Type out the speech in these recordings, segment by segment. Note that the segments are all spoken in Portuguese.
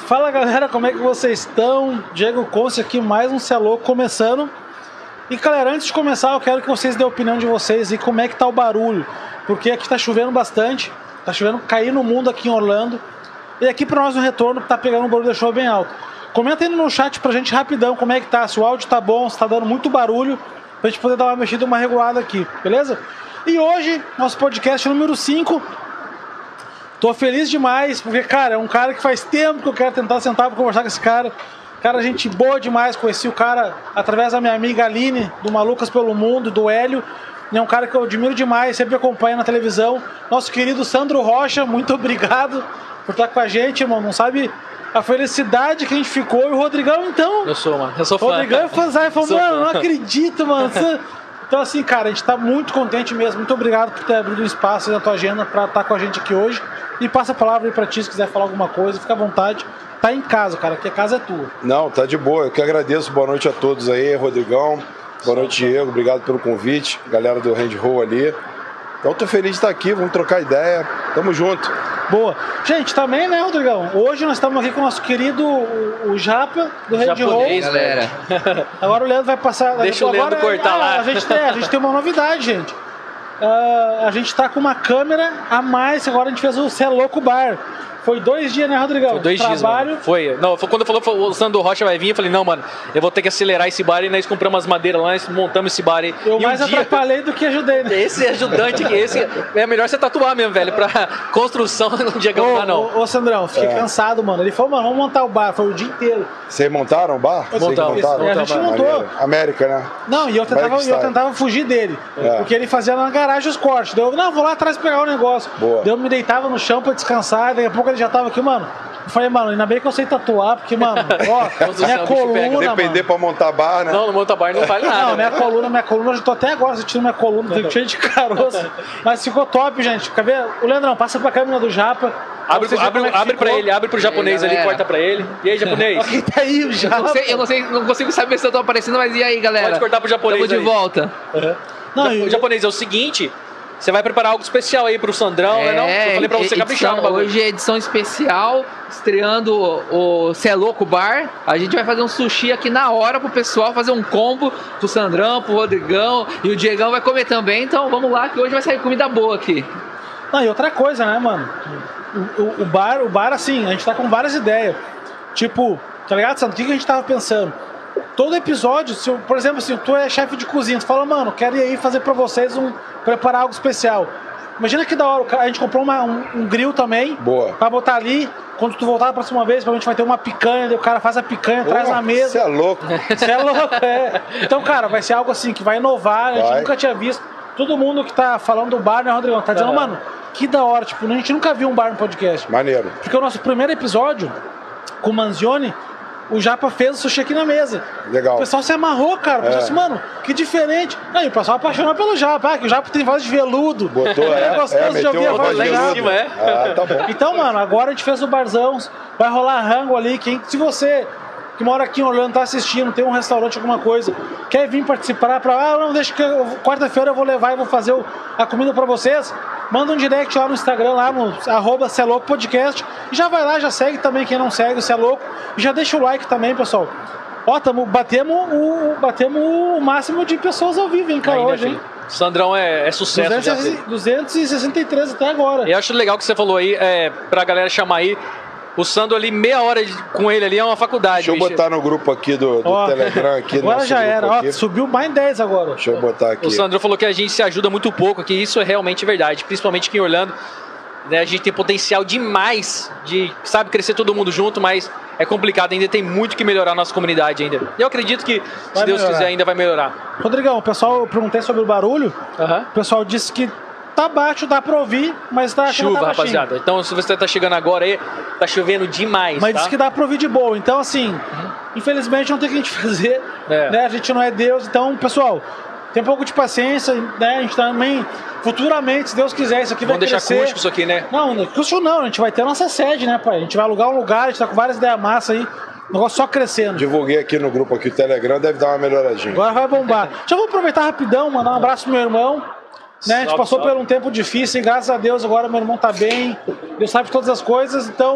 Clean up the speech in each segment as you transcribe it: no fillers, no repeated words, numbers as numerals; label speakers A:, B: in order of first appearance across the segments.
A: Fala galera, como é que vocês estão? Diego Conce aqui, mais um Cê é Louco começando. E galera, antes de começar eu quero que vocês dêem a opinião de vocês e como é que tá o barulho. Porque aqui tá chovendo bastante, tá chovendo cair no mundo aqui em Orlando. E aqui pra nós no retorno tá pegando um barulho da chuva bem alto. Comenta aí no chat pra gente rapidão como é que tá, se o áudio tá bom, se tá dando muito barulho, pra gente poder dar uma mexida, uma regulada aqui, beleza? E hoje, nosso podcast número 5. Tô feliz demais, porque, cara, é um cara que faz tempo que eu quero tentar sentar pra conversar com esse cara. Cara, gente boa demais, conheci o cara através da minha amiga Aline, do Malucas pelo Mundo, do Hélio. E é um cara que eu admiro demais, sempre acompanho na televisão. Nosso querido Sandro Rocha, muito obrigado por estar com a gente, irmão. Não sabe a felicidade que a gente ficou. E o Rodrigão, então...
B: Eu sou, mano. Eu sou fã.
A: O Rodrigão é fãzão. Ele falou, mano, não acredito, mano. Então, assim, cara, a gente tá muito contente mesmo. Muito obrigado por ter abrido um espaço na tua agenda pra estar com a gente aqui hoje. E passa a palavra aí pra ti, se quiser falar alguma coisa, fica à vontade. Tá em casa, cara, que a casa é tua.
C: Não, tá de boa. Eu que agradeço. Boa noite a todos aí, Rodrigão. Boa noite, Diego. Obrigado pelo convite. Galera do Hand Roll ali. Então, tô feliz de estar aqui. Vamos trocar ideia. Tamo junto.
A: Boa. Gente, também, né, Rodrigão? Hoje nós estamos aqui com o nosso querido o Japa, do Hand Roll.
B: Galera.
A: Agora o Leandro vai passar...
B: Deixa o Leandro cortar lá.
A: A gente tem uma novidade, gente. A gente tá com uma câmera a mais. Agora a gente fez o Cê é Louco Bar. Foi 2 dias, né, Rodrigão?
B: Foi 2 dias, mano. Foi. Não, quando falou o Sandro Rocha vai vir, eu falei, não, mano, eu vou ter que acelerar esse bar e nós compramos umas madeiras lá, nós montamos esse bar aí.
A: Eu mais atrapalhei do que ajudei, né?
B: Esse ajudante aqui, esse é melhor você tatuar mesmo, velho, pra construção no dia que não dá, não.
A: Ô, Sandrão, fiquei cansado, mano. Ele falou, mano, vamos montar o bar. Foi o dia inteiro.
C: Vocês montaram o bar?
B: Montamos.
A: A gente montou.
C: América, né?
A: Não, e eu tentava fugir dele. Porque ele fazia na garagem os cortes. Daí eu, não, vou lá atrás pegar o negócio.
C: Boa.
A: Daí eu me deitava no chão pra descansar. Daqui a pouco ele já tava aqui, mano. Eu falei, mano, ainda bem que eu sei tatuar, porque, mano, ó, minha coluna,
C: depender pra montar bar, né?
B: Não monta bar não vale nada.
A: Não, minha coluna, eu tô até agora assistindo minha coluna, tô cheio de caroço. Mas ficou top, gente. Quer ver? O Leandrão, passa pra câmera do Japa.
B: Abre pra ele, abre pro japonês ali, corta pra ele. E aí, japonês?
A: Quem tá aí, o Japa?
D: Eu não consigo saber se eu tô aparecendo, mas e aí, galera?
B: Pode cortar pro japonês.
D: Tamo de volta.
A: Não,
B: O japonês, é o seguinte... Você vai preparar algo especial aí pro Sandrão, né? Não? Eu falei pra você caprichar no bagulho.
D: Hoje é edição especial, estreando o Cê é Louco Bar. A gente vai fazer um sushi aqui na hora pro pessoal, fazer um combo pro Sandrão, pro Rodrigão. E o Diegão vai comer também, então vamos lá que hoje vai sair comida boa aqui.
A: Não, e outra coisa, né, mano? O bar, assim, a gente tá com várias ideias. Tipo, tá ligado, Sandro? O que a gente tava pensando? Todo episódio, se, por exemplo, assim, tu é chefe de cozinha, tu fala, mano, quero ir aí fazer pra vocês preparar algo especial. Imagina que da hora, a gente comprou um grill também.
C: Boa.
A: Pra botar ali, quando tu voltar da próxima vez, provavelmente vai ter uma picanha, daí o cara faz a picanha, traz na mesa.
C: Você é louco.
A: Você é louco, é. Então, cara, vai ser algo assim, que vai inovar, a gente nunca tinha visto. Todo mundo que tá falando do bar, né, Rodrigão, tá dizendo, mano, que da hora, tipo, a gente nunca viu um bar no podcast.
C: Maneiro.
A: Porque o nosso primeiro episódio, com o Manzioni, o Japa fez o sushi aqui na mesa.
C: Legal.
A: O pessoal se amarrou, cara. O pessoal disse, mano, que diferente. Aí o pessoal apaixonou pelo Japa. Que o Japa tem voz de veludo.
C: Botou,
A: gostoso de ouvir a voz do Japa.
C: Tá bom.
A: Então, mano, agora a gente fez o barzão. Vai rolar rango ali. Se você que mora aqui em Orlando, tá assistindo, tem um restaurante, alguma coisa, quer vir participar não, deixa que quarta-feira eu vou levar e vou fazer a comida pra vocês, manda um direct lá no Instagram, lá no @Cê é Louco Podcast, e já vai lá, já segue também quem não segue o Cê é Louco, e já deixa o like também, pessoal. Ó, batemos o máximo de pessoas ao vivo, hein, cara, hoje, hein?
B: Sandrão é sucesso.
A: 263 até agora.
B: Eu acho legal que você falou aí, pra galera chamar aí. O Sandro ali, meia hora com ele ali é uma faculdade.
C: Deixa eu botar no grupo aqui do Telegram. Aqui,
A: agora já era, ó, subiu mais 10 agora.
C: Deixa eu botar aqui.
B: O Sandro falou que a gente se ajuda muito pouco aqui, isso é realmente verdade, principalmente aqui em Orlando. Né, a gente tem potencial demais de, sabe, crescer todo mundo junto, mas é complicado, ainda tem muito que melhorar a nossa comunidade ainda. Eu acredito que, se Deus quiser, ainda vai melhorar.
A: Rodrigão, o pessoal, eu perguntei sobre o barulho, o pessoal disse que tá baixo, dá pra ouvir, mas tá achando
B: chuva,
A: tá
B: rapaziada. Então, se você tá chegando agora aí, tá chovendo demais.
A: Mas
B: tá?
A: diz que dá pra ouvir de boa. Então, assim, infelizmente não tem o que a gente fazer. Né? A gente não é Deus. Então, pessoal, tem um pouco de paciência, né? A gente também, futuramente, se Deus quiser, isso aqui vai crescer.
B: Vamos deixar acústico isso aqui, né?
A: Não, acústico não. A gente vai ter a nossa sede, né, pai? A gente vai alugar um lugar, a gente tá com várias ideias massas aí. O negócio só crescendo.
C: Divulguei aqui no grupo aqui o Telegram, deve dar uma melhoradinha.
A: Agora vai bombar. Já vou aproveitar rapidão, mandar um abraço pro meu irmão. Né? A gente passou por um tempo difícil e graças a Deus agora meu irmão tá bem. Deus sabe de todas as coisas. Então,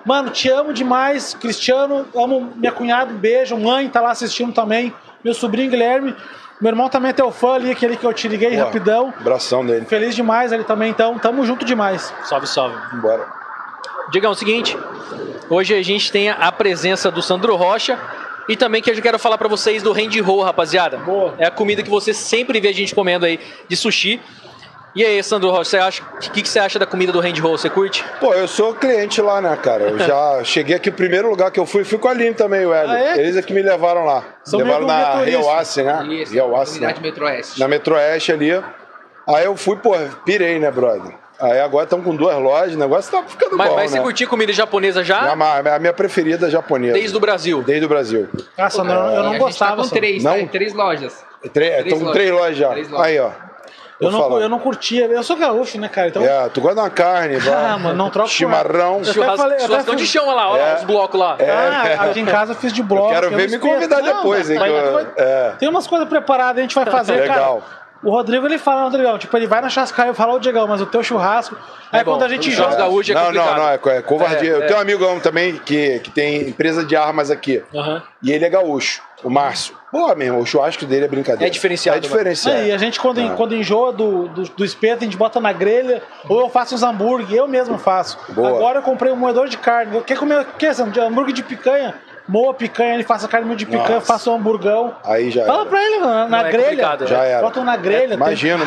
A: Mano, te amo demais, Cristiano, amo minha cunhada, beijo, mãe tá lá assistindo também, meu sobrinho Guilherme, meu irmão também é teu fã ali, aquele que eu te liguei rapidão.
C: Abração dele.
A: Feliz demais ele também, então, tamo junto demais.
B: Salve, salve.
C: Bora.
B: Digam o seguinte, hoje a gente tem a presença do Sandro Rocha e também que eu quero falar pra vocês do Hand Roll, rapaziada.
A: Boa.
B: É a comida que você sempre vê a gente comendo aí de sushi. E aí, Sandro Rocha, o que você acha da comida do Hand Roll? Você curte?
C: Pô, eu sou cliente lá, né, cara? Eu já cheguei aqui, o primeiro lugar que eu fui com a Aline também, o Hélio.
A: Ah, é?
C: Eles é que me levaram lá.
A: São
C: levaram
A: meio
C: na
A: motorista.
C: Rioace, né?
D: Isso,
C: Rioace, né?
D: Unidade Metro Oeste.
C: Na Metro Oeste ali. Aí eu fui, pô, pirei, né, brother? Aí agora estamos com 2 lojas, o negócio tá ficando bom,
B: Mas
C: né?
B: você curtir comida japonesa já?
C: A minha preferida é japonesa.
B: Desde o Brasil.
C: Desde o Brasil.
A: Ah, Sandro, eu não
D: A gente
A: gostava.
D: tá com
A: Sandro.
D: 3,
C: Não?
D: tá? Em 3 lojas.
C: Estão com 3 lojas já.
D: 3 lojas.
C: Aí, ó.
A: Eu
C: Vou falar.
A: não curtia, eu sou gaúcho, né, cara? Então,
C: Tu gosta de uma carne,
A: Ah, mano, não troca por
C: chimarrão.
A: Eu até falei-
B: Churrascão de chão, olha lá, olha lá, os blocos lá.
A: aqui em casa eu fiz de bloco.
C: Quero ver
A: não
C: me
A: espeto.
C: convidar
A: Não,
C: depois, hein?
A: mas
C: que eu-
A: vai-
C: é.
A: Tem umas coisas preparadas, a gente vai fazer,
C: Legal.
A: cara. O Rodrigo, ele fala, Rodrigão, tipo, ele vai na churrascaria e fala, ô Diegão, mas o teu churrasco... Aí
B: bom,
A: quando a gente
B: o churrasco
A: joga...
B: gaúcho é
C: Não,
B: complicado.
C: é covardia. Eu tenho um amigão também que tem empresa de armas aqui.
B: Aham.
C: E ele é gaúcho, o Márcio. Pô, meu irmão, o churrasco dele é brincadeira.
B: É diferenciado,
C: É diferenciado.
A: Aí, a gente, quando enjoa do espeto, a gente bota na grelha, ou eu faço os hambúrguer, eu mesmo faço.
C: Boa.
A: Agora eu comprei um moedor de carne. Quer comer de hambúrguer de picanha? Moa a picanha, ele faz a carne de picanha,
C: Nossa.
A: faço um hamburgão.
C: Aí já
A: Fala
C: era.
A: pra ele, mano, na
B: Não, é
A: grelha.
B: complicado,
C: Já era.
A: Botam na grelha.
C: Imagino.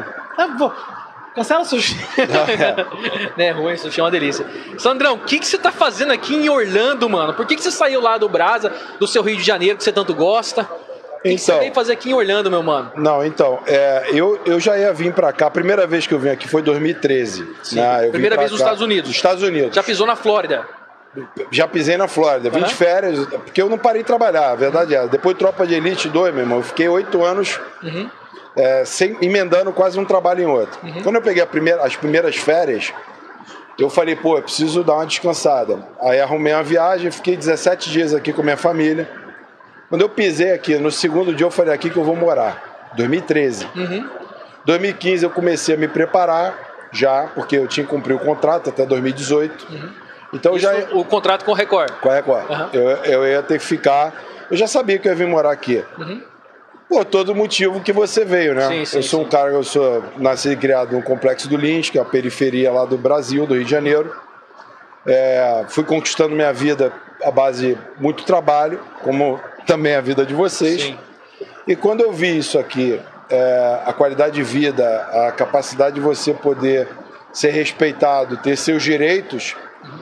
A: Cancela o sushi.
B: Não é ruim, sushi é uma delícia. Sandrão, o que você tá fazendo aqui em Orlando, mano? Por que você saiu lá do Brasa, do seu Rio de Janeiro, que você tanto gosta? O que você
C: Então.
B: veio fazer aqui em Orlando, meu mano?
C: Não, então, eu já ia vir pra cá. A primeira vez que eu vim aqui foi em 2013.
B: Sim.
C: Né? Eu vim
B: Primeira
C: pra
B: vez nos
C: cá-
B: Estados Unidos.
C: Nos Estados Unidos.
B: Já pisou na Flórida?
C: Já pisei na Flórida, vim de férias, porque eu não parei de trabalhar, a verdade é. Depois de Tropa de Elite 2, meu irmão, eu fiquei 8 anos emendando quase um trabalho em outro. Quando eu peguei as primeiras férias, eu falei, pô, eu preciso dar uma descansada. Aí arrumei uma viagem, fiquei 17 dias aqui com minha família. Quando eu pisei aqui, no segundo dia eu falei, aqui que eu vou morar. 2013. 2015 eu comecei a me preparar já, porque eu tinha que cumprir o contrato até 2018. Então
B: Isso,
C: já...
B: o contrato com o Record.
C: Qual é? Eu ia ter que ficar... Eu já sabia que eu ia vir morar aqui. Por todo motivo que você veio, né?
B: Sim, sim,
C: eu sou um cara, eu sou nascido e criado no Complexo do Lins, que é a periferia lá do Brasil, do Rio de Janeiro. Fui conquistando minha vida à base de muito trabalho, como também a vida de vocês.
B: Sim.
C: E quando eu vi isso aqui, a qualidade de vida, a capacidade de você poder ser respeitado, ter seus direitos...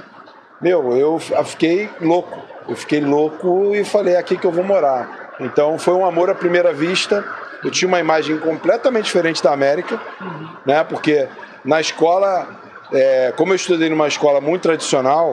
C: Meu, eu fiquei louco. Eu fiquei louco e falei, é aqui que eu vou morar. Então foi um amor à primeira vista. Eu tinha uma imagem completamente diferente da América, né? Porque na escola, como eu estudei numa escola muito tradicional,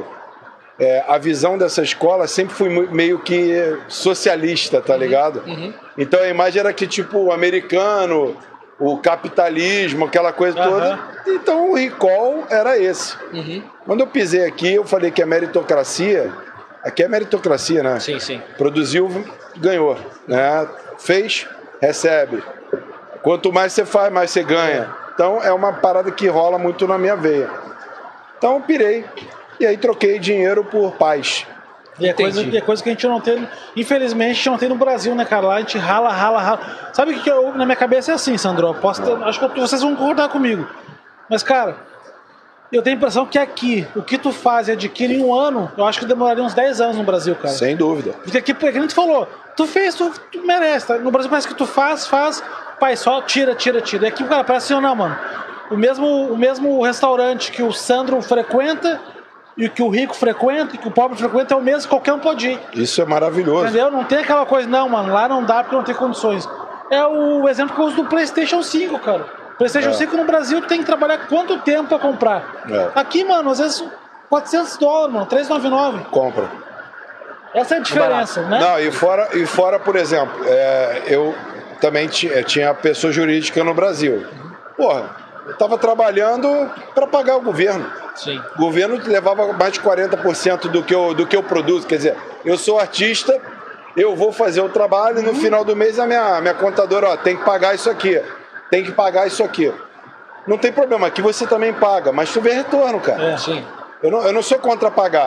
C: a visão dessa escola sempre foi meio que socialista, tá ligado? Então a imagem era que, tipo, o americano, o capitalismo, aquela coisa toda. Então o recall era esse. Quando eu pisei aqui, eu falei que a meritocracia... Aqui é meritocracia, né?
B: Sim, sim.
C: Produziu, ganhou. Né? Fez, recebe. Quanto mais você faz, mais você ganha. Então é uma parada que rola muito na minha veia. Então eu pirei. E aí troquei dinheiro por paz.
A: E é coisa que a gente não tem, infelizmente, a gente não tem no Brasil, né, cara? Lá a gente rala. Sabe o que na minha cabeça é assim, Sandro? Acho que vocês vão concordar comigo. Mas, cara, eu tenho a impressão que aqui, o que tu faz e adquire em um ano, eu acho que demoraria uns 10 anos no Brasil, cara.
C: Sem dúvida.
A: Porque aqui, como a gente falou, tu fez, tu merece, tá? No Brasil parece que tu faz, pai, só tira. E aqui, cara, parece assim, não, mano. O mesmo restaurante que o Sandro frequenta e que o rico frequenta e que o pobre frequenta é o mesmo, qualquer um pode ir.
C: Isso é maravilhoso.
A: Entendeu? Não tem aquela coisa, não, mano, lá não dá porque não tem condições. É o exemplo que eu uso do PlayStation 5, cara. PlayStation 5 no Brasil tu tem que trabalhar quanto tempo pra comprar? Aqui, mano, às vezes $400, mano, $399.
C: Compra.
A: Essa é a diferença, né?
C: Não, e fora, por exemplo, eu também tinha pessoa jurídica no Brasil. Porra, eu tava trabalhando para pagar o governo.
B: Sim.
C: O governo levava mais de 40% do que eu produzo. Quer dizer, eu sou artista, eu vou fazer o trabalho e no final do mês a minha contadora, ó, tem que pagar isso aqui. Tem que pagar isso aqui. Não tem problema, aqui você também paga, mas tu vê retorno, cara.
B: Sim.
C: Eu não sou contra pagar.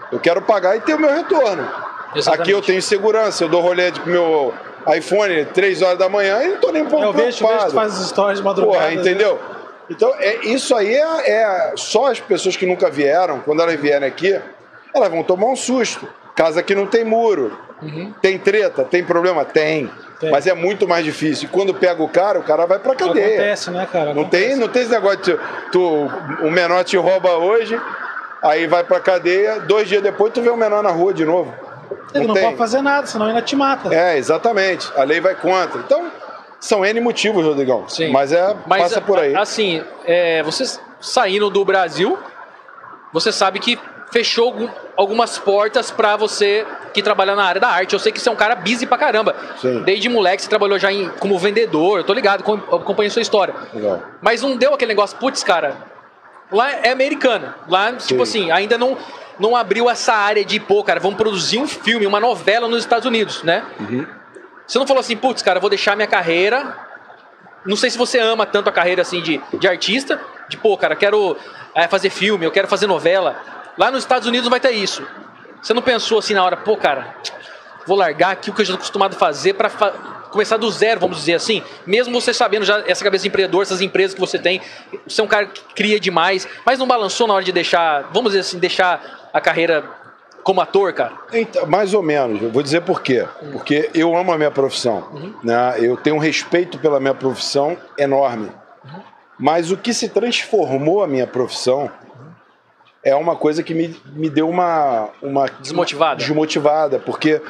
C: Eu quero pagar e ter o meu retorno.
B: Exatamente.
C: Aqui eu tenho segurança, eu dou rolê com meu iPhone 3 horas da manhã e não tô nem um pouco
A: Eu vejo
C: preocupado.
A: que faz as stories de madrugada.
C: Porra, entendeu? Então, isso aí é só as pessoas que nunca vieram, quando elas vierem aqui, elas vão tomar um susto. Casa que não tem muro. Tem treta, tem problema? Tem. Mas é muito mais difícil. E quando pega o cara vai pra cadeia.
A: Acontece, né, cara?
C: Não tem esse negócio de o menor te rouba hoje, aí vai pra cadeia, 2 dias depois tu vê o menor na rua de novo.
A: Ele não pode fazer nada, senão ainda te mata.
C: Exatamente. A lei vai contra. Então, são N motivos, Rodrigão.
B: Sim.
C: Mas passa por aí.
B: Assim, vocês saindo do Brasil, você sabe que fechou algumas portas pra você que trabalha na área da arte. Eu sei que você é um cara busy pra caramba.
C: Sim.
B: Desde moleque você trabalhou já como vendedor, eu tô ligado, acompanho sua história.
C: Legal.
B: Mas não deu aquele negócio, putz, cara, lá é americano. Lá, tipo assim, ainda não abriu essa área de, pô, cara, vamos produzir um filme, uma novela nos Estados Unidos, né? Você não falou assim, putz, cara, eu vou deixar minha carreira. Não sei se você ama tanto a carreira assim de artista, de, pô, cara, quero fazer filme, eu quero fazer novela. Lá nos Estados Unidos vai ter isso. Você não pensou assim na hora, pô, cara, vou largar aqui o que eu já estou acostumado a fazer para começar do zero, vamos dizer assim? Mesmo você sabendo já essa cabeça de empreendedor, essas empresas que você tem, você é um cara que cria demais, mas não balançou na hora de deixar, vamos dizer assim, deixar a carreira como ator, cara?
C: Então, mais ou menos, eu vou dizer por quê. Porque eu amo a minha profissão. Né? Eu tenho um respeito pela minha profissão enorme. Mas o que se transformou a minha profissão é uma coisa que me deu uma desmotivada, porque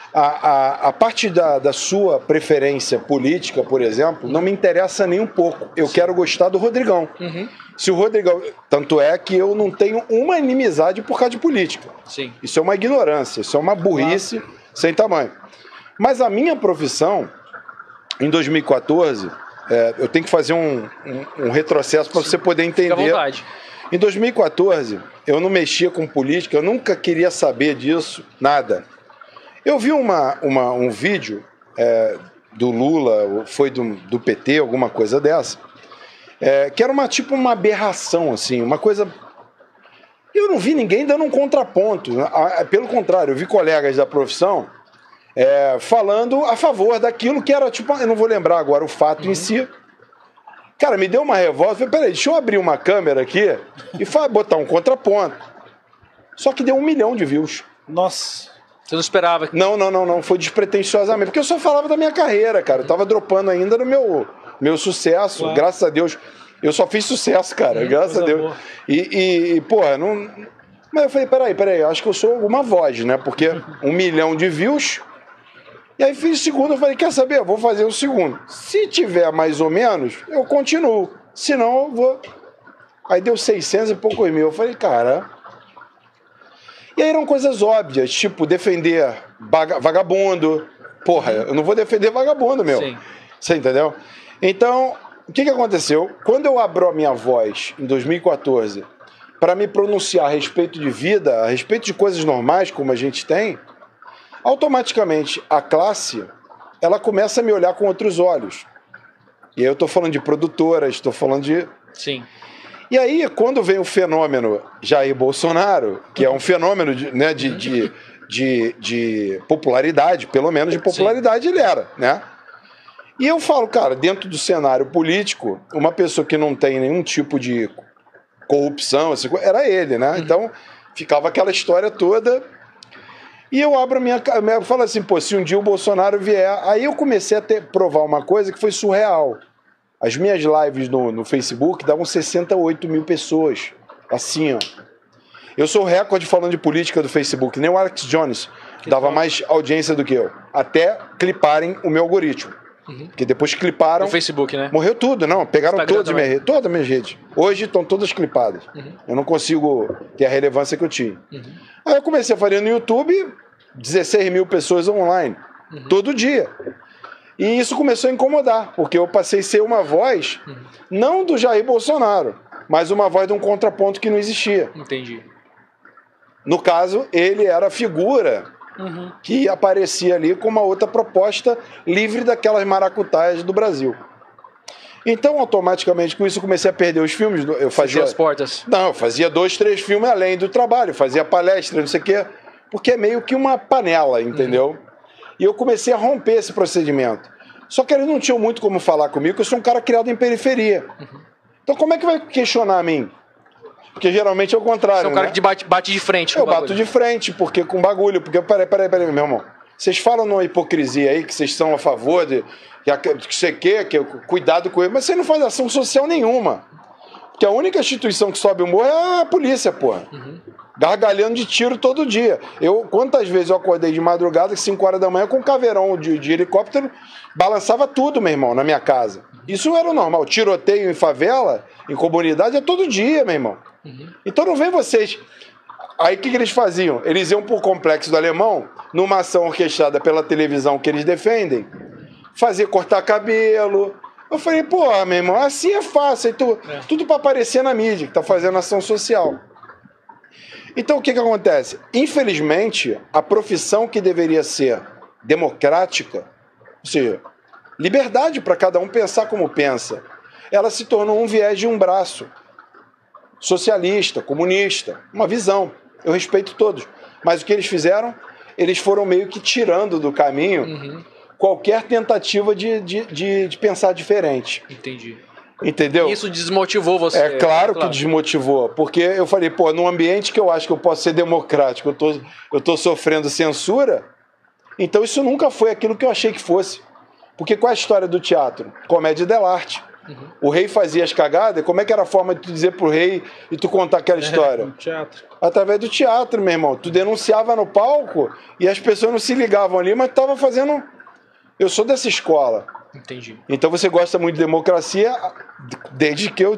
C: a parte da sua preferência política, por exemplo, não me interessa nem um pouco. Eu quero gostar do Rodrigão. Se o Rodrigão... Tanto é que eu não tenho uma inimizade por causa de política.
B: Sim.
C: Isso é uma ignorância, isso é uma burrice sem tamanho. Mas a minha profissão, em 2014, eu tenho que fazer um retrocesso para você poder entender.
B: Fica à vontade.
C: Em 2014, eu não mexia com política, eu nunca queria saber disso, nada. Eu vi um vídeo do Lula, foi do PT, alguma coisa dessa, que era tipo uma aberração, assim, uma coisa... Eu não vi ninguém dando um contraponto, pelo contrário, eu vi colegas da profissão falando a favor daquilo que era, tipo, eu não vou lembrar agora o fato em si. Cara, me deu uma revolta, falei, peraí, deixa eu abrir uma câmera aqui e botar um contraponto. Só que deu 1 milhão de views.
A: Nossa.
B: Você não esperava?
C: Não, foi despretensiosamente, porque eu só falava da minha carreira, cara, eu tava dropando ainda no meu sucesso,
A: claro.
C: Graças a Deus, eu só fiz sucesso, cara, graças a Deus. Porra, não... Mas eu falei, peraí, acho que eu sou alguma voz, né, porque 1 milhão de views... E aí fiz o segundo, eu falei, quer saber? Eu vou fazer o segundo. Se tiver mais ou menos, eu continuo. Se não, eu vou... Aí deu 600 e poucos mil. Eu falei, cara... E aí eram coisas óbvias, tipo defender vagabundo. Porra, eu não vou defender vagabundo, meu.
B: Sim.
C: Você entendeu? Então, o que aconteceu? Quando eu abro a minha voz, em 2014, para me pronunciar a respeito de vida, a respeito de coisas normais, como a gente tem... automaticamente a classe ela começa a me olhar com outros olhos. E aí eu estou falando de produtoras, estou falando de...
B: Sim.
C: E aí, quando vem o fenômeno Jair Bolsonaro, que é um fenômeno de popularidade, pelo menos de popularidade. Sim. Ele era, né? E eu falo, cara, dentro do cenário político, uma pessoa que não tem nenhum tipo de corrupção, assim, era ele, né? Então, ficava aquela história toda... E eu abro eu falo assim, pô, se um dia o Bolsonaro vier... Aí eu comecei a provar uma coisa que foi surreal. As minhas lives no Facebook davam 68 mil pessoas. Assim, ó. Eu sou o recorde falando de política do Facebook. Nem o Alex Jones dava mais audiência do que eu. Até cliparem o meu algoritmo. Porque depois que cliparam...
B: No Facebook, né?
C: Morreu tudo, não. Pegaram todas as minhas redes. Hoje estão todas clipadas. Eu não consigo ter a relevância que eu tinha. Aí eu comecei a fazer no YouTube 16 mil pessoas online. Todo dia. E isso começou a incomodar. Porque eu passei a ser uma voz, não do Jair Bolsonaro, mas uma voz de um contraponto que não existia.
B: Entendi.
C: No caso, ele era a figura... que aparecia ali com uma outra proposta livre daquelas maracutaias do Brasil. Então, automaticamente, com isso, eu comecei a perder os filmes. Eu fazia
B: as portas.
C: Não, eu fazia 2, 3 filmes além do trabalho. Fazia palestra, não sei o quê. Porque é meio que uma panela, entendeu? E eu comecei a romper esse procedimento. Só que eles não tinham muito como falar comigo, porque eu sou um cara criado em periferia. Então, como é que vai questionar a mim? Porque geralmente é o contrário,
B: Você é um cara
C: né?
B: que bate de frente com
C: Eu
B: o bagulho.
C: bato de frente, porque com bagulho. Porque, peraí, meu irmão. Vocês falam numa hipocrisia aí, que vocês são a favor de que você quer, que cuidado com ele, mas você não faz ação social nenhuma. Porque a única instituição que sobe o morro é a polícia, porra. Gargalhando de tiro todo dia. Quantas vezes eu acordei de madrugada, 5 horas da manhã, com um caveirão de helicóptero, balançava tudo, meu irmão, na minha casa. Isso era o normal. Tiroteio em favela, em comunidade, é todo dia, meu irmão. Então não vem vocês... Aí o que eles faziam? Eles iam pro Complexo do Alemão, numa ação orquestrada pela televisão que eles defendem, fazer cortar cabelo. Eu falei, pô, meu irmão, assim é fácil. Tudo pra aparecer na mídia, que tá fazendo ação social. Então o que acontece? Infelizmente, a profissão que deveria ser democrática, ou seja, liberdade para cada um pensar como pensa, ela se tornou um viés de um braço. Socialista, comunista, uma visão. Eu respeito todos. Mas o que eles fizeram? Eles foram meio que tirando do caminho qualquer tentativa de pensar diferente.
B: Entendi.
C: Entendeu?
B: Isso desmotivou você.
C: É claro que desmotivou. Porque eu falei, pô, num ambiente que eu acho que eu posso ser democrático, eu tô sofrendo censura, então isso nunca foi aquilo que eu achei que fosse. Porque qual é a história do teatro? Comédia dell'arte. O rei fazia as cagadas, como é que era a forma de tu dizer pro rei e tu contar aquela história?
A: Teatro.
C: Através do teatro, meu irmão. Tu denunciava no palco e as pessoas não se ligavam ali, mas tu tava fazendo... Eu sou dessa escola.
B: Entendi.
C: Então você gosta muito de democracia desde que eu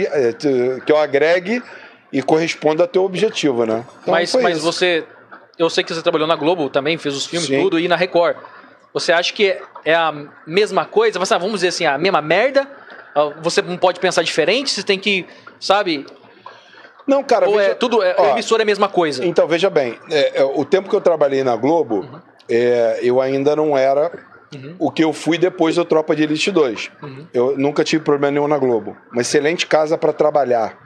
C: que eu agregue e corresponda ao teu objetivo, né? Então,
B: mas
C: isso.
B: você... Eu sei que você trabalhou na Globo também, fez os filmes,
C: Sim.
B: tudo, e na Record. Você acha que é a mesma coisa? Vamos dizer assim, a mesma merda? Você não pode pensar diferente? Você tem que, sabe...
C: Não, cara...
B: Ou a emissora é a mesma coisa?
C: Então, veja bem. O tempo que eu trabalhei na Globo, eu ainda não era o que eu fui depois do Tropa de Elite 2. Eu nunca tive problema nenhum na Globo. Uma excelente casa para trabalhar.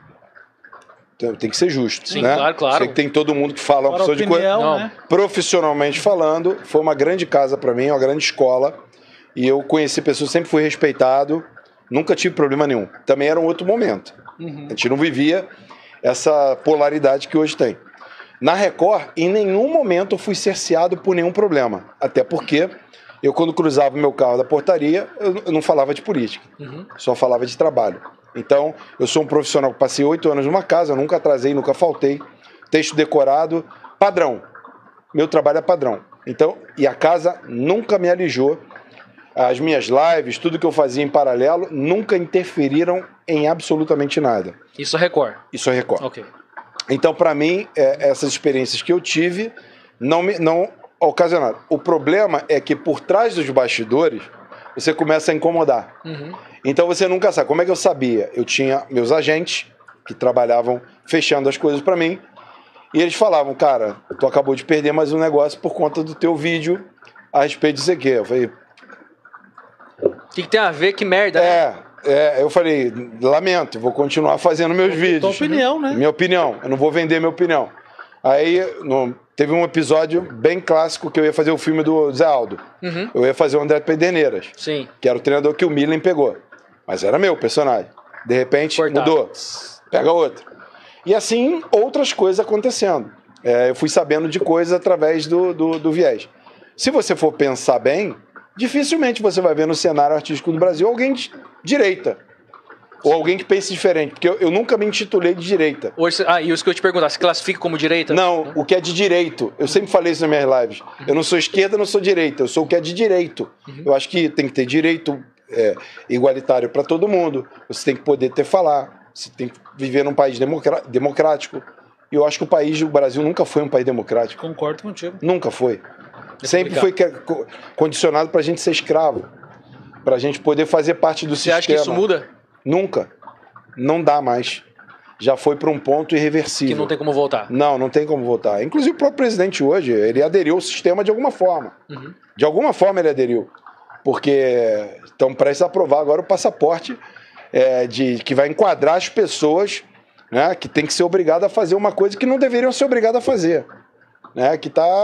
C: Tem que ser justo,
B: Sim,
C: né?
B: claro.
C: Sei que tem todo mundo que fala uma pessoa de coisa.
B: Não.
A: Né?
C: Profissionalmente falando, foi uma grande casa para mim, uma grande escola. E eu conheci pessoas, sempre fui respeitado, nunca tive problema nenhum. Também era um outro momento. A gente não vivia essa polaridade que hoje tem. Na Record, em nenhum momento eu fui cerceado por nenhum problema. Até porque eu, quando cruzava o meu carro da portaria, eu não falava de política. Só falava de trabalho. Então, eu sou um profissional que passei 8 anos numa casa, nunca atrasei, nunca faltei. Texto decorado, padrão. Meu trabalho é padrão. Então, e a casa nunca me alijou. As minhas lives, tudo que eu fazia em paralelo, nunca interferiram em absolutamente nada.
B: Isso é Record?
C: Isso é Record.
B: Ok.
C: Então, para mim, essas experiências que eu tive não ocasionaram. O problema é que por trás dos bastidores, você começa a incomodar. Então você nunca sabe. Como é que eu sabia? Eu tinha meus agentes que trabalhavam fechando as coisas para mim e eles falavam, cara, tu acabou de perder mais um negócio por conta do teu vídeo a respeito disso aqui. Eu falei...
B: O que tem a ver? Que merda, né?
C: Eu falei, lamento, vou continuar fazendo meus vídeos.
A: Tua opinião, né?
C: Minha opinião, eu não vou vender minha opinião. Aí teve um episódio bem clássico que eu ia fazer o filme do Zé Aldo. Eu ia fazer o André Pederneiras,
B: Sim.
C: que era o treinador que o Milen pegou. Mas era meu personagem. De repente,
B: Cortado.
C: mudou. Pega outro. E assim, outras coisas acontecendo. Eu fui sabendo de coisas através do viés. Se você for pensar bem, dificilmente você vai ver no cenário artístico do Brasil alguém de direita. Ou alguém que pense diferente. Porque eu nunca me intitulei de direita.
B: E isso que eu te perguntar, se classifica como direita?
C: Não, o que é de direito. Eu sempre falei isso nas minhas lives. Eu não sou esquerda, não sou direita. Eu sou o que é de direito. Eu acho que tem que ter direito igualitário para todo mundo. Você tem que poder falar. Você tem que viver num país democrático. E eu acho que o Brasil nunca foi um país democrático.
A: Concordo contigo.
C: Nunca foi. Sempre foi condicionado para a gente ser escravo. Para a gente poder fazer parte do sistema.
B: Você acha que isso muda?
C: Nunca. Não dá mais. Já foi para um ponto irreversível.
B: Que não tem como voltar.
C: Não tem como voltar. Inclusive o próprio presidente hoje, ele aderiu ao sistema de alguma forma. De alguma forma ele aderiu. porque estão prestes a aprovar agora o passaporte que vai enquadrar as pessoas, né, que tem que ser obrigado a fazer uma coisa que não deveriam ser obrigados a fazer, né,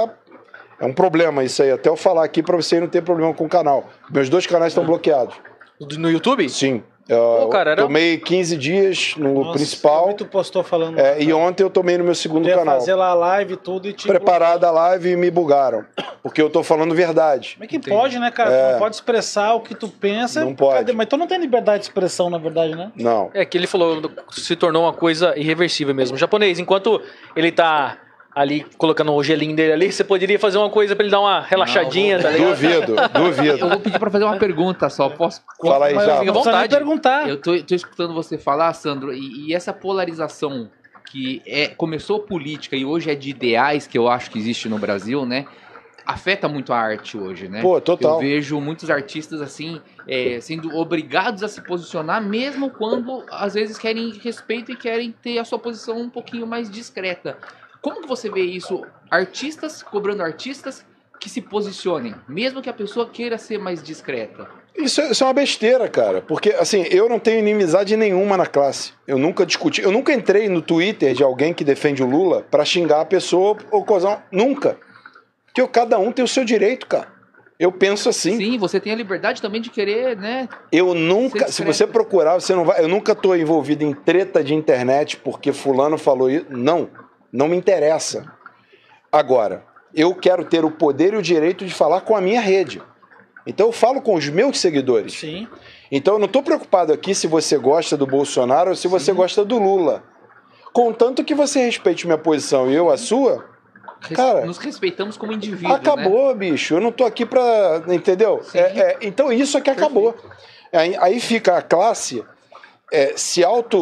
C: é um problema isso aí, até eu falar aqui para você não ter problema com o canal. Meus 2 canais estão bloqueados.
B: No YouTube?
C: Sim.
B: Cara,
C: tomei 15 dias no principal.
A: Tu postou falando.
C: E ontem eu tomei no meu segundo
A: ia
C: canal.
A: Fazer lá a live e tudo e
C: preparada a live e me bugaram. Porque eu tô falando verdade.
A: Mas que pode, né, cara? Tu não pode expressar o que tu pensa.
C: Não pode.
A: Mas tu não tem liberdade de expressão, na verdade, né?
C: Não.
B: É que ele falou, se tornou uma coisa irreversível mesmo. O japonês, enquanto ele tá ali colocando o gelinho dele ali, você poderia fazer uma coisa pra ele dar uma relaxadinha, tá ligado?
C: Duvido.
D: Eu vou pedir pra fazer uma pergunta só. Posso?
C: Fala aí, já.
B: Fica à vontade.
A: Perguntar.
D: Eu tô escutando você falar, Sandro, e essa polarização que começou política e hoje é de ideais, que eu acho que existe no Brasil, né? Afeta muito a arte hoje, né?
C: Pô, total.
D: Eu vejo muitos artistas, assim, sendo obrigados a se posicionar, mesmo quando, às vezes, querem respeito e querem ter a sua posição um pouquinho mais discreta. Como que você vê isso? Artistas cobrando artistas que se posicionem, mesmo que a pessoa queira ser mais discreta.
C: Isso é uma besteira, cara. Porque, assim, eu não tenho inimizade nenhuma na classe. Eu nunca discuti. Eu nunca entrei no Twitter de alguém que defende o Lula pra xingar a pessoa ou coisa. Nunca. Porque cada um tem o seu direito, cara. Eu penso assim.
D: Sim, você tem a liberdade também de querer, né?
C: Eu nunca, se você procurar, você não vai. Eu nunca tô envolvido em treta de internet porque fulano falou isso. Não me interessa. Agora, eu quero ter o poder e o direito de falar com a minha rede. Então eu falo com os meus seguidores.
A: Sim.
C: Então eu não estou preocupado aqui se você gosta do Bolsonaro ou se você gosta do Lula. Contanto que você respeite minha posição e eu a sua, cara...
D: Nos respeitamos como indivíduo,
C: acabou,
D: né?
C: bicho. Eu não tô aqui pra... Entendeu? Então isso é que acabou. Aí fica a classe... se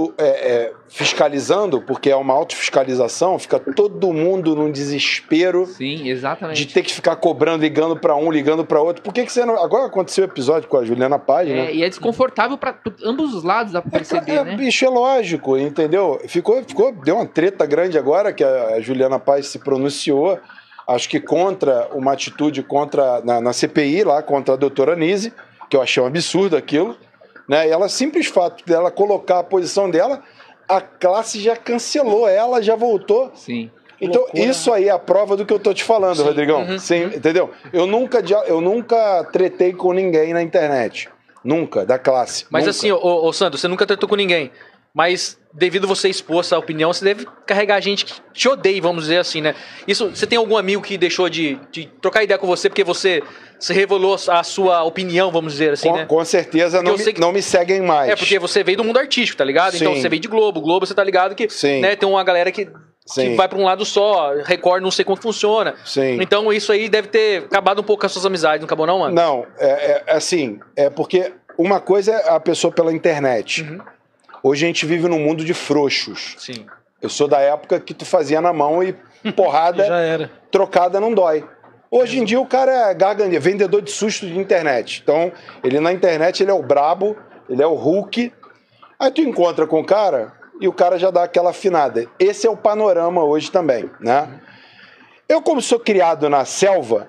C: auto-fiscalizando, porque é uma autofiscalização, fica todo mundo num desespero.
D: Sim, exatamente.
C: De ter que ficar cobrando, ligando pra um, ligando pra outro. Por que você não... Agora aconteceu o episódio com a Juliana Paz, né?
D: E é desconfortável pra ambos os lados, dá pra perceber, né?
C: Bicho, é lógico, entendeu? Deu uma treta grande agora que a Juliana Paz se pronunciou, acho que contra uma atitude na CPI lá, contra a doutora Anise, que eu achei um absurdo aquilo. Né? E ela, simples fato dela colocar a posição dela, a classe já cancelou ela, já voltou.
D: Sim.
C: Então,
A: loucura,
C: isso aí é a prova do que eu tô te falando, Rodrigão. Entendeu? Eu nunca tretei com ninguém na internet. Nunca, da classe.
B: Mas
C: nunca.
B: assim, ô Sandro, você nunca tretou com ninguém. Mas devido você expor essa opinião, você deve carregar gente que te odeia, vamos dizer assim, né? Isso, você tem algum amigo que deixou de trocar ideia com você porque você revelou a sua opinião, vamos dizer assim, né?
C: Com certeza não me seguem mais.
B: É, porque você veio do mundo artístico, tá ligado?
C: Sim.
B: Então você veio de Globo. Globo, você tá ligado que né, tem uma galera que vai pra um lado só, Record não sei como funciona.
C: Sim.
B: Então isso aí deve ter acabado um pouco com as suas amizades, não acabou não, mano?
C: Não, assim, porque uma coisa é a pessoa pela internet. Hoje a gente vive num mundo de frouxos.
B: Sim.
C: Eu sou da época que tu fazia na mão e porrada
A: Já era.
C: trocada não dói. Hoje em dia o cara é garganha, vendedor de susto de internet. Então, ele na internet ele é o brabo, ele é o Hulk. Aí tu encontra com o cara e o cara já dá aquela afinada. Esse é o panorama hoje também, né? Eu, como sou criado na selva,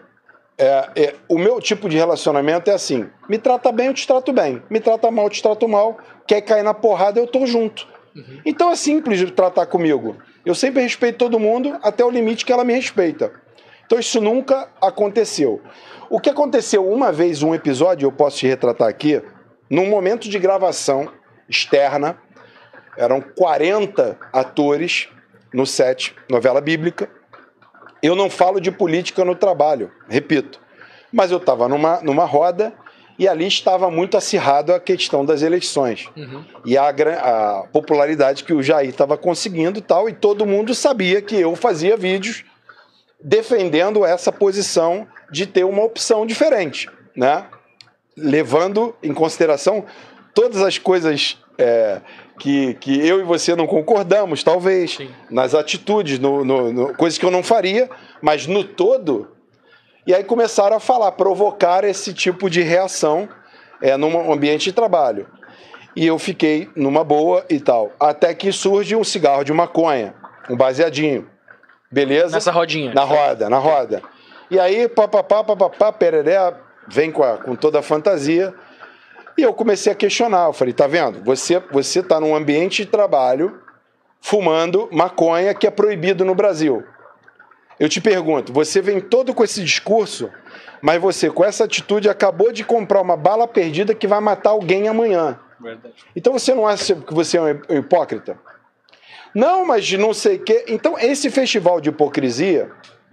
C: o meu tipo de relacionamento é assim: me trata bem, eu te trato bem. Me trata mal, eu te trato mal. Quer cair na porrada, eu tô junto. Então é simples de tratar comigo. Eu sempre respeito todo mundo até o limite que ela me respeita. Então isso nunca aconteceu. O que aconteceu uma vez, um episódio, eu posso te retratar aqui, num momento de gravação externa, eram 40 atores no set, novela bíblica. Eu não falo de política no trabalho, repito. Mas eu estava numa roda e ali estava muito acirrado a questão das eleições. E a popularidade que o Jair estava conseguindo e todo mundo sabia que eu fazia vídeos defendendo essa posição de ter uma opção diferente, né? Levando em consideração todas as coisas que eu e você não concordamos, talvez,
B: Sim.
C: nas atitudes, coisas que eu não faria, mas no todo. E aí começaram a provocar esse tipo de reação num ambiente de trabalho. E eu fiquei numa boa e tal. Até que surge um cigarro de maconha, um baseadinho. Beleza?
B: Nessa rodinha.
C: Na roda. E aí, pereré, vem com toda a fantasia. E eu comecei a questionar. Eu falei, tá vendo? Você tá num ambiente de trabalho fumando maconha que é proibido no Brasil. Eu te pergunto, você vem todo com esse discurso, mas você, com essa atitude, acabou de comprar uma bala perdida que vai matar alguém amanhã. Verdade. Então você não acha que você é um hipócrita? Não, mas não sei o quê. Então, esse festival de hipocrisia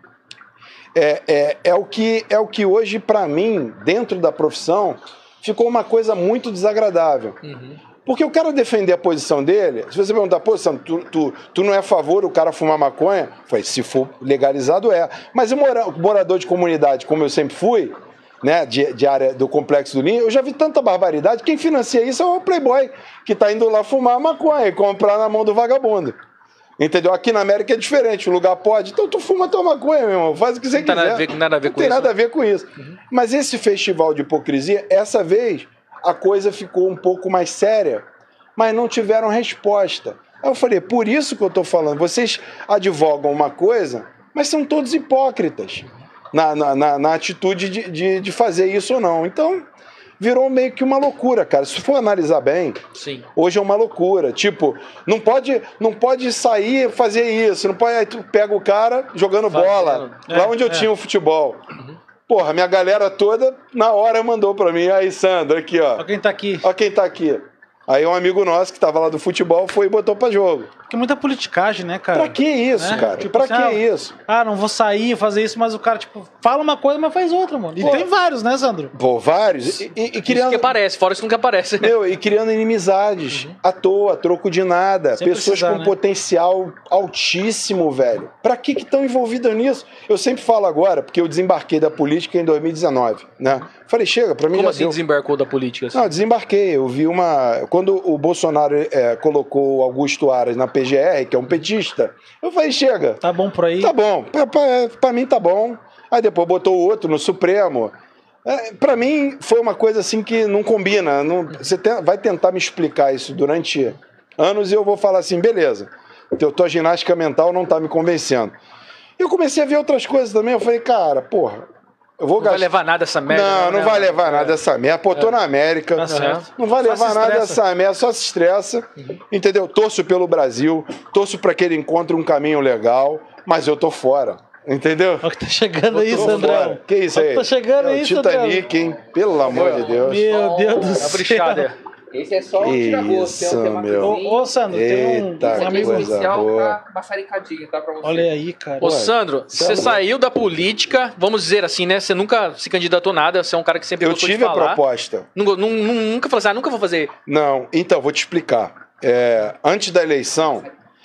C: é o que hoje, para mim, dentro da profissão, ficou uma coisa muito desagradável. Porque o cara defender a posição dele, se você perguntar, pô, Sam, tu não é a favor do cara fumar maconha? Foi, se for legalizado, é. Mas o morador de comunidade, como eu sempre fui, né, de área do Complexo do Linha, eu já vi tanta barbaridade. Quem financia isso é o playboy, que tá indo lá fumar maconha e comprar na mão do vagabundo. Entendeu? Aqui na América é diferente, o lugar pode. Então tu fuma tua maconha, meu irmão, faz o que você quiser.
B: Nada a ver com
C: isso. Não tem nada a ver com isso. Mas esse festival de hipocrisia, essa vez, a coisa ficou um pouco mais séria, mas não tiveram resposta. Aí eu falei, por isso que eu tô falando, vocês advogam uma coisa, mas são todos hipócritas na atitude de fazer isso ou não. Então, virou meio que uma loucura, cara. Se for analisar bem, sim, hoje é uma loucura. Tipo, não pode sair e fazer isso. Não pode, aí tu pega o cara jogando bola, lá onde eu tinha o futebol. Porra, minha galera toda, na hora, mandou pra mim. Aí, Sandro, aqui, ó.
A: Olha quem tá aqui.
C: Olha quem tá aqui. Aí um amigo nosso que tava lá do futebol foi e botou pra jogo.
A: Porque muita politicagem, né, cara?
C: Pra que isso, né, cara? Tipo, pra assim, que isso?
A: Ah, não vou sair, fazer isso, mas o cara, tipo, fala uma coisa, mas faz outra, mano. E tem vários, né, Sandro?
C: Pô, vários. E criando...
B: Isso que aparece, fora isso nunca aparece.
C: Meu, e criando inimizades. À toa, troco de nada. Sem pessoas com potencial altíssimo, velho. Pra que estão envolvidas nisso? Eu sempre falo agora, porque eu desembarquei da política em 2019, né? Falei, chega, pra mim
B: Como
C: já
B: assim
C: deu.
B: Desembarcou da política? Assim?
C: Não, desembarquei. Eu vi uma... Quando o Bolsonaro colocou o Augusto Aras na PGR, que é um petista, eu falei, chega.
A: Tá bom por aí?
C: Tá bom. Pra mim tá bom. Aí depois botou outro no Supremo. Pra mim foi uma coisa assim que não combina. Você vai tentar me explicar isso durante anos e eu vou falar assim, beleza. Tua ginástica mental não tá me convencendo. Eu comecei a ver outras coisas também. Eu falei, cara, porra, eu vou
B: gastar. Não vai levar nada essa merda.
C: Não vai levar nada essa merda. Pô, tô na América.
A: Tá certo.
C: Não vai levar nada essa merda, só se estressa. Entendeu? Torço pelo Brasil, torço pra que ele encontre um caminho legal, mas eu tô fora. Entendeu?
A: Olha o que tá chegando aí, Sandrão.
C: Que isso aí?
A: Tá chegando aí,
C: Titanic, hein? Pelo amor de Deus.
A: Meu Deus do céu.
D: Esse é só um tira-gosto.
C: Isso, meu.
A: Ô, Sandro, tem um amigo
D: especial pra maçaricadinha, tá? Pra você.
A: Olha aí, cara.
B: Ô, Sandro, você saiu da política, vamos dizer assim, né? Você nunca se candidatou a nada, você é um cara que sempre gostou de falar.
C: Eu tive a proposta.
B: Nunca falou assim, nunca vou fazer.
C: Não, então, vou te explicar. Antes da eleição,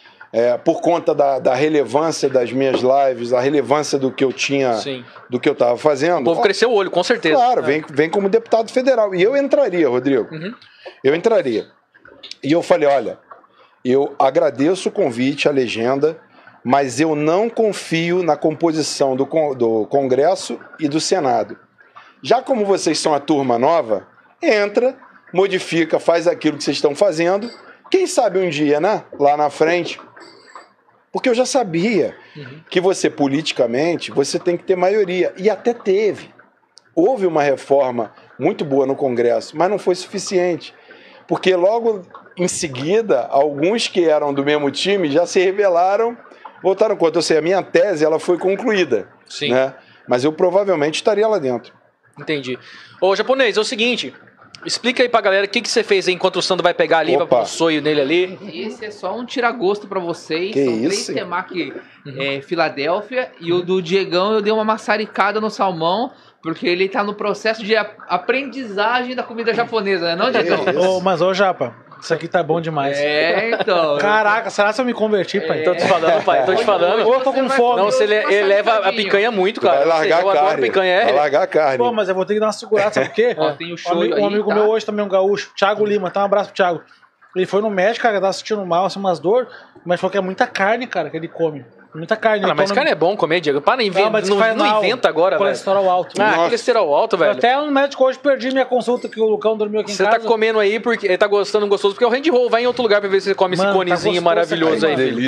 C: por conta da relevância das minhas lives, a relevância do que eu tinha, do que eu estava fazendo.
B: O povo cresceu o olho, com certeza.
C: Claro, vem como deputado federal. E eu entraria, Rodrigo. Eu entraria. E eu falei, olha, eu agradeço o convite, a legenda, mas eu não confio na composição do Congresso e do Senado. Já como vocês são a turma nova, entra, modifica, faz aquilo que vocês estão fazendo. Quem sabe um dia, né? Lá na frente. Porque eu já sabia que você, politicamente, você tem que ter maioria. E até teve. Houve uma reforma muito boa no Congresso, mas não foi suficiente. Porque logo em seguida, alguns que eram do mesmo time já se rebelaram, votaram contra. Ou seja, a minha tese ela foi concluída.
B: Sim.
C: Né? Mas eu provavelmente estaria lá dentro.
B: Entendi. Ô, japonês, é o seguinte... Explica aí pra galera o que você fez aí enquanto o Sandro vai pegar ali, vai pôr um sonho nele ali.
D: Esse é só um tira-gosto pra vocês.
C: Que
D: São
C: isso?
D: 3 temaki Filadélfia. E o do Diegão eu dei uma maçaricada no salmão, porque ele tá no processo de aprendizagem da comida japonesa, né, não, Diegão?
A: Mas, Japa, isso aqui tá bom demais.
D: Então.
A: Caraca, será que eu me converti, pai?
B: Tô te falando, pai, tô te falando.
A: Ô, eu tô com fome.
B: Não, ele leva a picanha muito, cara.
C: Vai largar a carne.
B: Picanha,
C: Vai largar a carne.
A: Pô, mas eu vou ter que dar uma segurada, sabe por quê?
D: Tem o show
A: Um amigo meu hoje também, um gaúcho, Thiago Lima, tá? Um abraço pro Thiago. Ele foi no médico, cara, tava sentindo mal, assim, umas dores, mas falou que é muita carne, cara, que ele come. Muita carne.
B: Ah, mas carne é bom comer, Diego. Para, não inventa agora, velho.
A: Colesterol alto.
B: Colesterol alto, velho.
A: Até no médico hoje perdi minha consulta, que o Lucão dormiu aqui em casa.
B: Você tá comendo aí porque ele tá gostando gostoso, porque é o hand roll. Vai em outro lugar pra ver se você come esse conezinho maravilhoso aí.
C: Delícia.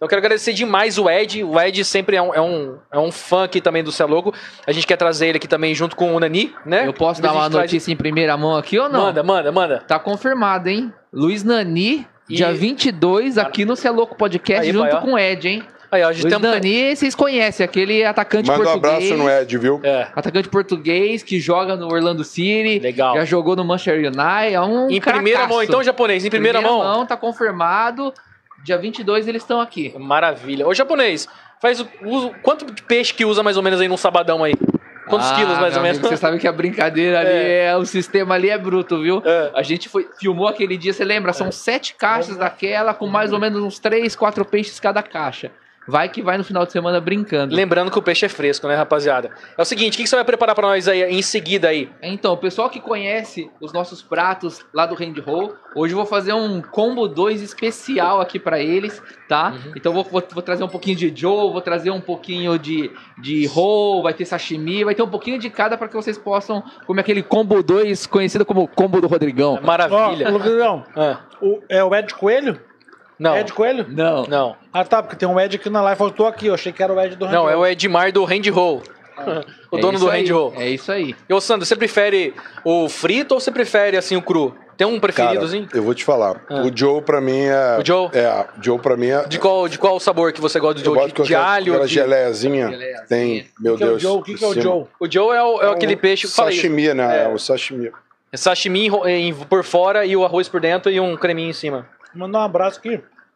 B: Então eu quero agradecer demais o Ed. O Ed sempre é um fã aqui também do Cê é Louco. A gente quer trazer ele aqui também junto com o Nani, né?
D: Eu posso dar uma notícia em primeira mão aqui ou não?
B: Manda.
D: Tá confirmado, hein? Luiz Nani, dia 22, aqui no Cê é Louco Podcast,
B: aí,
D: junto com o Ed, hein?
B: Aí, ó, a gente
D: Luiz Nani, vocês conhecem, aquele atacante
C: Manda
D: português.
C: um abraço no Ed, viu?
D: Atacante português que joga no Orlando City.
B: Legal.
D: Já jogou no Manchester United. É um
B: Em primeira
D: cracaço.
B: mão, então, japonês, em primeira mão.
D: Tá confirmado. Dia 22 eles estão aqui.
B: Maravilha. Ô, japonês, quanto de peixe que usa mais ou menos aí num sabadão aí? Quantos quilos mais ou menos?
D: Você sabe que a brincadeira ali, o sistema ali é bruto, viu? A gente filmou aquele dia, você lembra? São 7 caixas daquela com mais ou menos uns 3, 4 peixes cada caixa. Vai que vai no final de semana brincando.
B: Lembrando que o peixe é fresco, né, rapaziada? É o seguinte, o que você vai preparar pra nós aí em seguida aí?
D: Então, o pessoal que conhece os nossos pratos lá do Hand Roll, hoje eu vou fazer um combo 2 especial aqui pra eles, tá? Então vou trazer um pouquinho de Joe, vou trazer um pouquinho de roll, vai ter sashimi, vai ter um pouquinho de cada pra que vocês possam comer aquele combo 2 conhecido como combo do Rodrigão.
B: Maravilha.
A: Ó, Rodrigão, é o Ed Coelho?
B: Não.
A: Ed Coelho?
B: Não.
A: Ah, tá, porque tem um Ed aqui na live, faltou aqui, eu achei que era o Ed do
B: Não, é o Edmar do Hand Roll. O dono do Hand Roll.
D: É isso aí.
B: E ô, Sandro, você prefere o frito ou você prefere assim o cru? Tem um preferidozinho?
C: Cara, eu vou te falar. O Joe pra mim é...
B: O Joe?
C: O Joe pra mim é...
B: De qual sabor que você gosta do Joe?
C: Eu gosto
B: De alho?
C: Aquela geleiazinha. Tem, meu Deus.
A: O que é o Joe?
B: O Joe é aquele peixe...
C: Sashimi, né? É o sashimi.
B: É sashimi por fora e o arroz por dentro e um creminho em cima.
A: Vou mandar um abraço aqui.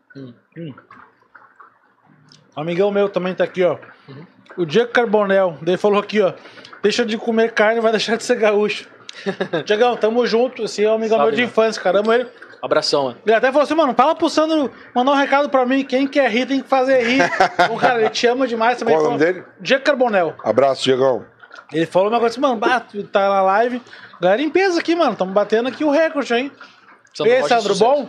A: Amigão meu também tá aqui, ó. O Diego Carbonel, ele falou aqui, ó. Deixa de comer carne, vai deixar de ser gaúcho. Diegão, tamo junto. Esse é um amigão meu de infância, cara. Amo ele.
B: Abração, mano.
A: Ele até falou assim, mano, fala pro Sandro mandar um recado pra mim. Quem quer rir tem que fazer rir. Então, cara, ele te ama demais também.
C: Qual o nome dele?
A: Diego Carbonel.
C: Abraço, Diegão.
A: Ele falou uma coisa assim, mano, tá na live. Galera em peso aqui, mano. Tamo batendo aqui o recorde, hein? E aí, Sandro, bom?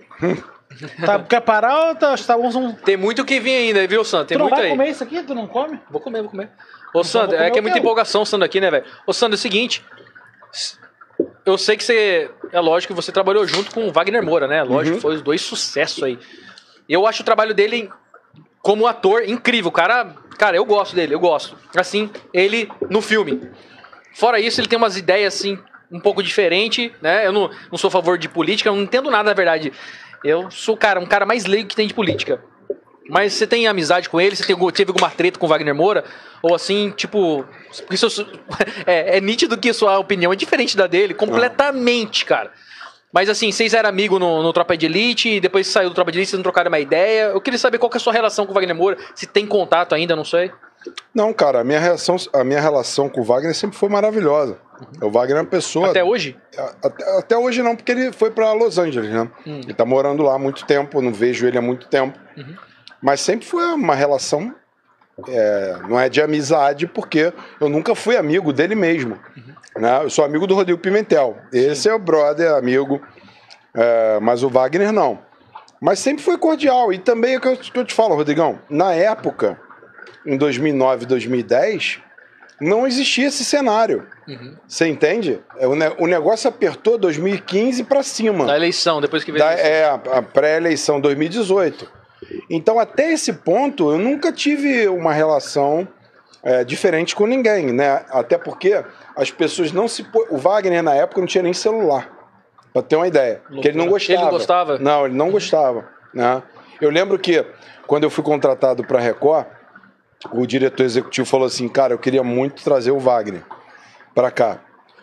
A: Quer parar ou tá bom?
B: Tem muito que vir ainda, viu, Sandro? Tem
A: Tu não
B: muito
A: vai
B: aí.
A: comer isso aqui? Tu não come?
B: Vou comer. Ô, Sandro, é que é muita empolgação, Sandro, aqui, né, velho? Ô, Sandro, é o seguinte... Eu sei que você... É lógico que você trabalhou junto com o Wagner Moura, né? Lógico, foi os dois sucessos aí. Eu acho o trabalho dele como ator incrível. Cara, eu gosto dele, eu gosto. Assim, ele no filme. Fora isso, ele tem umas ideias, assim, um pouco diferentes, né? Eu não sou a favor de política, eu não entendo nada, na verdade. Eu sou um cara mais leigo que tem de política. Mas você tem amizade com ele? Você teve alguma treta com o Wagner Moura? Ou assim, tipo... Porque é nítido que sua opinião é diferente da dele, completamente, cara. Mas assim, vocês eram amigos no Tropa de Elite, e depois que saiu do Tropa de Elite, vocês não trocaram uma ideia. Eu queria saber qual que é a sua relação com o Wagner Moura, se tem contato ainda, não sei.
C: Não, cara, a minha relação com o Wagner sempre foi maravilhosa. O Wagner é uma pessoa...
B: Até hoje?
C: Até hoje não, porque ele foi pra Los Angeles, né? Ele tá morando lá há muito tempo, não vejo ele há muito tempo. Mas sempre foi uma relação, não é de amizade, porque eu nunca fui amigo dele mesmo. Né? Eu sou amigo do Rodrigo Pimentel. Esse é o brother, amigo, mas o Wagner não. Mas sempre foi cordial. E também é o que eu te falo, Rodrigão, na época, em 2009, 2010, não existia esse cenário. Você entende? O negócio apertou 2015 para cima.
B: Da eleição, depois que veio a eleição.
C: A pré-eleição 2018. Então, até esse ponto, eu nunca tive uma relação diferente com ninguém, né? Até porque as pessoas não se... O Wagner, na época, não tinha nem celular, pra ter uma ideia. Porque ele não gostava.
B: Ele não gostava?
C: Não, ele não gostava. Né? Eu lembro que, quando eu fui contratado pra Record, o diretor executivo falou assim, cara, eu queria muito trazer o Wagner pra cá.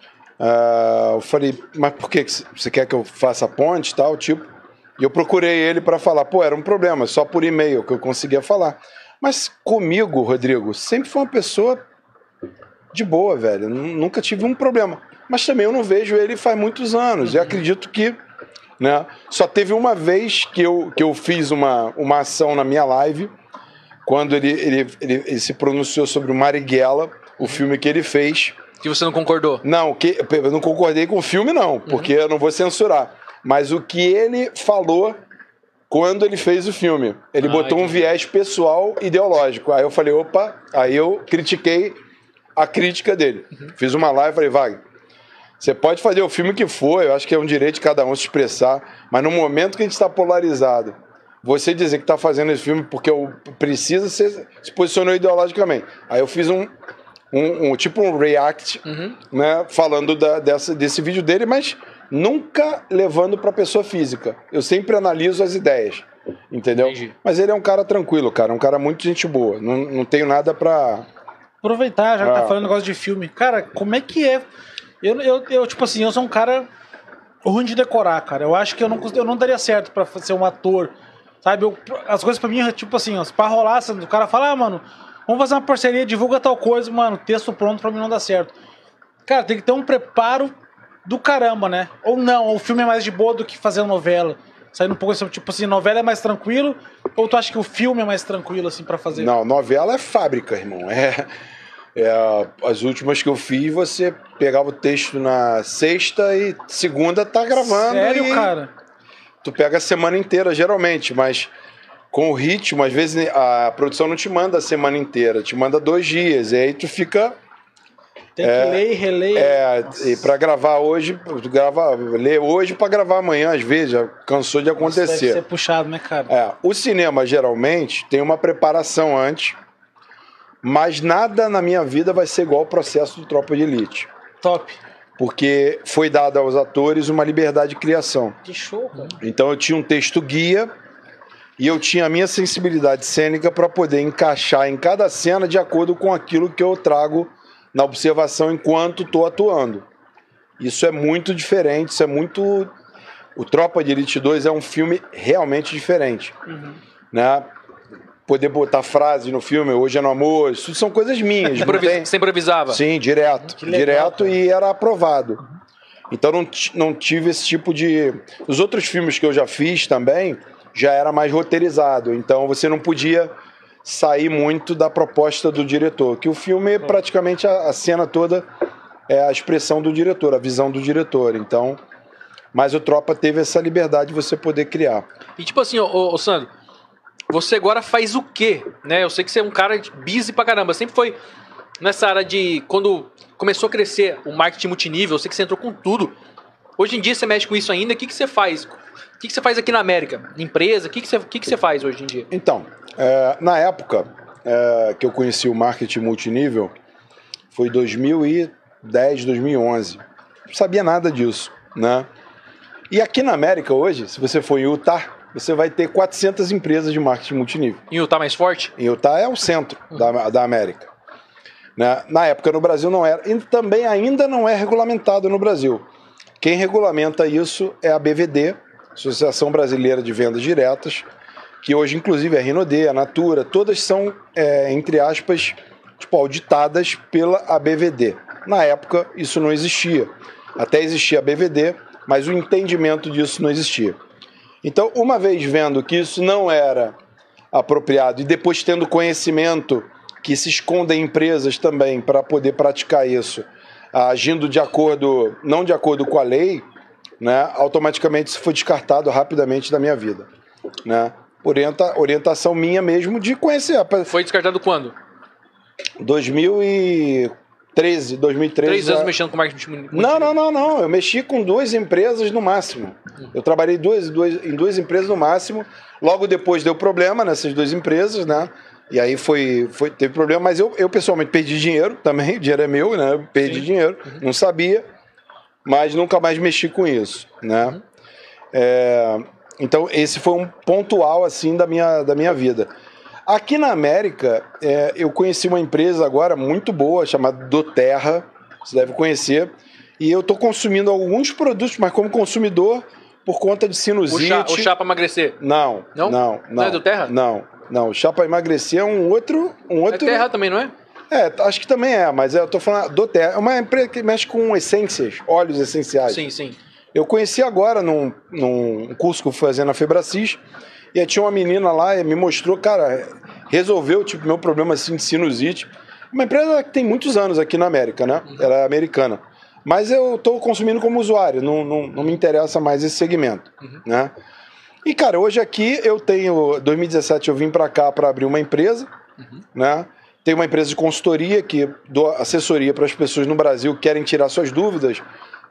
C: Eu falei, mas por que você quer que eu faça a ponte e tal, tipo... E eu procurei ele para falar, era um problema, só por e-mail que eu conseguia falar. Mas comigo, Rodrigo, sempre foi uma pessoa de boa, velho. Nunca tive um problema. Mas também eu não vejo ele faz muitos anos. E acredito que, né? Só teve uma vez que eu fiz uma ação na minha live, quando ele se pronunciou sobre o Marighella, o filme que ele fez.
B: Que você não concordou?
C: Não, eu não concordei com o filme, não, porque eu não vou censurar. Mas o que ele falou quando ele fez o filme. Ele botou um viés pessoal ideológico. Aí eu falei, aí eu critiquei a crítica dele. Fiz uma live e falei, Wagner, você pode fazer o filme que for, eu acho que é um direito de cada um se expressar, mas no momento que a gente está polarizado, você dizer que tá fazendo esse filme porque eu precisa, você se posicionou ideologicamente. Aí eu fiz tipo um react, né, falando desse vídeo dele, mas nunca levando pra pessoa física. Eu sempre analiso as ideias, entendeu?
B: Entendi.
C: Mas ele é um cara tranquilo, cara, um cara muito gente boa. Não tenho nada pra...
A: Aproveitar, já que tá falando negócio de filme. Cara, como é que é? Eu tipo assim, eu sou um cara ruim de decorar, cara. Eu acho que eu não daria certo pra ser um ator, sabe? As coisas pra mim, tipo assim, ó, pra rolar, o cara fala, mano, vamos fazer uma parceria, divulga tal coisa, mano, texto pronto pra mim não dá certo. Cara, tem que ter um preparo do caramba, né? Ou não, ou o filme é mais de boa do que fazer novela. Saindo um pouco, tipo assim, novela é mais tranquilo, ou tu acha que o filme é mais tranquilo, assim, pra fazer?
C: Não, novela é fábrica, irmão. As últimas que eu fiz, você pegava o texto na sexta e segunda tá gravando.
A: Sério, cara?
C: Tu pega a semana inteira, geralmente, mas com o ritmo, às vezes a produção não te manda a semana inteira, te manda 2 dias, e aí tu fica...
A: Tem que ler e reler.
C: E pra gravar hoje, lê hoje pra gravar amanhã, às vezes, já cansou de acontecer.
A: Isso deve ser puxado, né, cara?
C: O cinema, geralmente, tem uma preparação antes, mas nada na minha vida vai ser igual ao processo do Tropa de Elite.
A: Top.
C: Porque foi dada aos atores uma liberdade de criação.
A: Que show, cara.
C: Então eu tinha um texto guia e eu tinha a minha sensibilidade cênica para poder encaixar em cada cena de acordo com aquilo que eu trago na observação enquanto estou atuando. Isso é muito diferente, isso é muito... O Tropa de Elite 2 é um filme realmente diferente. Né? Poder botar frase no filme, hoje é no amor, isso são coisas minhas.
B: Você improvisava?
C: Sim, direto.
A: Que legal,
C: direto,
A: cara.
C: e era aprovado. Então não tive esse tipo de... Os outros filmes que eu já fiz também, já era mais roteirizado. Então você não podia sair muito da proposta do diretor. Que o filme, praticamente, a cena toda é a expressão do diretor, a visão do diretor. Então... Mas o Tropa teve essa liberdade de você poder criar.
B: E tipo assim, ô Sandro, você agora faz o quê? Né? Eu sei que você é um cara busy pra caramba. Sempre foi nessa área de... Quando começou a crescer o marketing multinível, eu sei que você entrou com tudo. Hoje em dia você mexe com isso ainda. O que você faz? O que você faz aqui na América? Empresa? O que você faz hoje em dia?
C: Então, na época que eu conheci o marketing multinível, foi 2010, 2011. Não sabia nada disso, né? E aqui na América hoje, se você for em Utah, você vai ter 400 empresas de marketing multinível.
B: Em Utah mais forte?
C: Em Utah é o centro da América. Né? Na época no Brasil não era. E também ainda não é regulamentado no Brasil. Quem regulamenta isso é a BVD, Associação Brasileira de Vendas Diretas, que hoje inclusive a Rinode, a Natura, todas são, entre aspas, tipo, auditadas pela ABVD. Na época isso não existia. Até existia a BVD, mas o entendimento disso não existia. Então, uma vez vendo que isso não era apropriado e depois tendo conhecimento que se escondem empresas também para poder praticar isso, agindo de acordo, não de acordo com a lei, né, automaticamente isso foi descartado rapidamente da minha vida. Né? Orientação minha mesmo de conhecer.
B: Foi descartado quando?
C: 2013.
B: 3 anos mexendo com marketing multinível?
C: Não. Eu mexi com 2 empresas no máximo. Eu trabalhei em 2 empresas no máximo. Logo depois deu problema nessas 2 empresas, né? E aí teve problema, mas eu pessoalmente perdi dinheiro também. O dinheiro é meu, né? Eu perdi dinheiro, não sabia, mas nunca mais mexi com isso, né? Então esse foi um pontual assim da minha vida. Aqui na América, eu conheci uma empresa agora muito boa, chamada Doterra, você deve conhecer, e eu estou consumindo alguns produtos, mas como consumidor, por conta de sinusite...
B: O chá para emagrecer?
C: Não.
B: Não é Doterra?
C: Não, o chá para emagrecer é um outro...
B: É Terra também, não é?
C: Acho que também mas eu estou falando Doterra, é uma empresa que mexe com essências, óleos essenciais.
B: Sim.
C: Eu conheci agora num curso que eu fui fazer na Febracis, e aí tinha uma menina lá e me mostrou, cara, resolveu tipo meu problema assim de sinusite. Uma empresa que tem muitos anos aqui na América, né? Ela é americana. Mas eu estou consumindo como usuário, não me interessa mais esse segmento, né? E, cara, hoje aqui eu tenho... 2017 eu vim para cá para abrir uma empresa, né? Tenho uma empresa de consultoria que dou assessoria para as pessoas no Brasil que querem tirar suas dúvidas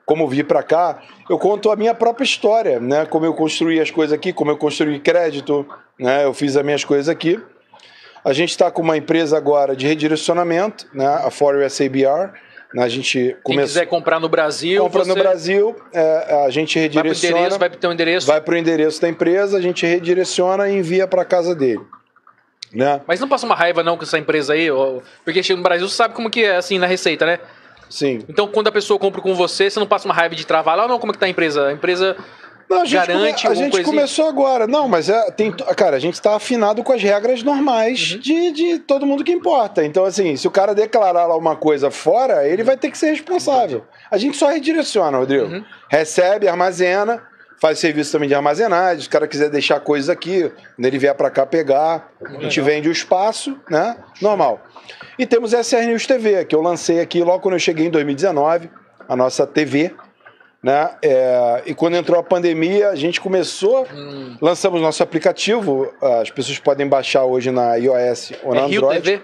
C: como vir para cá, eu conto a minha própria história, né? Como eu construí as coisas aqui, como eu construí crédito, né? Eu fiz as minhas coisas aqui. A gente está com uma empresa agora de redirecionamento, né? A For SABR. A gente
B: Quem quiser comprar no Brasil...
C: Compra no Brasil, a gente redireciona...
B: Vai para o teu endereço?
C: Vai para o endereço da empresa, a gente redireciona e envia para casa dele. Né?
B: Mas não passa uma raiva não com essa empresa aí? Porque chega no Brasil, você sabe como que é assim na receita, né?
C: Sim.
B: Então quando a pessoa compra com você não passa uma raiva de travar lá? Não, como é que tá a empresa? A empresa...
C: Não, a gente
B: garante
C: a gente começou agora. Não, mas cara, a gente está afinado com as regras normais de todo mundo que importa. Então, assim, se o cara declarar lá uma coisa fora, ele vai ter que ser responsável. A gente só redireciona, Rodrigo. Recebe, armazena, faz serviço também de armazenagem. Se o cara quiser deixar coisas aqui, quando ele vier para cá pegar, a gente vende o espaço, né? Normal. E temos a SR News TV, que eu lancei aqui logo quando eu cheguei em 2019, a nossa TV. Né? E quando entrou a pandemia, a gente começou, lançamos nosso aplicativo, as pessoas podem baixar hoje na iOS ou na Android.
B: TV?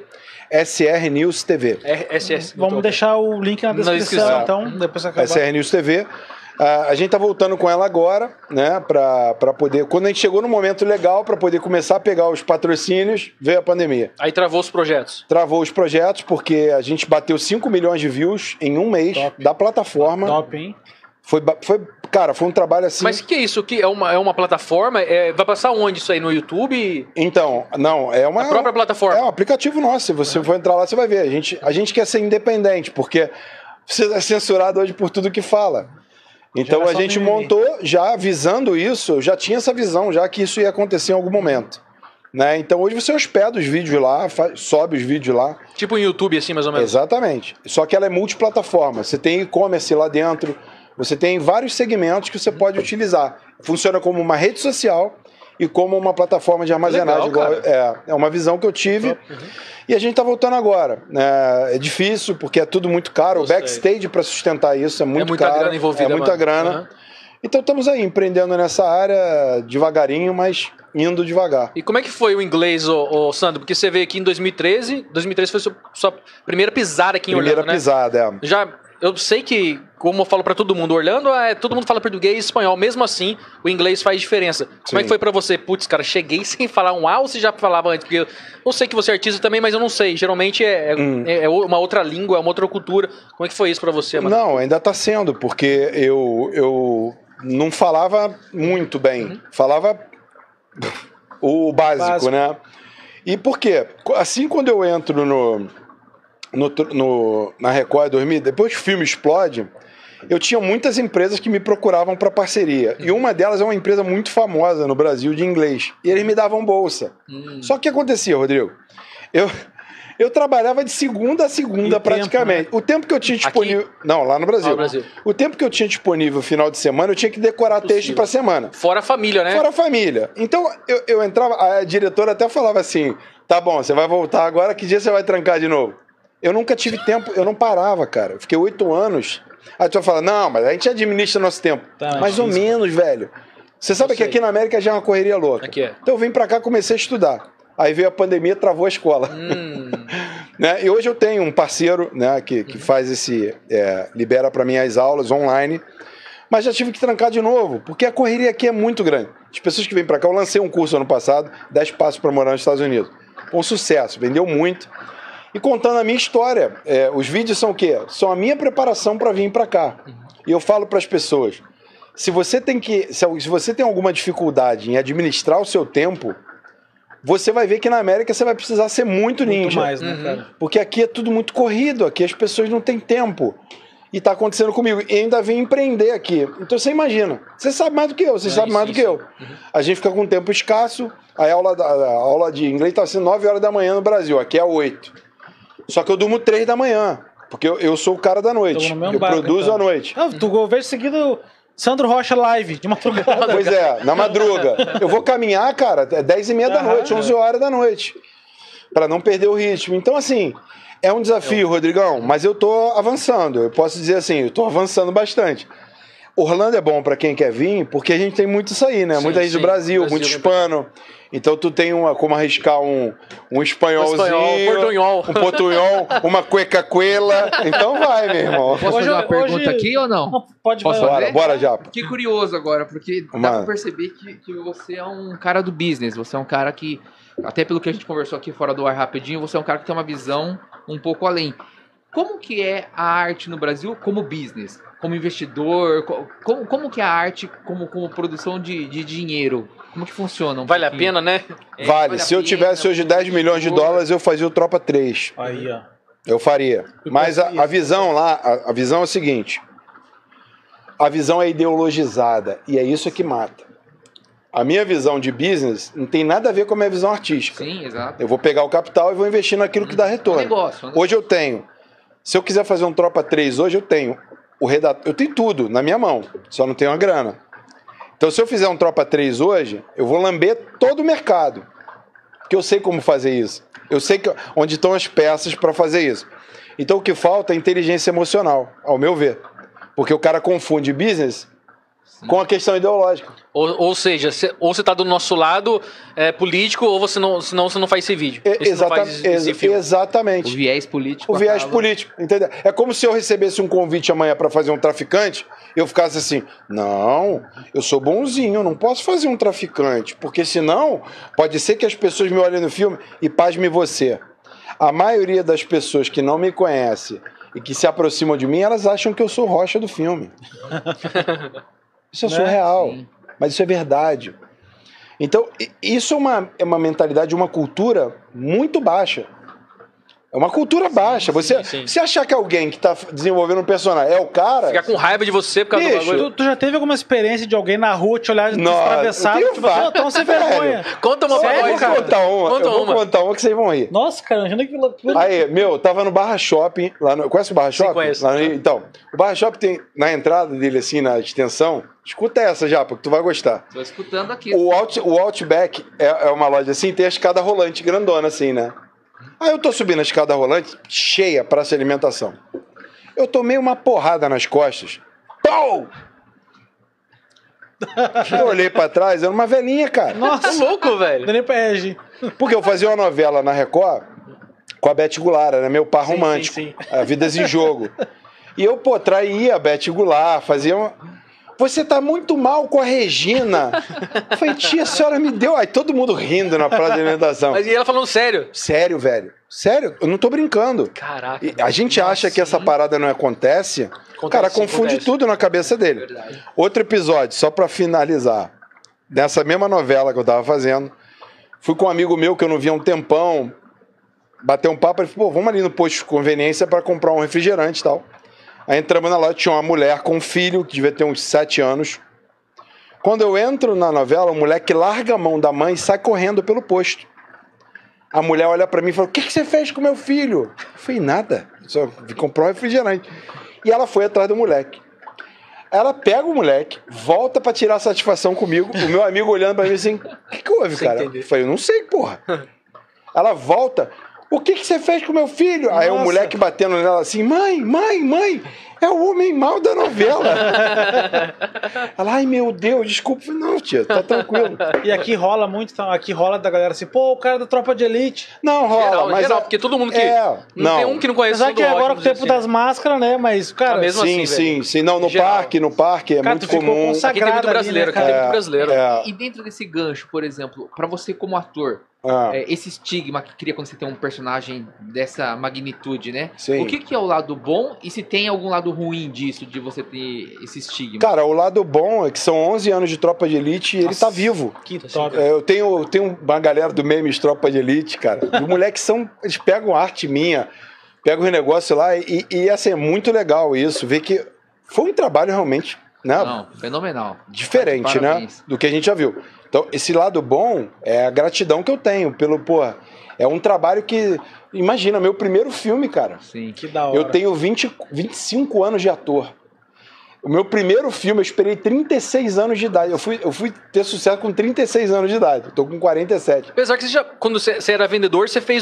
C: SR News TV.
A: Vamos deixar o link na descrição, então, depois você acabar.
C: SR News TV. A gente tá voltando com ela agora, né, para poder, quando a gente chegou no momento legal para poder começar a pegar os patrocínios, veio a pandemia.
B: Aí travou os projetos.
C: Travou os projetos porque a gente bateu 5 milhões de views em um mês da plataforma.
A: Top, hein?
C: Cara, foi um trabalho assim...
B: Mas o que é isso? É uma plataforma? Vai passar onde isso aí? No YouTube?
C: Então, não, é uma...
B: A própria plataforma?
C: É um aplicativo nosso. Se você for entrar lá, você vai ver. A gente quer ser independente, porque você é censurado hoje por tudo que fala. Então a gente montou, já visando isso, eu já tinha essa visão, já que isso ia acontecer em algum momento. Né? Então hoje você hospeda os vídeos lá, sobe os vídeos lá.
B: Tipo em YouTube, assim, mais ou menos?
C: Exatamente. Só que ela é multiplataforma. Você tem e-commerce lá dentro... Você tem vários segmentos que você pode utilizar. Funciona como uma rede social e como uma plataforma de armazenagem.
B: Legal,
C: é uma visão que eu tive. E a gente está voltando agora. É difícil, porque é tudo muito caro. O backstage para sustentar isso é muito caro.
B: Grana envolvida,
C: é muita grana. Então estamos aí, empreendendo nessa área devagarinho, mas indo devagar.
B: E como é que foi o inglês, Sandro? Porque você veio aqui em 2013. 2013 foi sua primeira pisada aqui em Orlando, né?
C: Primeira pisada,
B: Eu sei que, como eu falo pra todo mundo, Orlando, todo mundo fala português e espanhol. Mesmo assim, o inglês faz diferença. Como é que foi pra você? Putz, cara, cheguei sem falar um A ou você já falava antes? Porque eu sei que você é artista também, mas eu não sei. Geralmente é uma outra língua, é uma outra cultura. Como é que foi isso pra você, mano?
C: Não, ainda tá sendo, porque eu não falava muito bem. Falava o básico, né? E por quê? Assim, quando eu entro na Record 2000, depois que o filme explode, eu tinha muitas empresas que me procuravam para parceria. E uma delas é uma empresa muito famosa no Brasil de inglês. E eles me davam bolsa. Só que o que acontecia, Rodrigo? Eu trabalhava de segunda a segunda praticamente. Tempo, né? O tempo que eu tinha disponível... Aqui? Não, lá no Brasil. O tempo que eu tinha disponível no final de semana, eu tinha que decorar texto para semana.
B: Fora a família, né?
C: Fora a família. Então, eu entrava... A diretora até falava assim, tá bom, você vai voltar agora, que dia você vai trancar de novo? Eu nunca tive tempo, eu não parava, cara. Eu fiquei 8 anos. Aí tu vai falar, não, mas a gente administra nosso tempo. Tá, mais ou menos, velho. Você sabe que aqui na América já é uma correria louca. Então eu vim pra cá, comecei a estudar. Aí veio a pandemia, travou a escola. Né? E hoje eu tenho um parceiro, né, que faz libera pra mim as aulas online. Mas já tive que trancar de novo, porque a correria aqui é muito grande. As pessoas que vêm pra cá, eu lancei um curso ano passado, 10 passos pra morar nos Estados Unidos. Com sucesso, vendeu muito. E contando a minha história, os vídeos são o quê? São a minha preparação para vir para cá. E eu falo para as pessoas, se você tem alguma dificuldade em administrar o seu tempo, você vai ver que na América você vai precisar ser muito ninja.
A: Muito mais, né, cara?
C: Porque aqui é tudo muito corrido, aqui as pessoas não têm tempo. E tá acontecendo comigo. E ainda vim empreender aqui. Então você imagina, você sabe mais do que eu, você sabe mais do que eu. A gente fica com tempo escasso, a aula de inglês tá sendo 9 horas da manhã no Brasil, aqui é 8. Só que eu durmo 3 da manhã, porque eu sou o cara da noite. Eu produzo à noite.
A: Eu vejo seguido Sandro Rocha live, de madrugada.
C: Pois é, na madruga. Eu vou caminhar, cara, 10h30 da noite, 11 horas da noite, para não perder o ritmo. Então, assim, é um desafio, Rodrigão, mas eu tô avançando. Eu posso dizer assim, eu tô avançando bastante. Orlando é bom pra quem quer vir, porque a gente tem muito isso aí, né?
B: Sim,
C: Muita gente do
B: sim.
C: Brasil,
B: Brasil,
C: muito hispano. Então tu tem como arriscar um espanholzinho,
B: portunhol.
C: um portunhol, uma cueca-cuela. Então vai, meu irmão.
D: Posso fazer uma pergunta aqui ou não?
A: Não, pode
D: Posso
A: falar.
D: fazer?
C: Bora, Japa.
D: Fiquei curioso agora, porque dá
C: Mano.
D: pra perceber que você é um cara do business, você é um cara que, até pelo que a gente conversou aqui fora do ar rapidinho, você é um cara que tem uma visão um pouco além. Como que é a arte no Brasil como business? Como investidor? Como que é a arte como produção de dinheiro? Como que funciona?
B: Vale a pena, né?
C: Vale.
D: a
C: Se eu
D: pena,
C: tivesse hoje 10 milhões de dólares, eu fazia o Tropa 3.
A: Aí, ó.
C: Eu faria. Mas a visão lá, a visão é o seguinte. A visão é ideologizada. E é isso que mata. A minha visão de business não tem nada a ver com a minha visão artística.
D: Sim, exato.
C: Eu vou pegar o capital e vou investir naquilo que dá retorno.
D: Negócio.
C: Hoje eu tenho. Se eu quiser fazer um Tropa 3 hoje, eu tenho o redator. Eu tenho tudo na minha mão. Só não tenho a grana. Então, se eu fizer um Tropa 3 hoje, eu vou lamber todo o mercado. Porque eu sei como fazer isso. Eu sei onde estão as peças para fazer isso. Então, o que falta é inteligência emocional, ao meu ver. Porque o cara confunde business com a questão ideológica.
B: Ou seja, ou você tá do nosso lado político, ou senão você não faz esse vídeo. Você não faz esse filme.
C: Exatamente.
D: O viés político.
C: O viés
D: acaba-
C: político, entendeu? É como se eu recebesse um convite amanhã para fazer um traficante, eu ficasse assim, não, eu sou bonzinho, eu não posso fazer um traficante, porque senão pode ser que as pessoas me olhem no filme e pasme você. A maioria das pessoas que não me conhece e que se aproximam de mim, elas acham que eu sou Rocha do filme. Isso é surreal,
D: Sim.
C: mas isso é verdade. Então, isso é uma mentalidade, uma cultura muito baixa. É uma cultura baixa.
B: sim.
C: Você achar que alguém que está desenvolvendo um personagem é o cara...
B: Ficar com raiva de você por causa do
C: Bicho,
B: bagulho.
A: Tu já teve alguma experiência de alguém na rua te olhar
C: Nossa,
A: atravessado?
C: eu tenho
A: Tipo assim,
C: várias.
A: ó, tão sem
C: Velho.
A: vergonha.
B: Conta uma pra
C: Eu
B: nós,
C: vou contar uma.
B: Conta
C: Eu vou
B: uma.
C: contar uma que vocês vão rir.
A: Nossa, cara, imagina que loucura.
C: Aí, tava no Barra Shopping, conhece o Barra Shopping?
B: conheço.
C: Lá no Rio? Então, o Barra Shopping tem, na entrada dele, assim, na extensão, escuta essa já, porque tu vai gostar.
D: Tô escutando aqui.
C: O Outback é uma loja assim, tem a escada rolante grandona, assim, né? Aí eu tô subindo a escada rolante, cheia, praça de alimentação. Eu tomei uma porrada nas costas. Pau! Eu olhei pra trás, era uma velhinha, cara.
B: Nossa, louco, velho.
A: Não é nem pra reagir.
C: Porque eu fazia uma novela na Record com a Beth Goulart, era meu par
B: Sim,
C: romântico.
B: sim,
C: A Vidas em Jogo. E eu, traía a Beth Goulart, fazia uma... Você tá muito mal com a Regina. Eu falei, tia, a senhora me deu... Aí todo mundo rindo na praça de alimentação.
B: Mas e ela falando sério?
C: Sério, velho. Sério, eu não tô brincando.
B: Caraca.
C: E a gente acha que essa parada não acontece. O cara
B: sim,
C: confunde
B: acontece.
C: tudo na cabeça dele.
D: Verdade.
C: Outro episódio, só pra finalizar. Nessa mesma novela que eu tava fazendo, fui com um amigo meu que eu não via há um tempão, bater um papo, ele falou, pô, vamos ali no posto de conveniência pra comprar um refrigerante e tal. Aí entramos na loja, tinha uma mulher com um filho, que devia ter uns 7 anos. Quando eu entro na novela, o moleque larga a mão da mãe e sai correndo pelo posto. A mulher olha pra mim e fala, o que você fez com meu filho? Eu falei, nada, só vim comprar um refrigerante. E ela foi atrás do moleque. Ela pega o moleque, volta pra tirar satisfação comigo, o meu amigo olhando pra mim assim, o que houve,
B: Sem
C: cara?
B: entender.
C: Eu falei, eu não sei, porra. Ela volta, o que você fez com meu filho? Aí o
A: Nossa.
C: moleque batendo nela assim, mãe, é o homem mau da novela. Ela, ai meu Deus, desculpa. Eu falei, não, tia, tá tranquilo.
A: E aqui rola muito, então, aqui rola da galera assim, pô, o cara da Tropa de Elite.
C: Não, rola, mas...
B: Geral, porque todo mundo que...
C: É,
B: não tem um que não conhece
A: Apesar
B: o
A: que
B: Rocha,
A: agora com o
B: vamos dizer
A: tempo
B: assim.
A: das máscaras, né, mas, cara,
B: mesmo
C: sim,
B: assim,
C: sim. Não, no
B: Geral.
C: parque é
A: Cara,
C: muito
A: tu ficou
C: comum.
A: consagrado.
B: Aqui tem muito
A: ali,
B: brasileiro,
A: né,
B: aqui tem
A: cara?
B: muito brasileiro.
C: É.
D: E dentro desse gancho, por exemplo, pra você como ator,
C: Ah,
D: esse estigma que cria quando você tem um personagem dessa magnitude, né?
C: Sim.
D: O que é o lado bom e se tem algum lado ruim disso, de você ter esse estigma?
C: cara, o lado bom é que são 11 anos de Tropa de Elite e ele tá vivo.
A: Que top.
C: Eu tenho uma galera do Memes Tropa de Elite, cara. Do moleque eles pegam arte minha, pegam os negócios lá e assim, é muito legal isso. Ver que foi um trabalho realmente, né?
D: Não, fenomenal.
C: Diferente, né?
D: Parabéns.
C: Do que a gente já viu. Então, esse lado bom é a gratidão que eu tenho pelo, é um trabalho que, imagina, meu primeiro filme, cara.
D: Sim.
A: Que da hora.
C: Eu tenho 25 anos de ator. O meu primeiro filme, eu esperei 36 anos de idade. Eu fui ter sucesso com 36 anos de idade. Eu tô com 47.
B: Apesar que quando você era vendedor, você fez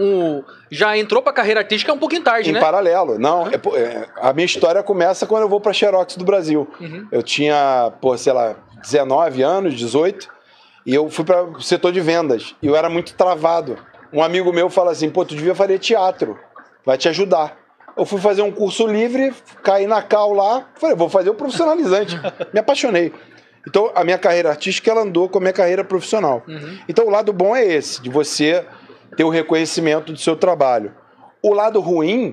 B: já entrou pra carreira artística um pouquinho tarde, né?
C: Em paralelo. Não, a minha história começa quando eu vou pra Xerox do Brasil. Eu tinha, sei lá, 19 anos, 18, e eu fui para o setor de vendas. E eu era muito travado. Um amigo meu fala assim, tu devia fazer teatro, vai te ajudar. Eu fui fazer um curso livre, caí na cal lá, falei, vou fazer o profissionalizante. Me apaixonei. Então, a minha carreira artística, ela andou com a minha carreira profissional. Então, o lado bom é esse, de você ter o reconhecimento do seu trabalho. O lado ruim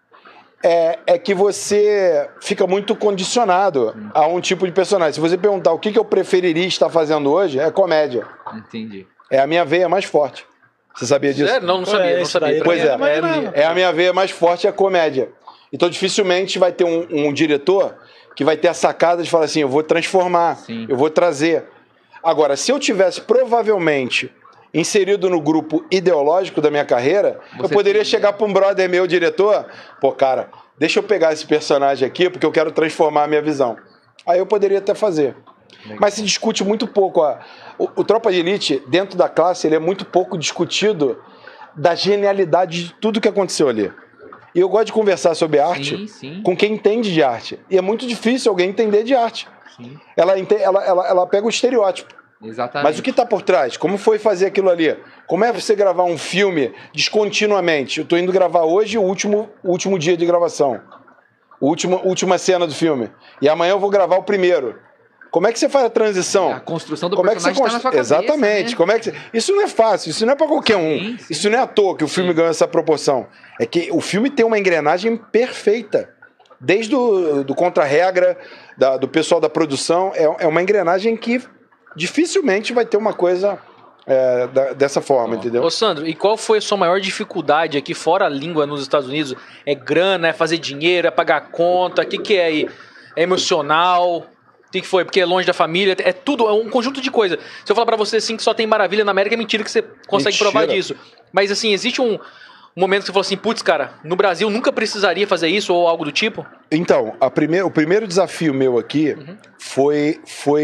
C: é que você fica muito condicionado a um tipo de personagem. Se você perguntar o que eu preferiria estar fazendo hoje, é comédia.
D: Entendi.
C: É a minha veia mais forte. Você sabia disso?
B: Sério? Não sabia, não sabia.
C: Pois é a minha veia mais forte é a comédia. Então, dificilmente vai ter um diretor que vai ter a sacada de falar assim, eu vou transformar, eu vou trazer. Agora, se eu tivesse provavelmente inserido no grupo ideológico da minha carreira, eu poderia chegar para um brother meu, diretor, cara, deixa eu pegar esse personagem aqui porque eu quero transformar a minha visão. Aí eu poderia até fazer. Mas se discute muito pouco. O Tropa de Elite, dentro da classe, ele é muito pouco discutido da genialidade de tudo que aconteceu ali. E eu gosto de conversar sobre arte com quem entende de arte. E é muito difícil alguém entender de arte. Ela pega o estereótipo.
D: Exatamente.
C: Mas o que está por trás? Como foi fazer aquilo ali? Como é você gravar um filme descontinuamente? Eu estou indo gravar hoje o último dia de gravação. Última cena do filme. E amanhã eu vou gravar o primeiro. Como é que você faz a transição?
D: A construção do personagem está na sua cabeça.
C: Exatamente.
D: Né?
C: Isso não é fácil, isso não é para qualquer um. Isso não é à toa que o filme ganhou essa proporção. É que o filme tem uma engrenagem perfeita. Desde do contra-regra, do pessoal da produção, é uma engrenagem que dificilmente vai ter uma coisa dessa forma, entendeu?
B: Ô Sandro, e qual foi a sua maior dificuldade aqui, fora a língua nos Estados Unidos? É grana, é fazer dinheiro, é pagar conta? O que é aí? É emocional? O que foi? Porque é longe da família, é tudo, é um conjunto de coisas. Se eu falar pra você assim que só tem maravilha na América, é mentira que você consegue provar disso. Mas assim, existe um momento que você falou assim, putz, cara, no Brasil nunca precisaria fazer isso ou algo do tipo?
C: Então, o primeiro desafio meu aqui foi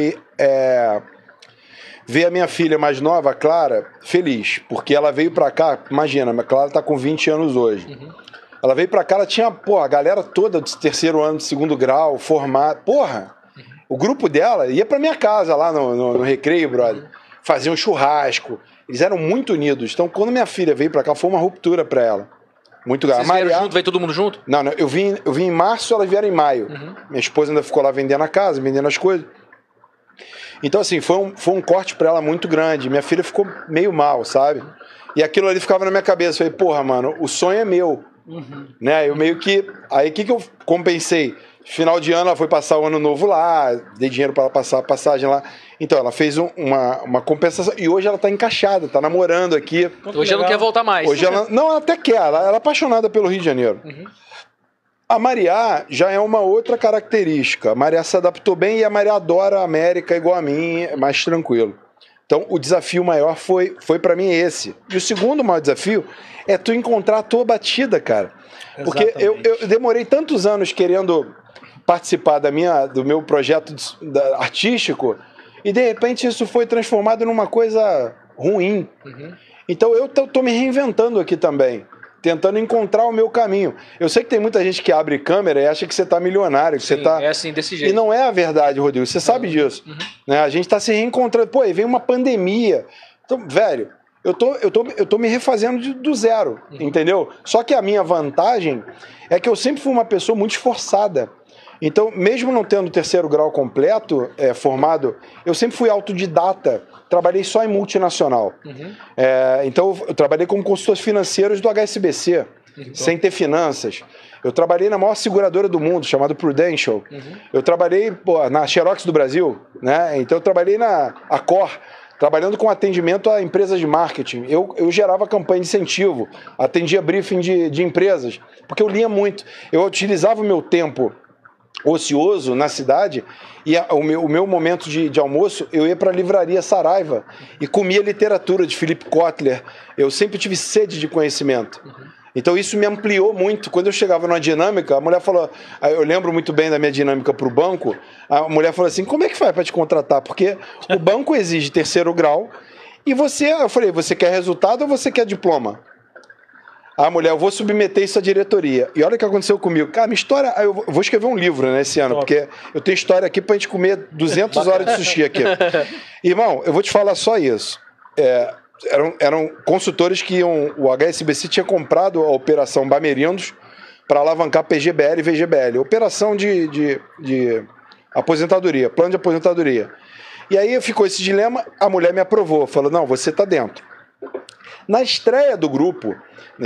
C: ver a minha filha mais nova, a Clara, feliz. Porque ela veio pra cá, imagina, a Clara tá com 20 anos hoje. Ela veio pra cá, ela tinha, a galera toda do terceiro ano, de segundo grau, formada. O grupo dela ia pra minha casa lá no Recreio, brother. Fazia um churrasco. Eles eram muito unidos. Então, quando minha filha veio pra cá, foi uma ruptura pra ela. Muito grave.
B: Vocês vieram junto? Veio todo mundo junto?
C: Não, eu vim em março, elas vieram em maio. Minha esposa ainda ficou lá vendendo a casa, vendendo as coisas. Então, assim, foi um corte pra ela muito grande. Minha filha ficou meio mal, sabe? E aquilo ali ficava na minha cabeça. Eu falei, mano, o sonho é meu. Né? Eu meio que... Aí, o que eu compensei? Final de ano, ela foi passar o ano novo lá, dei dinheiro para ela passar a passagem lá. Então, ela fez uma compensação. E hoje ela tá encaixada, tá namorando aqui.
B: Hoje ela não quer voltar mais.
C: Hoje ela até quer, ela é apaixonada pelo Rio de Janeiro. A Mariá já é uma outra característica. A Mariá se adaptou bem e a Mariá adora a América igual a mim, é mais tranquilo. Então, o desafio maior foi para mim esse. E o segundo maior desafio é tu encontrar a tua batida, cara. Porque eu demorei tantos anos querendo participar do meu projeto artístico e de repente isso foi transformado numa coisa ruim. Então eu tô me reinventando aqui também, tentando encontrar o meu caminho. Eu sei que tem muita gente que abre câmera e acha que você tá milionário, que você tá...
B: é assim, desse jeito.
C: E não é a verdade, Rodrigo, você sabe disso. Né? A gente tá se reencontrando. Aí vem uma pandemia. Então, velho, eu tô me refazendo do zero, entendeu? Só que a minha vantagem é que eu sempre fui uma pessoa muito esforçada. Então, mesmo não tendo terceiro grau completo, formado, eu sempre fui autodidata, trabalhei só em multinacional. Então, eu trabalhei como consultor financeiro do HSBC, sem ter finanças. Eu trabalhei na maior seguradora do mundo, chamada Prudential. Eu trabalhei na Xerox do Brasil, né? Então eu trabalhei na Accor, trabalhando com atendimento a empresas de marketing. Eu gerava campanha de incentivo, atendia briefing de empresas, porque eu lia muito. Eu utilizava o meu tempo ocioso na cidade e o meu momento de almoço, eu ia para a livraria Saraiva e comia literatura de Philip Kotler. Eu sempre tive sede de conhecimento. Então isso me ampliou muito. Quando eu chegava numa dinâmica, a mulher falou... Eu lembro muito bem da minha dinâmica para o banco. A mulher falou assim, como é que faz para te contratar? Porque o banco exige 3º grau e você... Eu falei, você quer resultado ou você quer diploma? A mulher, eu vou submeter isso à diretoria. E olha o que aconteceu comigo. Cara, minha história... Eu vou escrever um livro, né, esse ano, porque eu tenho história aqui pra gente comer 200 horas de sushi aqui. Irmão, eu vou te falar só isso. Eram consultores que o HSBC tinha comprado a operação Bamerindos para alavancar PGBL e VGBL. Operação de aposentadoria, plano de aposentadoria. E aí ficou esse dilema, a mulher me aprovou. Falou, não, você tá dentro. Na estreia do grupo...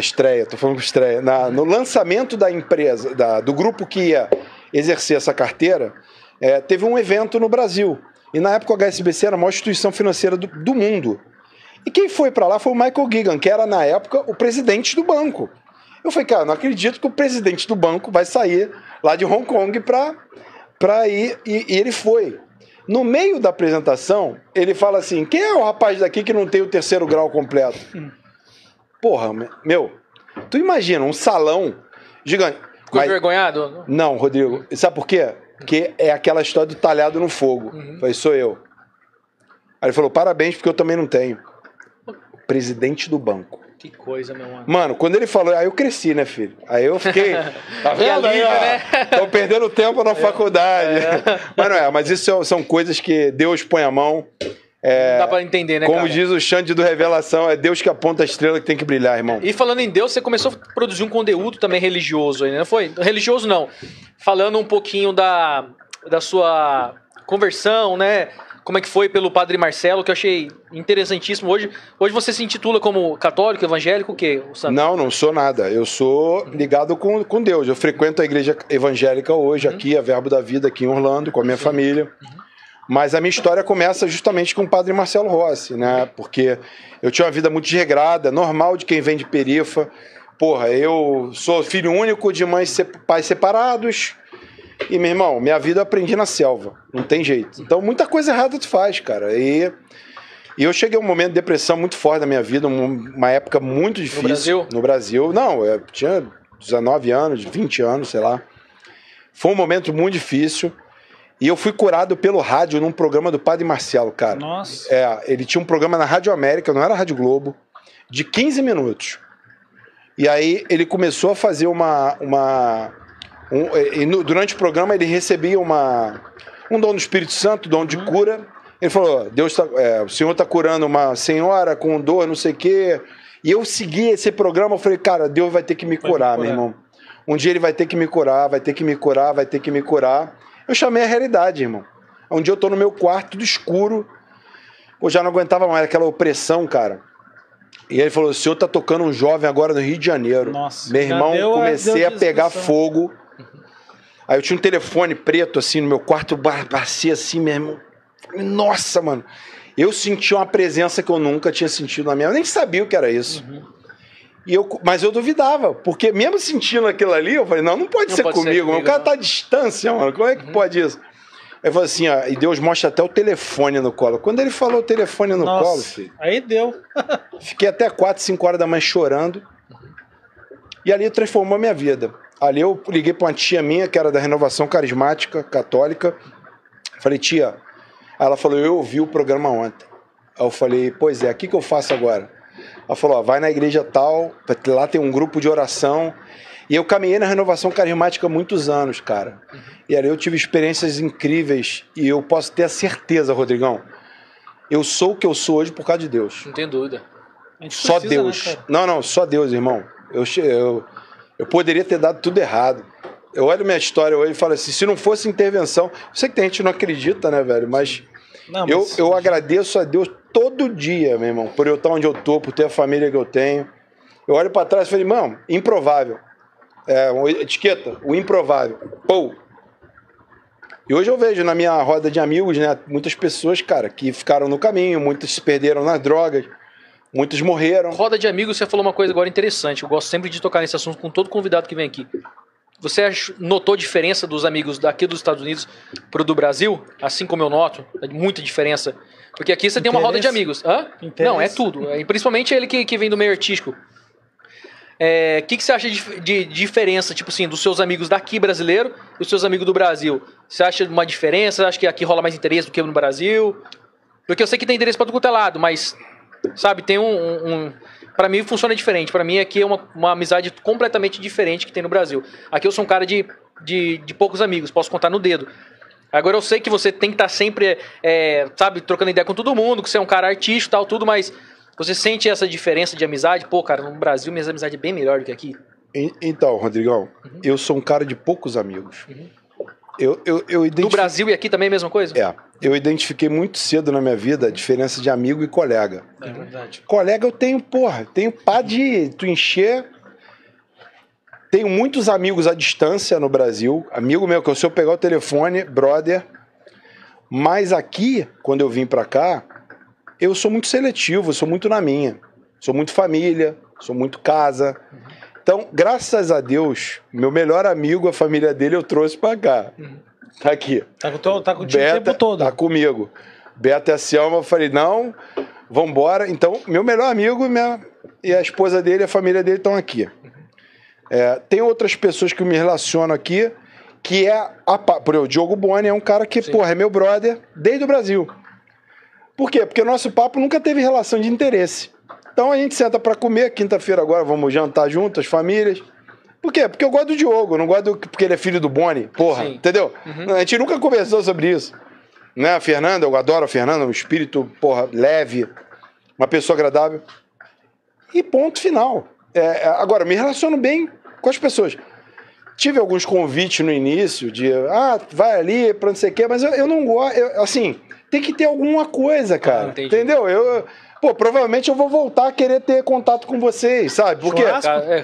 C: no lançamento da empresa, do grupo que ia exercer essa carteira, teve um evento no Brasil. E na época o HSBC era a maior instituição financeira do mundo. E quem foi para lá foi o Michael Geoghegan, que era na época o presidente do banco. Eu falei, cara, não acredito que o presidente do banco vai sair lá de Hong Kong para ir. E ele foi. No meio da apresentação, ele fala assim, quem é o rapaz daqui que não tem o 3º grau completo? Porra, meu, tu imagina um salão gigante.
B: Ficou envergonhado?
C: Não, Rodrigo. Sabe por quê? Porque é aquela história do talhado no fogo. Falei, sou eu. Aí ele falou, parabéns, porque eu também não tenho. Presidente do banco.
A: Que coisa, meu mano.
C: Mano, quando ele falou, aí eu cresci, né, filho? Aí eu fiquei... Tá vendo aí, ó? Tô perdendo tempo na faculdade. Mas não é, mas isso são coisas que Deus põe a mão...
B: Dá pra entender, né,
C: como
B: cara?
C: diz o Xande do Revelação, é Deus que aponta a estrela que tem que brilhar, irmão.
B: E falando em Deus, você começou a produzir um conteúdo também religioso aí, não foi? Religioso não. Falando um pouquinho da sua conversão, né? Como é que foi pelo Padre Marcelo, que eu achei interessantíssimo. Hoje você se intitula como católico, evangélico, o quê?
C: Não sou nada. Eu sou ligado com Deus. Eu frequento a igreja evangélica hoje, aqui, a Verbo da Vida, aqui em Orlando, com a minha família. Mas a minha história começa justamente com o Padre Marcelo Rossi, né? Porque eu tinha uma vida muito desregrada, normal de quem vem de perifa. Porra, eu sou filho único de pais separados. E, meu irmão, minha vida eu aprendi na selva. Não tem jeito. Então, muita coisa errada tu faz, cara. E eu cheguei a um momento de depressão muito forte na minha vida, uma época muito difícil.
B: No Brasil?
C: No Brasil. Não, eu tinha 19 anos, 20 anos, sei lá. Foi um momento muito difícil. E eu fui curado pelo rádio num programa do Padre Marcelo, cara.
A: Nossa.
C: Ele tinha um programa na Rádio América, não era Rádio Globo, de 15 minutos. E aí ele começou a fazer durante o programa ele recebia um dom do Espírito Santo, dom de cura. Ele falou, o Senhor está curando uma senhora com dor, não sei o quê. E eu segui esse programa, eu falei, cara, Deus vai ter que me curar, meu irmão. Um dia ele vai ter que me curar, vai ter que me curar, vai ter que me curar. Eu chamei a realidade, irmão. Um dia eu tô no meu quarto, tudo escuro. Eu já não aguentava mais aquela opressão, cara. E ele falou, o senhor tá tocando um jovem agora no Rio de Janeiro.
A: Nossa.
C: Meu irmão, comecei a pegar fogo. Aí eu tinha um telefone preto, assim, no meu quarto, bacia assim, meu irmão. Nossa, mano. Eu senti uma presença que eu nunca tinha sentido na minha vida. Eu nem sabia o que era isso. Mas eu duvidava, porque mesmo sentindo aquilo ali, eu falei, não pode ser comigo. O cara tá à distância, mano. Como é que pode isso? Ele falou assim, ó, e Deus mostra até o telefone no colo. Quando ele falou o telefone no colo, filho,
A: aí deu.
C: Fiquei até 4, 5 horas da manhã chorando. E ali transformou a minha vida. Ali eu liguei pra uma tia minha, que era da Renovação Carismática, católica. Falei, tia. Aí ela falou, eu ouvi o programa ontem. Aí eu falei, pois é, o que eu faço agora? Ela falou, ó, vai na igreja tal, lá tem um grupo de oração. E eu caminhei na Renovação Carismática há muitos anos, cara. E ali eu tive experiências incríveis. E eu posso ter a certeza, Rodrigão, eu sou o que eu sou hoje por causa de Deus.
B: Não tem dúvida.
C: Só Deus. Né, não, só Deus, irmão. Eu poderia ter dado tudo errado. Eu olho minha história hoje e falo assim, se não fosse intervenção... Eu sei que tem gente que não acredita, né, velho? Mas eu agradeço a Deus todo dia, meu irmão, por eu estar onde eu tô, por ter a família que eu tenho. Eu olho pra trás e falei, mano, improvável. Etiqueta, o improvável. Pô. E hoje eu vejo na minha roda de amigos, né, muitas pessoas, cara, que ficaram no caminho, muitas se perderam nas drogas, muitos morreram.
B: Roda de amigos, você falou uma coisa agora interessante. Eu gosto sempre de tocar nesse assunto com todo convidado que vem aqui. Você notou diferença dos amigos daqui dos Estados Unidos pro do Brasil? Assim como eu noto, muita diferença. Porque aqui você tem uma roda de amigos. Hã? Não, é tudo. Principalmente ele que vem do meio artístico. que você acha de diferença, tipo assim, dos seus amigos daqui brasileiro e os seus amigos do Brasil? Você acha uma diferença? Você acha que aqui rola mais interesse do que no Brasil? Porque eu sei que tem interesse pra todo quanto é lado, mas, sabe, tem pra mim funciona diferente. Pra mim aqui é uma amizade completamente diferente que tem no Brasil. Aqui eu sou um cara de poucos amigos, posso contar no dedo. Agora eu sei que você tem que estar sempre, sabe, trocando ideia com todo mundo, que você é um cara artístico e tal, tudo, mas você sente essa diferença de amizade? Pô, cara, no Brasil minhas amizades é bem melhor do que aqui.
C: Então, Rodrigão, eu sou um cara de poucos amigos. Eu
B: Do Brasil e aqui também é a mesma coisa?
C: Eu identifiquei muito cedo na minha vida a diferença de amigo e colega.
A: É verdade.
C: Colega eu tenho, tenho pá de tu encher. Tenho muitos amigos à distância no Brasil. Amigo meu, que se eu pegar o telefone, brother. Mas aqui, quando eu vim pra cá, eu sou muito seletivo, eu sou muito na minha. Sou muito família, sou muito casa. Então, graças a Deus, meu melhor amigo, a família dele, eu trouxe pra cá. Tá aqui.
A: Tá contigo o tempo todo.
C: Tá comigo. Beta e a Selma, eu falei, não, vambora. Então, meu melhor amigo e a esposa dele, a família dele estão aqui. Tem outras pessoas que eu me relaciono aqui, que por exemplo, o Diogo Boni é um cara que, é meu brother desde o Brasil. Por quê? Porque o nosso papo nunca teve relação de interesse. Então a gente senta pra comer, quinta-feira agora vamos jantar junto, as famílias. Por quê? Porque eu gosto do Diogo, não gosto porque ele é filho do Boni, entendeu? A gente nunca conversou sobre isso. Né? A Fernanda, eu adoro a Fernanda, um espírito, leve, uma pessoa agradável. E ponto final. Agora, me relaciono bem com as pessoas. Tive alguns convites no início de, vai ali pra não sei o quê, mas eu não gosto, assim, tem que ter alguma coisa, cara, entendeu? Provavelmente eu vou voltar a querer ter contato com vocês, sabe? Porque
B: a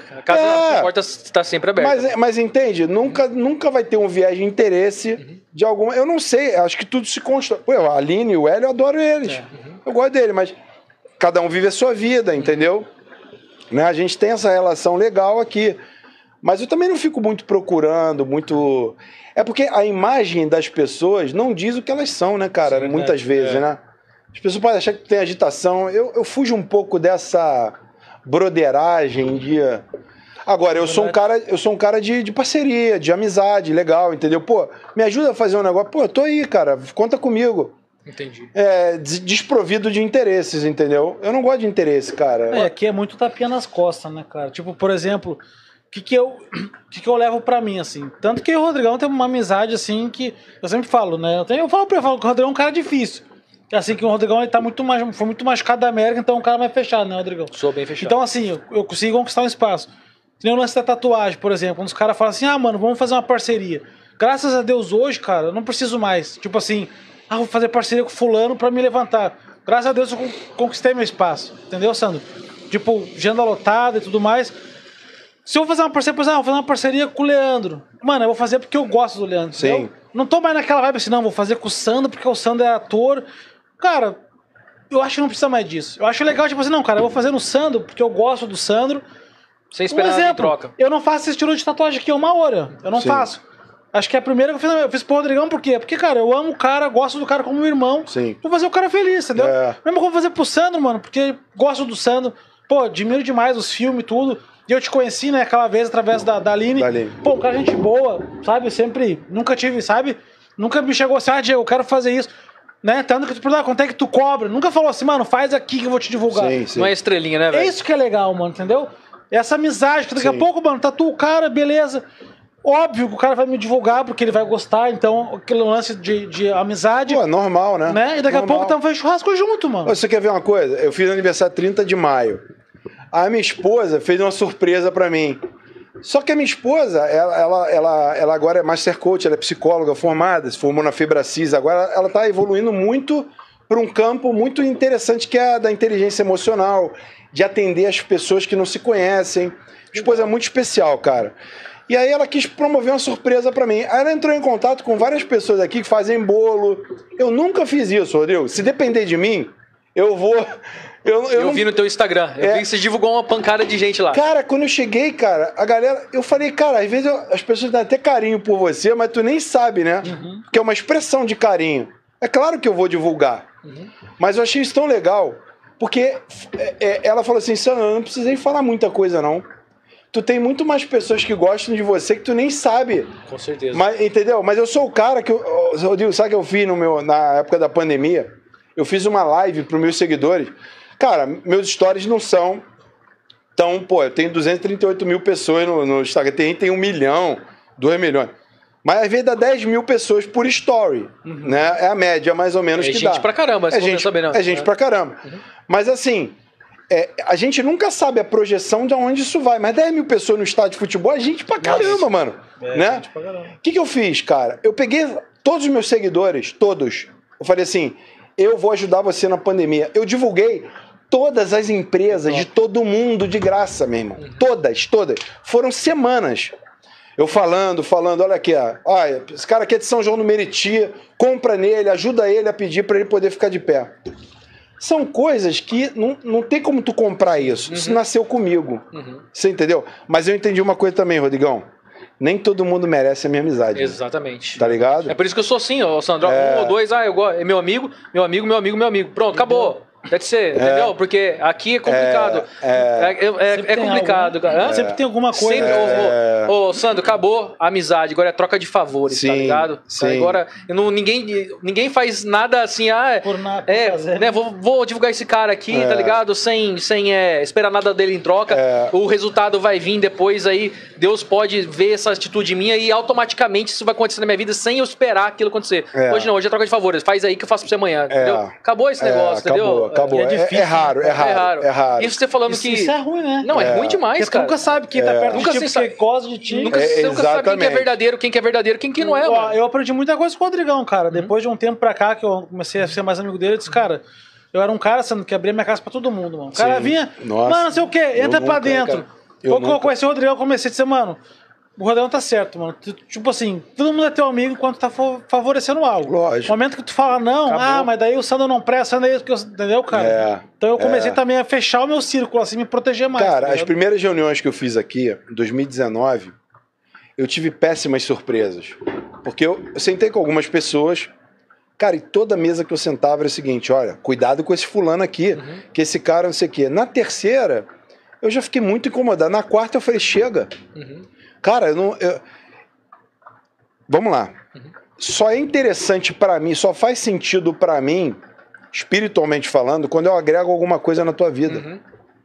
B: porta está sempre aberta.
C: Mas entende? Nunca vai ter um viés de interesse de alguma... Eu não sei, acho que tudo se constrói. A Aline e o Hélio, eu adoro eles. Eu gosto dele, mas cada um vive a sua vida, entendeu? Né? A gente tem essa relação legal aqui. Mas eu também não fico muito procurando, muito... É porque a imagem das pessoas não diz o que elas são, né, cara? Sim, muitas vezes, né? As pessoas podem achar que tem agitação. Eu fujo um pouco dessa broderagem de... Agora, eu sou um cara de parceria, de amizade, legal, entendeu? Me ajuda a fazer um negócio. Eu tô aí, cara, conta comigo.
B: Entendi.
C: Desprovido de interesses, entendeu? Eu não gosto de interesse, cara.
A: Aqui é muito tapinha nas costas, né, cara? Tipo, por exemplo... O que eu levo pra mim, assim? Tanto que o Rodrigão tem uma amizade, assim, que eu sempre falo, né? Eu falo que o Rodrigão é um cara difícil. Assim, que o Rodrigão ele foi muito machucado da América, então é um cara mais fechado, né, Rodrigão?
B: Sou bem fechado.
A: Então, assim, eu consigo conquistar um espaço. Tem o lance da tatuagem, por exemplo. Quando os caras falam assim, mano, vamos fazer uma parceria. Graças a Deus, hoje, cara, eu não preciso mais. Tipo assim, vou fazer parceria com fulano pra me levantar. Graças a Deus eu conquistei meu espaço. Entendeu, Sandro? Tipo, agenda lotada e tudo mais. Se eu vou fazer uma parceria, vou fazer uma parceria com o Leandro. Mano, eu vou fazer porque eu gosto do Leandro.
C: Sim.
A: Entendeu? Não tô mais naquela vibe assim, não, vou fazer com o Sandro porque o Sandro é ator. Cara, eu acho que não precisa mais disso. Eu acho legal, tipo assim, não, cara, eu vou fazer no Sandro porque eu gosto do Sandro.
B: Sem esperar nada em troca.
A: Eu não faço esse estilo de tatuagem aqui, é uma hora. Eu não faço. Acho que é a primeira que eu fiz pro Rodrigão, por quê? Porque, cara, eu amo o cara, gosto do cara como meu irmão.
C: Sim.
A: Vou fazer o cara feliz, entendeu? Mesmo que eu vou fazer pro Sandro, mano, porque gosto do Sandro. Admiro demais os filmes e tudo. E eu te conheci, né, aquela vez através da Aline. Um cara gente boa, sabe? Sempre, nunca tive, sabe? Nunca me chegou assim, Diego, eu quero fazer isso. Né? Tanto que tu pergunta quanto é que tu cobra. Nunca falou assim, mano, faz aqui que eu vou te divulgar.
C: Sim.
B: Não é estrelinha, né, velho?
A: É isso que é legal, mano, entendeu? Essa amizade, que daqui a pouco, mano, tatua o cara, beleza. Óbvio que o cara vai me divulgar porque ele vai gostar, então aquele lance de amizade.
C: Normal, né?
A: E daqui a pouco estamos fazendo churrasco junto, mano.
C: Você quer ver uma coisa? Eu fiz aniversário 30 de maio. A minha esposa fez uma surpresa pra mim. Só que a minha esposa, ela agora é Master Coach, ela é psicóloga formada, se formou na Febracis. Agora ela tá evoluindo muito para um campo muito interessante que é a da inteligência emocional, de atender as pessoas que não se conhecem. A esposa é muito especial, cara. E aí ela quis promover uma surpresa pra mim. Aí ela entrou em contato com várias pessoas aqui que fazem bolo. Eu nunca fiz isso, Rodrigo. Se depender de mim, eu vou... Eu
B: vi no teu Instagram. Eu vi que você divulgou uma pancada de gente lá.
C: Cara, quando eu cheguei, cara, a galera... Eu falei, cara, às vezes as pessoas dão até carinho por você, mas tu nem sabe, né? Porque é uma expressão de carinho. É claro que eu vou divulgar. Mas eu achei isso tão legal. Porque ela falou assim, Sandro, eu não precisei falar muita coisa, não. tu tem muito mais pessoas que gostam de você que tu nem sabe.
B: Com certeza.
C: Mas, entendeu? Mas eu sou o cara que... Rodrigo, sabe o que eu fiz na época da pandemia? Eu fiz uma live para os meus seguidores. Cara, meus stories não são tão... Pô, eu tenho 238 mil pessoas no Instagram. Tem 1 milhão, 2 milhões. Mas às vezes dá 10 mil pessoas por story, né? É a média, mais ou menos, que dá.
B: É gente pra caramba,
C: é gente pra caramba. Mas assim, a gente nunca sabe a projeção de onde isso vai. Mas 10 mil pessoas no estádio de futebol é gente pra caramba, mano. Né?
A: Gente pra caramba.
C: O que eu fiz, cara? Eu peguei todos os meus seguidores, todos. Eu falei assim, eu vou ajudar você na pandemia. Eu divulguei todas as empresas de todo mundo de graça, meu irmão. Todas. Foram semanas. Eu falando, olha aqui, ó. Olha, esse cara aqui é de São João do Meriti, compra nele, ajuda ele a pedir para ele poder ficar de pé. São coisas que não tem como tu comprar isso. Isso nasceu comigo. Você entendeu? Mas eu entendi uma coisa também, Rodrigão. Nem todo mundo merece a minha amizade.
B: Exatamente.
C: Tá ligado?
B: É por isso que eu sou assim, ó, Sandro. Um ou dois, eu gosto. É meu amigo. Pronto, acabou. Deve ser, entendeu? Porque aqui é complicado. É complicado, cara.
A: Sempre tem alguma coisa.
B: Sempre, ô, Sandro, acabou a amizade, agora é troca de favores, tá ligado?
C: Sim.
B: Agora, ninguém faz nada assim,
A: Por nada fazer.
B: né? Vou divulgar esse cara aqui, tá ligado? Sem esperar nada dele em troca. O resultado vai vir depois aí. Deus pode ver essa atitude minha e automaticamente isso vai acontecer na minha vida sem eu esperar aquilo acontecer. Hoje não, hoje é troca de favores. Faz aí que eu faço pra você amanhã, entendeu? Acabou esse negócio, entendeu?
C: Acabou.
A: É difícil,
C: é raro.
B: Isso você falando que...
A: Isso é ruim, né?
B: Não, é ruim demais,
A: Porque
B: cara.
A: tu nunca sabe quem tá perto de ti, porque gosta de ti.
B: Você nunca sabe quem que é verdadeiro, quem que não é, mano.
A: Eu aprendi muita coisa com o Rodrigão, cara. Depois de um tempo pra cá, que eu comecei a ser mais amigo dele, eu disse, cara, eu era um cara, sendo que abria minha casa pra todo mundo, mano. O cara vinha, mano, não sei o quê, entra pra dentro. Quando eu conheci o Rodrigão, eu comecei a dizer, mano, o Rodrigão tá certo, mano. Tipo assim, todo mundo é teu amigo enquanto tá favorecendo algo.
C: Lógico.
A: No momento que tu fala, não, mas daí o Sandro não presta, entendeu, cara? Então eu comecei também a fechar o meu círculo, assim, me proteger mais.
C: Cara, as primeiras reuniões que eu fiz aqui, em 2019, eu tive péssimas surpresas. Porque eu sentei com algumas pessoas, cara, e toda mesa que eu sentava era o seguinte, olha, cuidado com esse fulano aqui, que esse cara não sei o quê. Na terceira, eu já fiquei muito incomodado. Na quarta eu falei, chega. Cara, vamos lá. Só é interessante pra mim, só faz sentido pra mim, espiritualmente falando, quando eu agrego alguma coisa na tua vida.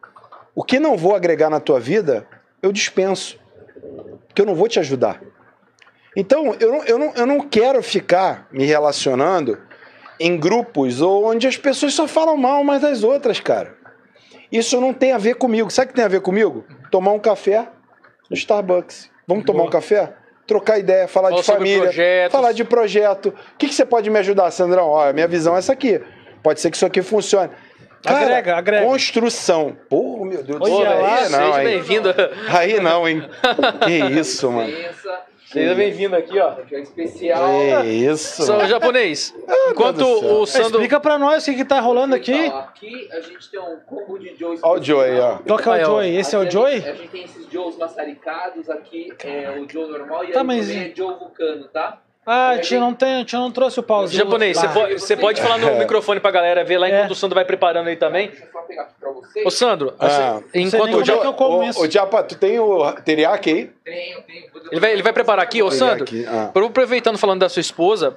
C: O que não vou agregar na tua vida, eu dispenso. Porque eu não vou te ajudar. Então, eu não quero ficar me relacionando em grupos onde as pessoas só falam mal umas das outras, cara. Isso não tem a ver comigo. Sabe o que tem a ver comigo? Tomar um café no Starbucks. Vamos tomar um café? Trocar ideia, falar de família, falar de projeto. O que você pode me ajudar, Sandrão? Olha, minha visão é essa aqui. Pode ser que isso aqui funcione. Cara,
A: agrega.
C: Construção. Pô, meu Deus do céu.
B: Aí não, seja bem-vindo.
C: Aí não, hein? Que isso, mano.
B: Seja bem-vindo aqui, ó.
D: Aqui é especial.
C: Que isso.
B: Sou japonês. Enquanto o Sandro...
A: Explica pra nós o que tá rolando aqui.
D: Então, aqui a gente tem um combo de Joe.
C: Olha o Joe aí, ó.
A: Qual que é o Joey? Esse é o Joey?
D: A gente tem esses Joes maçaricados, aqui é o Joe normal e
A: Tá,
D: aí
A: mas...
D: também é Joe vulcano, tá?
A: Ah, a gente não trouxe o pauzinho.
B: Japonês, você pode falar no microfone pra galera ver lá enquanto o Sandro vai preparando aí também?
D: Deixa eu só pegar aqui pra vocês.
B: Ô Sandro, enquanto
A: Como é que eu como isso?
C: Ô, Japa, tu tem o teriyaki aí?
D: Tenho.
B: ele vai preparar aqui, ô Sandro, aproveitando falando da sua esposa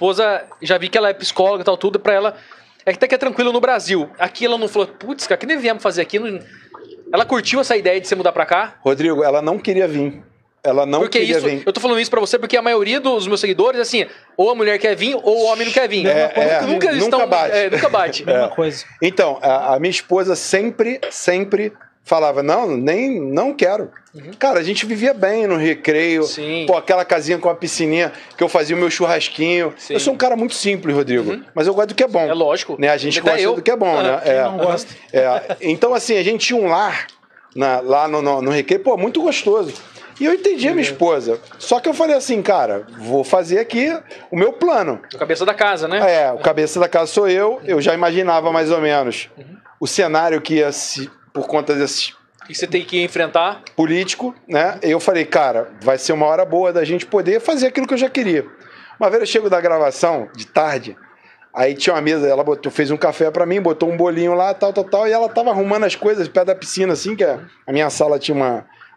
B: já vi que ela é psicóloga e tal, tudo, pra ela, até que é tranquilo no Brasil. Aqui ela não falou, putz, cara, que nem viemos fazer aqui. Ela curtiu essa ideia de você mudar pra cá?
C: Rodrigo, ela não queria vir. Ela não
B: porque
C: queria
B: isso,
C: vir.
B: eu tô falando isso pra você porque a maioria dos meus seguidores, assim, ou a mulher quer vir ou o homem não quer vir. Nunca bate.
A: Mesma coisa.
C: Então, a minha esposa sempre falava, não quero. Cara, a gente vivia bem no recreio.
B: Sim.
C: Pô, aquela casinha com a piscininha que eu fazia o meu churrasquinho.
B: Sim.
C: Eu sou um cara muito simples, Rodrigo. Mas eu gosto do que é bom.
B: É lógico.
C: Né? A gente gosta do que é bom, né?
A: Quem não gosta?
C: Então, assim, a gente tinha um lar lá no recreio, pô, muito gostoso. E eu entendi a minha esposa. Só que eu falei assim, cara, vou fazer aqui o meu plano.
B: O cabeça da casa, né?
C: O cabeça da casa sou eu. Eu já imaginava mais ou menos o cenário que ia se, por conta desse
B: que você tem que enfrentar
C: político, né? Eu falei, cara, vai ser uma hora boa da gente poder fazer aquilo que eu já queria. Uma vez eu chego da gravação, de tarde, aí tinha uma mesa, ela fez um café pra mim, botou um bolinho lá, tal, e ela tava arrumando as coisas perto da piscina, assim, que a minha sala tinha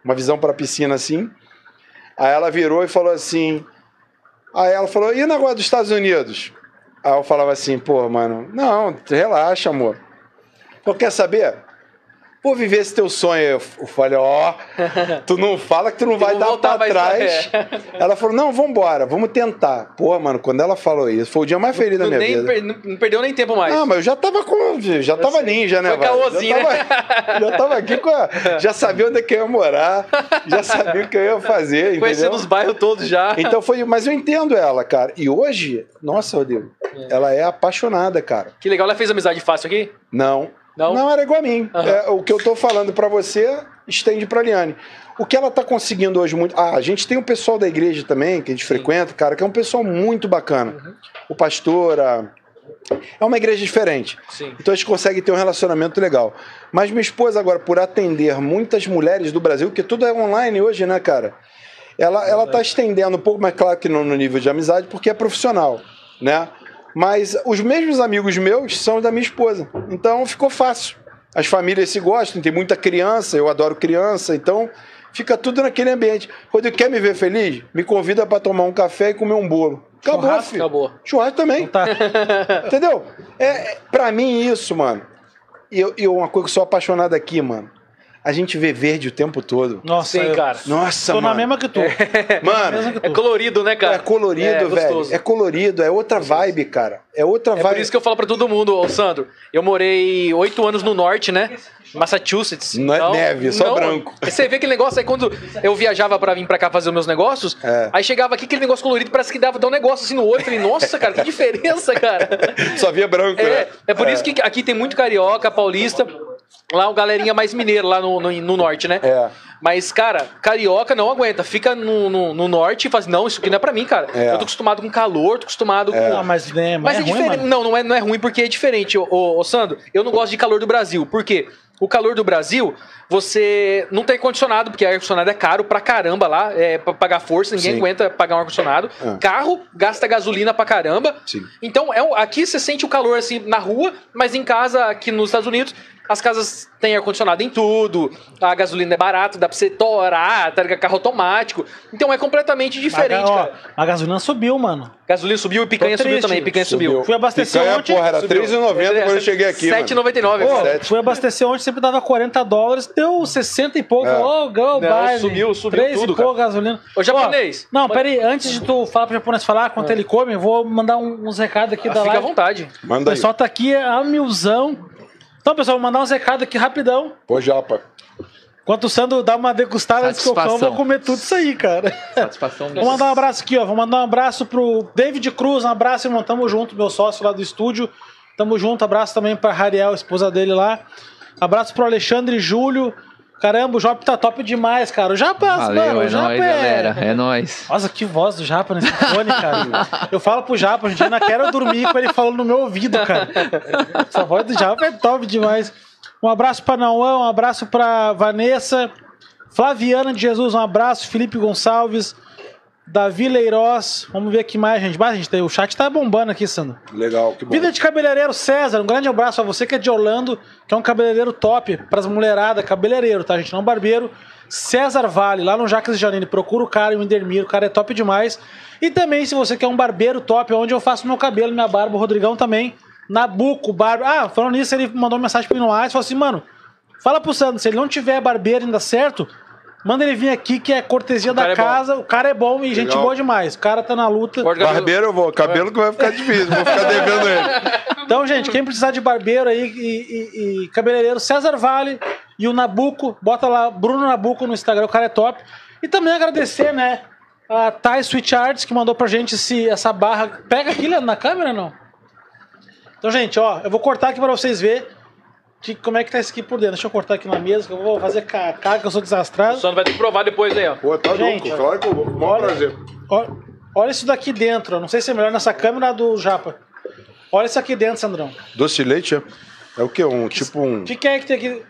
C: uma visão pra piscina assim. Aí ela virou e falou assim... Aí ela falou, e o negócio dos Estados Unidos? Aí eu falava assim, pô, mano, não, relaxa, amor. Pô, quer saber? Vou viver esse teu sonho. Eu falei, ó, tu não fala que tu não vai dar pra trás. Ela falou, não, vambora, vamos tentar. Pô, mano, quando ela falou isso, foi o dia mais feliz da minha vida.
B: Não perdeu nem tempo mais.
C: Não, mas eu já tava ninja, né,
B: foi caôzinho,
C: já tava aqui já sabia onde é que eu ia morar, já sabia o que eu ia fazer,
B: conhecendo os bairros todos já.
C: Então foi, mas eu entendo ela, cara. E hoje, nossa, Rodrigo, ela é apaixonada, cara.
B: Que legal, ela fez amizade fácil aqui?
C: Não, era igual a mim.
B: Uhum.
C: O que eu tô falando pra você, estende pra Liane. O que ela tá conseguindo hoje muito... a gente tem um pessoal da igreja também, que a gente frequenta, cara, que é um pessoal muito bacana. Uhum. O pastor, é uma igreja diferente.
B: Sim.
C: Então a gente consegue ter um relacionamento legal. Mas minha esposa agora, por atender muitas mulheres do Brasil, porque tudo é online hoje, né, cara? Ela tá estendendo um pouco, mas claro que não no nível de amizade, porque é profissional, né? Mas os mesmos amigos meus são da minha esposa. Então ficou fácil. As famílias se gostam, tem muita criança, eu adoro criança, então fica tudo naquele ambiente. Rodrigo, quer me ver feliz? Me convida para tomar um café e comer um bolo. Acabou,
B: churrasco,
C: filho.
B: Acabou.
C: Churrasco também.
A: Tá.
C: Entendeu? Pra mim isso, mano. E uma coisa que eu sou apaixonado aqui, mano. A gente vê verde o tempo todo.
A: Nossa,
B: sim, cara.
C: Nossa,
A: tô
C: mano.
A: na mesma que tu.
C: Mano,
B: é colorido, né, cara?
C: É colorido, velho.
B: Gostoso.
C: É colorido, é outra vibe, cara. É outra vibe.
B: É por isso que eu falo pra todo mundo, ô Sandro, eu morei 8 anos no norte, né? Massachusetts.
C: Não é neve, só branco.
B: Você vê aquele negócio aí, quando eu viajava pra vir pra cá fazer os meus negócios, aí chegava aqui aquele negócio colorido, parece que dava um negócio assim no olho. Falei, nossa, cara, que diferença, cara.
C: Só via branco, né?
B: É por isso que aqui tem muito carioca, paulista. Lá o galerinha mais mineiro, lá no norte, né? Mas, cara, carioca não aguenta. Fica no norte e fala assim, não, isso aqui não é pra mim, cara. Eu tô acostumado com calor, tô acostumado com...
A: Ah, mas é ruim,
B: diferente.
A: Mano.
B: Não é ruim porque é diferente, ô Sandro. Eu não gosto de calor do Brasil. Por quê? O calor do Brasil, você não tem ar-condicionado, porque ar-condicionado é caro pra caramba lá, pra pagar força, ninguém aguenta pagar um ar-condicionado. Carro gasta gasolina pra caramba.
C: Sim.
B: Então, aqui você sente o calor assim na rua, mas em casa, aqui nos Estados Unidos, as casas têm ar-condicionado em tudo, a gasolina é barata, dá pra você torar, tá ligado? Carro automático. Então é completamente diferente, cara.
A: A gasolina subiu, mano.
B: Gasolina subiu e picanha subiu também, picanha subiu.
A: Fui abastecer ontem.
C: Porra, era R$3,90 quando eu cheguei aqui,
B: R$7,99.
A: Fui abastecer ontem, sempre dava $40, deu 60 e pouco.
B: Subiu
A: 3
B: tudo,
A: e pouco gasolina.
B: Ô, japonês.
A: Não, peraí, antes de tu falar pro japonês falar quanto ele come, eu vou mandar uns recados aqui da live.
B: Fica à vontade.
C: Manda
A: aí. O pessoal tá aqui a milzão. Então, pessoal, vou mandar uns recados aqui rapidão.
C: Pô, japa.
A: Enquanto o Sandro dá uma degustada antes que eu como, eu vou comer tudo isso aí, cara.
D: Satisfação.
A: Vou mandar um abraço aqui, ó. Vou mandar um abraço pro David Cruz. Um abraço, irmão. Tamo junto, meu sócio lá do estúdio. Tamo junto. Abraço também pra Rariel, esposa dele lá. Abraço pro Alexandre Júlio. Caramba, o Japa tá top demais, cara. O Japa,
D: valeu,
A: mano, o Japa
D: nóis, galera. É nóis.
A: Nossa, que voz do Japa nesse fone, cara. Eu falo pro Japa, hoje em dia ainda quero dormir com ele falando no meu ouvido, cara. Essa voz do Japa é top demais. Um abraço pra Nauã, um abraço pra Vanessa, Flaviana de Jesus, um abraço, Felipe Gonçalves, Davi Leiroz, vamos ver aqui mais, gente. Gente, o chat tá bombando aqui, Sandro.
C: Legal, que bom.
A: Vida de cabeleireiro César, um grande abraço a você que é de Orlando, que é um cabeleireiro top pras mulheradas, cabeleireiro, tá, gente? Não barbeiro. César Vale, lá no Jacques de Janine, procura o cara, o Indermir, o cara é top demais. E também, se você quer um barbeiro top, onde eu faço meu cabelo, minha barba, o Rodrigão também. Nabuco, barba. Falando nisso, ele mandou uma mensagem pro Inoaz e falou assim, mano, fala pro Sandro, se ele não tiver barbeiro ainda certo, manda ele vir aqui, que é cortesia da casa. O cara é bom e gente boa demais. O cara tá na luta.
C: Barbeiro eu vou, cabelo que vai ficar difícil, vou ficar devendo ele.
A: Então, gente, quem precisar de barbeiro aí e cabeleireiro, César Vale e o Nabuco, bota lá, Bruno Nabuco no Instagram, o cara é top. E também agradecer, né, a Thai Sweet Arts, que mandou pra gente essa barra. Pega aqui na câmera, não? Então, gente, ó, eu vou cortar aqui pra vocês verem como é que tá isso aqui por dentro. Deixa eu cortar aqui na mesa, que eu vou fazer caca, que eu sou desastrado.
B: Só não vai ter que provar depois aí, ó.
C: Pô, tá
A: gente,
C: louco, claro que eu vou. Bom prazer.
A: Olha isso daqui dentro, ó. Não sei se é melhor nessa câmera do Japa. Olha isso aqui dentro, Sandrão.
C: Doce de leite, é o quê? O
A: que é que tem aqui?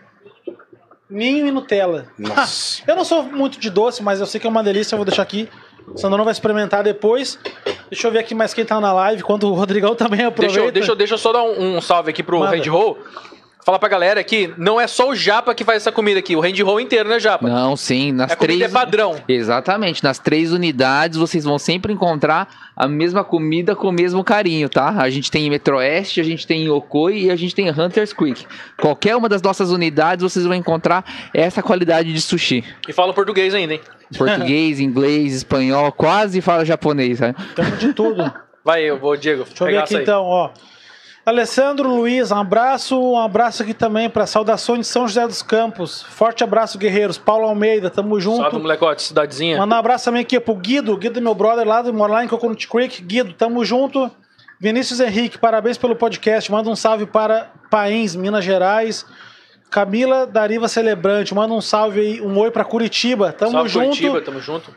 A: Ninho e Nutella.
C: Nossa.
A: Eu não sou muito de doce, mas eu sei que é uma delícia, eu vou deixar aqui. O Sandrão vai experimentar depois. Deixa eu ver aqui mais quem tá na live, enquanto o Rodrigão também aproveita.
B: Deixa eu só dar um salve aqui pro Red Roll. falar pra galera que não é só o Japa que faz essa comida aqui, o hand roll inteiro, né, Japa?
D: Não, sim, nas
B: A comida é padrão.
D: Exatamente, nas 3 unidades vocês vão sempre encontrar a mesma comida com o mesmo carinho, tá? A gente tem em Metroeste, a gente tem em Yokoi e a gente tem em Hunters Creek. Qualquer uma das nossas unidades vocês vão encontrar essa qualidade de sushi.
B: E falam português ainda, hein?
D: Português, inglês, espanhol, quase fala japonês, né?
A: Temos de tudo.
B: Vai, eu vou, Diego.
A: Deixa eu ver aqui então, ó. Alessandro Luiz, um abraço aqui também para saudações de São José dos Campos. Forte abraço, guerreiros. Paulo Almeida, tamo junto.
B: Salve, molecote, cidadezinha.
A: Mandar um abraço também aqui pro Guido meu brother lá, mora lá em Coconut Creek. Guido, tamo junto. Vinícius Henrique, parabéns pelo podcast. Manda um salve para Pains, Minas Gerais. Camila Dariva Celebrante, manda um salve aí, um oi para Curitiba. Tamo
B: salve,
A: junto.
B: Curitiba, tamo junto.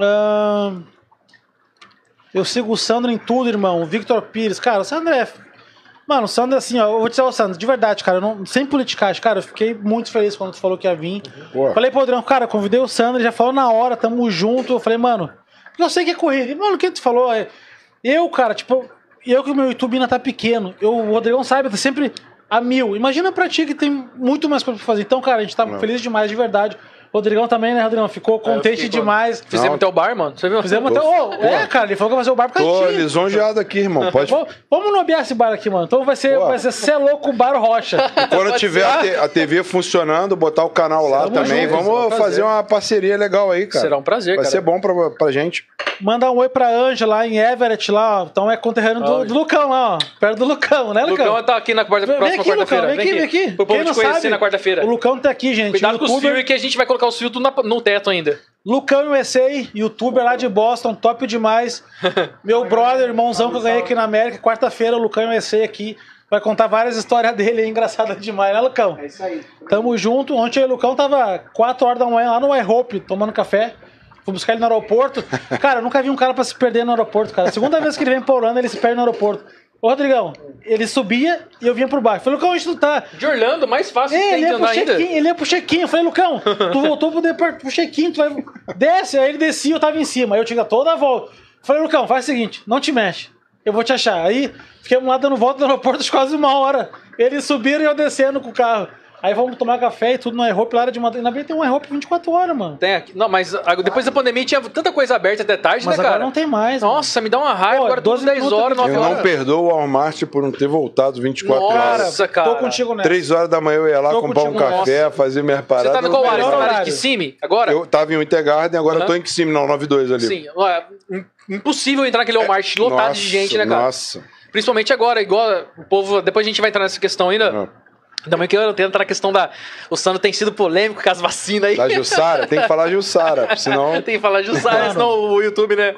A: Eu sigo o Sandro em tudo, irmão. Victor Pires, cara, o Sandro é... Mano, o Sandro, assim, ó, eu vou te dizer, Sandro, de verdade, cara, sem politicagem, cara, eu fiquei muito feliz quando tu falou que ia vir.
C: Boa.
A: Falei pro Adriano, cara, convidei o Sandro, ele já falou na hora, tamo junto. Eu falei, mano, porque eu sei que é corrida. E, mano, o que tu falou? Eu, cara, tipo, eu que o meu YouTube ainda tá pequeno, o Rodrigão sabe, tá sempre a 1000. Imagina pra ti que tem muito mais coisa pra fazer. Então, cara, a gente tá feliz demais, de verdade. Rodrigão também, né, Rodrigão? Ficou contente demais.
B: Fizemos até o bar, mano. Você viu?
A: Fizemos até cara, ele falou que vai ser o bar por
C: Tô
A: causa de ti.
C: lisonjeado aqui, irmão. Pode...
A: Vamos nomear esse bar aqui, mano. Então vai ser Cê é Louco Bar Rocha.
C: Quando tiver a TV funcionando, botar o canal lá também. Vamos fazer uma parceria legal aí, cara.
B: Será um prazer,
C: Vai
B: cara.
C: ser bom pra gente.
A: Mandar um oi pra Ângela lá em Everett, lá, ó. Então é conterrâneo do Lucão lá, ó. Perto do Lucão, né, Lucão?
B: Lucão tá aqui na próxima quarta-feira.
A: Vem aqui.
B: Pro povo te conhecer na quarta-feira.
A: O Lucão tá aqui, gente.
B: Cuidado com os fios que a gente vai colocar os fios no teto ainda.
A: Lucão USA, youtuber lá de Boston, top demais. Meu brother, irmãozão que eu ganhei aqui na América. Quarta-feira, o Lucão USA aqui. Vai contar várias histórias dele, é engraçada demais, né, Lucão?
E: É isso aí.
A: Tamo junto. Ontem o Lucão tava 4 horas da manhã lá no iHope, tomando café. Fui buscar ele no aeroporto. Cara, eu nunca vi um cara pra se perder no aeroporto, cara. Segunda vez que ele vem pra Orlando, ele se perde no aeroporto. Ô, Rodrigão, ele subia e eu vinha por baixo. Falei, Lucão, onde tu tá?
B: De Orlando, mais fácil que tem
A: Ele
B: de
A: ia pro
B: andar ainda.
A: check-in, ele ia pro check-in. Eu falei, Lucão, tu voltou pro check-in, tu vai... Desce. Aí ele descia, eu tava em cima. Aí eu tinha toda a volta. Falei, Lucão, faz o seguinte, não te mexe. Eu vou te achar. Aí, fiquemos lá dando volta no aeroporto de quase 1 hora. Eles subiram e eu descendo com o carro. Aí vamos tomar café e tudo no iHope lá era de Madrid. Ainda bem que tem um iHope 24 horas, mano.
B: Tem aqui. Não, mas depois da pandemia tinha tanta coisa aberta até tarde,
A: Mas
B: né, cara?
A: agora não tem mais.
B: Nossa, me dá uma raiva.
A: Pô,
B: Agora 12 10
A: minutos
B: horas, 9
C: Eu
B: horas.
C: não perdoo o Walmart por não ter voltado 24 horas.
B: Nossa, cara.
A: Tô contigo nessa.
C: 3 horas da manhã eu ia lá
A: Tô
C: comprar um
A: contigo,
C: café, fazer minhas
B: Você
C: paradas.
B: tá no qual área? Você
A: melhor
B: tá na área
A: horário.
B: de Kissimmee agora?
C: Eu tava em Wintergarden, agora eu tô em Kissimmee, não, 92 ali.
B: Sim. Impossível entrar naquele Walmart lotado
C: Nossa,
B: de gente, né, cara?
C: Nossa.
B: Principalmente agora, igual o povo... Depois a gente vai entrar nessa questão ainda. Também que eu tenho entrar na questão da... O Sandro tem sido polêmico com as vacinas aí.
C: Da Jussara, tem que falar Jussara, senão...
B: Tem que falar Jussara, senão o YouTube, né?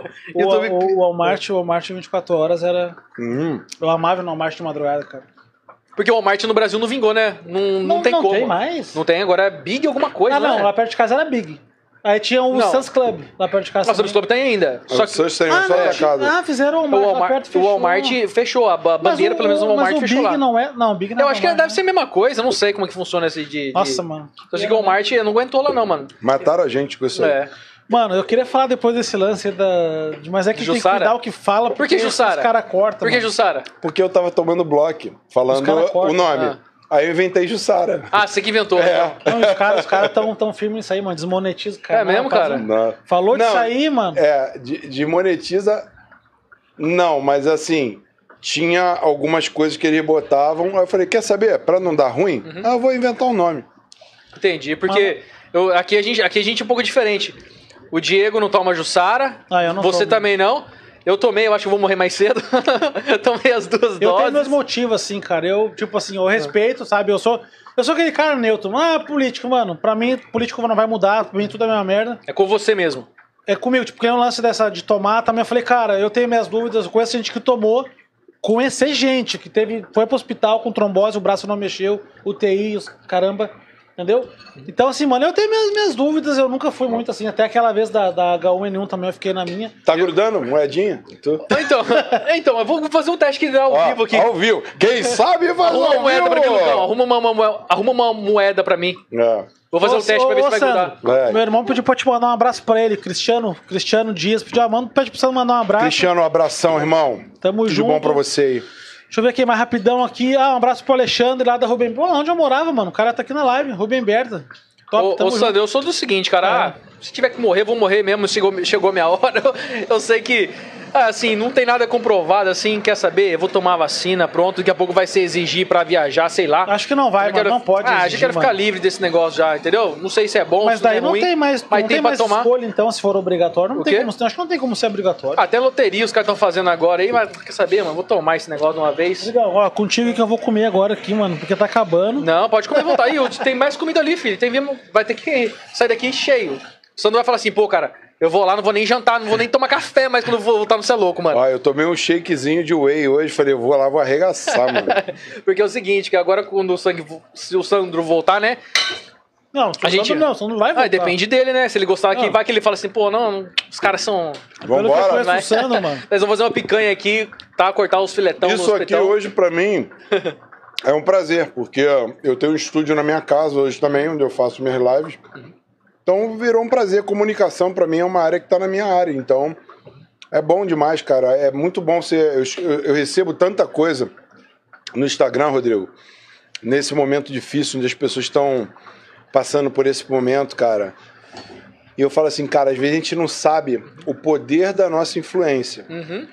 A: O Walmart 24 horas era... Eu amava o Walmart de madrugada, cara.
B: Porque o Walmart no Brasil não vingou, né? Não tem como.
A: Não tem mais?
B: Não tem, agora é Big alguma coisa, né?
A: Não, lá perto de casa era Big. Aí tinha o Sam's Club, lá perto de casa.
B: Nossa, o Club tem ainda.
C: Só que vocês têm só da casa.
A: Fizeram o Walmart, lá perto,
B: o
A: fechou.
B: Walmart fechou, a bandeira pelo menos no Walmart fechou
A: Big
B: lá.
A: Não é, não, Big não
B: Eu
A: é
B: acho que
A: Walmart,
B: deve ser a mesma coisa, eu não sei como é que funciona esse de...
A: Nossa, mano.
B: Eu sei que o Walmart não aguentou lá não, mano.
C: Mataram a gente com isso aí.
B: É.
A: Mano, eu queria falar depois desse lance mas é que tem que cuidar o que fala,
B: Por que Jussara?
A: os caras cortam.
B: Por que
A: mano.
B: Jussara?
C: Porque eu tava tomando bloco, falando
A: Os cara cortam.
C: o nome. Aí eu inventei Jussara.
B: Ah, você que inventou.
A: Não, os caras tão firmes nisso aí, mano. Desmonetiza o cara.
B: É mesmo, cara?
C: Não.
A: Falou
C: Não,
A: disso aí, mano.
C: De monetiza, não, mas assim, tinha algumas coisas que eles botavam, aí eu falei, quer saber, pra não dar ruim, eu vou inventar um nome.
B: Entendi, porque aqui a gente é um pouco diferente. O Diego não toma Jussara,
A: eu não
B: você
A: tomo.
B: também não. Eu tomei, eu acho que vou morrer mais cedo. Eu tomei as 2 doses.
A: Eu tenho meus motivos, assim, cara. Eu, tipo assim, eu respeito, sabe? Eu sou aquele cara neutro. Político, mano. Pra mim, político não vai mudar. Pra mim, tudo é a mesma merda.
B: É com você mesmo.
A: É comigo. Tipo, tem um lance de tomar também. Eu falei, cara, eu tenho minhas dúvidas. Eu conheço gente que tomou. Conheci gente que foi pro hospital com trombose, o braço não mexeu, UTI, caramba. Entendeu? Então, assim, mano, eu tenho minhas dúvidas, eu nunca fui muito assim, até aquela vez da H1N1 também eu fiquei na minha.
C: Tá grudando? Moedinha?
B: Então, eu vou fazer um teste que dá ao vivo aqui.
C: Ao vivo. Quem sabe faz
B: Arruma uma
C: ao
B: moeda
C: vivo.
B: pra mim, Lucão. Arruma uma moeda pra mim. Vou fazer um teste pra ver se vai grudar.
A: Meu irmão pediu pra te mandar um abraço pra ele, Cristiano Dias. Pede pra você mandar um abraço.
C: Cristiano, um abração, irmão.
A: Tamo
C: Tudo
A: junto.
C: bom pra você aí.
A: Deixa eu ver aqui mais rapidão aqui. Um abraço pro Alexandre lá da Rubem. Pô, onde eu morava, mano? O cara tá aqui na live, Rubem Berta.
B: Ô, Sandro, eu sou do seguinte, cara. Se tiver que morrer, vou morrer mesmo. Chegou minha hora. Eu sei que, assim, não tem nada comprovado, assim, quer saber? Eu vou tomar a vacina, pronto. Daqui a pouco vai ser exigir pra viajar, sei lá.
A: Acho que não vai, mano. Não pode exigir,
B: a gente quer ficar livre desse negócio já, entendeu? Não sei se é bom,
A: mas
B: se é
A: daí não
B: ruim.
A: Tem mais,
B: mas
A: não
B: tem
A: tem
B: pra
A: mais
B: tomar.
A: escolha, então, se for obrigatório. Não tem como, acho que não tem como ser obrigatório.
B: Até loteria os caras estão fazendo agora aí, mas quer saber, mano? Vou tomar esse negócio de uma vez.
A: Legal, ó, contigo que eu vou comer agora aqui, mano, porque tá acabando.
B: Não, pode comer à vontade. Tem mais comida ali, filho. Vai ter que sair daqui cheio. Só não vai falar assim, pô, cara, eu vou lá, não vou nem jantar, não vou nem tomar café mais quando eu vou voltar no Cê é Louco, mano.
C: Ó, eu tomei um shakezinho de whey hoje, falei, eu vou lá, vou arregaçar, mano.
B: Porque é o seguinte, que agora quando se o Sandro voltar, né?
A: Não,
B: a gente
A: não vai voltar.
B: Depende dele, né? Se ele gostar aqui, vai que ele fala assim, pô, não, os caras são...
C: Vambora.
A: Pelo que eu mano.
B: Nós vamos fazer uma picanha aqui, tá? Cortar os filetão.
C: Isso aqui hoje, pra mim, é um prazer, porque eu tenho um estúdio na minha casa hoje também, onde eu faço minhas lives. Então virou um prazer. Comunicação pra mim é uma área que tá na minha área. Então é bom demais, cara. É muito bom ser. Eu recebo tanta coisa no Instagram, Rodrigo, nesse momento difícil, onde as pessoas estão passando por esse momento, cara. E eu falo assim, cara, às vezes a gente não sabe o poder da nossa influência.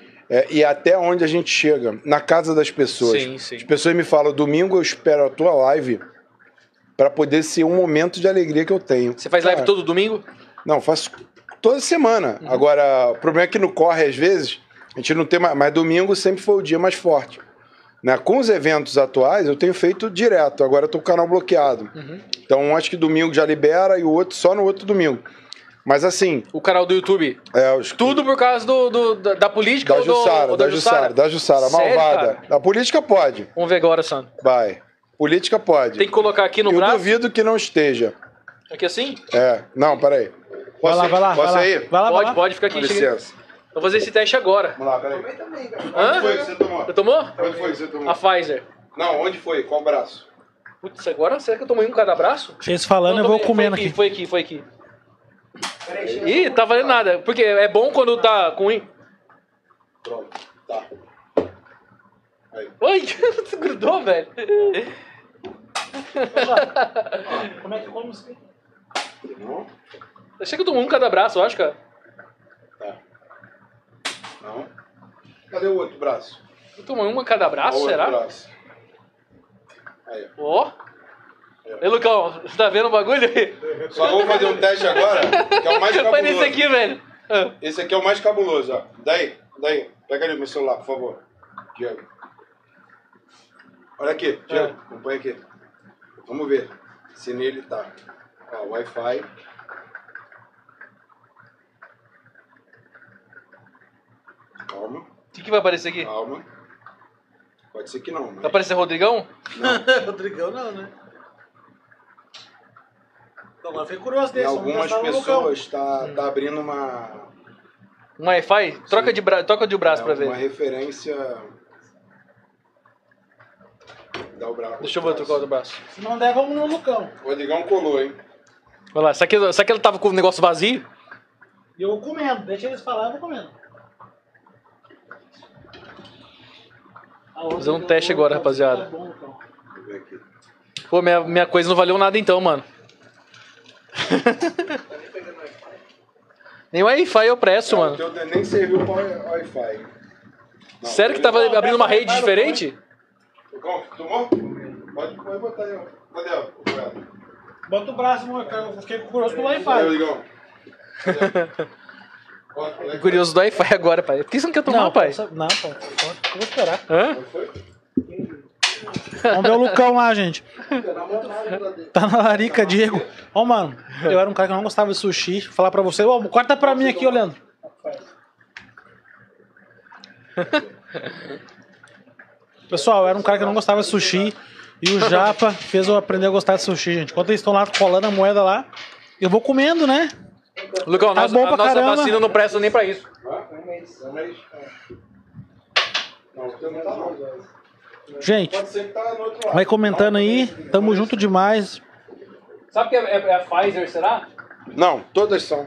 C: E até onde a gente chega, na casa das pessoas.
B: Sim, sim.
C: As pessoas me falam, domingo eu espero a tua live para poder ser um momento de alegria que eu tenho.
B: Você faz live todo domingo?
C: Não, faço toda semana. Agora, o problema é que no corre, às vezes, a gente não tem mais... Mas domingo sempre foi o dia mais forte. Né? Com os eventos atuais, eu tenho feito direto. Agora eu tô com o canal bloqueado. Então, acho que domingo já libera e o outro só no outro domingo. Mas assim...
B: O canal do YouTube? Tudo por causa da política
C: da Jussara,
B: da Jussara?
C: Da Jussara, malvada. A política pode.
B: Vamos ver agora, Sandro.
C: Vai. Política pode.
B: Tem que colocar aqui no braço?
C: Eu duvido que não esteja.
B: Aqui assim?
C: Não, peraí.
A: Vai lá.
C: Posso ir?
A: Vai lá.
B: Pode ficar aqui.
C: Com licença.
B: Vou fazer esse teste agora.
C: Vamos lá, peraí.
B: Onde
C: foi que você tomou?
B: Você tomou?
C: Onde foi que você tomou?
B: A Pfizer.
C: Não, onde foi? Qual braço?
B: Putz, agora será que eu tomei um cada braço?
A: Vocês falando, eu vou comendo aqui.
B: Foi aqui. Ih, tá valendo nada. Porque é bom quando tá com...
C: Pronto, tá. Aí.
B: Oi, você grudou, velho.
A: Como é que come isso aqui?
C: Não?
B: Achei que eu tomei um cada braço, eu acho, cara.
C: Tá. Não. Cadê o outro braço?
B: Eu tomei uma cada braço,
C: Olha o
B: será?
C: outro braço. Aí.
B: Ó. Ei, Lucão, você tá vendo o bagulho?
C: Só vamos fazer um teste agora, que é o mais cabuloso.
B: Foi nesse aqui, velho.
C: Esse aqui é o mais cabuloso, ó. Daí. Pega ali o meu celular, por favor. Diego. Olha aqui, Diego. Acompanha aqui. Vamos ver se nele tá. Ó, Wi-Fi. Calma.
B: O que vai aparecer aqui?
C: Calma. Pode ser que não, mas...
B: Vai aparecer Rodrigão?
C: Não.
A: Rodrigão não, né? Não, mas fiquei curioso
C: Em
A: desse.
C: algumas pessoas tá abrindo uma...
B: Um Wi-Fi? Troca de braço pra ver.
C: Uma referência... Dá o braço.
B: Deixa eu ver trocar o braço.
A: Se não der, vamos no Lucão.
C: O Rodrigão colou, hein?
B: Olha lá, será que ele tava com o negócio vazio?
A: E eu vou comendo. Deixa eles falar, eu vou comendo.
B: Vou fazer um teste agora, rapaziada.
A: Tá bom, Lucão.
C: Deixa eu ver aqui.
B: Pô, minha coisa não valeu nada então, mano. Nem o Wi-Fi eu presto, mano.
C: O teu nem serviu para Wi-Fi. Não,
B: Sério que tava abrindo uma rede diferente?
C: Tomou? Pode botar aí, ó. Cadê o Goiás?
A: Bota o braço, mano. Eu fiquei curioso com o
C: Aí,
A: Wi-Fi.
C: Rodrigão.
B: Curioso do Wi-Fi agora, pai. Por que você não quer tomar, pai?
A: Não, pai. Eu vou esperar.
B: Hã?
A: Vamos ver o Lucão lá, gente. Tá na larica, Diego. Ó, mano, eu era um cara que não gostava de sushi. Vou falar pra você. Ó, corta pra mim aqui, olhando. Pessoal, eu era um cara que não gostava de sushi. E o Japa fez eu aprender a gostar de sushi, gente. Enquanto eles estão lá colando a moeda lá, eu vou comendo, né?
B: Lucão,
A: Tá bom pra
B: a nossa
A: caramba.
B: vacina não presta nem pra isso.
A: Gente,
C: Pode ser que tá no outro lado.
A: vai comentando aí. Tamo junto demais.
B: Sabe que é a Pfizer, será?
C: Não, todas são.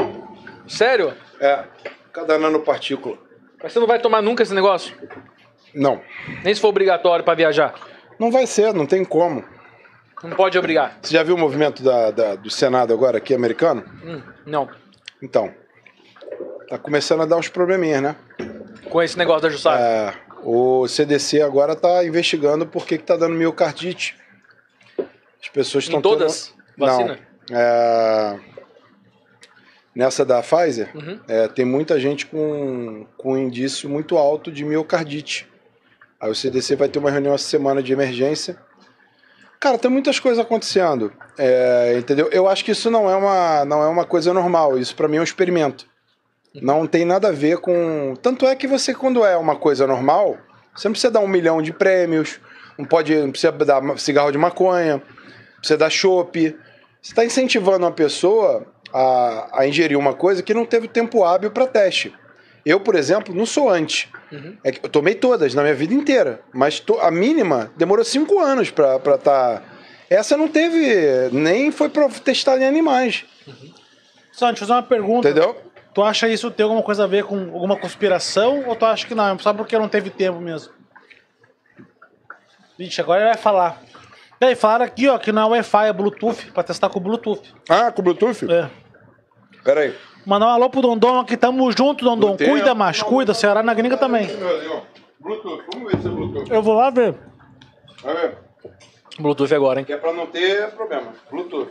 B: Sério?
C: Cada nanopartícula.
B: Mas você não vai tomar nunca esse negócio?
C: Não.
B: Nem se for obrigatório para viajar.
C: Não vai ser, não tem como.
B: Não pode obrigar.
C: Você já viu o movimento do Senado agora aqui, americano?
B: Não.
C: Então, tá começando a dar uns probleminhas, né?
B: Com esse negócio da Jussara.
C: O CDC agora tá investigando por que tá dando miocardite. As pessoas estão
B: Em todas? Vacina?
C: Não. Nessa da Pfizer, tem muita gente com um indício muito alto de miocardite. Aí o CDC vai ter uma reunião essa semana de emergência. Cara, tem muitas coisas acontecendo, entendeu? Eu acho que isso não é uma coisa normal, isso pra mim é um experimento. Não tem nada a ver com... Tanto é que você, quando é uma coisa normal, você não precisa dar 1 milhão de prêmios, não precisa dar cigarro de maconha, não precisa dar chopp. Você está incentivando uma pessoa a ingerir uma coisa que não teve tempo hábil para teste. Eu, por exemplo, não sou anti. Eu tomei todas na minha vida inteira, mas a mínima demorou 5 anos para estar... Essa não teve, nem foi para testar em animais.
A: Só, deixa eu fazer uma pergunta.
C: Entendeu?
A: Tu acha isso ter alguma coisa a ver com alguma conspiração ou tu acha que não? Só porque não teve tempo mesmo? Vixe, agora ele vai falar. E aí, falaram aqui, ó, que não é Wi-Fi, é Bluetooth, pra testar com Bluetooth.
C: Ah, com Bluetooth?
A: É.
C: Pera aí.
A: Mandar um alô pro Dondon aqui, tamo junto, Dondon. Cuida, macho, cuida, Ceará na gringa também.
C: Bluetooth, vamos ver se é Bluetooth.
A: Eu vou lá ver.
C: Vai ver.
B: Bluetooth agora, hein?
C: Que é pra não ter problema. Bluetooth.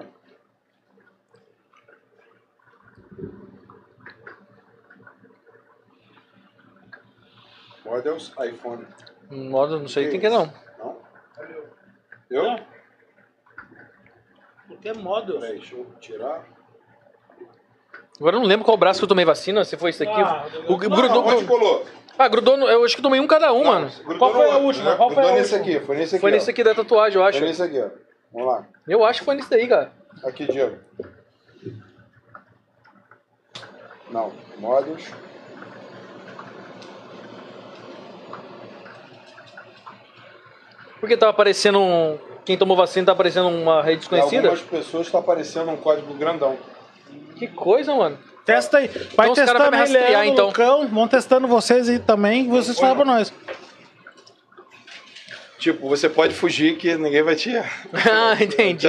C: Models, iPhone.
B: Modo, não sei quem que é, não.
C: Não? Eu?
A: O que é modo?
C: Peraí, deixa eu tirar.
B: Agora eu não lembro qual braço que eu tomei vacina, se foi esse daqui.
C: Onde colou?
B: Grudou, eu acho que tomei um cada um, mano.
A: Qual foi a última? Qual foi a
C: nesse
A: última?
C: aqui, foi nesse aqui.
B: Foi nesse aqui da tatuagem, eu acho.
C: Foi nesse aqui, ó. Vamos lá.
B: Eu acho que foi nesse daí, cara.
C: Aqui, Diego. Não, modos.
B: Porque tava aparecendo quem tomou vacina tá aparecendo uma rede desconhecida?
C: Algumas pessoas está aparecendo um código grandão.
B: Que coisa, mano.
A: Testa aí. Vai
B: Então os caras
A: testando
B: vão me rastrear,
A: ele,
B: então.
A: Lucão. Vão testando vocês aí também. Vocês falam pra nós.
C: Tipo, você pode fugir que ninguém vai te...
B: Ah, entendi.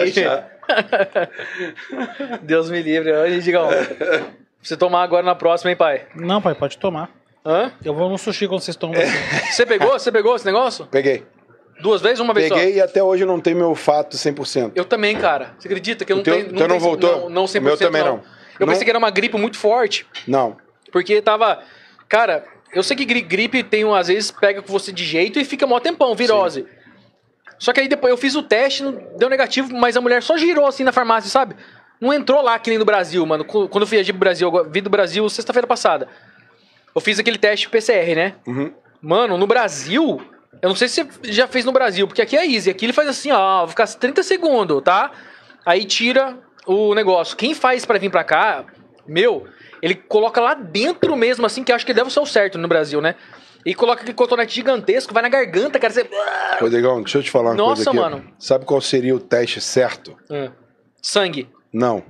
B: Deus me livre. Olha, Digão. Pra você tomar agora na próxima, hein, pai?
A: Não, pai, pode tomar.
B: Hã?
A: Eu vou no sushi quando vocês tomam vacina.
B: Você pegou? Você pegou esse negócio?
C: Peguei.
B: 2 vezes ou uma vez só?
C: Peguei e até hoje eu não tenho meu olfato 100%.
B: Eu também, cara. Você acredita que eu não
C: teu-
B: tenho...
C: teu não voltou?
B: Não 100%,
C: O meu também não.
B: Eu
C: Não-
B: pensei que era uma gripe muito forte.
C: Não.
B: Porque tava... Cara, eu sei que gripe tem, às vezes, pega com você de jeito e fica mó tempão, virose. Só que aí depois eu fiz o teste, deu negativo, mas a mulher só girou assim na farmácia, sabe? Não entrou lá que nem no Brasil, mano. Quando eu viajei pro Brasil, eu vim do Brasil sexta-feira passada. Eu fiz aquele teste PCR, né? Mano, no Brasil... Eu não sei se você já fez no Brasil, porque aqui é easy. Aqui ele faz assim, ó, vou ficar 30 segundos, tá? Aí tira o negócio. Quem faz pra vir pra cá, ele coloca lá dentro mesmo, assim, que eu acho que deve ser o certo no Brasil, né? E coloca aquele cotonete gigantesco, vai na garganta, cara. Você...
C: Rodrigão, deixa eu te falar uma
B: Nossa,
C: coisa aqui.
B: mano.
C: Sabe qual seria o teste certo?
B: Sangue.
C: Não.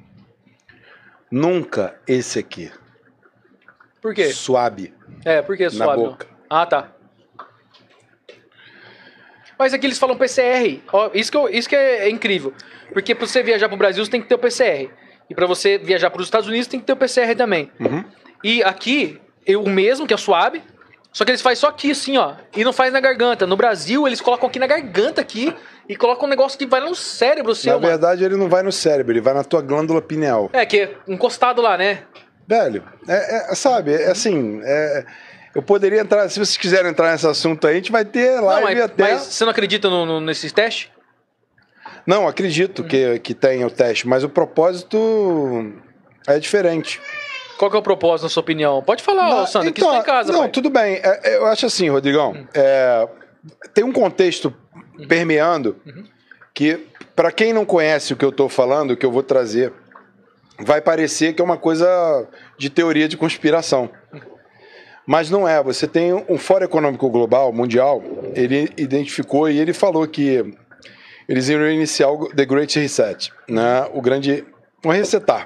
C: Nunca esse aqui.
B: Por quê?
C: Suave.
B: Por que
C: Na
B: suave?
C: boca.
B: Ah, tá. Mas aqui eles falam PCR. Ó, isso que é incrível. Porque pra você viajar pro Brasil, você tem que ter o PCR. E pra você viajar pros Estados Unidos, tem que ter o PCR também. E aqui, o mesmo, que é o suave, só que eles fazem só aqui, assim, ó. E não faz na garganta. No Brasil, eles colocam aqui na garganta, aqui, e colocam um negócio que vai no cérebro seu,
C: Na verdade, ele não vai no cérebro, ele vai na tua glândula pineal.
B: Que é encostado lá, né?
C: Velho, sabe, eu poderia entrar, se vocês quiserem entrar nesse assunto aí, a gente vai ter live até...
B: Mas você não acredita nesses testes?
C: Não, acredito que tenha o teste, mas o propósito é diferente.
B: Qual que é o propósito, na sua opinião? Pode falar, Sandro, que isso tá em casa,
C: Não,
B: pai.
C: tudo bem. Eu acho assim, Rodrigão, tem um contexto permeando que, para quem não conhece o que eu tô falando, o que eu vou trazer, vai parecer que é uma coisa de teoria de conspiração. Mas não é. Você tem um Fórum Econômico Global, mundial, ele identificou e ele falou que eles iriam iniciar o The Great Reset, né? Um resetar.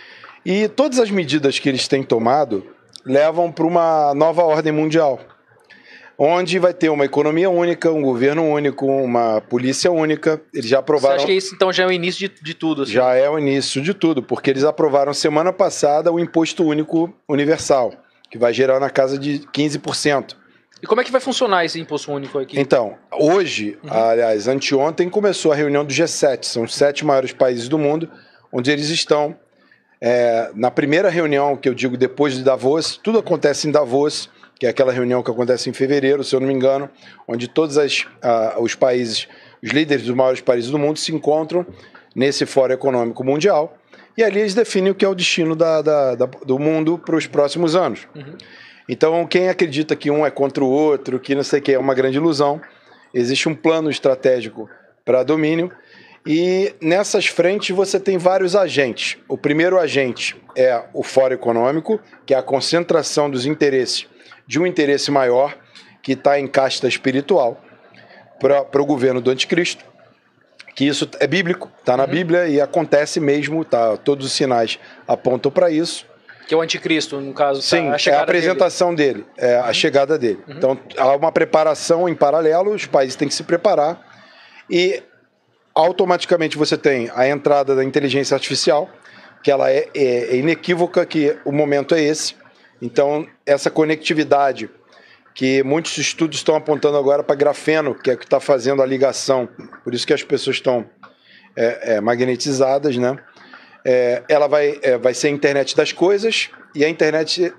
C: E todas as medidas que eles têm tomado levam para uma nova ordem mundial, onde vai ter uma economia única, um governo único, uma polícia única. Eles já aprovaram...
B: Você acha que isso então já é o início de tudo? Assim?
C: Já é o início de tudo, porque eles aprovaram semana passada o Imposto Único Universal, que vai gerar na casa de 15%.
B: E como é que vai funcionar esse imposto único aqui?
C: Então, hoje, aliás, anteontem, começou a reunião do G7, são os 7 maiores países do mundo, onde eles estão na primeira reunião, que eu digo depois de Davos, tudo acontece em Davos, que é aquela reunião que acontece em fevereiro, se eu não me engano, onde todos os países, os líderes dos maiores países do mundo se encontram nesse Fórum Econômico Mundial, e ali eles definem o que é o destino do mundo para os próximos anos. Então, quem acredita que um é contra o outro, que não sei o que, é uma grande ilusão. Existe um plano estratégico para domínio e nessas frentes você tem vários agentes. O primeiro agente é o Fórum Econômico, que é a concentração dos interesses de um interesse maior que está em casta espiritual para o governo do anticristo, que isso é bíblico, está na Bíblia e acontece mesmo, tá, todos os sinais apontam para isso.
B: Que é o anticristo, no caso.
C: Sim,
B: a
C: é a apresentação dele, é a chegada dele. Então, há uma preparação em paralelo, os países têm que se preparar e automaticamente você tem a entrada da inteligência artificial, que ela é inequívoca que o momento é esse. Então, essa conectividade que muitos estudos estão apontando agora para grafeno, que é o que está fazendo a ligação, por isso que as pessoas estão magnetizadas, né? Ela vai ser a internet das coisas e a internet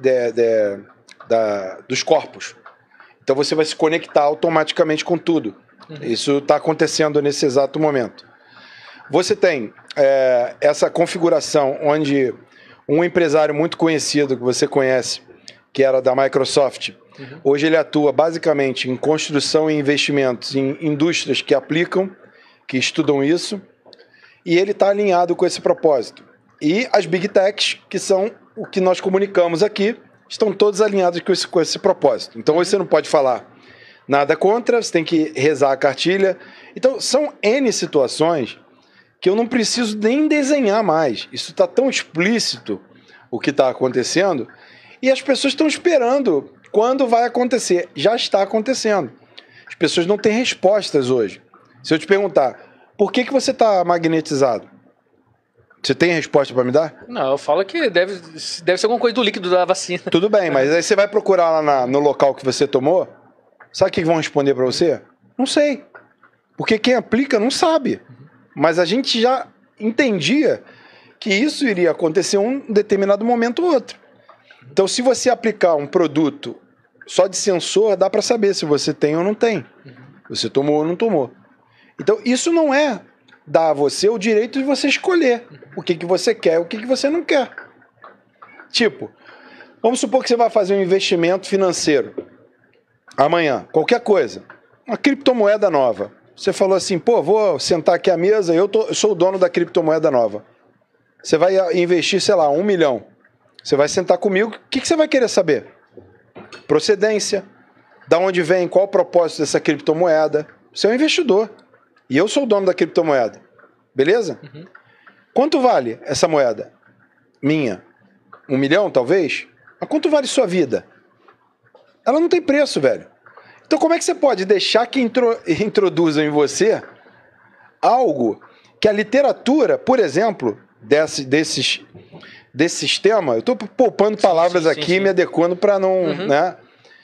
C: dos corpos. Então você vai se conectar automaticamente com tudo. Isso está acontecendo nesse exato momento. Você tem essa configuração onde um empresário muito conhecido que você conhece, que era da Microsoft, hoje ele atua basicamente em construção e investimentos em indústrias que aplicam, que estudam isso, e ele está alinhado com esse propósito. E as Big Techs, que são o que nós comunicamos aqui, estão todos alinhados com esse propósito. Então hoje você não pode falar nada contra, você tem que rezar a cartilha. Então são N situações que eu não preciso nem desenhar mais. Isso está tão explícito o que está acontecendo e as pessoas estão esperando quando vai acontecer. Já está acontecendo. As pessoas não têm respostas hoje. Se eu te perguntar, por que você está magnetizado? Você tem resposta para me dar?
B: Não, eu falo que deve ser alguma coisa do líquido da vacina.
C: Tudo bem, mas aí você vai procurar lá no local que você tomou, sabe o que vão responder para você? Não sei. Porque quem aplica não sabe. Mas a gente já entendia que isso iria acontecer em um determinado momento ou outro. Então, se você aplicar um produto só de sensor, dá para saber se você tem ou não tem. Você tomou ou não tomou. Então, isso não é dar a você o direito de você escolher o que você quer e o que você não quer. Tipo, vamos supor que você vai fazer um investimento financeiro amanhã, qualquer coisa, uma criptomoeda nova. Você falou assim, vou sentar aqui à mesa, eu sou o dono da criptomoeda nova. Você vai investir, sei lá, 1 milhão. Você vai sentar comigo, o que você vai querer saber? Procedência, da onde vem, qual o propósito dessa criptomoeda. Você é um investidor. E eu sou o dono da criptomoeda. Beleza? Quanto vale essa moeda? Minha. 1 milhão, talvez? Mas quanto vale sua vida? Ela não tem preço, velho. Então como é que você pode deixar que introduzam em você algo que a literatura, por exemplo, desse sistema, eu estou poupando palavras aqui, me adequando para não... Né?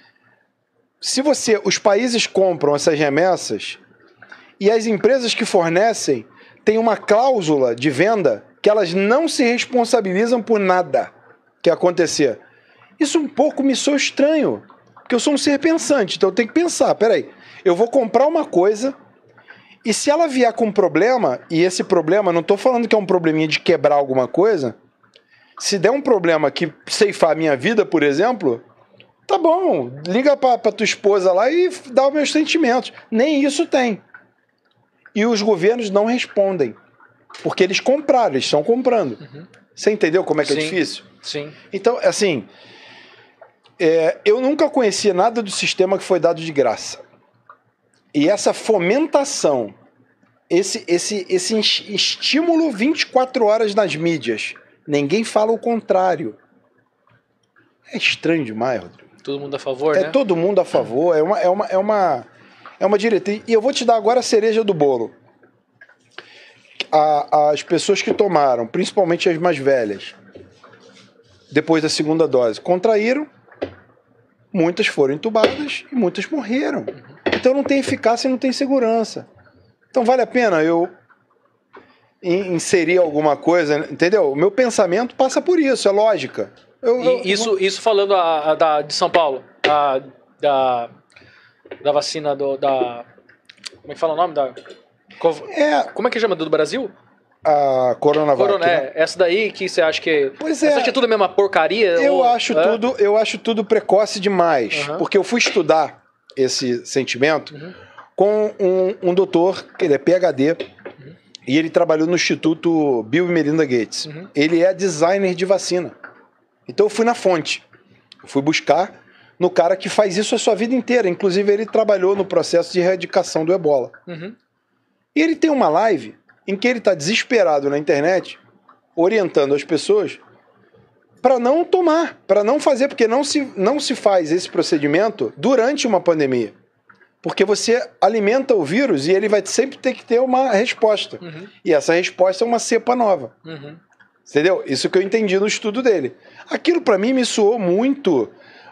C: Se os países compram essas remessas e as empresas que fornecem têm uma cláusula de venda que elas não se responsabilizam por nada que acontecer. Isso um pouco me soa estranho, porque eu sou um ser pensante, então eu tenho que pensar, peraí, eu vou comprar uma coisa e se ela vier com um problema, e esse problema, não estou falando que é um probleminha de quebrar alguma coisa, se der um problema que ceifar a minha vida, por exemplo, tá bom, liga pra tua esposa lá e dá os meus sentimentos. Nem isso tem. E os governos não respondem, porque eles compraram, eles estão comprando. Você entendeu como é que é difícil?
B: Sim.
C: Então, assim, eu nunca conhecia nada do sistema que foi dado de graça. E essa fomentação, esse estímulo 24 horas nas mídias, ninguém fala o contrário. É estranho demais, Rodrigo.
B: Todo mundo a favor,
C: É
B: né?
C: todo mundo a favor, é uma diretriz. E eu vou te dar agora a cereja do bolo. As pessoas que tomaram, principalmente as mais velhas, depois da segunda dose, contraíram, muitas foram entubadas e muitas morreram. Então não tem eficácia e não tem segurança. Então vale a pena eu inserir alguma coisa, entendeu? O meu pensamento passa por isso, é lógica.
B: Isso falando de São Paulo, da vacina como é que fala o nome? Como é que chama do Brasil?
C: A Coronavac. Né?
B: Essa daí que você acha que...
C: Pois
B: Você acha que é tudo a mesma porcaria?
C: Eu acho tudo precoce demais. Porque eu fui estudar esse sentimento com um doutor, que ele é PhD, e ele trabalhou no Instituto Bill e Melinda Gates. Ele é designer de vacina. Então eu fui na fonte. Eu fui buscar no cara que faz isso a sua vida inteira. Inclusive ele trabalhou no processo de erradicação do ebola. E ele tem uma live em que ele está desesperado na internet, orientando as pessoas para não tomar, para não fazer, porque não se faz esse procedimento durante uma pandemia. Porque você alimenta o vírus e ele vai sempre ter que ter uma resposta. E essa resposta é uma cepa nova. Entendeu? Isso que eu entendi no estudo dele. Aquilo para mim me soou muito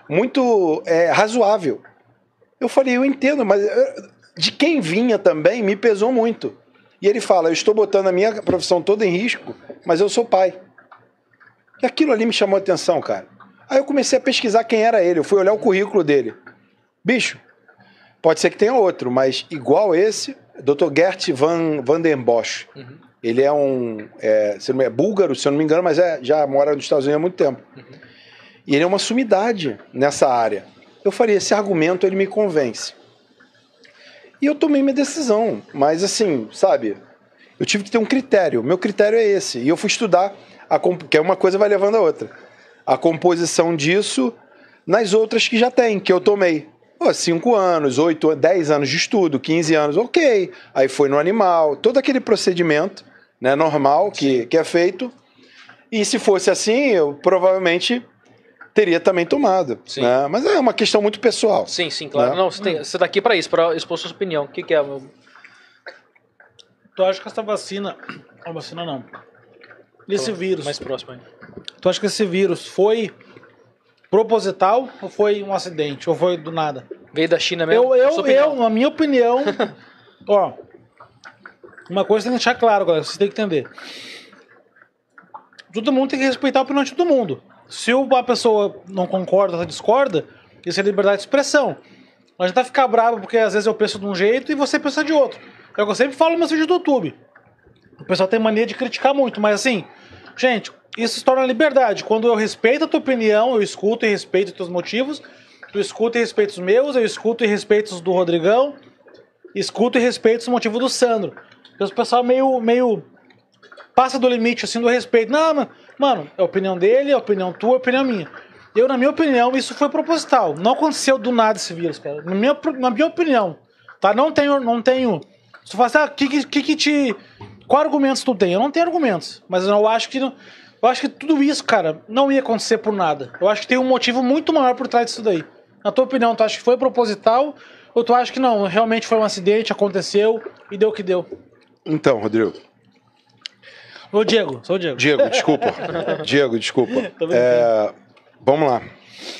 C: razoável. Eu falei, eu entendo, mas de quem vinha também me pesou muito. E ele fala, eu estou botando a minha profissão toda em risco, mas eu sou pai. E aquilo ali me chamou a atenção, cara. Aí eu comecei a pesquisar quem era ele, eu fui olhar o currículo dele. Bicho, pode ser que tenha outro, mas igual esse, Dr. Gert van den Bosch. Ele é búlgaro, se eu não me engano, mas já mora nos Estados Unidos há muito tempo. E ele é uma sumidade nessa área. Eu falei, esse argumento ele me convence. E eu tomei minha decisão, mas assim, sabe, eu tive que ter um critério, meu critério é esse, e eu fui estudar, que uma coisa vai levando a outra, a composição disso nas outras que já tem, que eu tomei. 5 anos, 8, 10 anos de estudo, 15 anos, ok, aí foi no animal, todo aquele procedimento, né, normal que é feito, e se fosse assim, eu provavelmente teria também tomado. Né? Mas é uma questão muito pessoal.
B: Sim, claro. Né? Não, você tá aqui para isso, para expor sua opinião. O que é?
A: Tu acha que essa vacina... A vacina não. Esse vírus...
B: Mais próximo aí.
A: Tu acha que esse vírus foi proposital ou foi um acidente? Ou foi do nada?
B: Veio da China mesmo?
A: Na minha opinião... ó, uma coisa tem que deixar claro, galera. Vocês têm que entender. Todo mundo tem que respeitar a opinião de todo mundo. Se uma pessoa não concorda ou discorda, isso é liberdade de expressão. Não adianta ficar bravo porque às vezes eu penso de um jeito e você pensa de outro. É o que eu sempre falo no meu vídeo do YouTube. O pessoal tem mania de criticar muito, mas assim, gente, isso se torna liberdade. Quando eu respeito a tua opinião, eu escuto e respeito os teus motivos, tu escuta e respeita os meus, eu escuto e respeito os do Rodrigão, escuto e respeito os motivos do Sandro. Porque o pessoal meio passa do limite assim do respeito. Não, mano, é a opinião dele, é a opinião tua, é a opinião minha. Na minha opinião, isso foi proposital. Não aconteceu do nada esse vírus, cara. Na minha opinião. Tá? Não tenho. Se tu fala assim, qual argumentos tu tem? Eu não tenho argumentos. Mas eu acho que tudo isso, cara, não ia acontecer por nada. Eu acho que tem um motivo muito maior por trás disso daí. Na tua opinião, tu acha que foi proposital? Ou tu acha que não, realmente foi um acidente, aconteceu e deu o que deu?
C: Então, Rodrigo.
A: Sou o Diego.
C: Diego, desculpa. Vamos lá.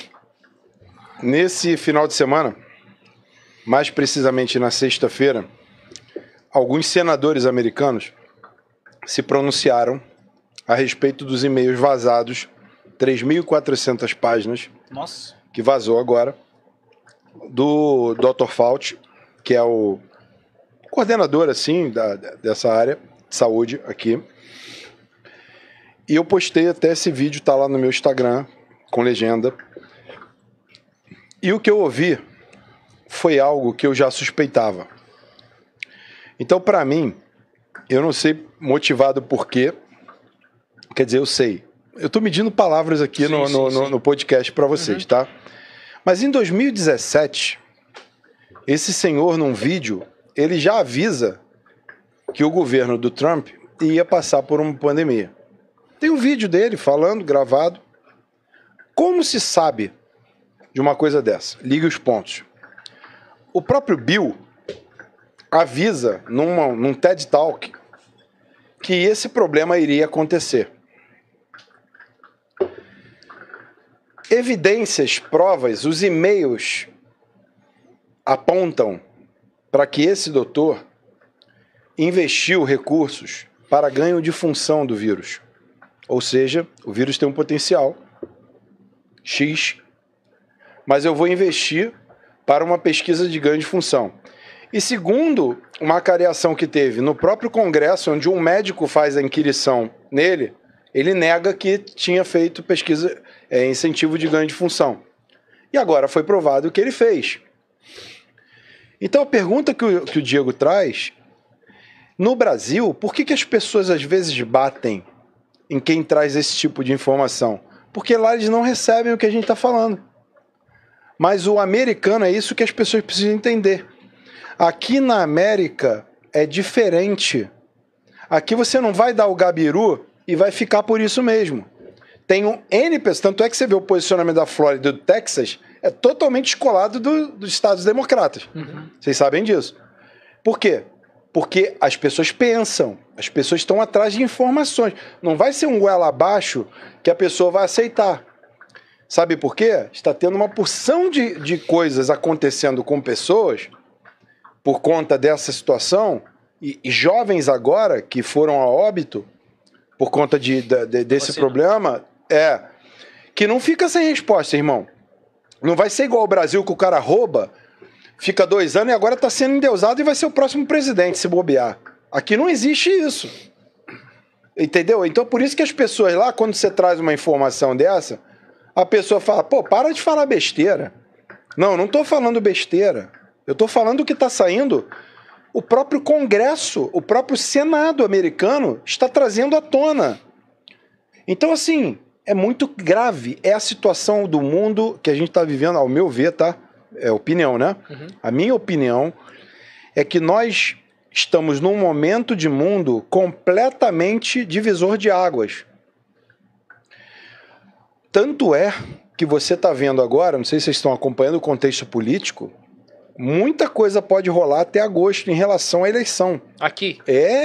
C: Nesse final de semana, mais precisamente na sexta-feira, alguns senadores americanos se pronunciaram a respeito dos e-mails vazados, 3.400 páginas,
A: Nossa,
C: que vazou agora, do Dr. Fauci, que é o coordenador assim, dessa área de saúde aqui. E eu postei até esse vídeo, tá lá no meu Instagram, com legenda. E o que eu ouvi foi algo que eu já suspeitava. Então, para mim, eu não sei motivado por quê. Quer dizer, eu sei. Eu tô medindo palavras aqui no podcast para vocês, tá? Mas em 2017, esse senhor, num vídeo, ele já avisa que o governo do Trump ia passar por uma pandemia. Tem um vídeo dele falando, gravado. Como se sabe, de uma coisa dessa. Ligue os pontos. O próprio Bill avisa num TED Talk que esse problema iria acontecer. Evidências, provas, os e-mails apontam para que esse doutor investiu recursos para ganho de função do vírus. Ou seja, o vírus tem um potencial X, mas eu vou investir para uma pesquisa de ganho de função. E segundo uma cariação que teve no próprio Congresso, onde um médico faz a inquirição nele, ele nega que tinha feito pesquisa, incentivo de ganho de função. E agora foi provado o que ele fez. Então a pergunta que o Diego traz, no Brasil, por que as pessoas às vezes batem em quem traz esse tipo de informação? Porque lá eles não recebem o que a gente está falando. Mas o americano é isso que as pessoas precisam entender. Aqui na América é diferente. Aqui você não vai dar o gabiru e vai ficar por isso mesmo. Tem um N pessoas, tanto é que você vê o posicionamento da Flórida e do Texas, é totalmente descolado dos Estados Democratas. Uhum. Vocês sabem disso. Por quê? Porque as pessoas pensam, as pessoas estão atrás de informações. Não vai ser um goela abaixo que a pessoa vai aceitar. Sabe por quê? Está tendo uma porção de coisas acontecendo com pessoas por conta dessa situação, e jovens agora que foram a óbito por conta desse problema, que não fica sem resposta, irmão. Não vai ser igual ao Brasil, que o cara rouba, fica 2 anos e agora está sendo endeusado e vai ser o próximo presidente, se bobear. Aqui não existe isso. Entendeu? Então por isso que as pessoas lá, quando você traz uma informação dessa, a pessoa fala, pô, para de falar besteira. Não estou falando besteira. Eu estou falando o que está saindo. O próprio Congresso, o próprio Senado americano está trazendo à tona. Então, assim, é muito grave. É a situação do mundo que a gente está vivendo, ao meu ver, tá? É opinião, né? Uhum. A minha opinião é que nós estamos num momento de mundo completamente divisor de águas. Tanto é que você está vendo agora, não sei se vocês estão acompanhando o contexto político, muita coisa pode rolar até agosto em relação à eleição.
B: Aqui?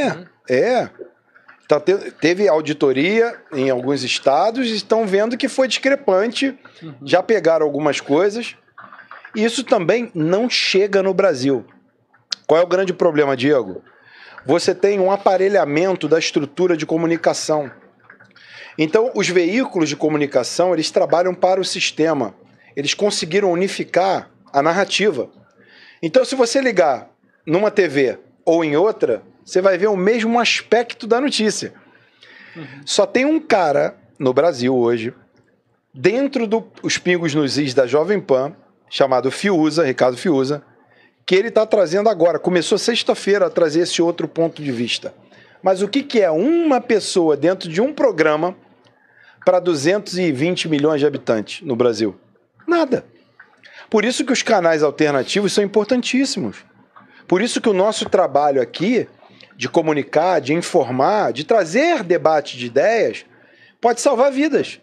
C: Teve auditoria em alguns estados e estão vendo que foi discrepante, já pegaram algumas coisas. E isso também não chega no Brasil. Qual é o grande problema, Diego? Você tem um aparelhamento da estrutura de comunicação. Então, os veículos de comunicação, eles trabalham para o sistema. Eles conseguiram unificar a narrativa. Então, se você ligar numa TV ou em outra, você vai ver o mesmo aspecto da notícia. Uhum. Só tem um cara no Brasil hoje, dentro dos pingos nos is da Jovem Pan, chamado Fiuza, Ricardo Fiuza, que ele está trazendo agora. Começou sexta-feira a trazer esse outro ponto de vista. Mas o que é uma pessoa dentro de um programa para 220 milhões de habitantes no Brasil? Nada. Por isso que os canais alternativos são importantíssimos. Por isso que o nosso trabalho aqui, de comunicar, de informar, de trazer debate de ideias, pode salvar vidas.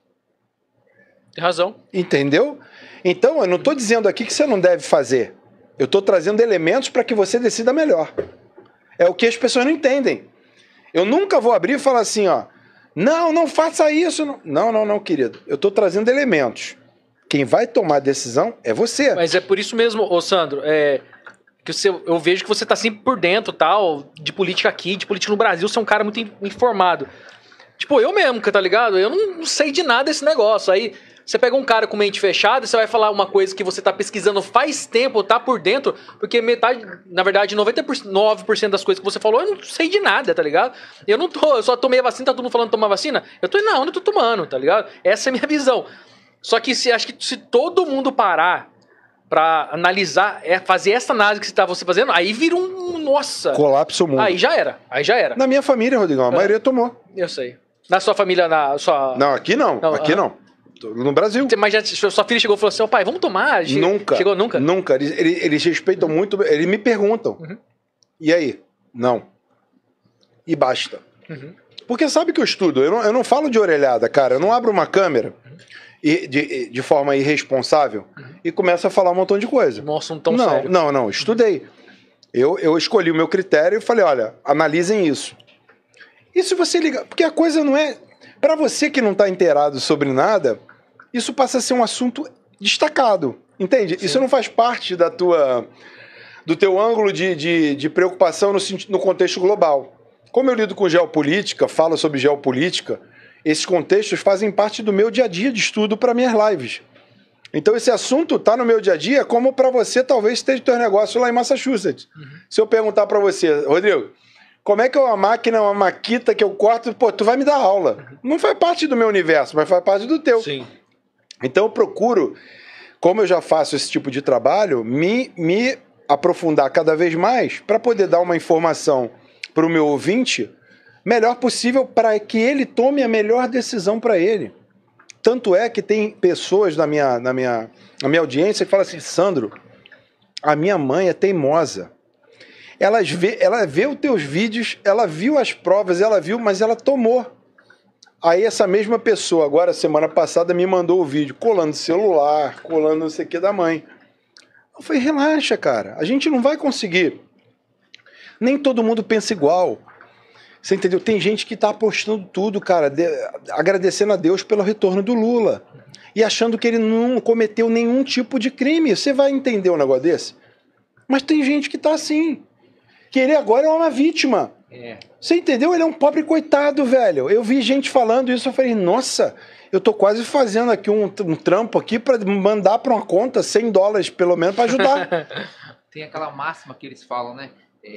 B: Tem razão.
C: Entendeu? Então, eu não estou dizendo aqui que você não deve fazer. Eu estou trazendo elementos para que você decida melhor. É o que as pessoas não entendem. Eu nunca vou abrir e falar assim, ó, não faça isso. Não, querido. Eu estou trazendo elementos. Quem vai tomar a decisão é você.
B: Mas é por isso mesmo, ô Sandro, que eu vejo que você está sempre por dentro, tal, de política aqui, de política no Brasil, você é um cara muito informado. Tipo, eu mesmo, tá ligado? Eu não sei de nada desse negócio. Aí você pega um cara com mente fechada e você vai falar uma coisa que você tá pesquisando faz tempo, tá por dentro, porque metade, na verdade, 99% das coisas que você falou, eu não sei de nada, tá ligado? Eu só tomei a vacina, tá todo mundo falando tomar vacina? Eu tô tomando, tá ligado? Essa é a minha visão. Só que acho que se todo mundo parar pra analisar, fazer essa análise que você fazendo, aí vira nossa.
C: Colapso o mundo.
B: Aí já era.
C: Na minha família, Rodrigão, a maioria tomou.
B: Eu sei. Na sua família,
C: Não, aqui não. Aqui não. No Brasil.
B: Mas sua filha chegou e falou assim, pai, vamos tomar?
C: Nunca.
B: Chegou nunca?
C: Nunca. Eles respeitam muito, eles me perguntam. Uhum. E aí? Não. E basta. Uhum. Porque sabe que eu estudo, eu não falo de orelhada, cara, eu não abro uma câmera de forma irresponsável e começo a falar um montão de coisa.
B: Nossa, não tão sério.
C: Não, estudei. Eu escolhi o meu critério e falei, olha, analisem isso. E se você liga... Porque a coisa não é... Para você que não está inteirado sobre nada, isso passa a ser um assunto destacado, entende? Sim. Isso não faz parte do teu ângulo de preocupação no contexto global. Como eu lido com geopolítica, falo sobre geopolítica, esses contextos fazem parte do meu dia a dia de estudo para minhas lives. Então esse assunto está no meu dia a dia, como para você talvez esteja o teu negócio lá em Massachusetts. Se eu perguntar para você, Rodrigo, como é que é uma máquina, uma maquita que eu corto, pô, tu vai me dar aula. Não faz parte do meu universo, mas faz parte do teu.
B: Sim.
C: Então eu procuro, como eu já faço esse tipo de trabalho, me aprofundar cada vez mais para poder dar uma informação para o meu ouvinte melhor possível para que ele tome a melhor decisão para ele. Tanto é que tem pessoas na minha audiência que falam assim, Sandro, a minha mãe é teimosa. Ela vê os teus vídeos, ela viu as provas, mas ela tomou. Aí essa mesma pessoa, agora, semana passada, me mandou o vídeo colando celular, colando não sei o que da mãe. Eu falei, relaxa, cara, a gente não vai conseguir. Nem todo mundo pensa igual. Você entendeu? Tem gente que tá apostando tudo, cara, agradecendo a Deus pelo retorno do Lula. E achando que ele não cometeu nenhum tipo de crime. Você vai entender um negócio desse? Mas tem gente que tá assim. Que ele agora é uma vítima. Você entendeu? Ele é um pobre coitado, velho. Eu vi gente falando isso, eu falei, nossa, eu tô quase fazendo aqui um trampo aqui pra mandar pra uma conta $100 pelo menos pra ajudar.
D: Tem aquela máxima que eles falam, né?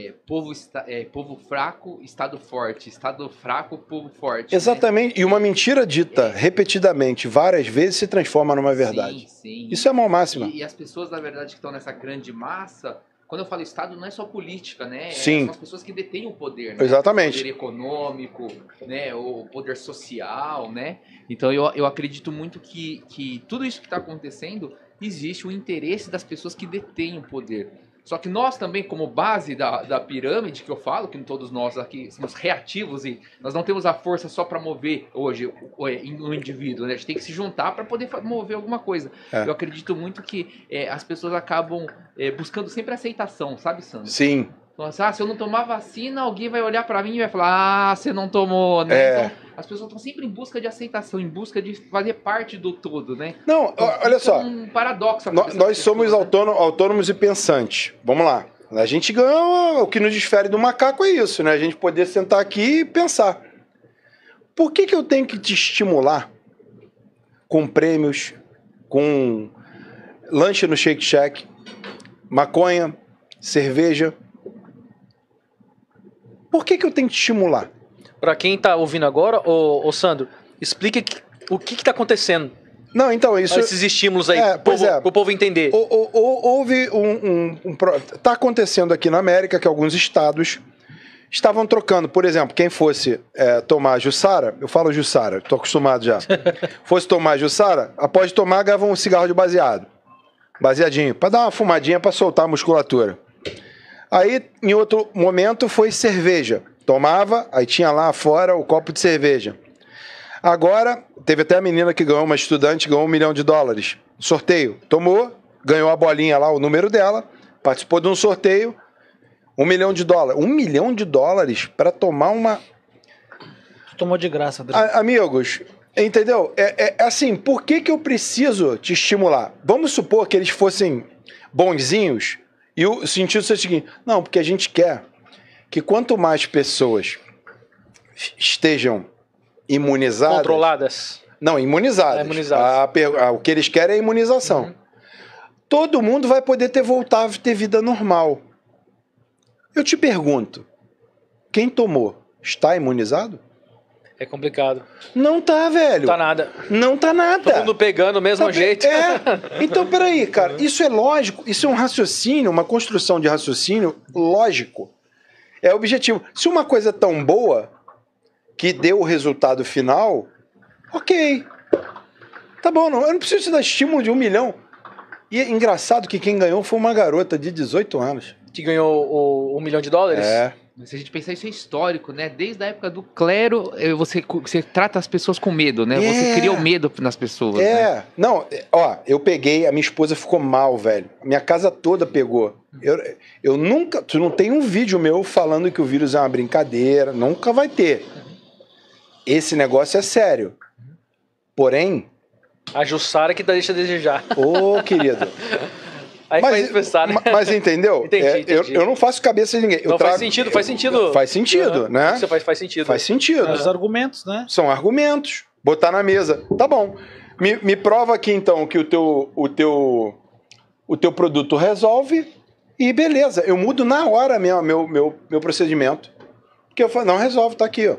D: Povo fraco, Estado forte. Estado fraco, povo forte.
C: Exatamente. Né? E uma mentira dita repetidamente várias vezes se transforma numa verdade.
D: Sim.
C: Isso é uma máxima.
D: E as pessoas, na verdade, que estão nessa grande massa... Quando eu falo Estado, não é só política, né?
C: Sim.
D: São as pessoas que detêm o poder, né?
C: Exatamente.
D: O poder econômico, né? O poder social, né? Então eu acredito muito que tudo isso que está acontecendo, existe o interesse das pessoas que detêm o poder. Só que nós também, como base da pirâmide, que eu falo, que todos nós aqui somos reativos e nós não temos a força só para mover hoje o indivíduo, né? A gente tem que se juntar para poder mover alguma coisa. Eu acredito muito que as pessoas acabam buscando sempre aceitação, sabe, Sandro?
C: Sim.
D: Então, se eu não tomar vacina, alguém vai olhar pra mim e vai falar, você não tomou, né? Então, as pessoas estão sempre em busca de aceitação, em busca de fazer parte do todo, né?
C: Não,
D: então,
C: olha só.
D: É um paradoxo.
C: Nós somos autônomos e pensantes. Vamos lá. A gente ganha, o que nos difere do macaco é isso, né? A gente poder sentar aqui e pensar. Por que eu tenho que te estimular com prêmios, com lanche no Shake Shack, maconha, cerveja? Por que eu tenho que te estimular?
B: Para quem tá ouvindo agora, ô Sandro, explica o que tá acontecendo.
C: Não, então, isso...
B: Esses estímulos aí, para o povo entender.
C: Houve tá acontecendo aqui na América que alguns estados estavam trocando. Por exemplo, quem fosse tomar Jussara, eu falo Jussara, tô acostumado já. Fosse tomar Jussara, após tomar, ganhava um cigarro de baseado. Baseadinho, para dar uma fumadinha, para soltar a musculatura. Aí, em outro momento, foi cerveja. Tomava, aí tinha lá fora o copo de cerveja. Agora, teve até a menina que ganhou, uma estudante, ganhou $1 milhão. Sorteio. Tomou, ganhou a bolinha lá, o número dela, participou de um sorteio, $1 milhão. $1 milhão para tomar uma...
A: Tomou de graça, Adriano.
C: Amigos, entendeu? Assim, por que eu preciso te estimular? Vamos supor que eles fossem bonzinhos e o sentido seja o seguinte, não, porque a gente quer que quanto mais pessoas estejam imunizadas...
B: Controladas.
C: Não, imunizadas. O que eles querem é a imunização. Uhum. Todo mundo vai poder voltar a ter vida normal. Eu te pergunto, quem tomou está imunizado?
B: É complicado.
C: Não tá, velho.
B: Não tá nada.
C: Não tá nada.
B: Todo mundo pegando do mesmo jeito.
C: Então, peraí, cara. Isso é lógico. Isso é um raciocínio, uma construção de raciocínio lógico. É objetivo. Se uma coisa é tão boa que deu o resultado final, ok. Tá bom, não. Eu não preciso te dar estímulo de $1 milhão. E é engraçado que quem ganhou foi uma garota de 18 anos.
B: Que ganhou $1 milhão?
C: É.
D: Se a gente pensar, isso é histórico, né? Desde a época do clero, você trata as pessoas com medo, né? Você cria o medo nas pessoas, né?
C: Não, ó, eu peguei, a minha esposa ficou mal, velho. A minha casa toda pegou. Eu nunca, tu não tem um vídeo meu falando que o vírus é uma brincadeira, nunca vai ter. Esse negócio é sério. Porém...
B: A Jussara que deixa a desejar.
C: Ô, querido...
B: Aí faz pensar, né?
C: Mas entendeu?
B: Entendi.
C: Eu não faço cabeça de ninguém.
B: Não, faz sentido.
C: Faz sentido, né?
B: Você faz sentido.
C: Faz sentido.
A: Os argumentos, né?
C: São argumentos. Botar na mesa. Tá bom. Me prova aqui, então, que o teu produto resolve e beleza. Eu mudo na hora mesmo meu procedimento. Porque eu falo, não resolve, tá aqui, ó.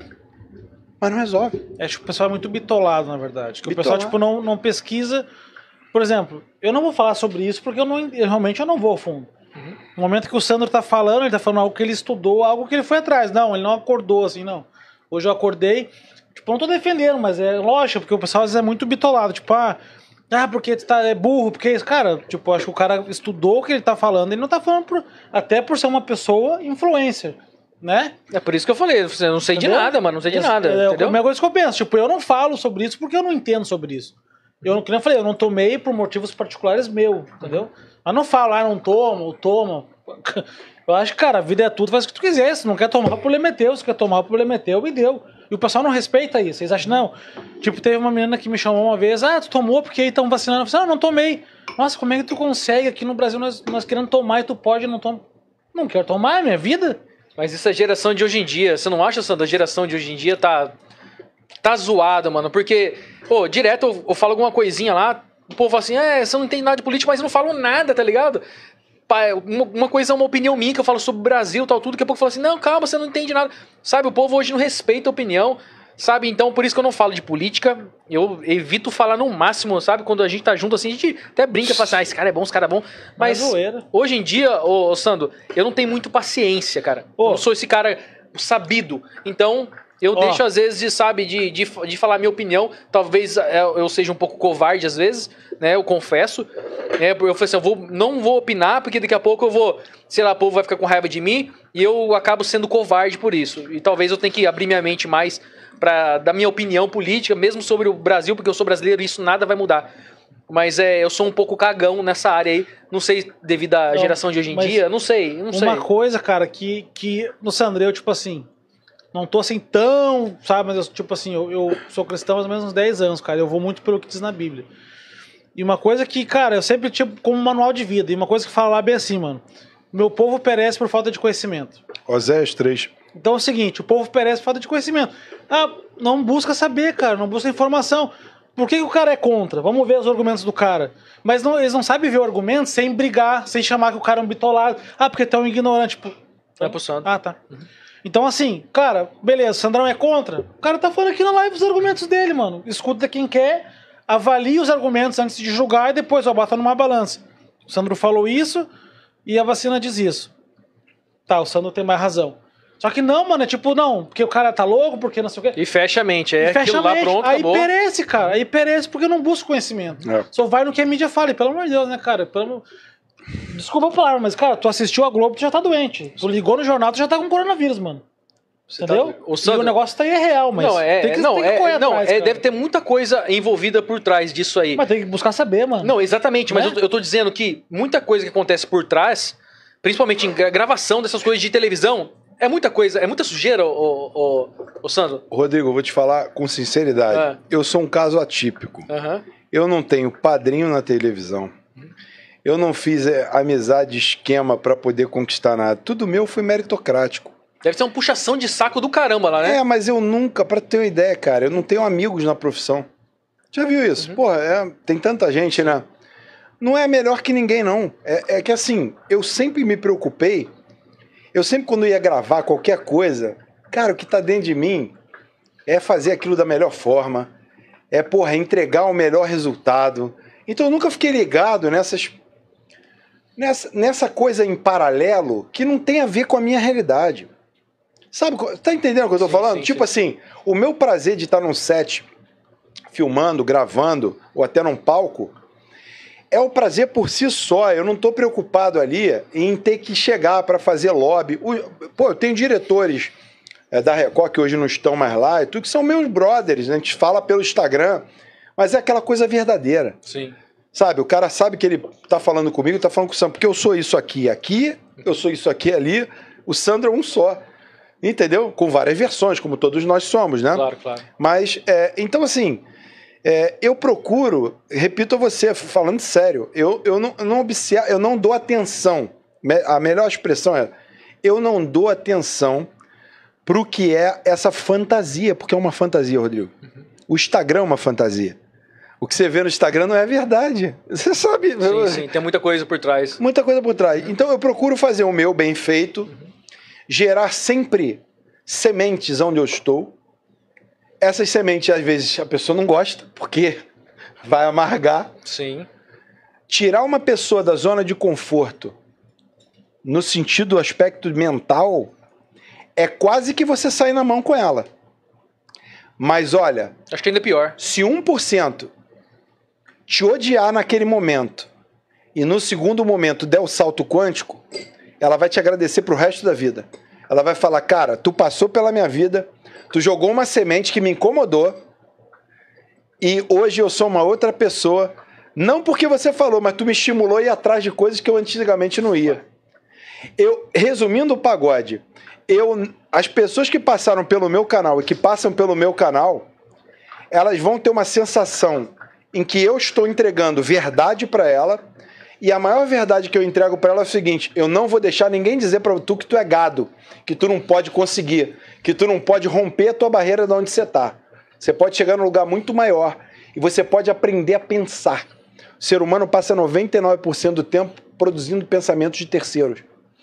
C: Mas não resolve.
A: Acho que o pessoal é muito bitolado, na verdade. Que
C: Bitolado.
A: o pessoal, tipo, não pesquisa... Por exemplo, eu não vou falar sobre isso porque realmente eu não vou ao fundo. No momento que o Sandro tá falando, ele tá falando algo que ele estudou, algo que ele foi atrás. Não, ele não acordou assim, não. Hoje eu acordei, tipo, não tô defendendo, mas é lógico, porque o pessoal às vezes é muito bitolado. Tipo, porque tu é burro, porque isso. Cara, tipo, acho que o cara estudou o que ele tá falando, ele não tá falando até por ser uma pessoa influencer, né?
B: É por isso que eu falei, eu não sei de nada, mano, não sei de nada. Entendeu?
A: É a mesma coisa que eu penso, tipo, eu não falo sobre isso porque eu não entendo sobre isso. Que nem eu falei, eu não tomei por motivos particulares meu, entendeu? Mas não falo, não toma. Eu acho que, cara, a vida é tudo, faz o que tu quiser. Se não quer tomar, o problema é teu. Se quer tomar, o problema é teu, e deu. E o pessoal não respeita isso. Eles acham, não. Tipo, teve uma menina que me chamou uma vez, tu tomou porque aí estão vacinando. Eu falei, não tomei. Nossa, como é que tu consegue? Aqui no Brasil nós querendo tomar e tu pode não tomar. Não quero tomar, é minha vida.
B: Mas essa geração de hoje em dia, você não acha, Sandra, a geração de hoje em dia tá zoada, mano? Porque, direto eu falo alguma coisinha lá, o povo fala assim, você não entende nada de política, mas eu não falo nada, tá ligado? Uma coisa é uma opinião minha que eu falo sobre o Brasil e tal, tudo, daqui a pouco eu falo assim, não, calma, você não entende nada. Sabe, o povo hoje não respeita a opinião, sabe? Então, por isso que eu não falo de política, eu evito falar no máximo, sabe? Quando a gente tá junto assim, a gente até brinca, fala assim, esse cara é bom, esse cara é bom. Mas hoje em dia, ô Sandro, eu não tenho muito paciência, cara. Eu não sou esse cara sabido. Então... Eu deixo, às vezes, de falar minha opinião. Talvez eu seja um pouco covarde, às vezes, né? Eu confesso. Eu falei assim, não vou opinar, porque daqui a pouco eu vou... Sei lá, o povo vai ficar com raiva de mim e eu acabo sendo covarde por isso. E talvez eu tenha que abrir minha mente mais para dar minha opinião política, mesmo sobre o Brasil, porque eu sou brasileiro e isso nada vai mudar. Mas eu sou um pouco cagão nessa área aí. Não sei, devido à geração de hoje em dia. Não sei.
A: Uma coisa, cara, que no Sandreu, tipo assim... Não tô assim tão, sabe, mas eu, tipo assim, eu sou cristão há mais ou menos uns 10 anos, cara, eu vou muito pelo que diz na Bíblia. E uma coisa que, cara, eu sempre tipo como manual de vida, e uma coisa que fala lá bem assim, mano, meu povo perece por falta de conhecimento.
C: Oséias 3.
A: Então é o seguinte, o povo perece por falta de conhecimento. Não busca saber, cara, não busca informação. Por que o cara é contra? Vamos ver os argumentos do cara. Mas eles não sabem ver o argumento sem brigar, sem chamar que o cara é um bitolado. porque tu é um ignorante, tipo...
B: É pro Sandro.
A: Tá. Então, assim, cara, beleza, o Sandrão é contra. O cara tá falando aqui na live os argumentos dele, mano. Escuta quem quer, avalie os argumentos antes de julgar e depois, bota numa balança. O Sandro falou isso e a vacina diz isso. Tá, o Sandro tem mais razão. Só que não, mano, não, porque o cara tá louco, porque não sei o quê.
B: E fecha a mente, aquilo lá, pronto,
A: aí
B: acabou.
A: Perece, cara, aí perece porque não busca conhecimento. Só vai no que a mídia fala, e pelo amor de Deus, né, cara, Desculpa a palavra, mas, cara, tu assistiu a Globo, tu já tá doente. Tu ligou no jornal, tu já tá com coronavírus, mano. Entendeu? E o negócio tá aí real, mas tem que correr atrás,
B: deve ter muita coisa envolvida por trás disso aí.
A: Mas tem que buscar saber, mano.
B: Não, exatamente, mas eu tô dizendo que muita coisa que acontece por trás, principalmente em gravação dessas coisas de televisão, é muita coisa, é muita sujeira, ô Sandro.
C: Rodrigo, eu vou te falar com sinceridade. Eu sou um caso atípico. Eu não tenho padrinho na televisão. Eu não fiz amizade, esquema pra poder conquistar nada. Tudo meu foi meritocrático.
B: Deve ser uma puxação de saco do caramba lá, né?
C: Mas eu nunca, pra ter uma ideia, cara, eu não tenho amigos na profissão. Já viu isso? Porra, tem tanta gente, né? Não é melhor que ninguém, não. É que assim, eu sempre me preocupei, eu sempre quando ia gravar qualquer coisa, cara, o que tá dentro de mim é fazer aquilo da melhor forma, entregar o melhor resultado. Então eu nunca fiquei ligado nessa coisa em paralelo que não tem a ver com a minha realidade. Sabe, tá entendendo o que eu tô falando? Tipo assim, o meu prazer de estar num set, filmando, gravando, ou até num palco, É o prazer por si só. Eu não tô preocupado ali em ter que chegar para fazer lobby. Pô, eu tenho diretores da Record que hoje não estão mais lá, e tudo que são meus brothers, né? A gente fala pelo Instagram, mas é aquela coisa verdadeira.
B: Sim.
C: Sabe, o cara sabe que ele tá falando comigo, tá falando com o Sandro, porque eu sou isso aqui, eu sou isso aqui, ali. O Sandro é um só. Entendeu? Com várias versões, como todos nós somos, né?
B: Claro, claro.
C: Mas, então assim, eu procuro, repito a você, falando sério, eu não dou atenção. A melhor expressão é, eu não dou atenção pro que é essa fantasia, porque é uma fantasia, Rodrigo. Uhum. O Instagram é uma fantasia. O que você vê no Instagram não é verdade. Você sabe.
B: Sim, tem muita coisa por trás.
C: Muita coisa por trás. Então eu procuro fazer o meu bem feito, gerar sempre sementes onde eu estou. Essas sementes, às vezes, a pessoa não gosta, porque vai amargar.
B: Sim.
C: Tirar uma pessoa da zona de conforto, no sentido do aspecto mental, é quase que você sair na mão com ela. Mas olha...
B: Acho que ainda é pior.
C: Se 1% te odiar naquele momento e no segundo momento der o salto quântico, ela vai te agradecer pro resto da vida. Ela vai falar, cara, tu passou pela minha vida, tu jogou uma semente que me incomodou e hoje eu sou uma outra pessoa, não porque você falou, mas tu me estimulou a ir atrás de coisas que eu antigamente não ia. Resumindo o pagode, as pessoas que passaram pelo meu canal e que passam pelo meu canal, elas vão ter uma sensação em que eu estou entregando verdade para ela, e a maior verdade que eu entrego para ela é o seguinte: eu não vou deixar ninguém dizer para tu que tu é gado, que tu não pode conseguir, que tu não pode romper a tua barreira de onde você está. Você pode chegar num lugar muito maior e você pode aprender a pensar. O ser humano passa 99% do tempo produzindo pensamentos de terceiros.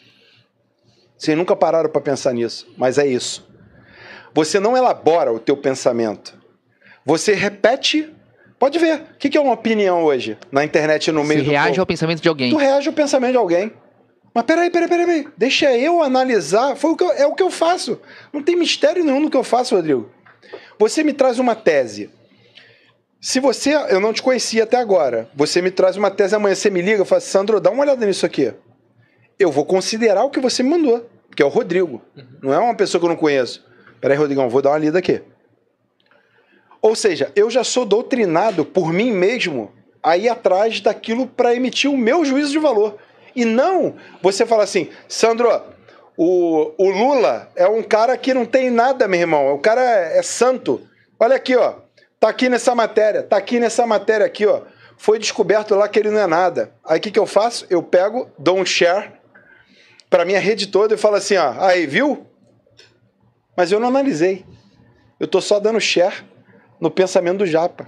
C: Vocês nunca pararam para pensar nisso, mas é isso. Você não elabora o teu pensamento. Você repete. Pode ver. O que é uma opinião hoje na internet no meio do povo?
D: Você reage ao pensamento de alguém.
C: Tu reage ao pensamento de alguém. Mas peraí. Deixa eu analisar. É o que eu faço. Não tem mistério nenhum no que eu faço, Rodrigo. Você me traz uma tese. Eu não te conhecia até agora. Você me traz uma tese amanhã, você me liga e fala, Sandro, dá uma olhada nisso aqui. Eu vou considerar o que você me mandou, que é o Rodrigo. Não é uma pessoa que eu não conheço. Peraí, Rodrigão, vou dar uma lida aqui. Ou seja, eu já sou doutrinado por mim mesmo a ir atrás daquilo para emitir o meu juízo de valor. E não você fala assim, Sandro, o Lula é um cara que não tem nada, meu irmão. O cara é santo. Olha aqui, ó. Tá aqui nessa matéria aqui, ó. Foi descoberto lá que ele não é nada. Aí o que eu faço? Eu pego, dou um share para minha rede toda e falo assim, ó, aí, viu? Mas eu não analisei. Eu tô só dando share no pensamento do japa.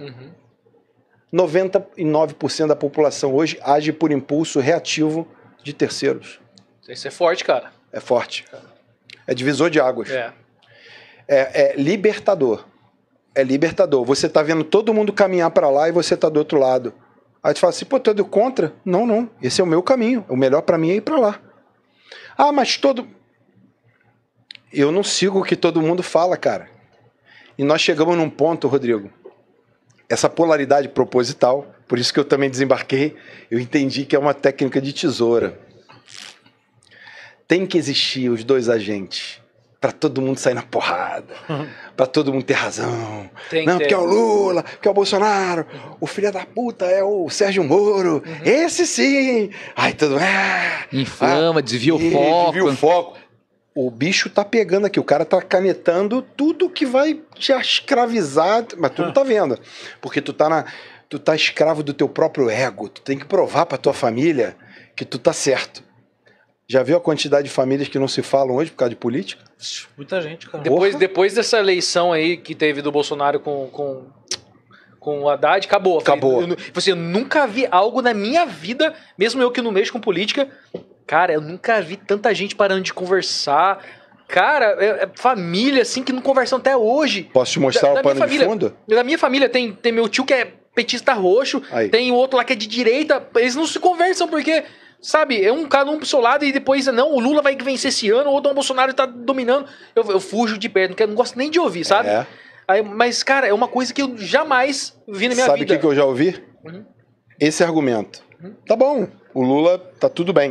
C: 99% da população hoje age por impulso reativo de terceiros.
B: Isso é forte, cara.
C: É forte. É divisor de águas.
B: É.
C: É libertador. É libertador. Você tá vendo todo mundo caminhar para lá e você tá do outro lado. Aí tu fala assim, pô, tu é do contra? Não. Esse é o meu caminho. O melhor para mim é ir para lá. Ah, mas eu não sigo o que todo mundo fala, cara. E nós chegamos num ponto, Rodrigo, essa polaridade proposital, por isso que eu também desembarquei, eu entendi que é uma técnica de tesoura. Tem que existir os dois agentes, para todo mundo sair na porrada, para todo mundo ter razão. Não, porque é o Lula, porque é o Bolsonaro, o filho da puta é o Sérgio Moro, esse sim. Ai,
D: inflama, desvia o foco.
C: O bicho tá pegando aqui, o cara tá canetando tudo que vai te escravizar, mas tu não tá vendo, porque tu tá escravo do teu próprio ego, tu tem que provar pra tua família que tu tá certo. Já viu a quantidade de famílias que não se falam hoje por causa de política?
A: Muita gente, cara.
B: Depois dessa eleição aí que teve do Bolsonaro com o Haddad, acabou. Eu nunca vi algo na minha vida, mesmo eu que não mexo com política. Cara, eu nunca vi tanta gente parando de conversar. Cara, família, assim, que não conversam até hoje.
C: Posso te mostrar o pano de fundo?
B: Da minha família tem meu tio que é petista roxo,
C: aí.
B: Tem o outro lá que é de direita. Eles não se conversam porque, sabe, é um cara um pro seu lado e depois, não, o Lula vai vencer esse ano, ou o Bolsonaro tá dominando. Eu fujo de perto, não gosto nem de ouvir, sabe? Aí, mas, cara, é uma coisa que eu jamais vi na minha vida.
C: Sabe o que eu já ouvi? Esse argumento. Tá bom, o Lula tá tudo bem.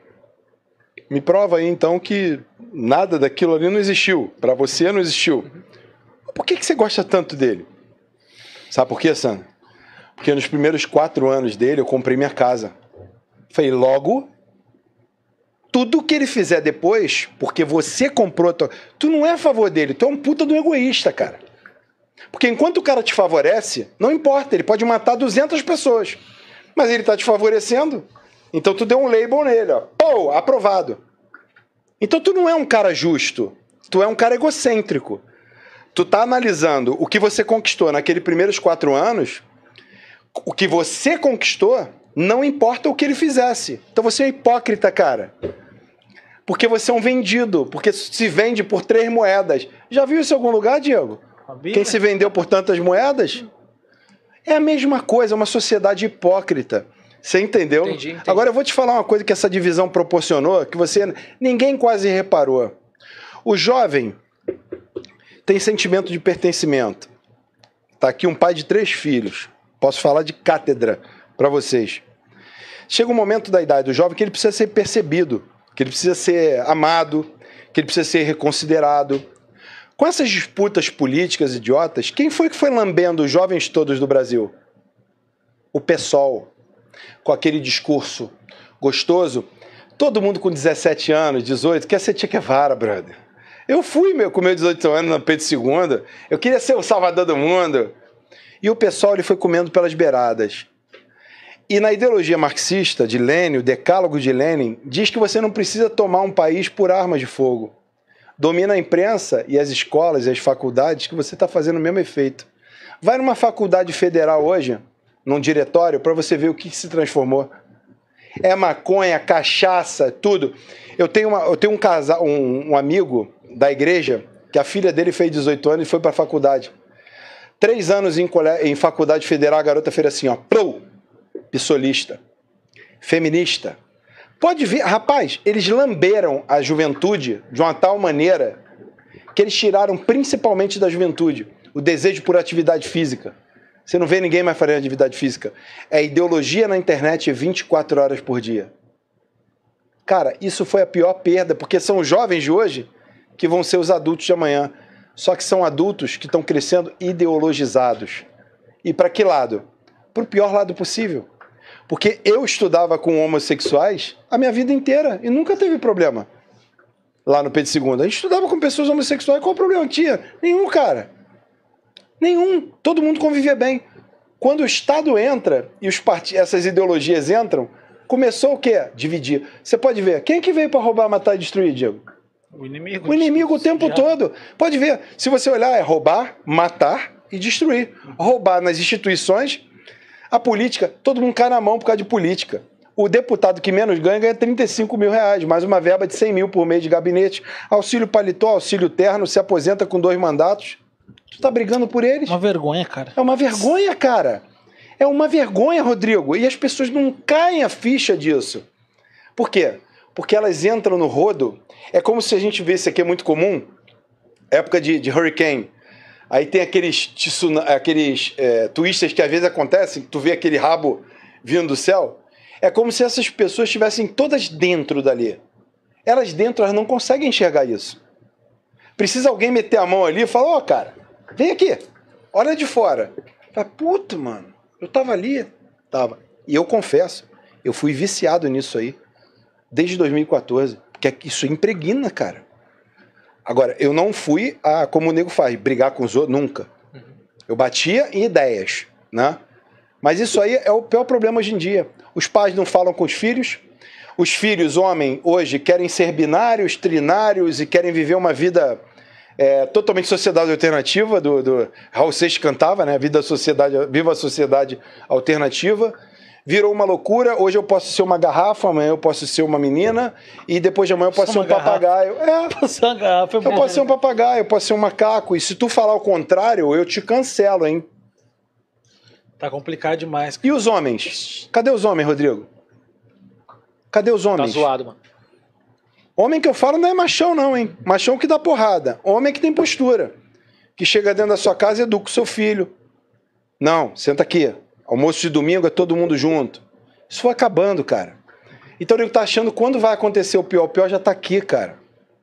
C: Me prova aí, então, que nada daquilo ali não existiu. Para você, não existiu. Por que você gosta tanto dele? Sabe por quê, Sandro? Porque nos primeiros 4 anos dele, eu comprei minha casa. Falei, logo, tudo que ele fizer depois, porque você comprou... Tu não é a favor dele, tu é um puta do egoísta, cara. Porque enquanto o cara te favorece, não importa, ele pode matar 200 pessoas. Mas ele tá te favorecendo... Então tu deu um label nele, ó. Pô, aprovado. Então tu não é um cara justo. Tu é um cara egocêntrico. Tu tá analisando o que você conquistou naqueles primeiros 4 anos. O que você conquistou, não importa o que ele fizesse. Então você é hipócrita, cara. Porque você é um vendido. Porque se vende por 3 moedas. Já viu isso em algum lugar, Diego? Quem se vendeu por tantas moedas? É a mesma coisa, é uma sociedade hipócrita. Você entendeu?
B: Entendi.
C: Agora eu vou te falar uma coisa que essa divisão proporcionou, que ninguém quase reparou. O jovem tem sentimento de pertencimento. Tá aqui um pai de 3 filhos. Posso falar de cátedra para vocês. Chega um momento da idade do jovem que ele precisa ser percebido, que ele precisa ser amado, que ele precisa ser reconsiderado. Com essas disputas políticas idiotas, quem foi que foi lambendo os jovens todos do Brasil? O PSOL. Com aquele discurso gostoso, todo mundo com 17 anos, 18, quer ser Che Guevara, brother. Eu fui com meus 18 anos na Pedro II, eu queria ser o salvador do mundo. E o pessoal ele foi comendo pelas beiradas. E na ideologia marxista de Lênin, o decálogo de Lênin, diz que você não precisa tomar um país por armas de fogo. Domina a imprensa e as escolas e as faculdades que você está fazendo o mesmo efeito. Vai numa faculdade federal hoje, num diretório, para você ver o que se transformou. É maconha, cachaça, tudo. Eu tenho um amigo da igreja que a filha dele fez 18 anos e foi para a faculdade. 3 anos em faculdade federal, a garota fez assim, ó, pissolista, feminista. Pode ver, rapaz, eles lamberam a juventude de uma tal maneira que eles tiraram principalmente da juventude o desejo por atividade física. Você não vê ninguém mais fazendo atividade física. É ideologia na internet 24 horas por dia. Cara, isso foi a pior perda, porque são os jovens de hoje que vão ser os adultos de amanhã. Só que são adultos que estão crescendo ideologizados. E para que lado? Para o pior lado possível. Porque eu estudava com homossexuais a minha vida inteira e nunca teve problema. Lá no Pedro II. A gente estudava com pessoas homossexuais. Qual o problema que tinha? Nenhum, cara. Nenhum. Todo mundo convivia bem. Quando o Estado entra e essas ideologias entram, começou o quê? Dividir. Você pode ver. Quem é que veio para roubar, matar e destruir, Diego?
A: O inimigo.
C: O inimigo o tempo todo. Pode ver. Se você olhar, é roubar, matar e destruir. Roubar nas instituições. A política, todo mundo cai na mão por causa de política. O deputado que menos ganha 35 mil reais, mais uma verba de 100 mil por mês de gabinete. Auxílio paletó, auxílio terno, se aposenta com 2 mandatos. Tu tá brigando por eles?
A: Uma vergonha, cara.
C: É uma vergonha, cara. É uma vergonha, Rodrigo. E as pessoas não caem a ficha disso. Por quê? Porque elas entram no rodo. É como se a gente visse aqui, é muito comum, época de hurricane. Aí tem aqueles twists que às vezes acontecem, tu vê aquele rabo vindo do céu. É como se essas pessoas estivessem todas dentro dali. Elas dentro, elas não conseguem enxergar isso. Precisa alguém meter a mão ali e falar, cara, vem aqui, olha de fora. Fala, puto, mano, eu tava ali. Tava. E eu confesso, eu fui viciado nisso aí, desde 2014, porque isso impregna, cara. Agora, eu não fui, como o nego faz, brigar com os outros, nunca. Eu batia em ideias, né? Mas isso aí é o pior problema hoje em dia. Os pais não falam com os filhos homens, hoje, querem ser binários, trinários e querem viver uma vida totalmente sociedade alternativa, do Raul Seixas cantava, né? Viva a sociedade alternativa. Virou uma loucura, hoje eu posso ser uma garrafa, amanhã eu posso ser uma menina, e depois de amanhã eu posso ser um papagaio. Eu posso ser um papagaio, eu posso ser um macaco, e se tu falar o contrário, eu te cancelo, hein?
A: Tá complicado demais.
C: E os homens? Cadê os homens, Rodrigo? Cadê os homens?
B: Tá zoado, mano.
C: Homem que eu falo não é machão não, hein? Machão que dá porrada. Homem que tem postura. Que chega dentro da sua casa e educa o seu filho. Não, senta aqui. Almoço de domingo é todo mundo junto. Isso foi acabando, cara. Então ele tá achando quando vai acontecer o pior já tá aqui, cara.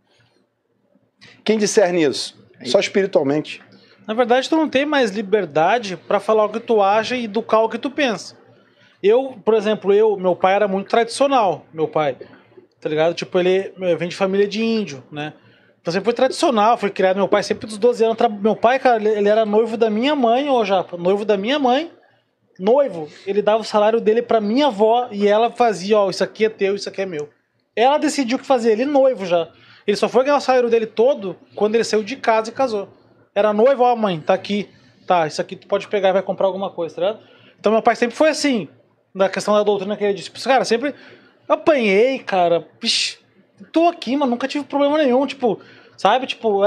C: Quem discerne isso? Só espiritualmente.
A: Na verdade, tu não tem mais liberdade pra falar o que tu acha e educar o que tu pensa. Eu, por exemplo, meu pai era muito tradicional, meu pai, tá ligado? Tipo, ele vem de família de índio, né? Então sempre foi tradicional, foi criado, meu pai sempre dos 12 anos, meu pai, cara, ele era noivo da minha mãe, ô Japa, noivo da minha mãe, noivo, ele dava o salário dele pra minha avó e ela fazia, ó, isso aqui é teu, isso aqui é meu. Ela decidiu o que fazer, ele noivo já. Ele só foi ganhar o salário dele todo quando ele saiu de casa e casou. Era noivo, ó, mãe, tá aqui. Tá, isso aqui tu pode pegar e vai comprar alguma coisa, tá ligado? Então meu pai sempre foi assim, na questão da doutrina que ele disse. Cara, sempre apanhei, cara. Pish, tô aqui, mano, nunca tive problema nenhum. Tipo, sabe? Tipo,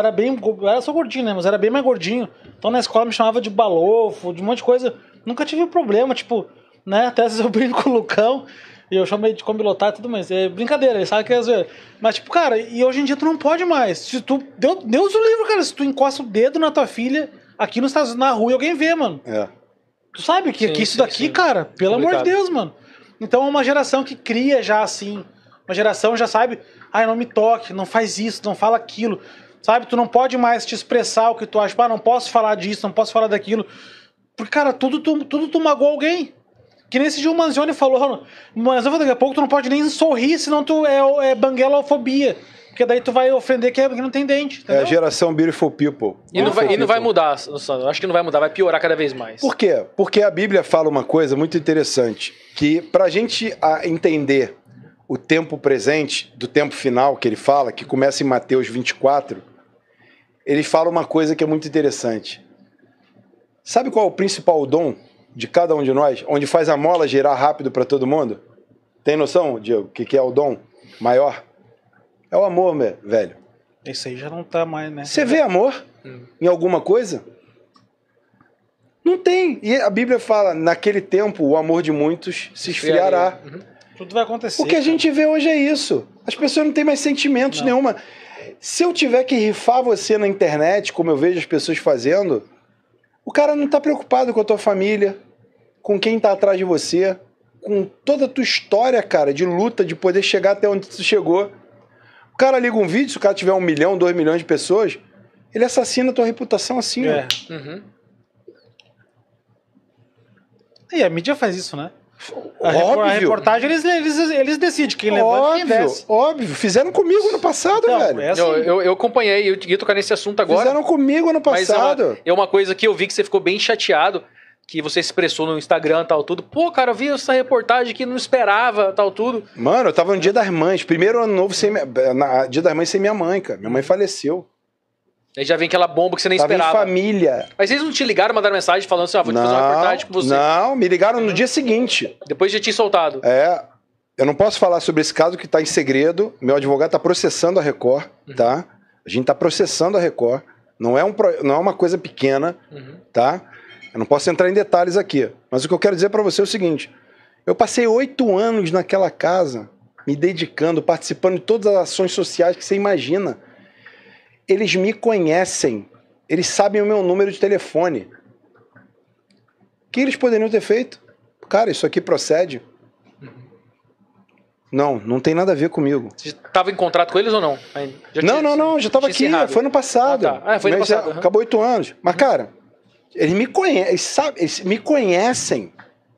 A: era só gordinho, né? Mas era bem mais gordinho. Então na escola me chamava de balofo, de um monte de coisa. Nunca tive problema, tipo, né? Até às vezes eu brinco com o Lucão. E eu chamo ele de combilotar e tudo mais. É brincadeira, ele sabe que é zoeira. Mas, tipo, cara, e hoje em dia tu não pode mais. Se tu. Deus o livro, cara. Se tu encosta o dedo na tua filha, aqui nos Estados Unidos, na rua, e alguém vê, mano. É. Tu sabe que isso daqui, cara, pelo amor de Deus, mano. Então é uma geração que cria já assim. Uma geração já sabe, ai, não me toque, não faz isso, não fala aquilo. Sabe? Tu não pode mais te expressar o que tu acha. Ah, não posso falar disso, não posso falar daquilo. Porque, cara, tudo tu magoou alguém. Que nesse dia o Manzioni falou, mas daqui a pouco tu não pode nem sorrir, senão tu é banguelofobia. Porque daí tu vai ofender quem não tem dente. Entendeu?
C: É a geração Beautiful People.
B: E não vai mudar, Sandro. Acho que não vai mudar, vai piorar cada vez mais.
C: Por quê? Porque a Bíblia fala uma coisa muito interessante, que pra gente entender o tempo presente, do tempo final que ele fala, que começa em Mateus 24, ele fala uma coisa que é muito interessante. Sabe qual é o principal dom de cada um de nós, onde faz a mola girar rápido para todo mundo? Tem noção, Diego, o que é o dom maior? É o amor, velho.
A: Esse aí já não tá mais, né?
C: Você vê amor em alguma coisa? Não tem. E a Bíblia fala, naquele tempo, o amor de muitos se esfriará.
A: Tudo vai acontecer.
C: O que a gente vê hoje é isso. As pessoas não têm mais sentimentos nenhuma. Se eu tiver que rifar você na internet, como eu vejo as pessoas fazendo, o cara não tá preocupado com a tua família, com quem tá atrás de você, com toda a tua história, cara, de luta, de poder chegar até onde tu chegou. O cara liga um vídeo, se o cara tiver 1 milhão, 2 milhões de pessoas, ele assassina a tua reputação assim, ó.
A: E a mídia faz isso, né?
C: Óbvio.
A: A reportagem, eles decidem quem levanta e quem desce.
C: Óbvio. Fizeram comigo no passado,
A: então,
C: velho.
A: É assim.
B: Eu acompanhei, eu ia tocar nesse assunto agora.
C: Fizeram comigo no passado.
B: Mas é uma coisa que eu vi que você ficou bem chateado, que você expressou no Instagram, tal, tudo. Pô, cara, eu vi essa reportagem que não esperava, tal, tudo.
C: Mano, eu tava no Dia das Mães. Primeiro ano novo, Dia das Mães sem minha mãe, cara. Minha mãe faleceu.
B: Aí já vem aquela bomba que você nem esperava.
C: Tava em família.
B: Mas eles não te ligaram, mandaram mensagem falando assim, vou te fazer uma reportagem com você.
C: Não, me ligaram no dia seguinte.
B: Depois de te soltado.
C: Eu não posso falar sobre esse caso que tá em segredo. Meu advogado tá processando a Record, tá? A gente tá processando a Record. Não é uma coisa pequena, tá? Eu não posso entrar em detalhes aqui. Mas o que eu quero dizer pra você é o seguinte. Eu passei 8 anos naquela casa, me dedicando, participando de todas as ações sociais que você imagina. Eles me conhecem. Eles sabem o meu número de telefone. O que eles poderiam ter feito? Cara, isso aqui procede? Não tem nada a ver comigo.
B: Você estava em contrato com eles ou não?
C: Já estava aqui. Foi no passado.
B: Foi no passado.
C: Acabou 8 anos. Mas, cara, eles me conhecem. Eles me conhecem.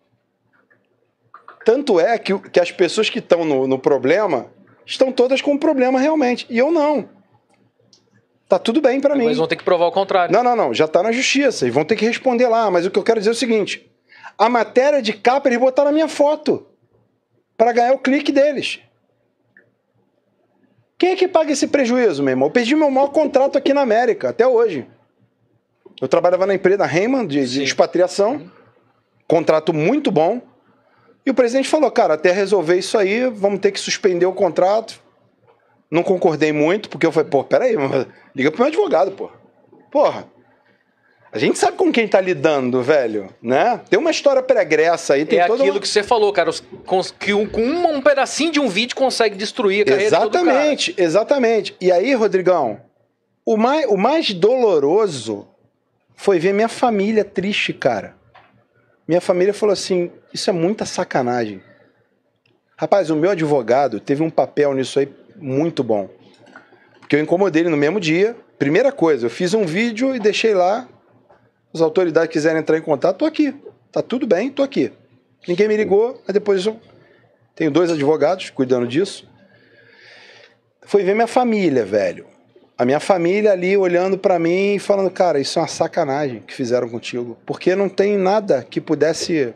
C: Tanto é que as pessoas que estão no problema estão todas com problema realmente. E eu não. Tá tudo bem pra mim.
B: Mas vão ter que provar o contrário.
C: Não. Já tá na justiça. E vão ter que responder lá. Mas o que eu quero dizer é o seguinte. A matéria de capa eles botaram a minha foto. Pra ganhar o clique deles. Quem é que paga esse prejuízo, meu irmão? Eu perdi meu maior contrato aqui na América. Até hoje. Eu trabalhava na empresa Heyman de expatriação. Contrato muito bom. E o presidente falou, cara, até resolver isso aí, vamos ter que suspender o contrato. Não concordei muito, porque eu falei, peraí, liga pro meu advogado, Porra. A gente sabe com quem tá lidando, velho, né? Tem uma história pregressa aí. Tem
B: aquilo que você falou, cara, que com um pedacinho de um vídeo consegue destruir a carreira do cara.
C: Exatamente. E aí, Rodrigão, o mais doloroso foi ver minha família triste, cara. minha família falou assim, isso é muita sacanagem. Rapaz, o meu advogado teve um papel nisso aí muito bom. Porque eu incomodei ele no mesmo dia. Primeira coisa, eu fiz um vídeo e deixei lá. As autoridades quiserem entrar em contato, tô aqui. Tá tudo bem, tô aqui. Ninguém me ligou, mas depois eu tenho 2 advogados cuidando disso. Foi ver minha família, velho. A minha família ali olhando pra mim e falando, cara, isso é uma sacanagem que fizeram contigo. Porque não tem nada que pudesse...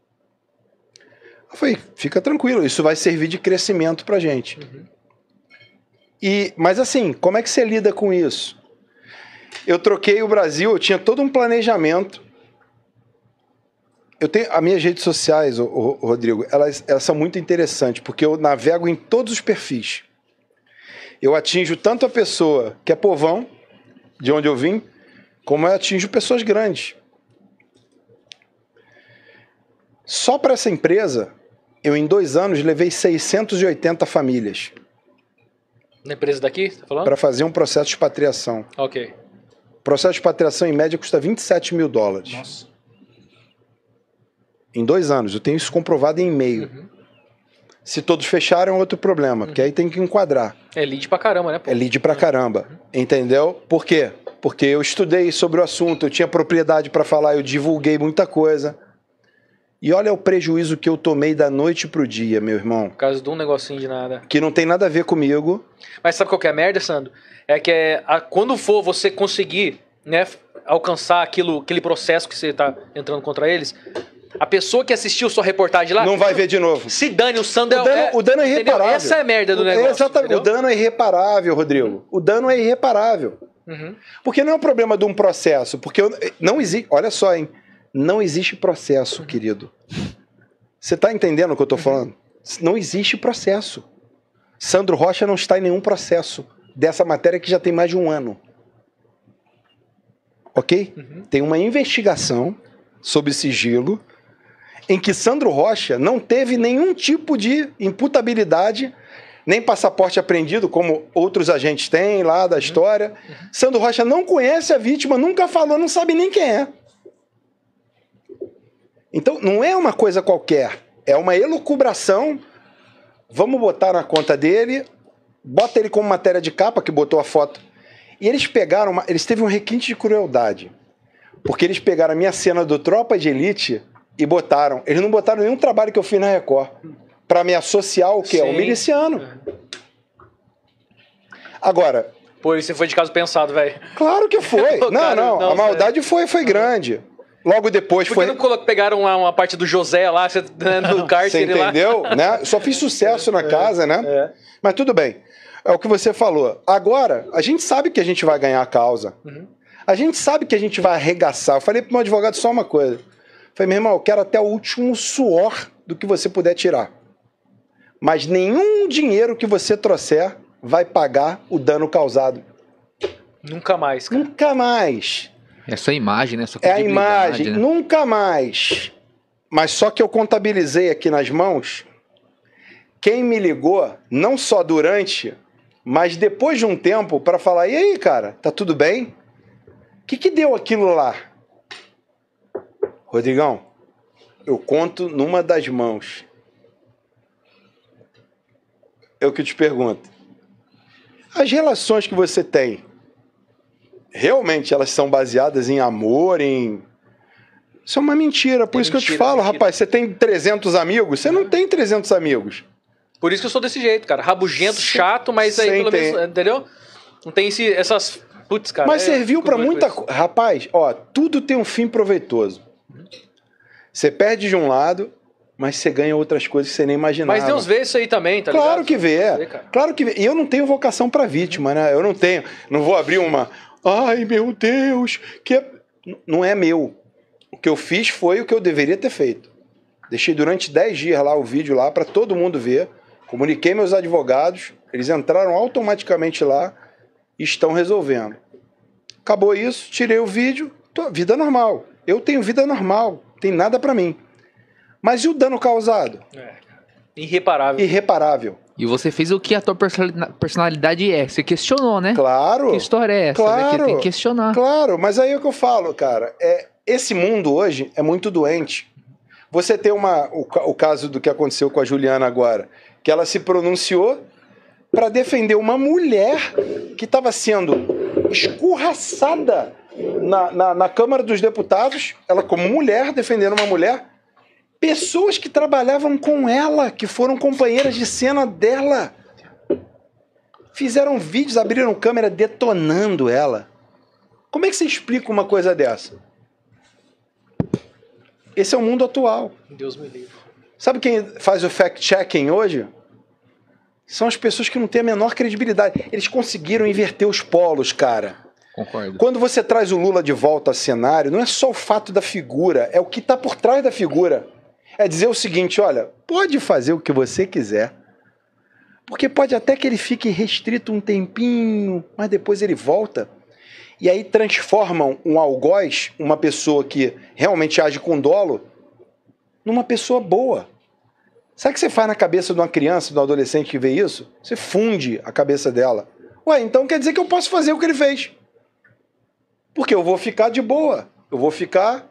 C: Eu falei, fica tranquilo, isso vai servir de crescimento pra gente. Mas assim, como é que você lida com isso? Eu troquei o Brasil, eu tinha todo um planejamento. As minhas redes sociais, Rodrigo, elas são muito interessantes, porque eu navego em todos os perfis. Eu atinjo tanto a pessoa que é povão, de onde eu vim, como eu atinjo pessoas grandes. Só para essa empresa, eu em 2 anos levei 680 famílias.
B: Na empresa daqui, tá falando?
C: Para fazer um processo de expatriação.
B: Ok.
C: O processo de expatriação, em média, custa $27 mil.
B: Nossa.
C: Em 2 anos. Eu tenho isso comprovado em e-mail. Se todos fecharem, é outro problema, porque aí tem que enquadrar.
B: É lead pra caramba, né? Pô?
C: É lead pra caramba. Entendeu? Por quê? Porque eu estudei sobre o assunto, eu tinha propriedade para falar, eu divulguei muita coisa. E olha o prejuízo que eu tomei da noite pro dia, meu irmão.
B: Por causa de um negocinho de nada.
C: Que não tem nada a ver comigo.
B: Mas sabe qual que é a merda, Sandro? É que quando for você conseguir, né, alcançar aquele processo que você tá entrando contra eles, a pessoa que assistiu sua reportagem lá...
C: Não vai ver de novo.
B: Se dane, o Sandro
C: o dano é irreparável.
B: Entendeu? Essa é a merda do negócio.
C: Exatamente. O dano é irreparável, Rodrigo. O dano é irreparável. Porque não é um problema de um processo. Porque não existe... Olha só, hein? Não existe processo, querido. Você tá entendendo o que eu tô falando? Não existe processo. Sandro Rocha não está em nenhum processo dessa matéria que já tem mais de 1 ano. Ok? Tem uma investigação sob sigilo em que Sandro Rocha não teve nenhum tipo de imputabilidade, nem passaporte apreendido, como outros agentes têm lá da história. Sandro Rocha não conhece a vítima, nunca falou, não sabe nem quem é. Então, não é uma coisa qualquer, é uma elucubração. Vamos botar na conta dele, bota ele como matéria de capa, que botou a foto. E eles pegaram, eles teve um requinte de crueldade, porque eles pegaram a minha cena do Tropa de Elite e botaram. Eles não botaram nenhum trabalho que eu fiz na Record, para me associar ao quê? Ao miliciano. Agora...
B: Pô, isso foi de caso pensado, velho.
C: Claro que foi. Não, a maldade foi grande. Logo depois
B: Por que não pegaram uma parte do José lá, no cárcere lá?
C: Você entendeu? Né? Só fiz sucesso na casa, né? Mas tudo bem. É o que você falou. Agora, a gente sabe que a gente vai ganhar a causa. A gente sabe que a gente vai arregaçar. Eu falei pro meu advogado só uma coisa. Eu falei, meu irmão, eu quero até o último suor do que você puder tirar. Mas nenhum dinheiro que você trouxer vai pagar o dano causado.
B: Nunca mais, cara.
C: Nunca mais.
D: É a sua imagem, né? Sua
C: é a imagem,
D: né?
C: Nunca mais. Mas só que eu contabilizei aqui nas mãos, quem me ligou, não só durante, mas depois de um tempo, para falar, e aí, cara, tá tudo bem? O que deu aquilo lá? Rodrigão, eu conto numa das mãos. Eu que te pergunto. As relações que você tem, realmente elas são baseadas em amor, em... Isso é uma mentira, por isso que eu te falo, rapaz, você tem 300 amigos? Você não tem 300 amigos.
B: Por isso que eu sou desse jeito, cara. Rabugento, chato, mas aí pelo menos, entendeu? Não tem essas... Putz, cara.
C: Mas serviu pra muita coisa. Rapaz, ó, tudo tem um fim proveitoso. Você perde de um lado, mas você ganha outras coisas que você nem imaginava.
B: Mas Deus vê isso aí também, tá ligado?
C: Claro que vê. Claro que vê. E eu não tenho vocação pra vítima, né? Eu não tenho. Não vou abrir uma... Ai, meu Deus, não é meu. O que eu fiz foi o que eu deveria ter feito. Deixei durante 10 dias lá o vídeo lá para todo mundo ver. Comuniquei meus advogados, eles entraram automaticamente lá e estão resolvendo. Acabou isso, tirei o vídeo, vida normal. Eu tenho vida normal, tem nada para mim. Mas e o dano causado?
B: Irreparável.
C: Irreparável.
D: E você fez o que a tua personalidade é. Você questionou, né?
C: Claro.
D: Que história é essa?
C: Claro.
D: Tem que questionar.
C: Claro, mas aí é o que eu falo, cara. Esse mundo hoje é muito doente. Você tem o caso do que aconteceu com a Juliana agora, que ela se pronunciou para defender uma mulher que estava sendo escorraçada na Câmara dos Deputados, ela como mulher, defendendo uma mulher, pessoas que trabalhavam com ela, que foram companheiras de cena dela, fizeram vídeos, abriram câmera detonando ela. Como é que você explica uma coisa dessa? Esse é o mundo atual.
B: Deus me livre.
C: Sabe quem faz o fact-checking hoje? São as pessoas que não têm a menor credibilidade. Eles conseguiram inverter os polos, cara.
D: Concordo.
C: Quando você traz o Lula de volta ao cenário, não é só o fato da figura, é o que está por trás da figura. É dizer o seguinte, olha, pode fazer o que você quiser, porque pode até que ele fique restrito um tempinho, mas depois ele volta. E aí transformam um algoz, uma pessoa que realmente age com dolo, numa pessoa boa. Sabe o que você faz na cabeça de uma criança, de um adolescente que vê isso? Você funde a cabeça dela. Ué, então quer dizer que eu posso fazer o que ele fez. Porque eu vou ficar de boa. Eu vou ficar...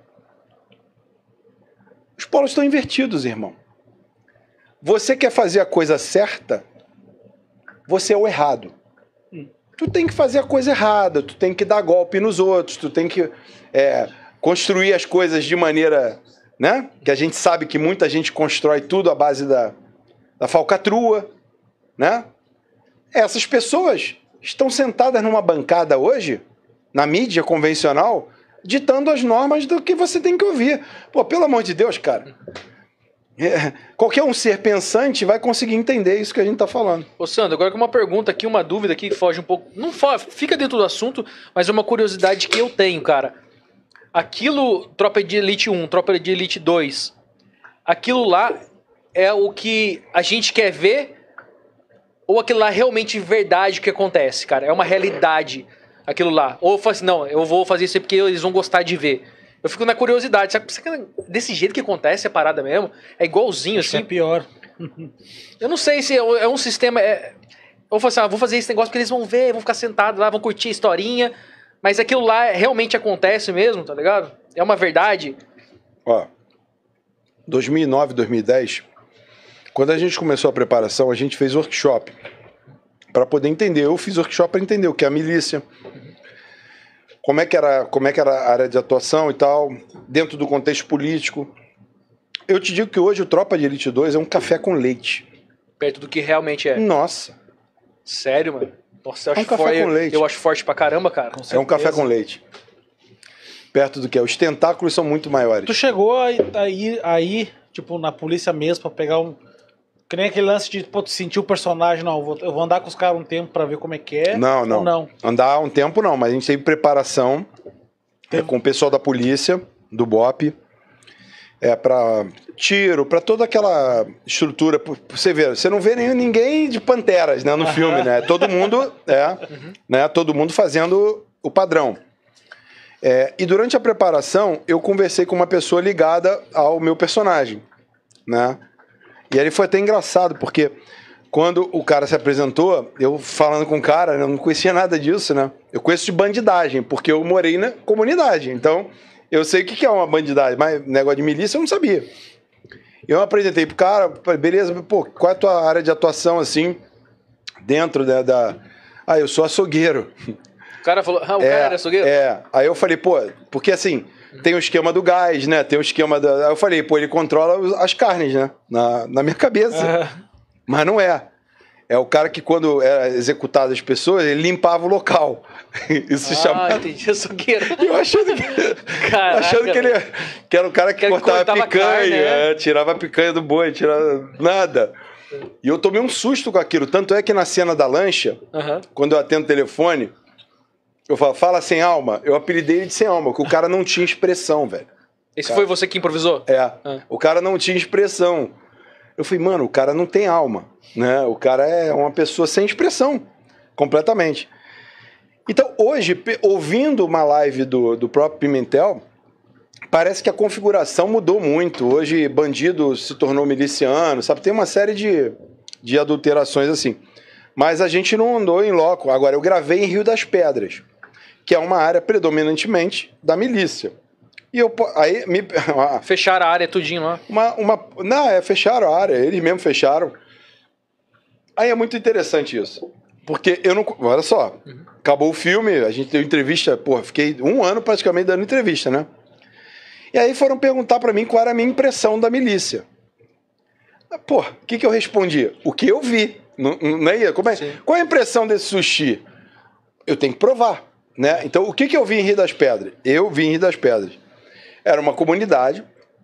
C: Os polos estão invertidos, irmão. Você quer fazer a coisa certa, você é o errado. Tu tem que fazer a coisa errada, tu tem que dar golpe nos outros, tu tem que construir as coisas de maneira... né? Que a gente sabe que muita gente constrói tudo à base da falcatrua, né? Essas pessoas estão sentadas numa bancada hoje, na mídia convencional, ditando as normas do que você tem que ouvir. Pô, pelo amor de Deus, cara. Qualquer um ser pensante vai conseguir entender isso que a gente tá falando.
B: Ô Sandro, agora com uma pergunta aqui, uma dúvida aqui que foge um pouco... Não foge, fica dentro do assunto, mas é uma curiosidade que eu tenho, cara. Aquilo, Tropa de Elite 1, Tropa de Elite 2, aquilo lá é o que a gente quer ver ou aquilo lá é realmente verdade que acontece, cara? É uma realidade aquilo lá? Ou eu falo assim, não, eu vou fazer isso aí porque eles vão gostar de ver. Eu fico na curiosidade, sabe? Desse jeito que acontece a parada mesmo, é igualzinho assim.
A: É pior.
B: Eu não sei se é um sistema... Eu falo assim, vou fazer esse negócio porque eles vão ver, vão ficar sentados lá, vão curtir a historinha... Mas aquilo lá realmente acontece mesmo, tá ligado? É uma verdade.
C: Ó, 2009, 2010, quando a gente começou a preparação, a gente fez workshop para poder entender. Eu fiz workshop para entender o que é a milícia, como é que era a área de atuação e tal, dentro do contexto político. Eu te digo que hoje o Tropa de Elite 2 é um café com leite.
B: Perto do que realmente é.
C: Nossa.
B: Sério, mano? Nossa, eu
C: um café com leite.
B: Eu acho forte pra caramba, cara.
C: É um café com leite. Perto do que é. Os tentáculos são muito maiores.
A: Tu chegou aí, tipo, na polícia mesmo, pra pegar um... Que nem aquele lance de, pô, tu sentir o personagem, não, eu vou andar com os caras um tempo pra ver como é que é.
C: Não.
A: Não.
C: Andar um tempo não, mas a gente teve preparação com o pessoal da polícia, do BOP, pra tiro, pra toda aquela estrutura. Você vê, você não vê ninguém de Panteras, né, no filme, né? Todo mundo, né? Todo mundo fazendo o padrão. E durante a preparação, eu conversei com uma pessoa ligada ao meu personagem, né? E aí foi até engraçado, porque quando o cara se apresentou, eu falando com o cara, eu não conhecia nada disso, né? Eu conheço de bandidagem, porque eu morei na comunidade, então eu sei o que é uma bandidagem, mas negócio de milícia eu não sabia. Eu apresentei pro cara, beleza, pô, qual é a tua área de atuação, assim, dentro da... Ah, eu sou açougueiro.
B: O cara falou, o cara era açougueiro?
C: Aí eu falei, pô, porque assim, tem o esquema do gás, né, tem o esquema da... Aí eu falei, pô, ele controla as carnes, né, na minha cabeça. Mas não é. É o cara que quando era executado as pessoas, ele limpava o local. Isso se chama...
B: entendi, açougueiro.
C: Eu achando que era o cara que cortava picanha, carne, né? Tirava a picanha do boi, tirava nada. E eu tomei um susto com aquilo. Tanto é que na cena da lancha, quando eu atendo o telefone, eu falo, fala sem alma. Eu apelidei ele de sem alma, porque o cara não tinha expressão, velho.
B: Esse foi você que improvisou?
C: O cara não tinha expressão. Eu falei, mano, o cara não tem alma, né? O cara é uma pessoa sem expressão, completamente. Então, hoje, ouvindo uma live do próprio Pimentel, parece que a configuração mudou muito. Hoje, bandido se tornou miliciano, sabe? Tem uma série de adulterações assim. Mas a gente não andou em loco. Agora, eu gravei em Rio das Pedras, que é uma área predominantemente da milícia. E eu, aí me...
B: Fecharam a área tudinho lá.
C: Não, fecharam a área, eles mesmos fecharam. Aí é muito interessante isso. Porque eu não... Olha só, acabou o filme, a gente deu entrevista, fiquei 1 ano praticamente dando entrevista, né? E aí foram perguntar pra mim qual era a minha impressão da milícia. O que eu respondi? O que eu vi. Não é? Qual é a impressão desse sushi? Eu tenho que provar, né? Então, o que eu vi em Rio das Pedras? Eu vi em Rio das Pedras. Era uma comunidade,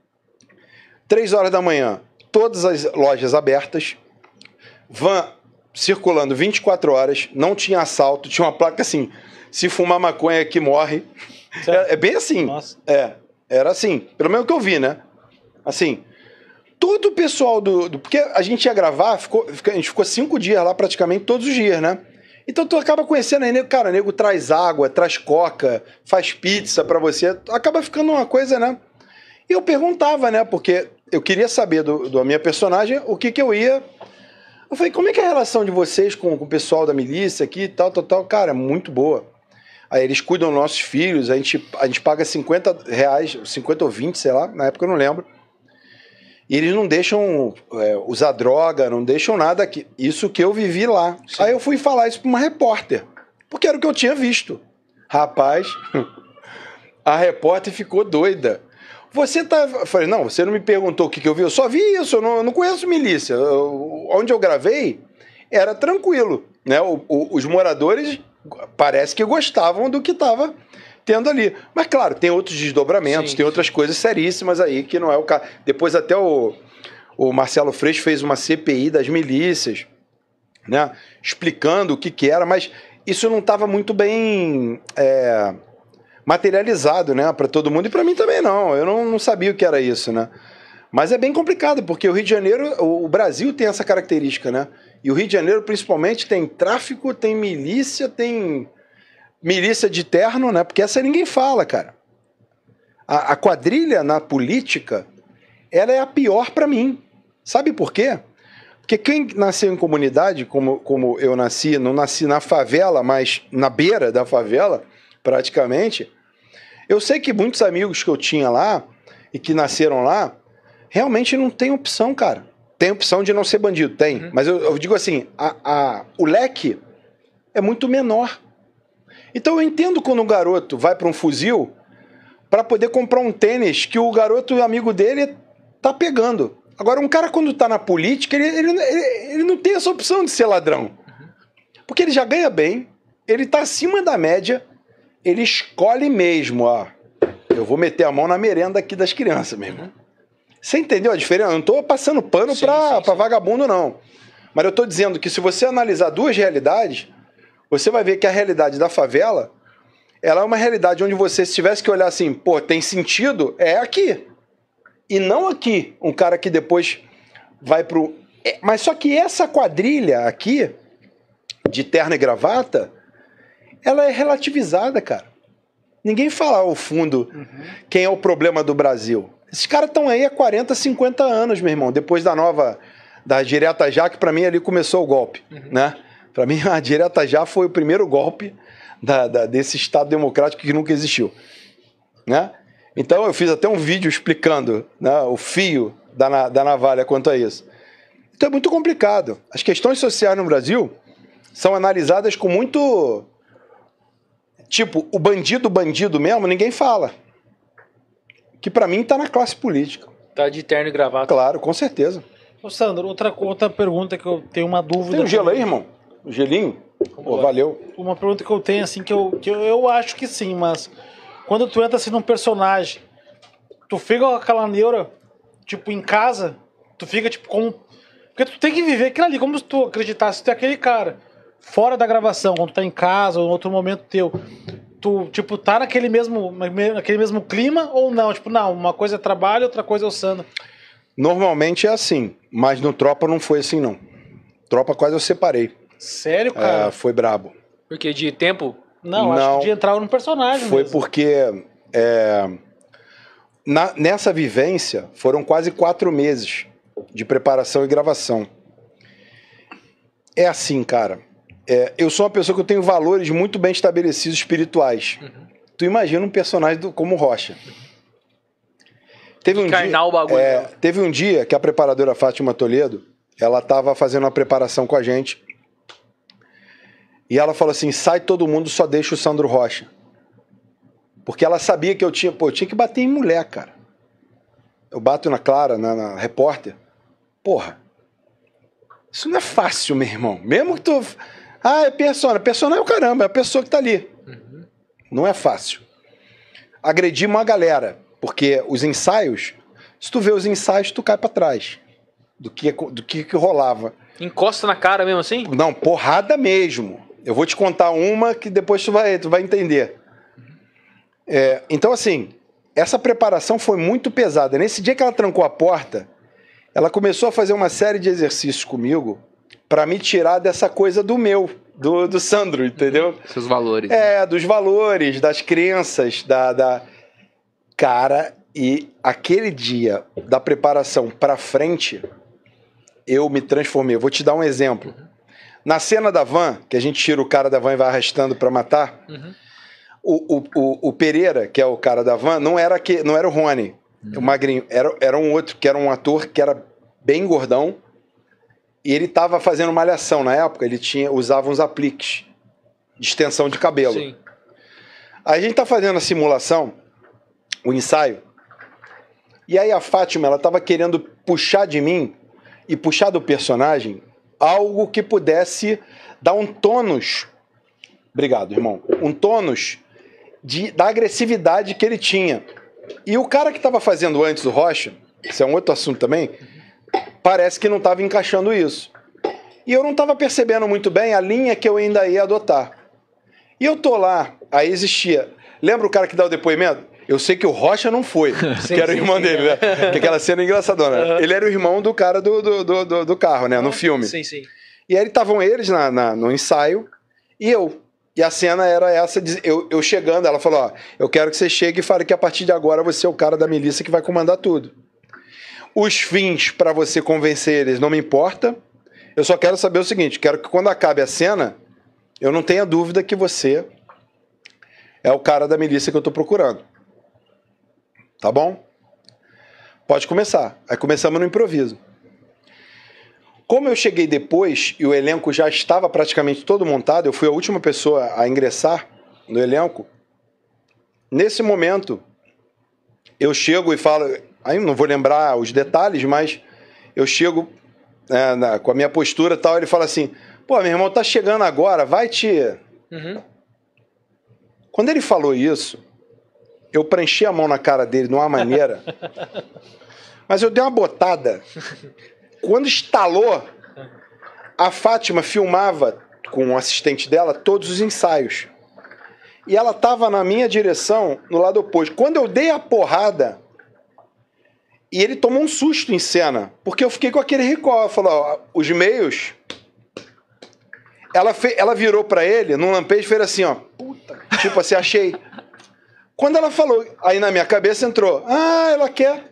C: 3 horas da manhã, todas as lojas abertas, van circulando 24 horas, não tinha assalto, tinha uma placa assim, se fumar maconha aqui morre. É bem assim.
A: Nossa.
C: Era assim, pelo menos o que eu vi, né? Assim, todo o pessoal porque a gente ia gravar, a gente ficou 5 dias lá praticamente todos os dias, né? Então tu acaba conhecendo aí, nego, nego traz água, traz coca, faz pizza pra você, acaba ficando uma coisa, né? E eu perguntava, né? Porque eu queria saber da minha personagem o que eu ia... Eu falei, como é que é a relação de vocês com o pessoal da milícia aqui e tal? Cara, é muito boa. Aí eles cuidam dos nossos filhos, a gente paga R$50, 50 ou 20, sei lá, na época eu não lembro. E eles não deixam usar droga, não deixam nada aqui. Isso que eu vivi lá. Sim. Aí eu fui falar isso pra uma repórter, porque era o que eu tinha visto. Rapaz, a repórter ficou doida. Eu falei, não, você não me perguntou o que eu vi, eu só vi isso, eu não conheço milícia. Onde eu gravei era tranquilo, né? Os moradores parece que gostavam do que estava tendo ali. Mas, claro, tem outros desdobramentos, tem outras coisas seríssimas aí que não é o caso. Depois até o Marcelo Freixo fez uma CPI das milícias, né? Explicando o que era, mas isso não estava muito bem materializado, né? Para todo mundo e para mim também não. Eu não sabia o que era isso, né? Mas é bem complicado, porque o Rio de Janeiro, o Brasil tem essa característica, né? E o Rio de Janeiro, principalmente, tem tráfico, tem milícia de terno, né? Porque essa ninguém fala, cara. A quadrilha na política, ela é a pior pra mim. Sabe por quê? Porque quem nasceu em comunidade, como eu nasci, não nasci na favela, mas na beira da favela, praticamente, eu sei que muitos amigos que eu tinha lá e que nasceram lá, realmente não tem opção, cara. Tem opção de não ser bandido, tem. Mas eu digo assim, o leque é muito menor. Então eu entendo quando um garoto vai para um fuzil para poder comprar um tênis que o garoto amigo dele tá pegando. Agora, um cara quando tá na política, ele não tem essa opção de ser ladrão. Porque ele já ganha bem, ele tá acima da média, ele escolhe mesmo, eu vou meter a mão na merenda aqui das crianças, meu irmão. Você entendeu a diferença? Eu não tô passando pano pra vagabundo, não. Mas eu tô dizendo que se você analisar duas realidades, você vai ver que a realidade da favela, ela é uma realidade onde você, se tivesse que olhar assim, tem sentido, é aqui. E não aqui, um cara que depois vai pro... Mas só que essa quadrilha aqui, de terno e gravata, ela é relativizada, cara. Ninguém fala ao fundo quem é o problema do Brasil. Esses caras estão aí há 40, 50 anos, meu irmão. Depois da direta já, que pra mim ali começou o golpe, né? Pra mim a direta já foi o primeiro golpe desse Estado democrático que nunca existiu, né? Então eu fiz até um vídeo explicando, né, o fio da navalha quanto a isso. Então é muito complicado. As questões sociais no Brasil são analisadas com muito... Tipo, o bandido mesmo, ninguém fala. Que pra mim tá na classe política.
B: Tá de terno e gravata.
C: Claro, com certeza.
A: Ô Sandro, outra pergunta que eu tenho uma dúvida.
C: Tem um gelo aí, irmão? Um gelinho? Valeu.
A: Uma pergunta que eu tenho, assim, que eu acho que sim, mas quando tu entra assim num personagem, tu fica com aquela neura, tipo, em casa, tu fica tipo como... Porque tu tem que viver aquilo ali, como se tu acreditasse que tu é aquele cara. Fora da gravação, quando tu tá em casa ou em outro momento teu, tu, tipo, tá naquele mesmo clima ou não? Tipo, não, uma coisa é trabalho, outra coisa é o Sandro.
C: Normalmente é assim, mas no Tropa não foi assim, não. Tropa quase eu separei.
A: Sério, cara?
C: Foi brabo.
B: Porque de tempo?
A: Não, acho que de entrar no personagem
C: foi
A: mesmo.
C: Porque nessa vivência foram quase 4 meses de preparação e gravação. É assim, cara. Eu sou uma pessoa que eu tenho valores muito bem estabelecidos espirituais. Tu imagina um personagem como Rocha. Teve um
B: Encarnar o bagulho.
C: Teve um dia que a preparadora Fátima Toledo, ela tava fazendo uma preparação com a gente. E ela falou assim, sai todo mundo, só deixa o Sandro Rocha. Porque ela sabia que eu tinha que bater em mulher, cara. Eu bato na Clara, na repórter. Porra, isso não é fácil, meu irmão. Mesmo que tu... é persona. Persona é o caramba, é a pessoa que tá ali. Uhum. Não é fácil. Agredi uma galera, porque os ensaios, se tu vê os ensaios, tu cai pra trás do que rolava.
B: Encosta na cara mesmo assim?
C: Não, porrada mesmo. Eu vou te contar uma que depois tu vai entender. Então, assim, essa preparação foi muito pesada. Nesse dia que ela trancou a porta, ela começou a fazer uma série de exercícios comigo pra me tirar dessa coisa do Sandro, entendeu?
D: Seus valores.
C: Dos valores, das crenças, Cara, e aquele dia da preparação pra frente, eu me transformei. Eu vou te dar um exemplo. Na cena da van, que a gente tira o cara da van e vai arrastando pra matar, o Pereira, que é o cara da van, não era o Rony, o magrinho, era um outro, que era um ator que era bem gordão, e ele tava fazendo malhação na época, ele usava uns apliques de extensão de cabelo. Sim. Aí a gente tá fazendo a simulação, o ensaio, e aí a Fátima, ela tava querendo puxar de mim e puxar do personagem algo que pudesse dar um tônus, obrigado, irmão, um tônus da agressividade que ele tinha. E o cara que tava fazendo antes, o Rocha, isso é um outro assunto também, parece que não tava encaixando isso. E eu não tava percebendo muito bem a linha que eu ainda ia adotar. E eu tô lá, aí existia... Lembra o cara que dá o depoimento? Eu sei que o Rocha não foi, que era o irmão dele, né? Que aquela cena é engraçadona. Ele era o irmão do cara do carro, né? No filme.
B: Sim, sim.
C: E aí estavam eles no ensaio e eu. E a cena era essa, eu chegando, ela falou, eu quero que você chegue e fale que a partir de agora você é o cara da milícia que vai comandar tudo. Os fins para você convencer eles não me importa, eu só quero saber o seguinte, quero que quando acabe a cena, eu não tenha dúvida que você é o cara da milícia que eu tô procurando. Tá bom? Pode começar. Aí começamos no improviso. Como eu cheguei depois e o elenco já estava praticamente todo montado, eu fui a última pessoa a ingressar no elenco. Nesse momento, eu chego e falo, aí não vou lembrar os detalhes, mas eu chego com a minha postura e tal, ele fala assim, pô, meu irmão, tá chegando agora, vai te... Uhum. Quando ele falou isso, eu preenchi a mão na cara dele de uma maneira, mas eu dei uma botada. Quando estalou, a Fátima filmava com o assistente dela todos os ensaios. E ela estava na minha direção, no lado oposto. Quando eu dei a porrada, e ele tomou um susto em cena, porque eu fiquei com aquele recall. Falou, os meios... Ela virou pra ele, num lampejo, e fez assim, ó. Puta, tipo assim, achei. Quando ela falou, aí na minha cabeça entrou, ela quer...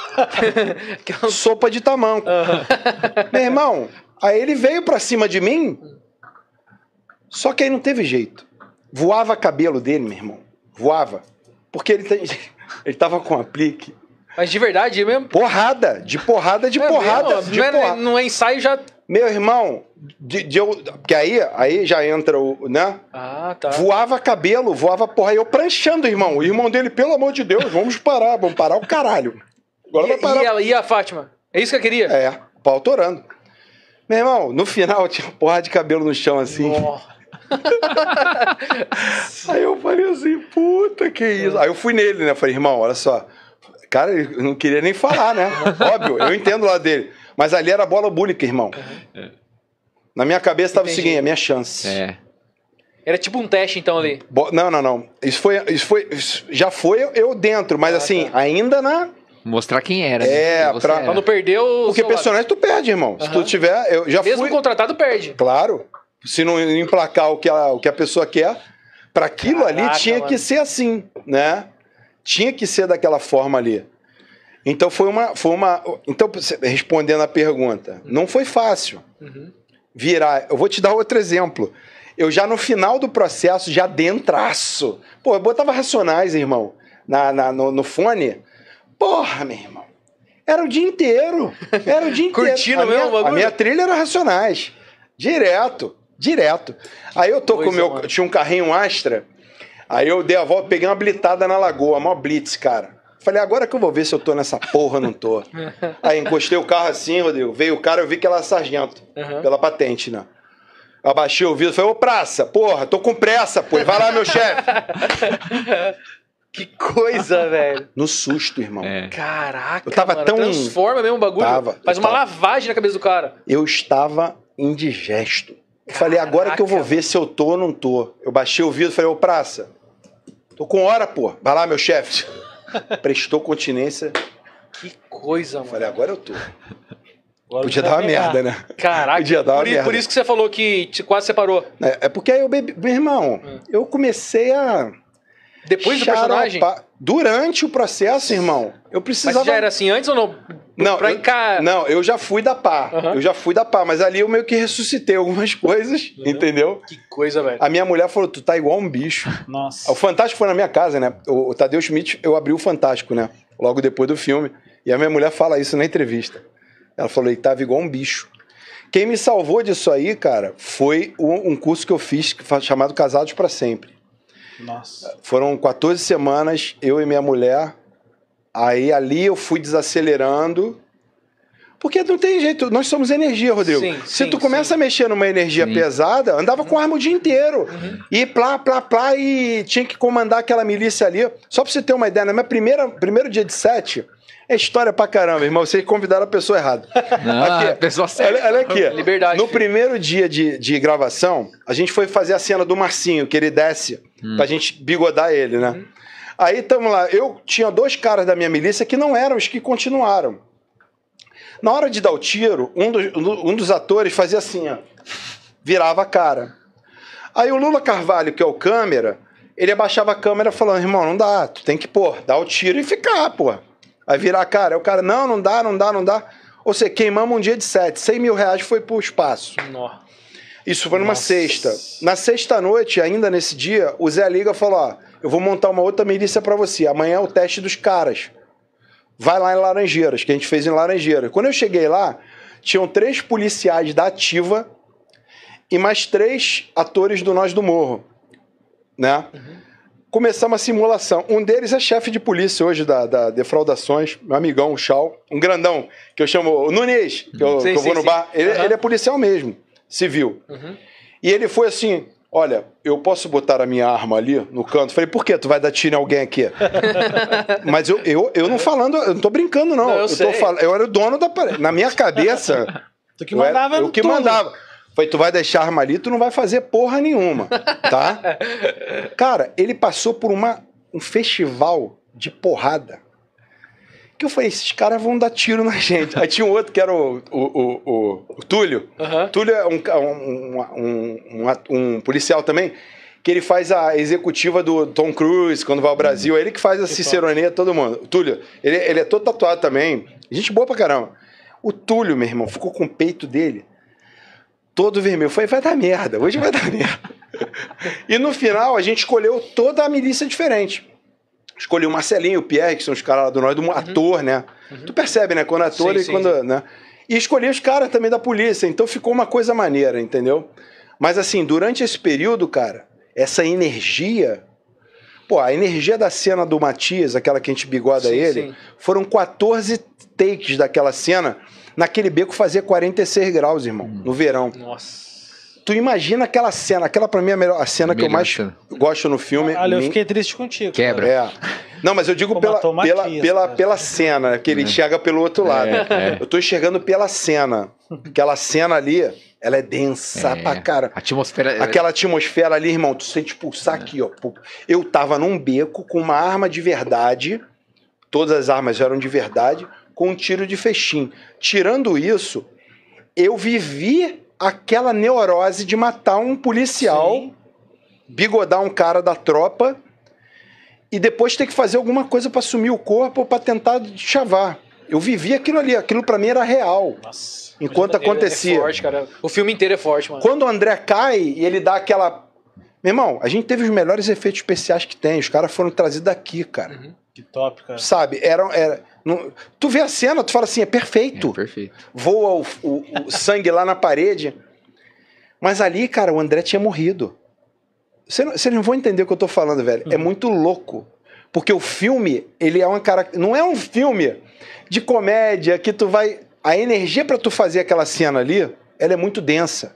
C: sopa de tamanco. Meu irmão, aí ele veio pra cima de mim, só que aí não teve jeito. Voava cabelo dele, meu irmão. Voava. Porque ele tava com aplique.
B: Mas de verdade mesmo?
C: Porrada.
B: Não é ensaio já...
C: Meu irmão, porque aí já entra o, né?
B: Tá.
C: Voava cabelo, voava porra. Aí eu pranchando, irmão. O irmão dele, pelo amor de Deus, vamos parar o caralho. Agora vai parar.
B: E a Fátima? É isso que eu queria?
C: O pau torando. Meu irmão, no final tinha uma porra de cabelo no chão assim. Aí eu falei assim, puta que isso. Aí eu fui nele, né? Falei, irmão, olha só. Cara, ele não queria nem falar, né? Óbvio, eu entendo o lado dele. Mas ali era bola búlica, irmão. Na minha cabeça tava o seguinte, a minha chance.
B: Era tipo um teste, então, ali.
C: Não. Isso já foi eu dentro, mas assim, ainda na...
D: Mostrar quem era.
B: Pra não perder o...
C: Porque personagem tu perde, irmão. Se tu tiver...
B: Mesmo contratado, perde.
C: Claro. Se não emplacar o que a pessoa quer, para aquilo ali tinha que ser assim, né? Tinha que ser daquela forma ali. Então foi uma... Então, respondendo a pergunta, não foi fácil virar. Eu vou te dar outro exemplo. Eu já no final do processo, já dentraço. Pô, eu botava Racionais, irmão, no fone... Porra, meu irmão. Era o dia inteiro. Era o dia inteiro.
B: Curtindo mesmo o bagulho?
C: A minha trilha era Racionais. Direto. Aí eu tô com o meu... Tinha um carrinho Astra. Aí eu dei a volta, peguei uma blitada na lagoa. Mó blitz, cara. Falei, agora que eu vou ver se eu tô nessa porra ou não tô. Aí encostei o carro assim, Rodrigo. Veio o cara, eu vi que ela era sargento. Pela patente, né? Abaixei o vidro, falei, ô praça, porra, tô com pressa, pô. Vai lá, meu chefe.
B: Que coisa, velho.
C: No susto, irmão.
B: Caraca,
C: Eu tava
B: mano,
C: tão...
B: transforma mesmo o bagulho. Faz uma lavagem na cabeça do cara.
C: Eu estava indigesto. Eu falei, agora que eu vou ver se eu tô ou não tô. Eu baixei o vidro e falei, ô praça, tô com hora, pô. Vai lá, meu chefe. Prestou continência.
B: Que coisa, mano.
C: Falei, agora eu tô.
A: Agora
C: Podia dar uma merda, né?
B: Caraca,
C: Podia dar uma merda.
B: Por isso que você falou que quase separou.
C: É porque aí eu bebi... Meu irmão, eu comecei a...
B: Depois do personagem?
C: Durante o processo, irmão, eu precisava...
B: Mas já era assim antes ou não?
C: Não, eu já fui da pá. Eu já fui da pá, mas ali eu meio que ressuscitei algumas coisas, entendeu?
B: Que coisa, velho.
C: A minha mulher falou, tu tá igual um bicho.
A: Nossa.
C: O Fantástico foi na minha casa, né? O Tadeu Schmidt, eu abri o Fantástico, né? Logo depois do filme. E a minha mulher fala isso na entrevista. Ela falou, ele tava igual um bicho. Quem me salvou disso aí, cara, foi um curso que eu fiz chamado Casados pra Sempre.
A: Nossa.
C: Foram 14 semanas, eu e minha mulher. Aí ali eu fui desacelerando. Porque não tem jeito, nós somos energia, Rodrigo. Se tu começa a mexer numa energia pesada, andava com arma o dia inteiro. E plá, e tinha que comandar aquela milícia ali. Só pra você ter uma ideia, no meu primeiro dia de set, é história pra caramba, irmão. Vocês convidaram a pessoa errada.
D: A pessoa certa.
C: Olha aqui.
B: Liberdade.
C: No primeiro dia de gravação, a gente foi fazer a cena do Marcinho, que ele desce, pra gente bigodar ele, né? Aí tamo lá. Eu tinha 2 caras da minha milícia que não eram os que continuaram. Na hora de dar o tiro, um dos atores fazia assim, ó. Virava a cara. Aí o Lula Carvalho, que é o câmera, ele abaixava a câmera falando, irmão, não dá, tu tem que, dar o tiro e ficar, pô. Aí virar a cara. Aí o cara, não dá. Ou seja, queimamos um dia de set. 100 mil reais foi pro espaço.
B: Nossa.
C: Isso foi numa sexta. Na sexta noite, ainda nesse dia, o Zé liga e falou, ó, eu vou montar uma outra milícia pra você. Amanhã é o teste dos caras. Vai lá em Laranjeiras, que a gente fez em Laranjeiras. Quando eu cheguei lá, tinham 3 policiais da Ativa e mais 3 atores do Nós do Morro, né? Começamos a simulação. Um deles é chefe de polícia hoje da Defraudações, meu amigão, o Chau, um grandão, que eu chamo o Nunes, que eu vou no bar. Ele é policial mesmo, civil. E ele foi assim, olha, eu posso botar a minha arma ali no canto? Falei, por quê? Tu vai dar tiro em alguém aqui? Mas eu não falando, eu não tô brincando, não. Eu era o dono da parede. Na minha cabeça,
A: Tu que mandava
C: eu que mandava. Falei, tu vai deixar a arma ali, tu não vai fazer porra nenhuma, tá? Cara, ele passou por um festival de porrada. Que eu falei, esses caras vão dar tiro na gente. Aí tinha um outro que era o Túlio. Túlio é um policial também, que ele faz a executiva do Tom Cruise quando vai ao Brasil. É ele que faz a ciceronia todo mundo. O Túlio, ele é todo tatuado também. Gente boa pra caramba. O Túlio, meu irmão, ficou com o peito dele todo vermelho. Eu falei, vai dar merda, hoje vai dar merda. E no final, a gente escolheu toda a milícia diferente. Escolhi o Marcelinho, o Pierre, que são os caras lá do Nós do ator, né? Tu percebe, né? Quando é ator e quando... Né? E escolhi os caras também da polícia, então ficou uma coisa maneira, entendeu? Mas assim, durante esse período, cara, essa energia... Pô, a energia da cena do Matias, aquela que a gente bigoda ele, foram 14 takes daquela cena. Naquele beco fazia 46 graus, irmão, no verão.
B: Nossa.
C: Tu imagina aquela cena, aquela pra mim é a cena que eu mais gosto no filme.
A: Olha, eu fiquei triste contigo.
D: Quebra.
C: É. Não, mas eu digo pela cena, que ele enxerga pelo outro lado. Eu tô enxergando pela cena. Aquela cena ali, ela é densa pra cara. Aquela atmosfera ali, irmão, tu sente pulsar aqui, ó. Eu tava num beco com uma arma de verdade, todas as armas eram de verdade, com um tiro de fechim. Tirando isso, eu vivi aquela neurose de matar um policial, bigodar um cara da tropa e depois ter que fazer alguma coisa pra sumir o corpo ou pra tentar chavar. Eu vivi aquilo ali, aquilo pra mim era real. Nossa, enquanto acontecia.
B: É forte, cara. O filme inteiro é forte, mano.
C: Quando o André cai e ele dá aquela... Meu irmão, a gente teve os melhores efeitos especiais que tem. Os caras foram trazidos daqui, cara.
A: Que top, cara.
C: Sabe, Tu vê a cena, tu fala assim, é perfeito.
D: É perfeito.
C: Voa o sangue lá na parede. Mas ali, cara, o André tinha morrido. Vocês não vão entender o que eu tô falando, velho. É muito louco. Porque o filme, ele é não é um filme de comédia que tu vai... A energia pra tu fazer aquela cena ali, ela é muito densa.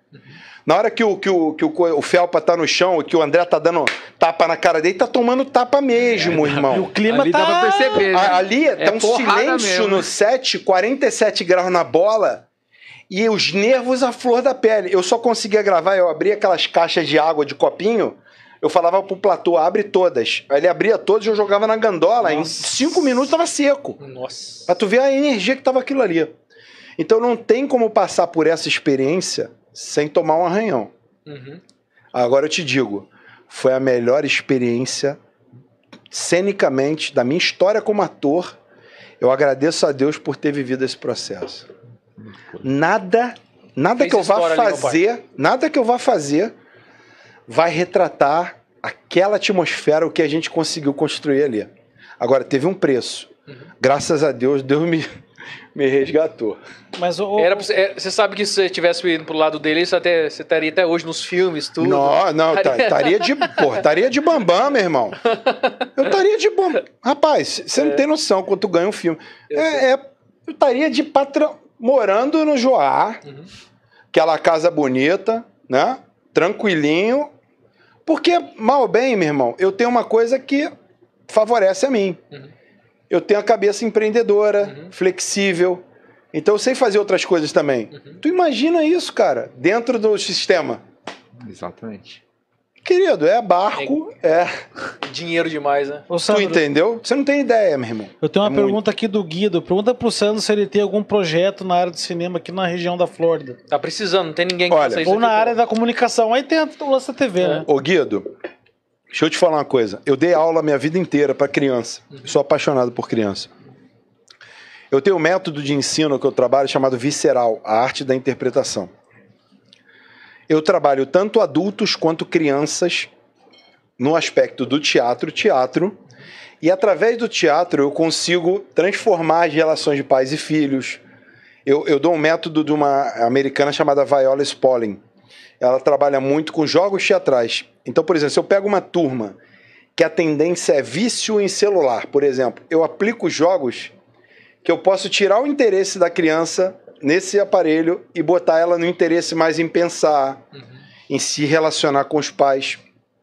C: Na hora que o Felpa tá no chão e que o André tá dando tapa na cara dele, tá tomando tapa mesmo, irmão.
A: E o clima
D: Ali
A: tá...
D: dá pra perceber, né?
C: Ali tá um
D: porrada
C: silêncio
D: mesmo.
C: no set, 47 graus na bola e os nervos à flor da pele. Eu só conseguia gravar, eu abria aquelas caixas de água de copinho, eu falava pro platô, abre todas. Aí ele abria todas e eu jogava na gandola. Em 5 minutos tava seco.
B: Nossa.
C: Pra tu ver a energia que tava aquilo ali. Então não tem como passar por essa experiência sem tomar um arranhão.
B: Uhum.
C: Agora eu te digo, foi a melhor experiência cenicamente da minha história como ator. Eu agradeço a Deus por ter vivido esse processo. Nada
B: Fez
C: que eu vá
B: história ali, meu
C: fazer, nada que eu vá fazer vai retratar aquela atmosfera, o que a gente conseguiu construir ali. Agora, teve um preço. Graças a Deus, Deus me resgatou.
A: Mas
B: Você sabe que se você tivesse ido pro lado dele, você estaria até hoje nos filmes, tudo.
C: Não, estaria de bambam, meu irmão. Eu estaria de bambam. Rapaz, você não tem noção quando tu ganha um filme. Eu estaria de patrão, morando no Joá, aquela casa bonita, né? Tranquilinho. Porque, mal ou bem, meu irmão, eu tenho uma coisa que favorece a mim. Eu tenho a cabeça empreendedora, flexível. Então eu sei fazer outras coisas também. Tu imagina isso, cara, dentro do sistema.
D: Exatamente.
C: Querido, é barco,
B: Dinheiro demais, né?
A: Ô,
C: Tu
A: Sandro,
C: entendeu? Você não tem ideia, meu irmão.
A: eu tenho uma
C: É muito.
A: pergunta aqui do Guido. Pergunta pro Sandro se ele tem algum projeto na área de cinema aqui na região da Flórida.
B: Tá precisando, não tem ninguém que
C: Olha,
B: faça isso.
A: Ou na
B: aqui,
A: área da comunicação. Aí tem o lance da TV, né?
C: Ô, Guido, deixa eu te falar uma coisa. Eu dei aula a minha vida inteira para criança. Eu sou apaixonado por criança. Eu tenho um método de ensino que eu trabalho chamado Visceral, a arte da interpretação. Eu trabalho tanto adultos quanto crianças no aspecto do teatro, e através do teatro eu consigo transformar as relações de pais e filhos. Eu dou um método de uma americana chamada Viola Spolin. Ela trabalha muito com jogos teatrais. Então, por exemplo, se eu pego uma turma que a tendência é vício em celular, por exemplo, eu aplico jogos que eu posso tirar o interesse da criança nesse aparelho e botar ela no interesse mais em pensar, em se relacionar com os pais.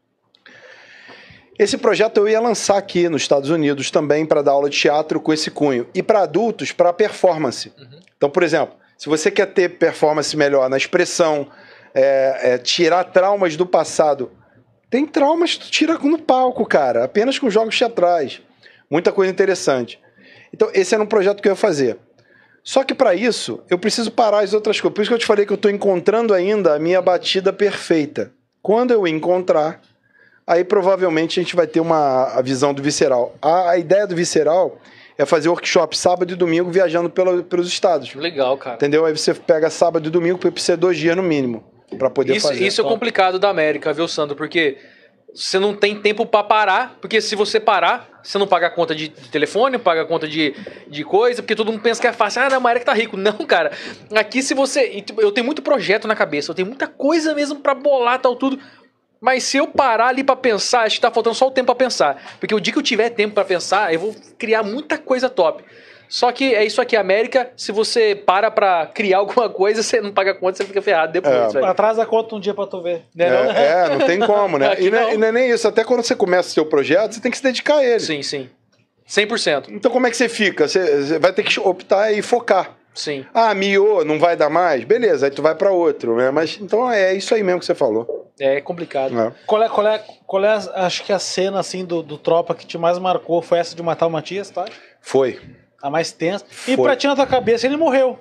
C: Esse projeto eu ia lançar aqui nos Estados Unidos também para dar aula de teatro com esse cunho. E para adultos, para performance. Então, por exemplo, se você quer ter performance melhor na expressão, tirar traumas do passado, tem traumas que tu tira no palco, cara, apenas com jogos teatrais. Muita coisa interessante. Então, esse era um projeto que eu ia fazer. Só que para isso, eu preciso parar as outras coisas. Por isso que eu te falei que eu estou encontrando ainda a minha batida perfeita. Quando eu encontrar, aí provavelmente a gente vai ter a visão do Visceral. A ideia do Visceral é fazer workshop sábado e domingo viajando pelos estados.
B: Legal, cara.
C: Entendeu? Aí você pega sábado e domingo, porque precisa 2 dias no mínimo para poder fazer.
B: Isso é complicado da América, viu, Sandro? Porque você não tem tempo para parar, porque se você parar, você não paga a conta de telefone, paga a conta de coisa, porque todo mundo pensa que é fácil. Ah, não, a América tá rico. Não, cara. Aqui se você... Eu tenho muito projeto na cabeça, eu tenho muita coisa mesmo para bolar, tal, tudo. Mas se eu parar ali pra pensar, acho que tá faltando só o tempo pra pensar. Porque o dia que eu tiver tempo pra pensar, eu vou criar muita coisa top. Só que é isso aqui, América, se você para pra criar alguma coisa, você não paga a conta, você fica ferrado depois, velho.
A: Atrasa a conta um dia pra tu ver.
B: Né, não?
C: Não tem como, né?
B: Aqui
C: E não é nem isso. Até quando você começa o seu projeto, você tem que se dedicar a ele.
B: Sim, sim. 100%.
C: Então como é que você fica? Você vai ter que optar e focar.
B: Sim.
C: Ah, miou, não vai dar mais? Beleza, aí tu vai pra outro, né? Mas então é isso aí mesmo que você falou.
B: É complicado.
C: É.
A: Qual é acho que a cena assim do Tropa que te mais marcou foi essa de matar o Matias, tá?
C: Foi.
A: A mais tensa. E
C: Foi.
A: pra ti na tua cabeça ele morreu.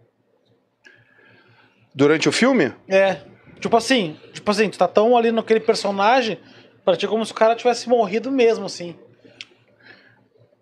C: Durante o filme?
A: Tipo assim, tu tá tão ali naquele personagem, pra ti como se o cara tivesse morrido mesmo, assim.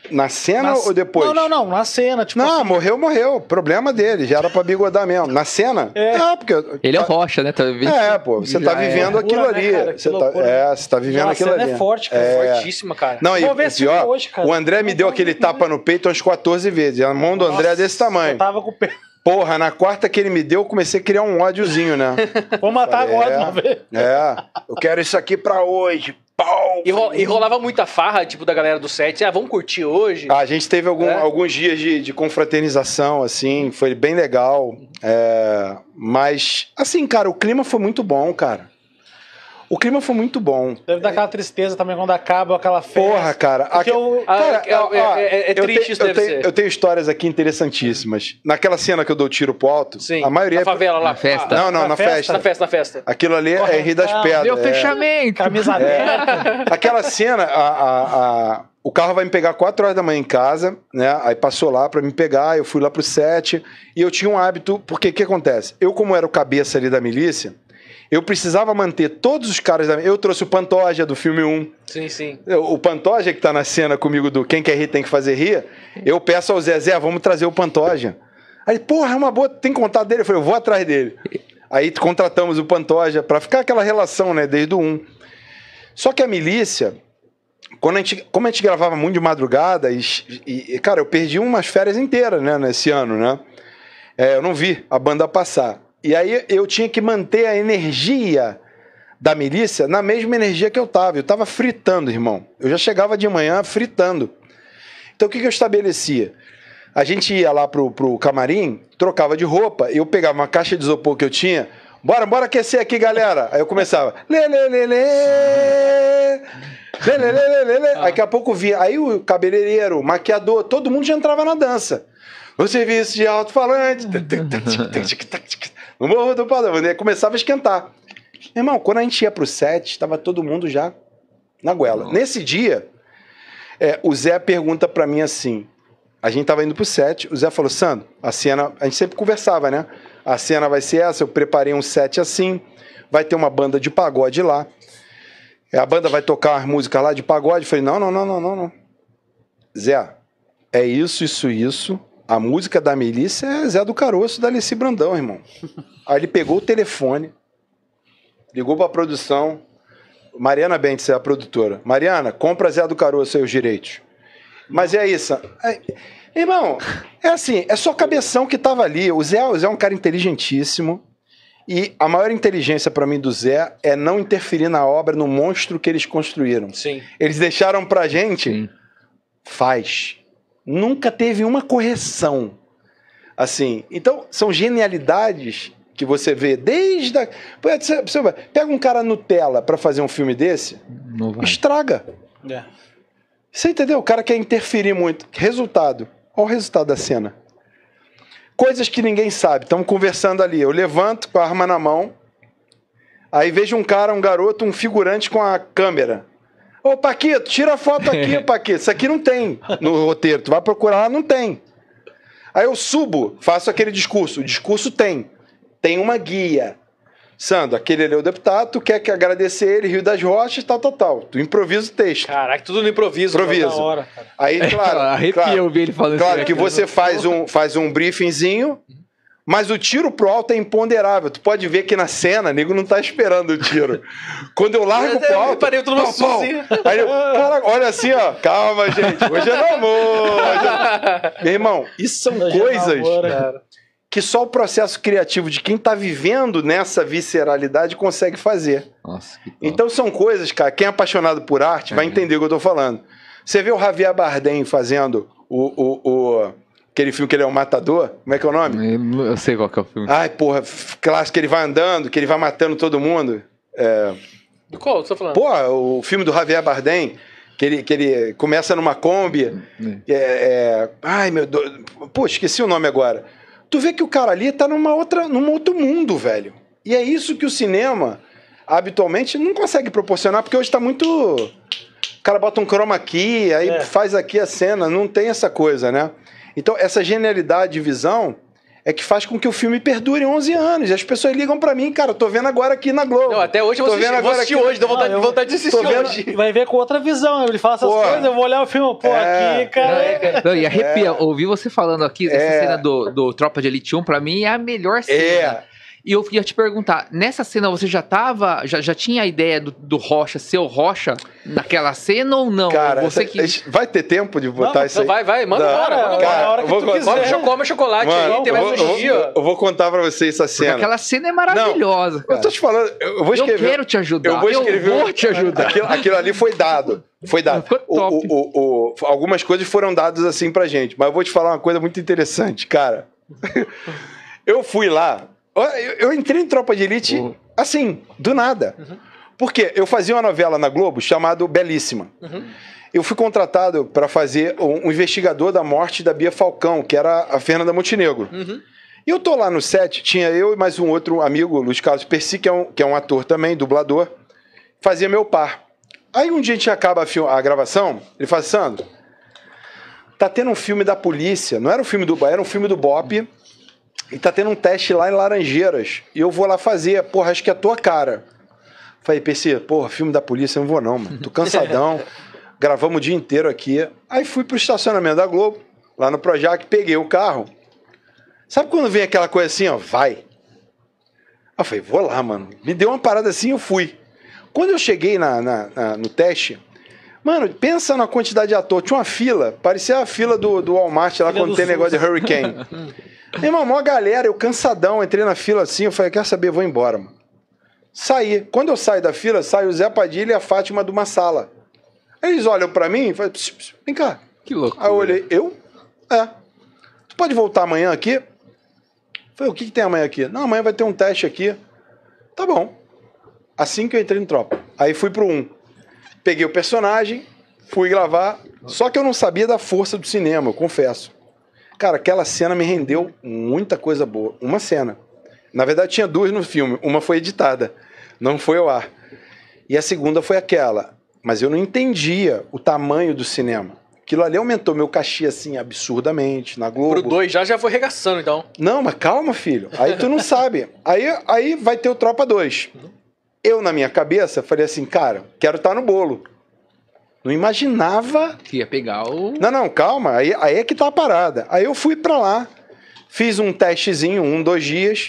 C: Na cena ou depois?
A: Não, na cena. Tipo
C: não,
A: assim,
C: morreu. Problema dele, já era pra bigodar mesmo. Na cena?
A: É.
C: Porque...
D: Ele é o Rocha, né? Tá vivendo...
C: pô, você tá vivendo aquilo
A: loucura,
C: ali.
A: né, cara?
C: Você tá vivendo
A: a
C: aquilo
A: cena
C: ali.
A: é forte, cara.
B: Fortíssima, cara.
C: Não,
A: Vou ver esse
C: pior,
A: filme hoje, cara.
C: o André me deu aquele tapa no peito umas 14 vezes. A mão do André é desse tamanho.
A: Eu tava com o pé.
C: Porra, na quarta que ele me deu, eu comecei a criar um ódiozinho, né?
A: Vou matar agora de uma vez.
C: Eu quero isso aqui pra hoje. Pau!
B: E rolava muita farra, tipo, da galera do set. Vamos curtir hoje?
C: A gente teve alguns dias de confraternização, assim, foi bem legal. Mas, assim, cara, o clima foi muito bom, cara. O clima foi muito bom.
A: Deve dar aquela tristeza também quando acaba aquela festa.
C: Porra, cara.
B: É triste isso, deve ser.
C: Eu tenho histórias aqui interessantíssimas. Naquela cena que eu dou tiro pro alto,
B: Sim,
C: a maioria...
B: na favela lá.
D: Na festa.
C: Não, na festa.
B: Na festa.
C: Aquilo ali é Rir das Pedras.
D: Meu fechamento.
A: Camisa aberta.
C: Aquela cena, o carro vai me pegar 4 horas da manhã em casa, né? Aí passou lá pra me pegar, eu fui lá pro set, e eu tinha um hábito, porque o que acontece? Eu, como era o cabeça ali da milícia, eu precisava manter todos os caras da... Eu trouxe o Pantoja do filme 1.
B: Sim.
C: O Pantoja, que tá na cena comigo do Quem Quer Rir Tem Que Fazer Rir, eu peço ao Zé, vamos trazer o Pantoja. Aí, porra, é uma boa, tem contato dele? Eu falei, eu vou atrás dele. Aí contratamos o Pantoja pra ficar aquela relação, né, desde o 1. Só que a milícia, como a gente gravava muito de madrugada, cara, eu perdi umas férias inteiras, né, nesse ano, né? Eu não vi a banda passar. E aí eu tinha que manter a energia da milícia na mesma energia que eu tava. Eu tava fritando, irmão. Eu já chegava de manhã fritando. Então o que eu estabelecia? A gente ia lá pro camarim, trocava de roupa, eu pegava uma caixa de isopor que eu tinha, bora aquecer aqui, galera. Aí eu começava, Aí daqui a pouco vinha, aí o cabeleireiro, o maquiador, todo mundo já entrava na dança. O serviço de alto-falante, no Morro do Padrão, começava a esquentar. Irmão, quando a gente ia pro set, estava todo mundo já na goela. Nesse dia, o Zé pergunta pra mim assim, a gente tava indo pro set, o Zé falou, Sandro, a cena, a gente sempre conversava, né? A cena vai ser essa, eu preparei um set assim, vai ter uma banda de pagode lá, a banda vai tocar as músicas lá de pagode. Eu falei, não. Zé, é isso. A música da milícia é Zé do Caroço, da Alessi Brandão, irmão. Aí ele pegou o telefone, ligou pra produção. Mariana Bentes é a produtora. Mariana, compra Zé do Caroço aí os direitos. Mas é isso. Irmão, é assim, é só cabeção que tava ali. O Zé é um cara inteligentíssimo. E a maior inteligência pra mim do Zé é não interferir na obra, no monstro que eles construíram.
B: Sim.
C: Eles deixaram pra gente, faz. Nunca teve uma correção. Assim, então, são genialidades que você vê desde a... Você pega um cara Nutella pra fazer um filme desse, estraga. Você entendeu? O cara quer interferir muito. Resultado. Olha o resultado da cena. Coisas que ninguém sabe. Estamos conversando ali. Eu levanto com a arma na mão, aí vejo um cara, um garoto, um figurante com a câmera. Ô, Paquito, tira a foto aqui, Paquito. Isso aqui não tem no roteiro. Tu vai procurar lá, não tem. Aí eu subo, faço aquele discurso. O discurso tem. Tem uma guia. Sandro, aquele ali é o deputado, tu quer que agradecer ele, Rio das Rochas, tal. Tu improvisa o texto.
B: Caraca, tudo no improviso.
C: Improviso.
B: Na hora, cara.
C: Aí, claro.
D: Arrepia ouvir ele falando
C: Claro
D: isso
C: que
D: aqui.
C: você faz um briefingzinho, mas o tiro pro alto é imponderável. Tu pode ver que na cena, o nego não tá esperando o tiro. Quando eu largo pro alto...
B: Parei tudo no
C: pau. Aí eu, cara, olha assim, ó. Calma, gente. Hoje é no amor. Meu irmão, isso são coisas que só o processo criativo de quem tá vivendo nessa visceralidade consegue fazer.
D: Nossa, que top.
C: Então são coisas, cara, quem é apaixonado por arte vai entender o que eu tô falando. Você vê o Javier Bardem fazendo aquele filme que ele é um matador, como é que é o nome?
D: Eu sei qual que é o filme.
C: Ai, porra, clássico, que ele vai andando, que ele vai matando todo mundo.
B: Do qual você tá falando?
C: Pô, o filme do Javier Bardem, que ele começa numa Kombi. Ai, meu Deus. Pô, esqueci o nome agora. Tu vê que o cara ali tá num outro mundo, velho. E é isso que o cinema, habitualmente, não consegue proporcionar, porque hoje tá muito... O cara bota um chroma key, aí faz aqui a cena, não tem essa coisa, né? Então, essa genialidade de visão é que faz com que o filme perdure 11 anos. E as pessoas ligam pra mim, cara, eu tô vendo agora aqui na Globo.
B: Não, até hoje eu vou assistir hoje, dou vontade de assistir hoje.
A: Vai ver com outra visão, ele fala essas coisas, eu vou olhar o filme, aqui, cara...
D: Não, e arrepia, ouvir você falando aqui, essa cena do Tropa de Elite 1, pra mim é a melhor cena. E eu ia te perguntar, nessa cena você já tinha a ideia do Rocha ser o Rocha naquela cena ou não?
C: Cara,
D: você
C: vai ter tempo de botar isso aí?
B: Vai, manda embora.
A: Na hora que tu quiser.
B: Come chocolate aí, tem mais um dia.
C: Eu vou contar pra vocês essa cena.
D: Porque aquela cena é maravilhosa, cara.
C: Eu tô te falando, eu vou escrever.
D: Eu quero te ajudar.
C: Eu vou
D: te ajudar.
C: Aquilo ali foi dado. Foi dado. Algumas coisas foram dadas assim pra gente. Mas eu vou te falar uma coisa muito interessante, cara. Eu fui lá. Eu entrei em Tropa de Elite, assim, do nada. Porque eu fazia uma novela na Globo chamada Belíssima. Eu fui contratado para fazer um investigador da morte da Bia Falcão, que era a Fernanda Montenegro. E eu tô lá no set, tinha eu e mais um outro amigo, Luiz Carlos Percy, que é um ator também, dublador, fazia meu par. Aí um dia a gente acaba a gravação, ele fala, Sandro, tá tendo um filme da polícia, não era um filme do Bahia, era um filme do Bop, e tá tendo um teste lá em Laranjeiras. E eu vou lá fazer. Porra, acho que é a tua cara. Falei, PC, porra, filme da polícia, eu não vou não, mano. Tô cansadão. Gravamos o dia inteiro aqui. Aí fui pro estacionamento da Globo, lá no Projac, peguei o carro. Sabe quando vem aquela coisa assim, ó, vai. Aí eu falei, vou lá, mano. Me deu uma parada assim, eu fui. Quando eu cheguei no teste, mano, pensa na quantidade de ator. Tinha uma fila, parecia a fila do Walmart lá quando tem negócio de Hurricane. Meu irmão, mó galera, eu cansadão, entrei na fila assim, eu falei, quer saber, vou embora, mano. Saí. Quando eu saio da fila, sai o Zé Padilha e a Fátima de uma sala. Eles olham pra mim e falam, vem cá.
D: Que louco.
C: Aí eu olhei, eu? Tu pode voltar amanhã aqui? Eu falei, o que tem amanhã aqui? Não, amanhã vai ter um teste aqui. Tá bom. Assim que eu entrei no Tropa. Aí fui pro 1. Peguei o personagem, fui gravar, só que eu não sabia da força do cinema, eu confesso. Cara, aquela cena me rendeu muita coisa boa. Uma cena. Na verdade, tinha duas no filme. Uma foi editada, não foi ao ar. E a segunda foi aquela. Mas eu não entendia o tamanho do cinema. Aquilo ali aumentou meu cachê, assim, absurdamente, na Globo.
B: Pro 2 já foi regaçando, então.
C: Não, mas calma, filho. Aí tu não sabe. Aí vai ter o Tropa 2. Eu, na minha cabeça, falei assim, cara, quero estar no bolo. Não imaginava...
D: Que ia pegar o...
C: Não, calma. Aí é que tá a parada. Aí eu fui pra lá, fiz um testezinho, 2 dias.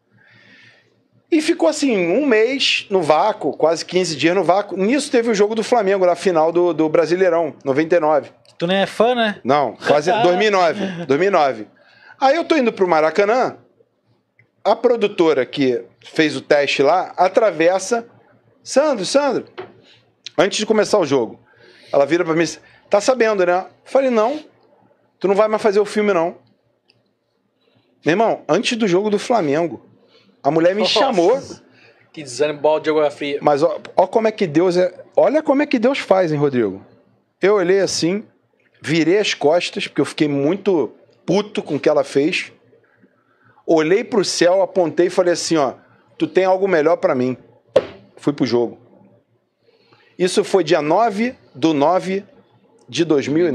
C: E ficou assim, 1 mês no vácuo, quase 15 dias no vácuo. Nisso teve o jogo do Flamengo, na final do Brasileirão, 99.
A: Tu nem é fã, né?
C: Não, quase 2009. Aí eu tô indo pro Maracanã, a produtora que fez o teste lá, atravessa, Sandro, antes de começar o jogo, ela vira pra mim, tá sabendo, né? Eu falei, não, tu não vai mais fazer o filme, não. Meu irmão, antes do jogo do Flamengo, a mulher me chamou.
B: Que desânimo, balde de geografia.
C: Mas ó como é que Deus é. Olha como é que Deus faz, hein, Rodrigo? Eu olhei assim, virei as costas, porque eu fiquei muito puto com o que ela fez. Olhei pro céu, apontei e falei assim, ó, tu tem algo melhor pra mim. Fui pro jogo. Isso foi dia 9/9 de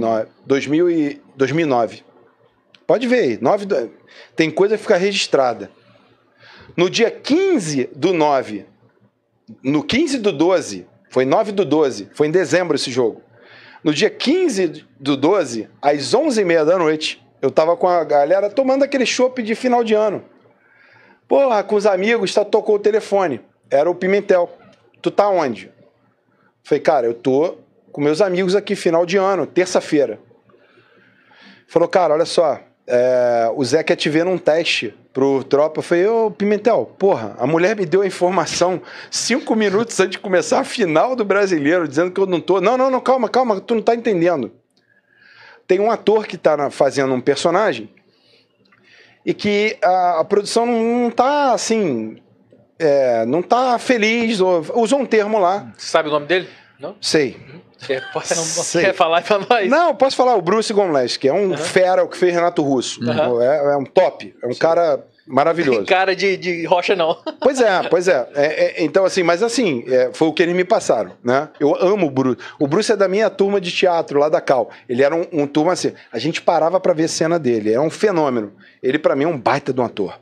C: 2009. Pode ver aí. Tem coisa que fica registrada. No dia 15/9, no 15/12, foi 9/12, foi em dezembro esse jogo. No dia 15/12, às 11h30 da noite, eu tava com a galera tomando aquele chopp de final de ano. Porra, com os amigos, tocou o telefone. Era o Pimentel. Tu tá onde? Falei, cara, eu tô com meus amigos aqui, final de ano, terça-feira. Falou, cara, olha só, o Zé quer te ver num teste pro Tropa. Eu falei, ô Pimentel, porra, a mulher me deu a informação 5 minutos antes de começar a final do Brasileiro, dizendo que eu não tô... Não, calma, tu não tá entendendo. Tem um ator que tá fazendo um personagem e que a produção não tá, assim... não tá feliz, usou um termo lá.
B: Você sabe o nome dele? Não?
C: Sei.
B: Quer falar pra nós?
C: Não, posso falar, o Bruce Gomless, que é um fera, o que fez Renato Russo. É um top, é um cara maravilhoso.
B: Cara de rocha, não.
C: Pois é. Então, assim, mas assim, foi o que eles me passaram, né? Eu amo o Bruce. O Bruce é da minha turma de teatro, lá da Cal. Ele era um turma assim, a gente parava pra ver cena dele, é um fenômeno. Ele, pra mim, é um baita de um ator.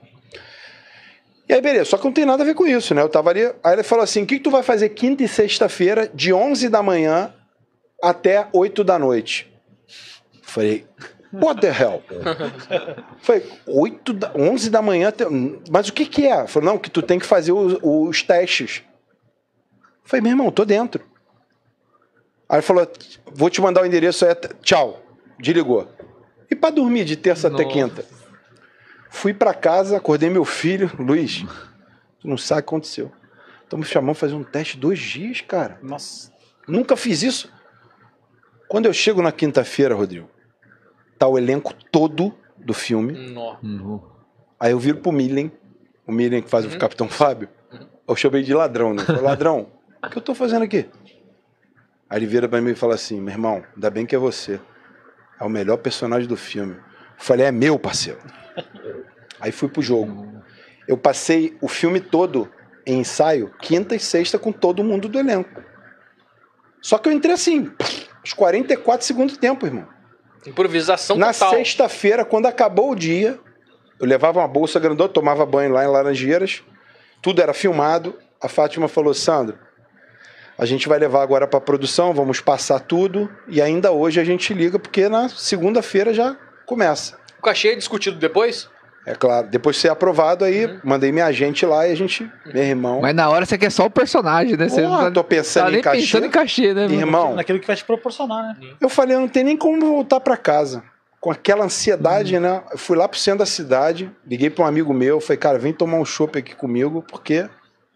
C: E aí, beleza, só que não tem nada a ver com isso, né? Eu tava ali, aí ele falou assim, o que tu vai fazer quinta e sexta-feira, de 11 da manhã até 8 da noite? Falei... What the hell? Foi 11 da manhã. Mas o que é? Falei, não, que tu tem que fazer os testes. Falei, meu irmão, tô dentro. Aí ele falou, vou te mandar o endereço, tchau. Desligou. E pra dormir de terça até quinta? Fui pra casa, acordei meu filho, Luiz, tu não sabe o que aconteceu. Estão me chamando pra fazer um teste 2 dias, cara.
A: Nossa.
C: Nunca fiz isso. Quando eu chego na quinta-feira, Rodrigo, tá o elenco todo do filme. Aí eu viro pro Millen, o Millen que faz o Capitão Fábio, eu chamei de ladrão, né? Falei, ladrão, o que eu tô fazendo aqui? Aí ele vira pra mim e fala assim, meu irmão, ainda bem que é você. É o melhor personagem do filme. Eu falei, é meu, parceiro. Aí fui pro jogo. Eu passei o filme todo em ensaio, quinta e sexta, com todo mundo do elenco. Só que eu entrei assim, os 44 segundos do tempo, irmão.
B: Improvisação
C: na
B: total.
C: Sexta-feira, quando acabou o dia, eu levava uma bolsa grandona, tomava banho lá em Laranjeiras, tudo era filmado. A Fátima falou, Sandro, a gente vai levar agora para produção, vamos passar tudo, e ainda hoje a gente liga, porque na segunda-feira já começa.
B: O cachê é discutido depois?
C: É claro, depois de ser aprovado, aí mandei minha agente lá e a gente, meu irmão...
D: Mas na hora você quer só o personagem, né? Você
C: Porra,
D: não
C: tô pensando em cachê.
D: pensando em cachê, né?
C: Irmão,
A: Naquilo que vai te proporcionar, né?
C: eu falei, eu não tem nem como voltar para casa. Com aquela ansiedade, né? Eu fui lá pro centro da cidade, liguei para um amigo meu, falei, cara, vem tomar um chopp aqui comigo, porque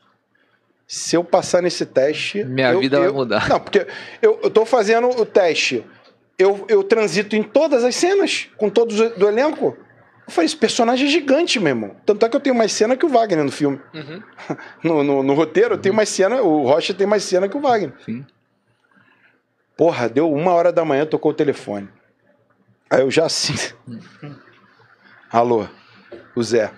C: se eu passar nesse teste...
D: Minha vida vai mudar.
C: Não, porque eu tô fazendo o teste, eu transito em todas as cenas, com todos do elenco. Eu falei, esse personagem é gigante, meu irmão. Tanto é que eu tenho mais cena que o Wagner no filme. No roteiro, eu tenho mais cena, o Rocha tem mais cena que o Wagner.
D: Sim.
C: Porra, deu 1h da manhã, tocou o telefone. Aí eu já assim... Alô, o Zé.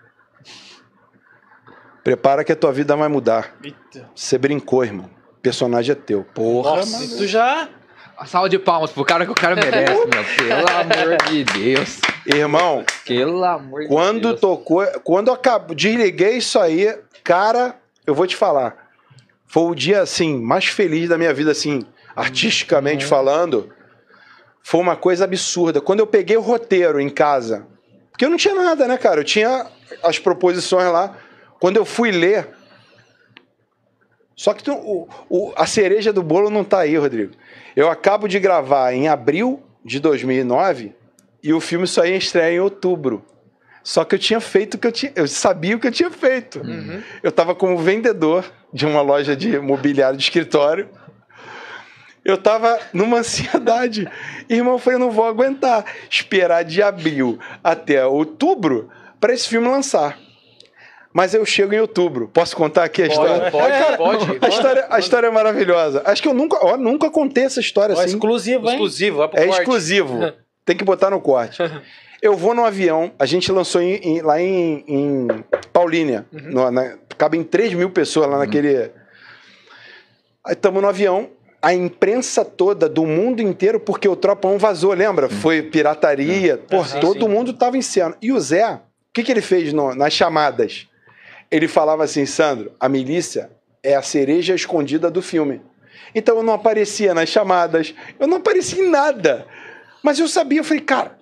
C: Prepara que a tua vida vai mudar.
A: Eita.
C: Você brincou, irmão. O personagem é teu. Porra,
A: Nossa,
C: mano.
A: tu já...
D: A salva de palmas pro cara que o cara merece, meu. Pelo amor de Deus.
C: Irmão,
D: Pelo amor de
C: quando
D: Deus.
C: tocou... Quando eu desliguei isso aí, cara, eu vou te falar. Foi o dia, assim, mais feliz da minha vida, assim, artisticamente falando. Foi uma coisa absurda. Quando eu peguei o roteiro em casa, porque eu não tinha nada, né, cara? Eu tinha as proposições lá. Quando eu fui ler... Só que a cereja do bolo não tá aí, Rodrigo. Eu acabo de gravar em abril de 2009 e o filme só ia estrear em outubro. Só que eu tinha feito o que eu sabia o que eu tinha feito. Eu estava como vendedor de uma loja de mobiliário de escritório. Eu estava numa ansiedade. Irmão, eu falei, eu não vou aguentar esperar de abril até outubro para esse filme lançar. Mas eu chego em outubro. Posso contar aqui a história?
B: Pode.
C: A história é maravilhosa. Acho que eu nunca contei essa história assim.
A: Exclusivo, hein?
B: Exclusivo, vai pro
C: É
B: corte.
C: exclusivo. Tem que botar no corte. Eu vou no avião. A gente lançou lá em Paulínia. Cabem 3.000 pessoas lá naquele... Aí estamos no avião. A imprensa toda do mundo inteiro, porque o Tropão vazou, lembra? Foi pirataria. Todo mundo tava em cena. E o Zé, o que ele fez nas chamadas? Ele falava assim, Sandro, a milícia é a cereja escondida do filme. Então eu não aparecia nas chamadas, eu não aparecia em nada. Mas eu sabia, eu falei, cara,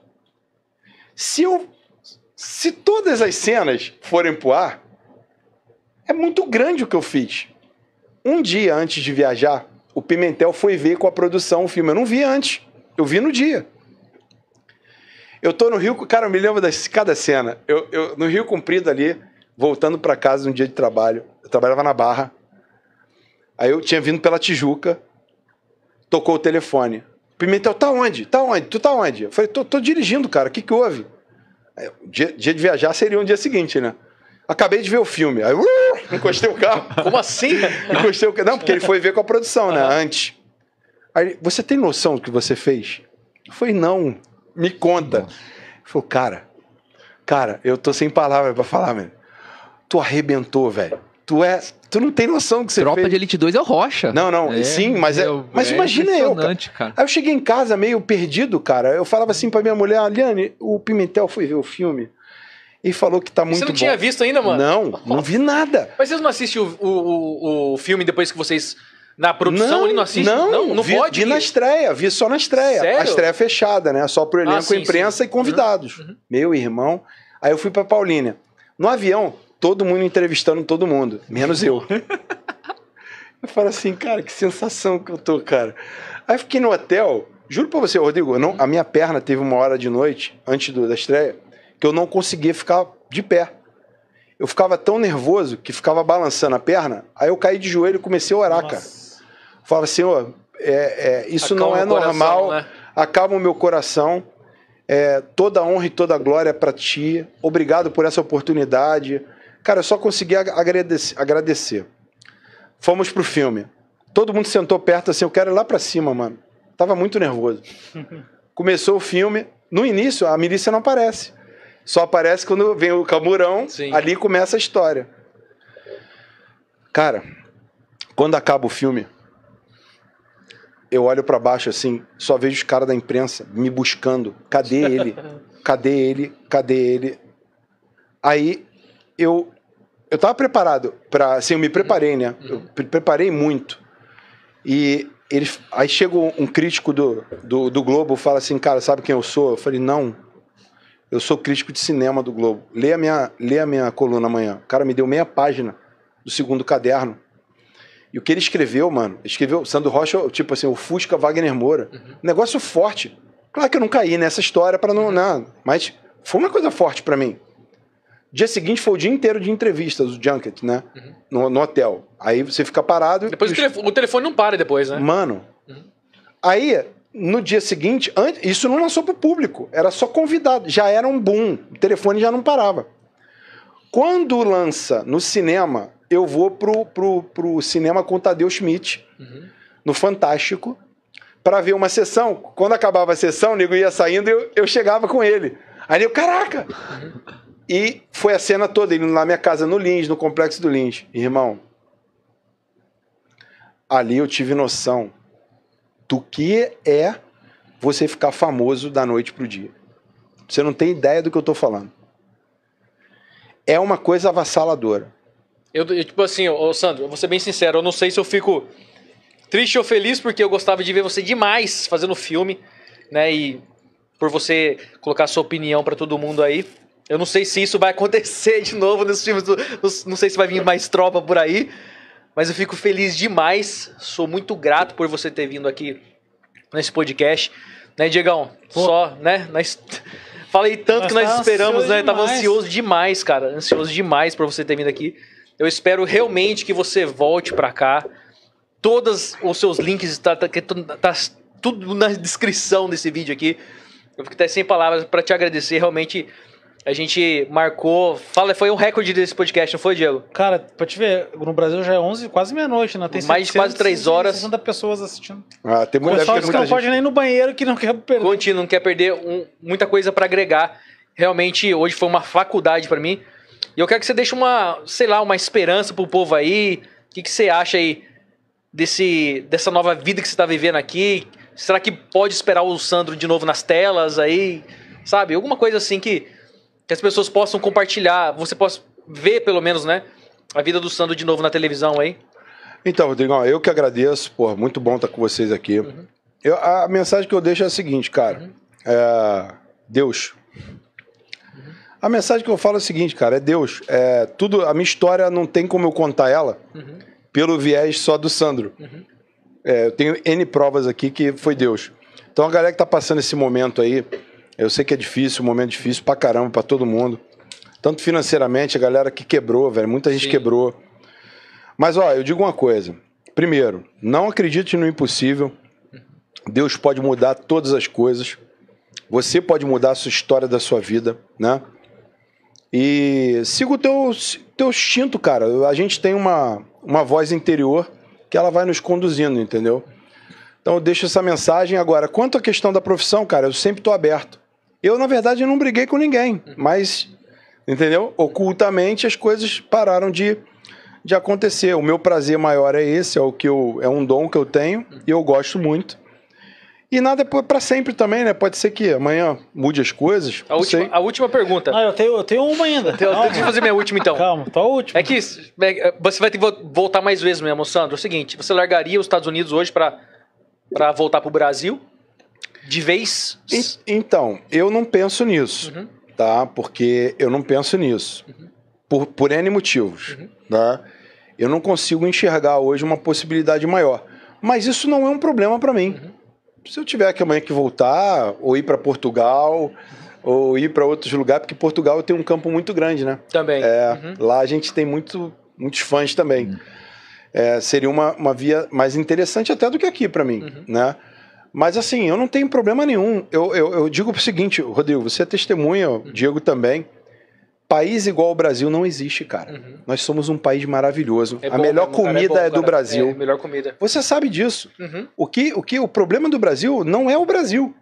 C: se todas as cenas forem pro ar, é muito grande o que eu fiz. Um dia antes de viajar, o Pimentel foi ver com a produção o filme. Eu não vi antes, eu vi no dia. Eu tô no Rio, cara, eu me lembro de cada cena. Eu no Rio Comprido ali, voltando para casa num dia de trabalho, eu trabalhava na Barra, aí eu tinha vindo pela Tijuca, tocou o telefone. Pimentel, tá onde? Tá onde? Tu tá onde? Eu falei, tô dirigindo, cara, o que houve? Aí, dia de viajar seria um dia seguinte, né? Acabei de ver o filme. Aí, encostei o carro.
B: Como assim?
C: Encostei o carro. Não, porque ele foi ver com a produção, né? Antes. Aí, você tem noção do que você fez? Eu falei, não, me conta. Ele falou, cara, Cara, eu tô sem palavras pra falar, velho. Tu arrebentou, velho. Tu não tem noção do que você
D: Tropa
C: fez.
D: de Elite 2 é o Rocha.
C: Não, sim, mas imagina eu, cara. Aí eu cheguei em casa meio perdido, cara. Eu falava assim pra minha mulher, Aliane, o Pimentel foi ver o filme e falou que tá muito bom.
B: Você não tinha visto ainda, mano?
C: Não vi nada.
B: Mas vocês não assistem o filme depois que vocês... Na produção ele não assiste? Não pode?
C: Vi na estreia, vi só na estreia.
B: Sério?
C: A estreia fechada, né? Só pro elenco, imprensa e convidados. Meu irmão. Aí eu fui pra Paulínia. No avião, todo mundo entrevistando todo mundo, menos eu. Eu falo assim, cara, que sensação que eu tô, cara. Aí fiquei no hotel, juro pra você, Rodrigo, a minha perna teve uma hora de noite, antes da estreia, que eu não conseguia ficar de pé. Eu ficava tão nervoso que ficava balançando a perna, aí eu caí de joelho e comecei a orar, cara. Falava assim, isso acalma, não é normal, coração, né? Acalma o meu coração, toda a honra e toda a glória pra ti, obrigado por essa oportunidade. Cara, eu só consegui agradecer. Fomos pro filme. Todo mundo sentou perto assim, eu quero ir lá pra cima, mano. Tava muito nervoso. Começou o filme. No início, a milícia não aparece. Só aparece quando vem o camurão, ali começa a história. Cara, quando acaba o filme, eu olho pra baixo assim, só vejo os caras da imprensa me buscando. Cadê ele? Cadê ele? Cadê ele? Aí eu tava preparado pra... Assim, eu me preparei, né? Eu preparei muito. E aí chega um crítico do Globo, fala assim, cara, sabe quem eu sou? Eu falei, não, eu sou crítico de cinema do Globo. Lê a minha coluna amanhã. O cara me deu meia página do segundo caderno. E o que ele escreveu, mano, Sandro Rocha, tipo assim, o Fusca Wagner Moura. Negócio forte. Claro que eu não caí nessa história para não, mas foi uma coisa forte para mim. Dia seguinte foi o dia inteiro de entrevistas, o junket, né? No hotel. Aí você fica parado...
B: Depois o telefone não para depois, né?
C: Mano, aí, no dia seguinte, isso não lançou pro público, era só convidado, já era um boom, o telefone já não parava. Quando lança no cinema, eu vou pro cinema com o Tadeu Schmidt, no Fantástico, para ver uma sessão. Quando acabava a sessão, o nego ia saindo e eu chegava com ele. Aí eu, caraca! E foi a cena toda, ele na minha casa, no Lins, no Complexo do Lins. Irmão, ali eu tive noção do que é você ficar famoso da noite pro dia. Você não tem ideia do que eu tô falando. É uma coisa avassaladora.
B: Eu tipo assim, Sandro, eu vou ser bem sincero, eu não sei se eu fico triste ou feliz, porque eu gostava de ver você demais fazendo filme, né, e por você colocar a sua opinião pra todo mundo aí. Eu não sei se isso vai acontecer de novo nos filmes, não sei se vai vir mais tropa por aí, mas eu fico feliz demais, sou muito grato por você ter vindo aqui nesse podcast, né, Diegão? Só, né, falei tanto que nós esperamos, né, tava ansioso demais, cara, ansioso demais por você ter vindo aqui. Eu espero realmente que você volte pra cá. Todos os seus links tá tudo na descrição desse vídeo aqui. Eu fico até sem palavras pra te agradecer. Realmente, a gente marcou... Foi um recorde desse podcast, não foi, Diego?
A: Cara, pra te ver, no Brasil já é 11, quase meia-noite, né? Tem
B: mais de quase 3 horas.
A: 60 pessoas assistindo.
C: Tem muita gente.
A: Que não pode nem ir no banheiro, que não quer perder.
B: Continua, não quer perder muita coisa pra agregar. Realmente, hoje foi uma faculdade pra mim. E eu quero que você deixe uma esperança pro povo aí. O que você acha aí dessa nova vida que você tá vivendo aqui? Será que pode esperar o Sandro de novo nas telas aí? Sabe? Alguma coisa assim que as pessoas possam compartilhar. Você possa ver, pelo menos, né? A vida do Sandro de novo na televisão aí.
C: Então, Rodrigão, eu que agradeço. Pô, muito bom estar com vocês aqui. A mensagem que eu deixo é a seguinte, cara. Deus... A mensagem que eu falo é a seguinte, cara, é Deus. A minha história não tem como eu contar ela pelo viés só do Sandro. Eu tenho N provas aqui que foi Deus. Então a galera que tá passando esse momento aí, eu sei que é difícil, um momento difícil pra caramba, pra todo mundo. Tanto financeiramente, a galera que quebrou, velho, muita gente quebrou. Mas, ó, eu digo uma coisa. Primeiro, não acredite no impossível. Deus pode mudar todas as coisas. Você pode mudar a sua história da sua vida, né? E siga o teu instinto, cara. A gente tem uma voz interior que ela vai nos conduzindo, entendeu? Então eu deixo essa mensagem. Agora, quanto à questão da profissão, cara, eu sempre tô aberto. Eu, na verdade, não briguei com ninguém, mas Entendeu? Ocultamente as coisas pararam de acontecer. O meu prazer maior é esse, é um dom que eu tenho e eu gosto muito. E nada é pra sempre também, né? Pode ser que amanhã mude as coisas.
B: A última pergunta.
A: Ah, eu tenho uma ainda.
B: Deixa eu fazer minha última então.
A: Calma, tô a última.
B: É que você vai ter que voltar mais vezes mesmo, Sandro. É o seguinte, você largaria os Estados Unidos hoje pra voltar pro Brasil? De vez?
C: Então, eu não penso nisso, tá? Porque eu não penso nisso. Por N motivos, tá? Eu não consigo enxergar hoje uma possibilidade maior. Mas isso não é um problema pra mim. Se eu tiver que amanhã que voltar, ou ir para Portugal, ou ir para outros lugares, porque Portugal tem um campo muito grande, né?
B: Também.
C: Lá a gente tem muitos fãs também. Seria uma via mais interessante até do que aqui para mim, né? Mas assim, eu não tenho problema nenhum. Eu digo o seguinte, Rodrigo, você é testemunha, Diego também. País igual ao Brasil não existe, cara. Nós somos um país maravilhoso. A melhor comida é do Brasil.
B: Melhor comida.
C: Você sabe disso. O problema do Brasil não é o Brasil.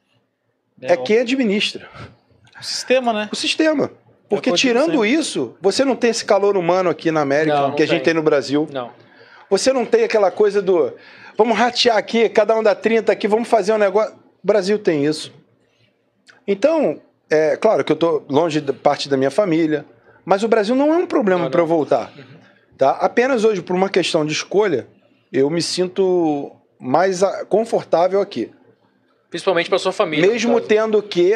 C: É quem administra.
A: O sistema, né?
C: O sistema. Porque tirando isso, você não tem esse calor humano aqui na América
B: Não
C: que a gente tem no Brasil.
B: Não.
C: Você não tem aquela coisa do vamos ratear aqui, cada um dá 30 aqui, vamos fazer um negócio. O Brasil tem isso. Então, claro que eu estou longe de parte da minha família, mas o Brasil não é um problema para eu voltar. Tá? Apenas hoje, por uma questão de escolha, eu me sinto mais confortável aqui.
B: Principalmente para sua família.
C: Mesmo tendo que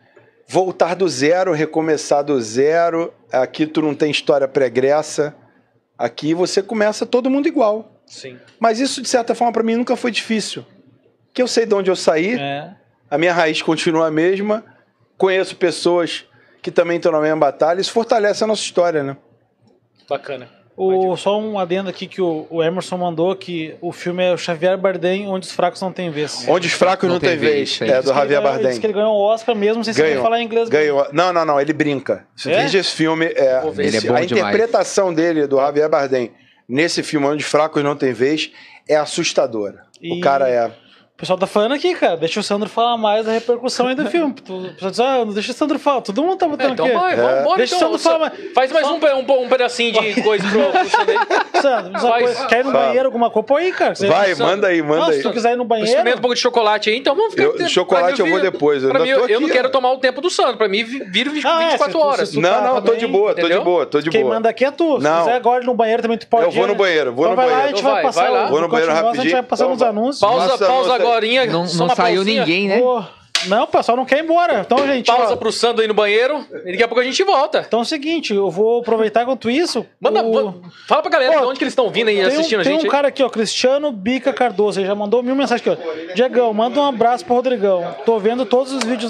C: voltar do zero, recomeçar do zero. Aqui tu não tem história pregressa. Aqui você começa todo mundo igual.
B: Sim.
C: Mas isso, de certa forma, para mim nunca foi difícil. Porque eu sei de onde eu saí, a minha raiz continua a mesma, conheço pessoas que também estão na mesma batalha, isso fortalece a nossa história, né?
B: Bacana.
A: Só um adendo aqui que o Emerson mandou, que o filme é o Javier Bardem, Onde os Fracos Não Têm Vez.
C: Onde os Fracos não têm vez. É do Javier Bardem.
A: Ele disse que ele ganhou o Oscar mesmo, não sei se ele vai falar em inglês.
C: Ganhou. Não, ele brinca. Você veja esse filme,
D: ele é bom
C: a interpretação dele, do Javier Bardem, nesse filme Onde os Fracos Não Têm Vez, é assustadora. O cara
A: O pessoal tá falando aqui, cara. Deixa o Sandro falar mais da repercussão aí do filme. O pessoal diz, não deixa o Sandro falar. Todo mundo tá botando
B: então
A: aqui.
B: Vamos
A: deixa o Sandro falar mais.
B: Faz mais um pedacinho de coisa pro Sandro.
A: Sandro, quer ir no banheiro, alguma coisa? Põe aí, cara.
C: Vai, manda aí.
A: Se tu quiser ir no banheiro...
B: Experimenta um pouco de chocolate aí, então vamos ficar...
C: Chocolate eu vou depois.
B: Eu não quero tomar o tempo do Sandro. Pra mim, vira 24 horas.
C: Não, tô de boa, tô de boa.
A: Quem manda aqui é tu. Se quiser agora ir no banheiro, também tu pode ir.
C: Eu vou no banheiro,
A: Então vai lá, a gente vai passar...
C: Vou no banheiro rapidinho.
A: A gente vai passar nos anúncios.
B: Pausa agorinha.
D: Não saiu ninguém, né?
A: Não, o pessoal não quer ir embora. Então, gente...
B: Pausa pro Sandro ir no banheiro e daqui a pouco a gente volta.
A: Então é o seguinte, eu vou aproveitar enquanto isso...
B: Fala pra galera de onde que eles estão vindo aí assistindo a gente.
A: Tem um cara aqui, ó, Cristiano Bica Cardoso, ele já mandou 1000 mensagens aqui, ó. Diegão, manda um abraço pro Rodrigão. Tô vendo todos os vídeos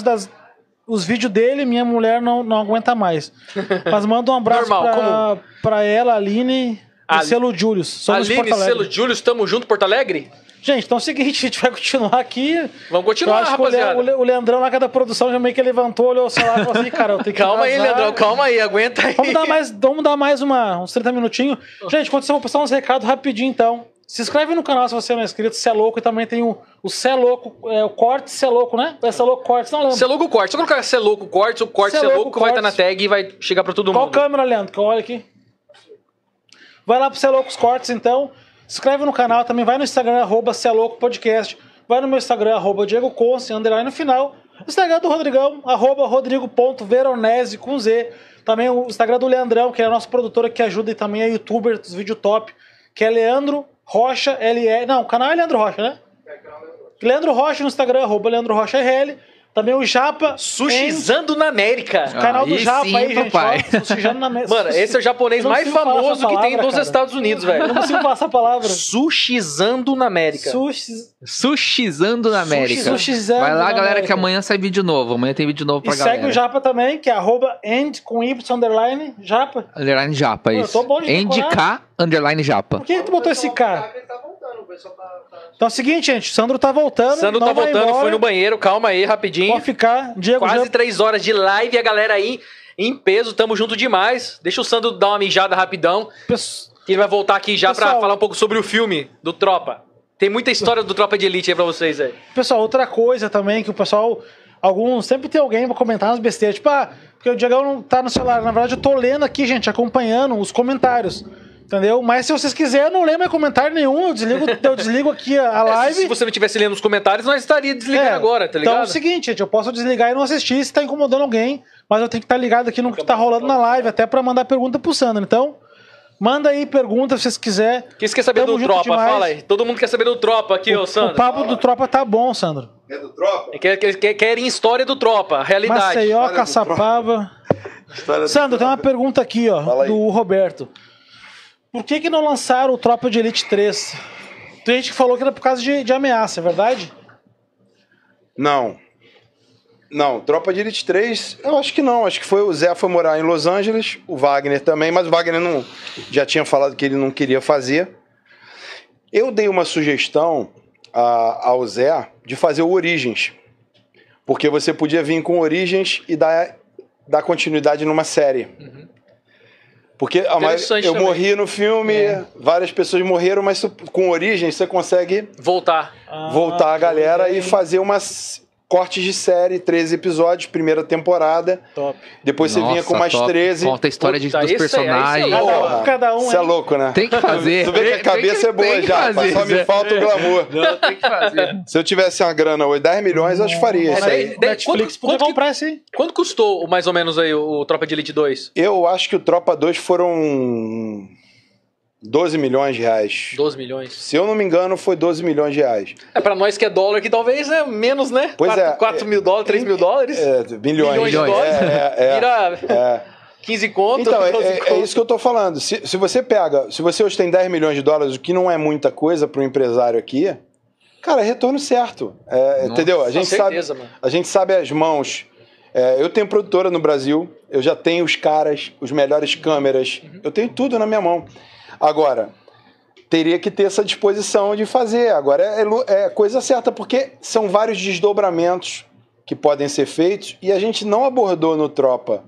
A: os vídeos dele, minha mulher não aguenta mais. Mas manda um abraço pra ela, Aline e Selo Július. Somos
B: Aline e Selo Július, tamo junto, Porto Alegre?
A: Gente, então é o seguinte, a gente vai continuar aqui.
B: Vamos continuar, rapaziada.
A: O Leandrão lá, cada produção, já meio que levantou, olhou o celular e falou assim, cara, eu tenho que
B: Calma aí, Leandrão, calma aí, aguenta aí.
A: Vamos dar mais uns 30 minutinhos. Gente, quando você for passar uns recados rapidinho, então. Se inscreve no canal se você não é inscrito, Cê é Louco, e também tem o Cê é Louco, o corte Cê é Louco, né? É Cê é Louco Cortes, não lembro.
B: Cê é Louco Cortes, se eu colocar Cê é Louco Cortes, o corte Cê é Louco vai estar na tag e vai chegar pra todo mundo.
A: Qual câmera, Leandro? Que eu olho aqui. Vai lá pro Cê é Louco Cortes, então. Se inscreve no canal, também vai no Instagram, @Cê é Louco Podcast. Vai no meu Instagram, @DiegoConce, _ no final. O Instagram do Rodrigão, @Rodrigo.veronese, com Z. Também o Instagram do Leandrão, que é a nossa produtora que ajuda e também é youtuber dos vídeos top, que é Leandro Rocha, LE. Não, o canal é Leandro Rocha, né? Leandro Rocha no Instagram, @Leandro Rocha RL. Também o Japa.
B: Sushizando na América.
A: O canal do Japa
D: sim,
A: aí, gente.
D: papai.
A: Ó, Sushizando na América.
B: Mano, esse é o japonês mais famoso que tem dos Estados Unidos, velho.
A: Eu não consigo falar essa palavra.
B: Sushizando na América.
D: Sushizando na América.
A: Sushizando
D: Vai lá,
A: na
D: galera,
A: América.
D: que amanhã sai vídeo novo. Amanhã tem vídeo novo pra
A: E
D: galera.
A: segue o Japa também, que é @end com Y underline Japa.
D: Underline Japa,
A: Pô, eu
D: isso.
A: tô bom de
D: NK underline Japa.
A: Por que tu botou esse K? Então é o seguinte, gente, o Sandro tá voltando.
B: Sandro
A: não
B: tá
A: vai
B: voltando,
A: embora.
B: foi no banheiro, calma aí, rapidinho.
A: Pode ficar. Diego
B: Quase
A: já...
B: 3 horas de live e a galera aí em peso, tamo junto demais. Deixa o Sandro dar uma mijada rapidão, que ele vai voltar aqui já pra falar um pouco sobre o filme do Tropa. Tem muita história do Tropa de Elite aí pra vocês aí.
A: Pessoal, outra coisa também que o pessoal... Sempre tem alguém pra comentar umas besteiras. Tipo, porque o Diegão não tá no celular. Na verdade, eu tô lendo aqui, gente, acompanhando os comentários. Entendeu? Mas se vocês quiserem, eu não leio mais comentário nenhum. Eu desligo aqui a live.
B: Se você não tivesse lendo os comentários, nós estaria desligando agora, tá ligado?
A: Então é o seguinte, gente, eu posso desligar e não assistir se tá incomodando alguém, mas eu tenho que estar ligado aqui no que tá rolando na live, até pra mandar pergunta pro Sandro. Então, manda aí pergunta se vocês quiserem.
B: Quem quer saber do Tropa?
A: Demais.
B: Fala aí. Todo mundo quer saber do Tropa aqui, ô Sandro.
A: O papo do Tropa tá bom, Sandro.
C: É do Tropa?
B: Querem história do Tropa, realidade.
A: Maceió, Caçapava. Sandro, tem uma pergunta aqui, ó, do Roberto. Por que não lançaram o Tropa de Elite 3? Tem gente que falou que era por causa de ameaça, é verdade?
C: Não. Não, Tropa de Elite 3, eu acho que não. Acho que o Zé foi morar em Los Angeles, o Wagner também, mas o Wagner já tinha falado que ele não queria fazer. Eu dei uma sugestão ao Zé de fazer o Origins. Porque você podia vir com Origins e dar continuidade numa série.
B: Uhum.
C: Porque eu morri no filme, várias pessoas morreram, mas com Origins você consegue voltar a galera e fazer umas cortes de série, 13 episódios, primeira temporada.
A: Top.
C: Depois você vinha com mais 13.
D: Conta a história dos personagens.
A: Cada um.
C: Você é louco, né?
D: Tem que fazer.
C: Tu vê que a cabeça é boa já, só me falta o glamour.
D: Não, tem que fazer.
C: Se eu tivesse uma grana hoje, 10 milhões, eu acho que faria isso aí.
A: Netflix podia comprar esse aí.
B: Quanto custou mais ou menos aí o Tropa de Elite 2?
C: Eu acho que o Tropa 2 foram 12 milhões de reais.
B: 12 milhões.
C: Se eu não me engano, foi 12 milhões de reais.
B: Pra nós que é dólar aqui, talvez é menos, né?
C: Pois
B: 4 mil dólares, 3 mil dólares.
C: Milhões
B: de dólares.
C: Vira
B: 15 conto.
C: Então,
B: 12
C: é
B: conto.
C: isso que eu tô falando. Se você hoje tem 10 milhões de dólares, o que não é muita coisa para um empresário aqui, cara, é retorno certo. Entendeu? A gente sabe as mãos. Eu tenho produtora no Brasil, eu já tenho os caras, os melhores câmeras, eu tenho tudo na minha mão. Agora, teria que ter essa disposição de fazer. Agora, é coisa certa, porque são vários desdobramentos que podem ser feitos e a gente não abordou no Tropa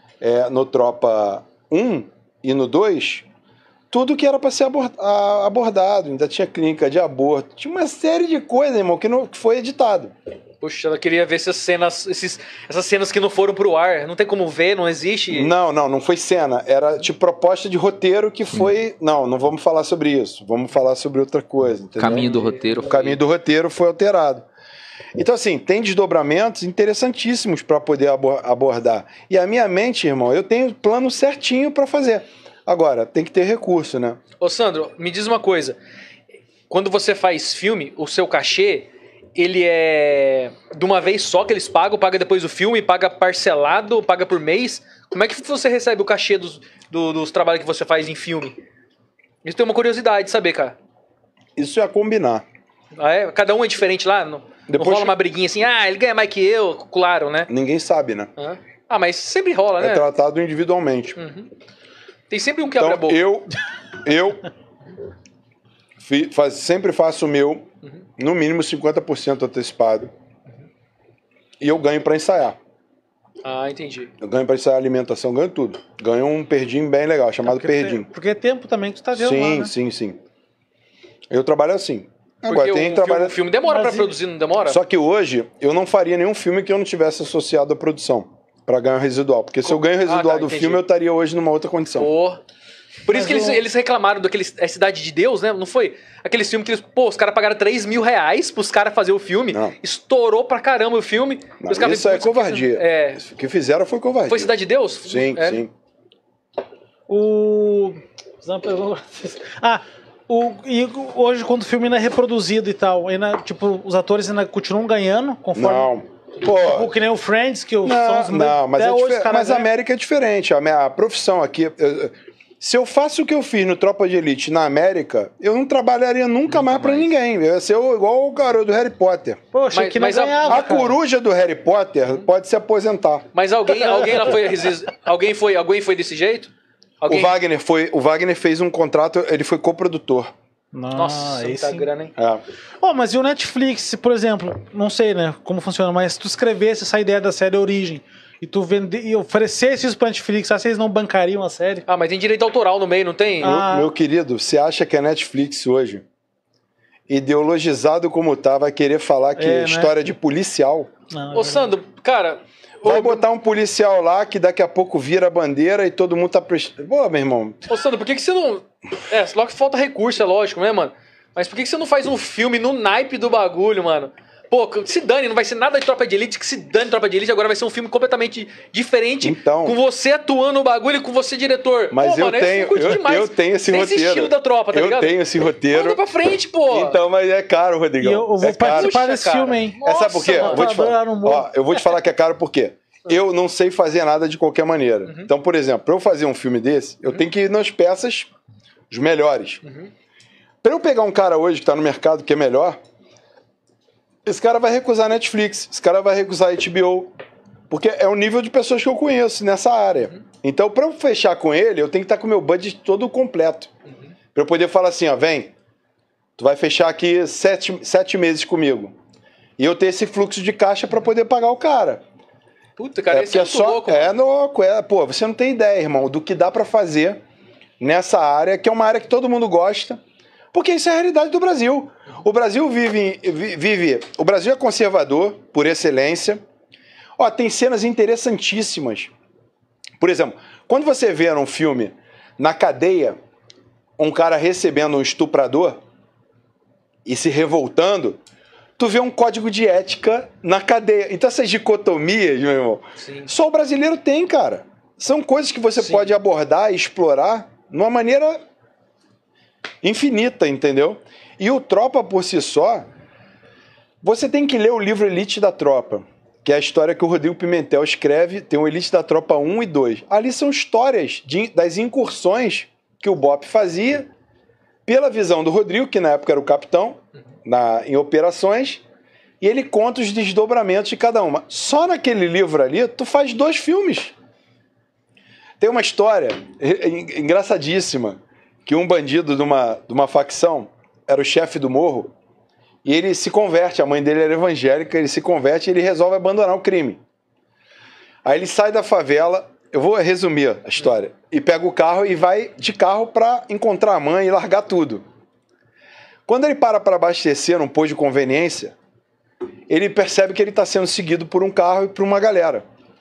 C: 1 e no 2 tudo que era para ser abordado. Ainda tinha clínica de aborto, tinha uma série de coisas, irmão, que foi editado.
B: Puxa, ela queria ver essas cenas que não foram pro ar. Não tem como ver, não existe.
C: Não foi cena. Era tipo proposta de roteiro que foi. Não vamos falar sobre isso. Vamos falar sobre outra coisa. Entendeu?
D: Caminho do roteiro.
C: O caminho do roteiro foi alterado. Então, assim, tem desdobramentos interessantíssimos para poder abordar. E a minha mente, irmão, eu tenho plano certinho para fazer. Agora, tem que ter recurso, né?
B: Ô, Sandro, me diz uma coisa. Quando você faz filme, o seu cachê, ele é de uma vez só que eles pagam? Paga depois do filme, paga parcelado, paga por mês? Como é que você recebe o cachê dos trabalhos que você faz em filme? Isso tem uma curiosidade de saber, cara.
C: Isso é combinar.
B: Cada um é diferente lá? Não rola uma briguinha assim, ele ganha mais que eu, claro, né?
C: Ninguém sabe, né?
B: Mas sempre rola, né?
C: É tratado individualmente.
B: Uhum. Tem sempre um que abre a boca.
C: Eu sempre faço o meu, no mínimo 50% antecipado. E eu ganho para ensaiar.
B: Entendi.
C: Eu ganho para ensaiar alimentação, ganho tudo. Ganho um perdim bem legal, chamado perdim.
A: Porque é tempo também que tu tá vendo lá, né?
C: Sim. Eu trabalho assim.
B: Agora, o filme demora para produzir, não demora?
C: Só que hoje, eu não faria nenhum filme que eu não tivesse associado à produção. Para ganho residual. Porque se eu ganho residual do filme, eu estaria hoje numa outra condição.
B: Por isso que eles reclamaram daquele Cidade de Deus, né? Não foi? Aquele filme que os caras pagaram 3 mil reais pros caras fazer o filme. Não. Estourou pra caramba o filme.
C: Não, isso é covardia. O que fizeram foi covardia.
B: Foi Cidade de Deus?
C: Sim.
A: E hoje, quando o filme ainda é reproduzido e tal, ainda, tipo, os atores ainda continuam ganhando, conforme...
C: Não.
A: Tipo, que nem o Friends, que são os...
C: Mas a América é diferente. A profissão aqui... Se eu faço o que eu fiz no Tropa de Elite na América, eu não trabalharia nunca mais pra ninguém. Eu ia ser igual o garoto do Harry Potter.
A: Poxa, que não ganhava,
C: a coruja do Harry Potter pode se aposentar.
B: Mas alguém foi desse jeito?
C: O Wagner fez um contrato, ele foi coprodutor.
B: Nossa, muita grana, hein?
A: Mas e o Netflix, por exemplo, não sei, né, como funciona, mas se tu escrevesse essa ideia da série Origem e tu e oferecesse isso pra Netflix, vocês não bancariam a série?
B: Mas tem direito autoral no meio, não tem?
C: Meu querido, você acha que a Netflix hoje, ideologizado como tá, vai querer falar que é história de policial?
B: Ô, Sandro, cara,
C: Vai botar um policial lá que daqui a pouco vira a bandeira e todo mundo tá prestando. Pô, meu irmão.
B: Ô, Sandro, por que você não... logo que falta recurso, é lógico, né, mano? Mas por que você não faz um filme no naipe do bagulho, mano? Pô, se dane, não vai ser nada de Tropa de Elite, que se dane Tropa de Elite, agora vai ser um filme completamente diferente,
C: então,
B: com você atuando no bagulho e com você diretor.
C: Mas
B: pô,
C: eu
B: mano,
C: tenho esse roteiro.
B: Esse estilo da Tropa, tá ligado?
C: Eu tenho esse roteiro.
B: Manda pra frente, pô.
C: Então, mas é caro, Rodrigão.
A: E eu vou participar desse filme, hein?
C: Sabe por quê? Eu vou te falar que é caro por quê? Eu não sei fazer nada de qualquer maneira. Então, por exemplo, pra eu fazer um filme desse, eu tenho que ir nas peças, os melhores. Pra eu pegar um cara hoje que tá no mercado que é melhor, esse cara vai recusar Netflix, esse cara vai recusar HBO, porque é o nível de pessoas que eu conheço nessa área. Então, pra eu fechar com ele, eu tenho que estar com o meu budget todo completo. Pra eu poder falar assim, ó, vem, tu vai fechar aqui 7 meses comigo. E eu ter esse fluxo de caixa pra poder pagar o cara.
B: Puta, cara, esse é muito louco.
C: É louco, pô, você não tem ideia, irmão, do que dá pra fazer nessa área, que é uma área que todo mundo gosta, porque isso é a realidade do Brasil. O Brasil o Brasil é conservador, por excelência. Ó, tem cenas interessantíssimas. Por exemplo, quando você vê num filme, na cadeia, um cara recebendo um estuprador e se revoltando, tu vê um código de ética na cadeia. Então essas dicotomias, meu irmão, só o brasileiro tem, cara. São coisas que você pode abordar e explorar de uma maneira infinita, entendeu? E o Tropa por si só, você tem que ler o livro Elite da Tropa, que é a história que o Rodrigo Pimentel escreve, tem o Elite da Tropa 1 e 2. Ali são histórias das incursões que o BOPE fazia, pela visão do Rodrigo, que na época era o capitão, em operações, e ele conta os desdobramentos de cada uma. Só naquele livro ali, tu faz 2 filmes. Tem uma história engraçadíssima, que um bandido de uma facção era o chefe do morro, e ele se converte, a mãe dele era evangélica, ele se converte e ele resolve abandonar o crime. Aí ele sai da favela, eu vou resumir a história, e pega o carro e vai de carro para encontrar a mãe e largar tudo. Quando ele para abastecer num posto de conveniência, ele percebe que ele está sendo seguido por um carro e por uma galera.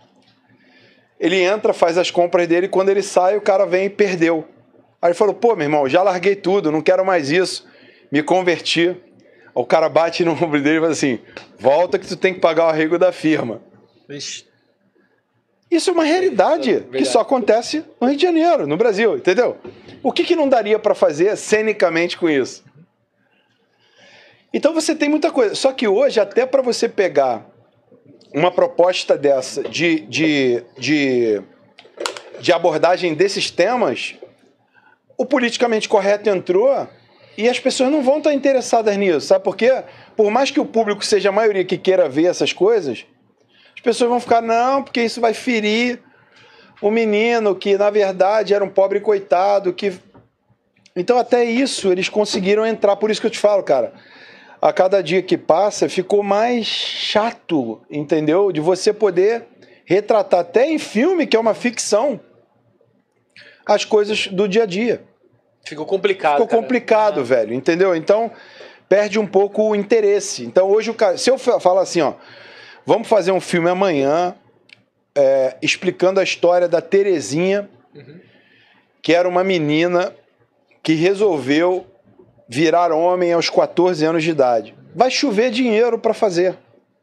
C: Ele entra, faz as compras dele, e quando ele sai, o cara vem e perdeu. Aí ele falou, pô, meu irmão, já larguei tudo, não quero mais isso, me converti. O cara bate no ombro dele e fala assim, volta que tu tem que pagar o arrego da firma. Vixe. Isso é uma realidade que só acontece no Rio de Janeiro, no Brasil, entendeu? O que não daria para fazer cenicamente com isso? Então você tem muita coisa. Só que hoje, até para você pegar uma proposta dessa de abordagem desses temas, o politicamente correto entrou e as pessoas não vão estar interessadas nisso, sabe por quê? Por mais que o público seja a maioria que queira ver essas coisas, as pessoas vão ficar, não, porque isso vai ferir o menino que, na verdade, era um pobre coitado. Então, até isso, eles conseguiram entrar. Por isso que eu te falo, cara, a cada dia que passa, ficou mais chato, entendeu? De você poder retratar, até em filme, que é uma ficção, as coisas do dia a dia.
B: Ficou complicado.
C: Ficou complicado, velho, entendeu? Então, perde um pouco o interesse. Então, hoje, se eu falar assim, ó, vamos fazer um filme amanhã, explicando a história da Terezinha, que era uma menina que resolveu virar homem aos 14 anos de idade. Vai chover dinheiro para fazer.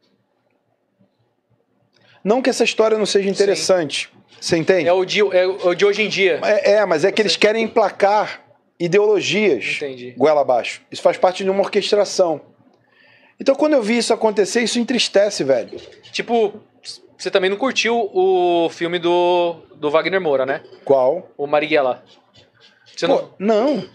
C: Não que essa história não seja interessante. Sim. Você entende?
B: É o de hoje em dia.
C: Mas é que eles querem emplacar ideologias goela abaixo. Isso faz parte de uma orquestração. Então, quando eu vi isso acontecer, isso entristece, velho.
B: Tipo, você também não curtiu o filme do Wagner Moura, né?
C: Qual?
B: O Marighella. Você
C: não.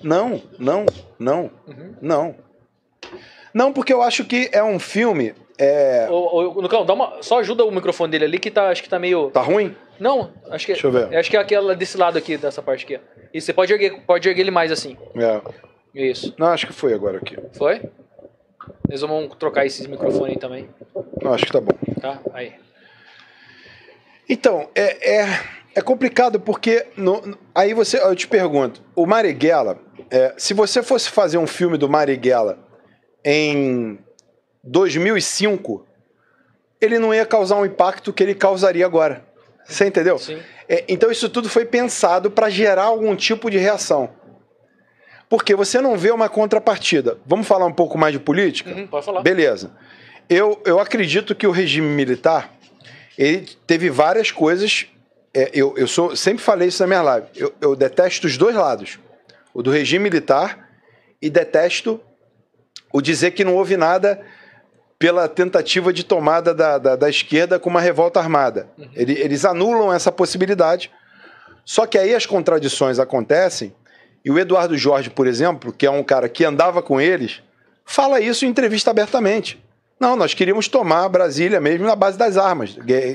C: Não, porque eu acho que é um filme...
B: Lucão, só ajuda o microfone dele ali que acho que tá meio...
C: Tá ruim?
B: Não, acho que...
C: Deixa eu ver.
B: Acho que é aquela desse lado aqui, dessa parte aqui. Isso, você pode erguer ele mais assim. Isso.
C: Não, acho que foi agora aqui.
B: Foi? Eles vão trocar esses microfones aí também.
C: Não, acho que tá bom.
B: Tá, aí.
C: Então, é complicado porque... aí eu te pergunto, o Marighella, se você fosse fazer um filme do Marighella em 2005, ele não ia causar um impacto que ele causaria agora. Você entendeu?
B: Sim.
C: Então isso tudo foi pensado para gerar algum tipo de reação. Porque você não vê uma contrapartida. Vamos falar um pouco mais de política?
B: Pode falar.
C: Beleza. Eu acredito que o regime militar, ele teve várias coisas. Sempre falei isso na minha live. Eu detesto os dois lados. O do regime militar e detesto o dizer que não houve nada pela tentativa de tomada da esquerda com uma revolta armada. Eles anulam essa possibilidade. Só que aí as contradições acontecem, e o Eduardo Jorge, por exemplo, que é um cara que andava com eles, fala isso em entrevista abertamente. Não, nós queríamos tomar Brasília mesmo na base das armas.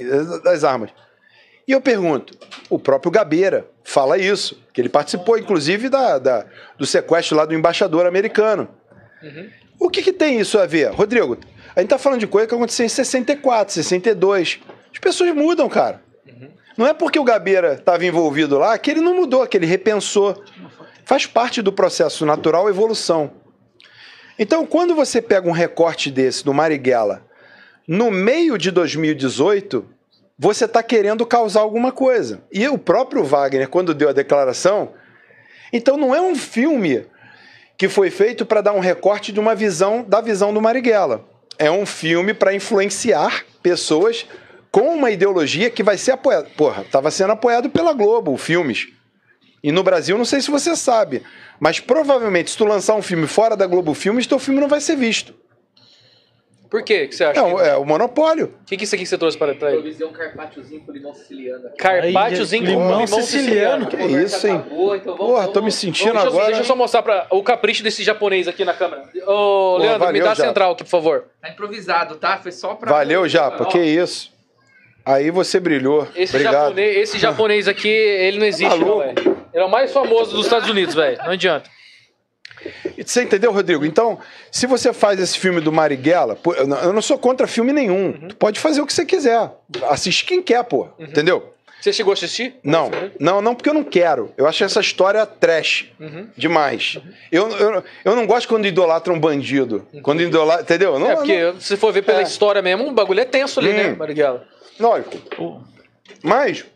C: E eu pergunto, o próprio Gabeira fala isso, que ele participou, inclusive, do sequestro lá do embaixador americano. O que tem isso a ver? Rodrigo, a gente tá falando de coisa que aconteceu em 64, 62. As pessoas mudam, cara. Não é porque o Gabeira estava envolvido lá que ele não mudou, que ele repensou. Faz parte do processo natural evolução. Então, quando você pega um recorte desse, do Marighella, no meio de 2018, você está querendo causar alguma coisa. E o próprio Wagner, quando deu a declaração, então não é um filme que foi feito para dar um recorte de uma visão da visão do Marighella. É um filme para influenciar pessoas com uma ideologia que vai ser apoiada. Porra, estava sendo apoiado pela Globo, filmes. E no Brasil, não sei se você sabe, mas provavelmente se tu lançar um filme fora da Globo Filmes, teu filme não vai ser visto.
B: Por quê? O que você acha?
C: É o monopólio.
B: O que é isso aqui que você trouxe para ele?
D: Improvisei um carpacciozinho com limão siciliano.
B: Carpacciozinho com
A: limão siciliano.
C: Que isso, hein?
D: Acabou, então
C: Porra, tô me sentindo
B: Deixa
C: agora.
B: eu só mostrar o capricho desse japonês aqui na câmera. Ô, Leandro, me
C: valeu,
B: dá a
C: Japa.
B: central aqui, por favor.
D: Tá improvisado, tá? Foi só pra...
C: Valeu, Japa, que isso. Aí você brilhou. Obrigado.
B: Esse japonês aqui, ele não existe, não, velho. Ele é o mais famoso dos Estados Unidos, velho. Não adianta.
C: Você entendeu, Rodrigo? Então, se você faz esse filme do Marighella, eu não sou contra filme nenhum. Tu pode fazer o que você quiser. Assiste quem quer, pô. Entendeu?
B: Você chegou a assistir?
C: Não, porque eu não quero. Eu acho essa história trash demais. Eu não gosto quando idolatram um bandido. Quando idolatram, entendeu? Não,
B: porque se for ver pela história mesmo, o bagulho é tenso ali, né, Marighella?
C: Lógico. Mas,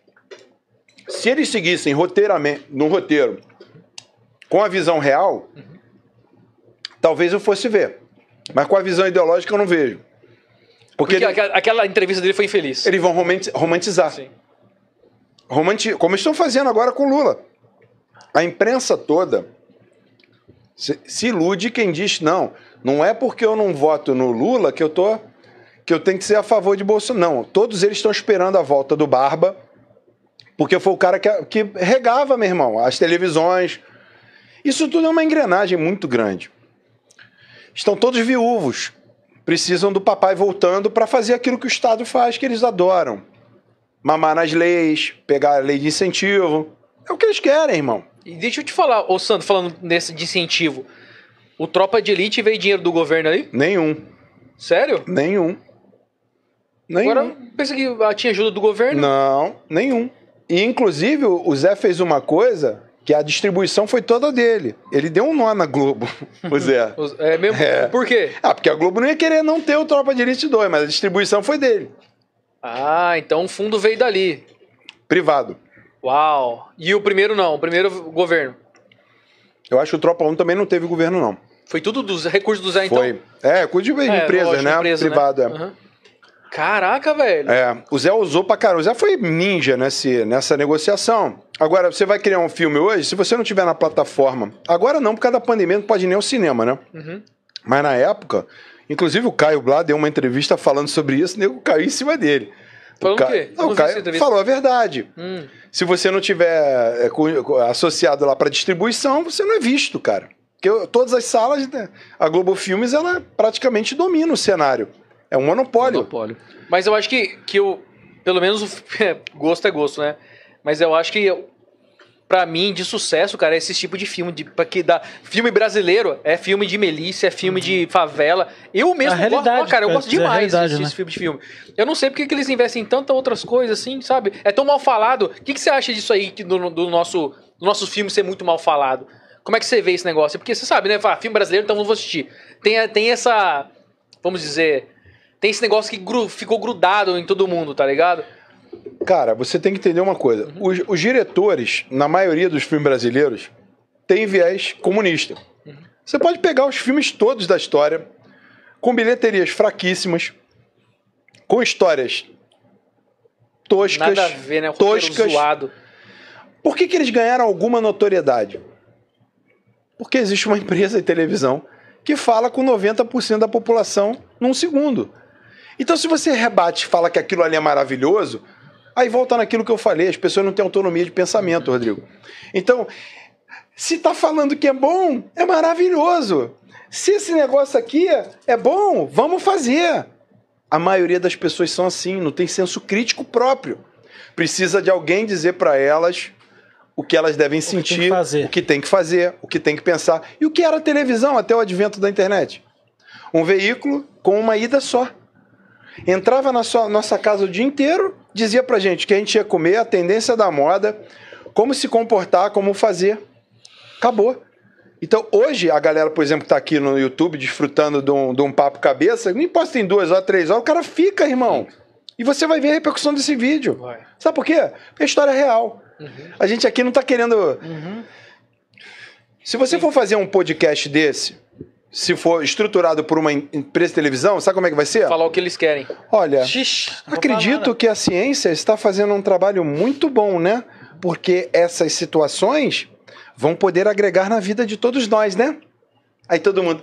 C: se eles seguissem no roteiro com a visão real, talvez eu fosse ver. Mas com a visão ideológica eu não vejo. Porque
B: aquela entrevista dele foi infeliz.
C: eles vão romantizar.
B: Sim.
C: Como estão fazendo agora com Lula. A imprensa toda se ilude quem diz, não é porque eu não voto no Lula que eu tenho que ser a favor de Bolsonaro. Não, todos eles estão esperando a volta do Barba, porque foi o cara que regava, meu irmão, as televisões. Isso tudo é uma engrenagem muito grande. Estão todos viúvos. Precisam do papai voltando para fazer aquilo que o Estado faz, que eles adoram. Mamar nas leis, pegar a lei de incentivo. É o que eles querem, irmão.
B: E deixa eu te falar, ô Sandro, falando nesse de incentivo. O Tropa de Elite veio dinheiro do governo ali?
C: Nenhum.
B: Sério?
C: Nenhum.
B: Agora, pensa que tinha ajuda do governo?
C: Não, nenhum. E, inclusive, o Zé fez uma coisa que a distribuição foi toda dele. Ele deu um nó na Globo, o Zé.
B: É mesmo? Por quê?
C: Porque a Globo não ia querer não ter o Tropa de Elite 2, mas a distribuição foi dele.
B: Ah, então o fundo veio dali.
C: Privado.
B: Uau. E o primeiro não, o primeiro governo.
C: Eu acho que o Tropa 1 também não teve governo, não.
B: Foi tudo dos recursos do Zé, então?
C: Foi. Recurso de empresas,
B: lógico,
C: né?
B: empresa,
C: Privado,
B: né? Caraca, velho.
C: O Zé usou pra caramba. O Zé foi ninja nessa negociação. Agora, você vai criar um filme hoje, se você não tiver na plataforma... Agora não, por causa da pandemia, não pode ir nem ao cinema, né? Mas na época, inclusive o Caio Blá deu uma entrevista falando sobre isso, o nego caiu em cima dele.
B: Falando o quê?
C: Não, o Caio falou a verdade. Se você não tiver associado lá pra distribuição, você não é visto, cara. Porque todas as salas, né, a Globo Filmes, ela praticamente domina o cenário. É um monopólio.
B: Mas eu acho que eu... Pelo menos gosto é gosto, né? Mas eu acho que, pra mim, de sucesso, cara, é esse tipo de filme. Filme brasileiro é filme de milícia, é filme de favela. Eu mesmo gosto, cara, eu gosto demais desse tipo de filme. Eu não sei porque que eles investem em tantas outras coisas, assim, sabe? É tão mal falado. O que você acha disso aí, do nosso filme ser muito mal falado? Como é que você vê esse negócio? Porque você sabe, né? Fala, filme brasileiro, então não vou assistir. Tem essa, vamos dizer... tem esse negócio que ficou grudado em todo mundo, tá ligado?
C: Cara, você tem que entender uma coisa. Os diretores, na maioria dos filmes brasileiros, têm viés comunista. Você pode pegar os filmes todos da história, com bilheterias fraquíssimas, com histórias toscas,
B: Nada a ver, né? O roteiro
C: toscas.
B: zoado.
C: Por que eles ganharam alguma notoriedade? Porque existe uma empresa de televisão que fala com 90% da população num segundo. Então, se você rebate e fala que aquilo ali é maravilhoso, aí volta naquilo que eu falei, as pessoas não têm autonomia de pensamento, Rodrigo. Então, se tá falando que é bom, é maravilhoso. Se esse negócio aqui é bom, vamos fazer. A maioria das pessoas são assim, não tem senso crítico próprio. Precisa de alguém dizer para elas o que elas devem sentir, o que tem que fazer, o que tem que pensar. E o que era a televisão até o advento da internet? Um veículo com uma ida só. Entrava na nossa casa o dia inteiro, dizia pra gente o que a gente ia comer, a tendência da moda, como se comportar, como fazer. Acabou. Então, hoje, a galera, por exemplo, que tá aqui no YouTube desfrutando de um papo cabeça, não importa se tem 2 horas, 3 horas, o cara fica, irmão. E você vai ver a repercussão desse vídeo. Sabe por quê? Porque a história é real. A gente aqui não tá querendo... Se você for fazer um podcast desse, se for estruturado por uma empresa de televisão, sabe como é que vai ser?
B: Falar o que eles querem.
C: Olha, acredito que a ciência está fazendo um trabalho muito bom, né? Porque essas situações vão poder agregar na vida de todos nós, né? Aí todo mundo...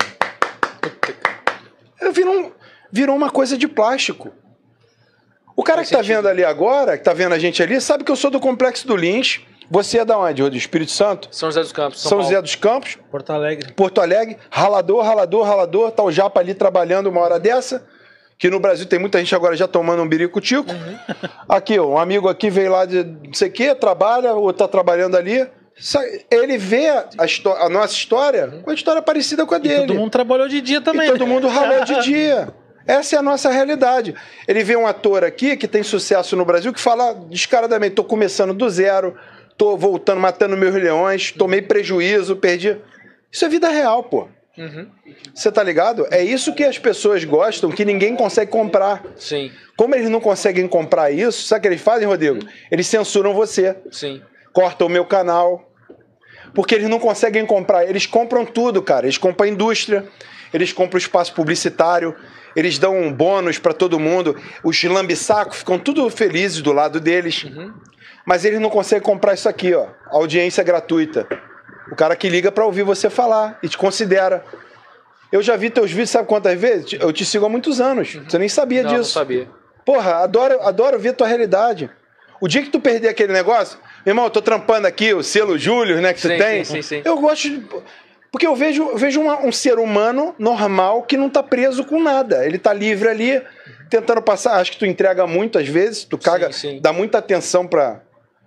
C: Virou uma coisa de plástico. O cara que tá vendo ali agora, que tá vendo a gente ali, sabe que eu sou do Complexo do Lins. Você é da onde, Rodrigo? Espírito Santo?
B: São José dos Campos.
C: São José dos Campos.
A: Porto Alegre.
C: Porto Alegre. Ralador. Tá o Japa ali trabalhando uma hora dessa. Que no Brasil tem muita gente agora já tomando um birico-tico. Aqui, ó, um amigo aqui veio lá de não sei o quê, trabalha, ou tá trabalhando ali. Ele vê a nossa história com a história parecida com a dele.
A: E todo mundo trabalhou de dia também.
C: E todo mundo ralou de dia. Essa é a nossa realidade. Ele vê um ator aqui que tem sucesso no Brasil que fala descaradamente, tô começando do zero, tô voltando, matando meus leões, tomei prejuízo, perdi. Isso é vida real, pô. Você tá ligado? É isso que as pessoas gostam, que ninguém consegue comprar.
B: Sim.
C: Como eles não conseguem comprar isso, sabe o que eles fazem, Rodrigo? Eles censuram você.
B: Sim.
C: Cortam o meu canal. Porque eles não conseguem comprar. Eles compram tudo, cara. Eles compram a indústria, eles compram o espaço publicitário, eles dão um bônus pra todo mundo. Os lambe-sacos ficam tudo felizes do lado deles. Mas eles não conseguem comprar isso aqui, ó. Audiência gratuita. O cara que liga pra ouvir você falar e te considera. Eu já vi teus vídeos, sabe quantas vezes? Eu te sigo há muitos anos. Você nem sabia disso.
B: Não sabia.
C: Porra, adoro ver tua realidade. O dia que tu perder aquele negócio... Meu irmão, eu tô trampando aqui o selo Júlio, né, que você tem.
B: Sim.
C: Eu gosto de... Porque eu vejo um ser humano normal que não tá preso com nada. Ele tá livre ali, tentando passar. Acho que tu entrega muito às vezes, tu caga, dá muita atenção pra...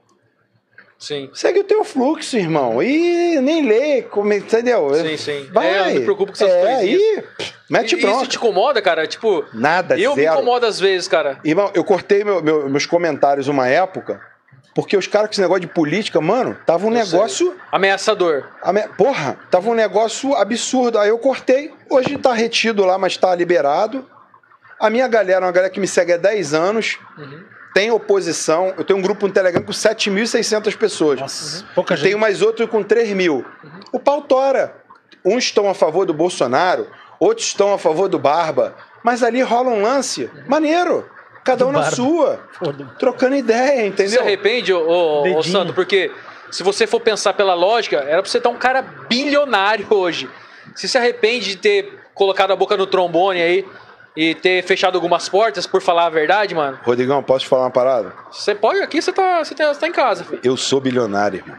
B: Sim.
C: Segue o teu fluxo, irmão. E nem lê, entendeu?
B: Sim.
C: Vai.
B: Eu me preocupo com essas coisinhas.
C: Aí, mete bronca.
B: Isso te incomoda, cara? Tipo...
C: Nada,
B: eu
C: zero.
B: me incomodo às vezes, cara.
C: Irmão, eu cortei meus comentários uma época, porque os caras com esse negócio de política, mano, tava um negócio...
B: Ameaçador.
C: Porra, tava um negócio absurdo. Aí eu cortei. Hoje tá retido lá, mas tá liberado. A minha galera, uma galera que me segue há 10 anos... Tem oposição. Eu tenho um grupo no Telegram com 7.600 pessoas.
A: Nossa, pouca gente.
C: Tenho mais outro com 3.000. O pau tora. Uns estão a favor do Bolsonaro, outros estão a favor do Barba. Mas ali rola um lance maneiro. Cada um na sua. Trocando ideia, entendeu?
B: Você se arrepende, ô Santo? Porque se você for pensar pela lógica, era pra você estar um cara bilionário hoje. Você se arrepende de ter colocado a boca no trombone aí e ter fechado algumas portas, por falar a verdade, mano?
C: Rodrigão, posso te falar uma parada?
B: Você pode, aqui você tá em casa, filho.
C: Eu sou bilionário, irmão.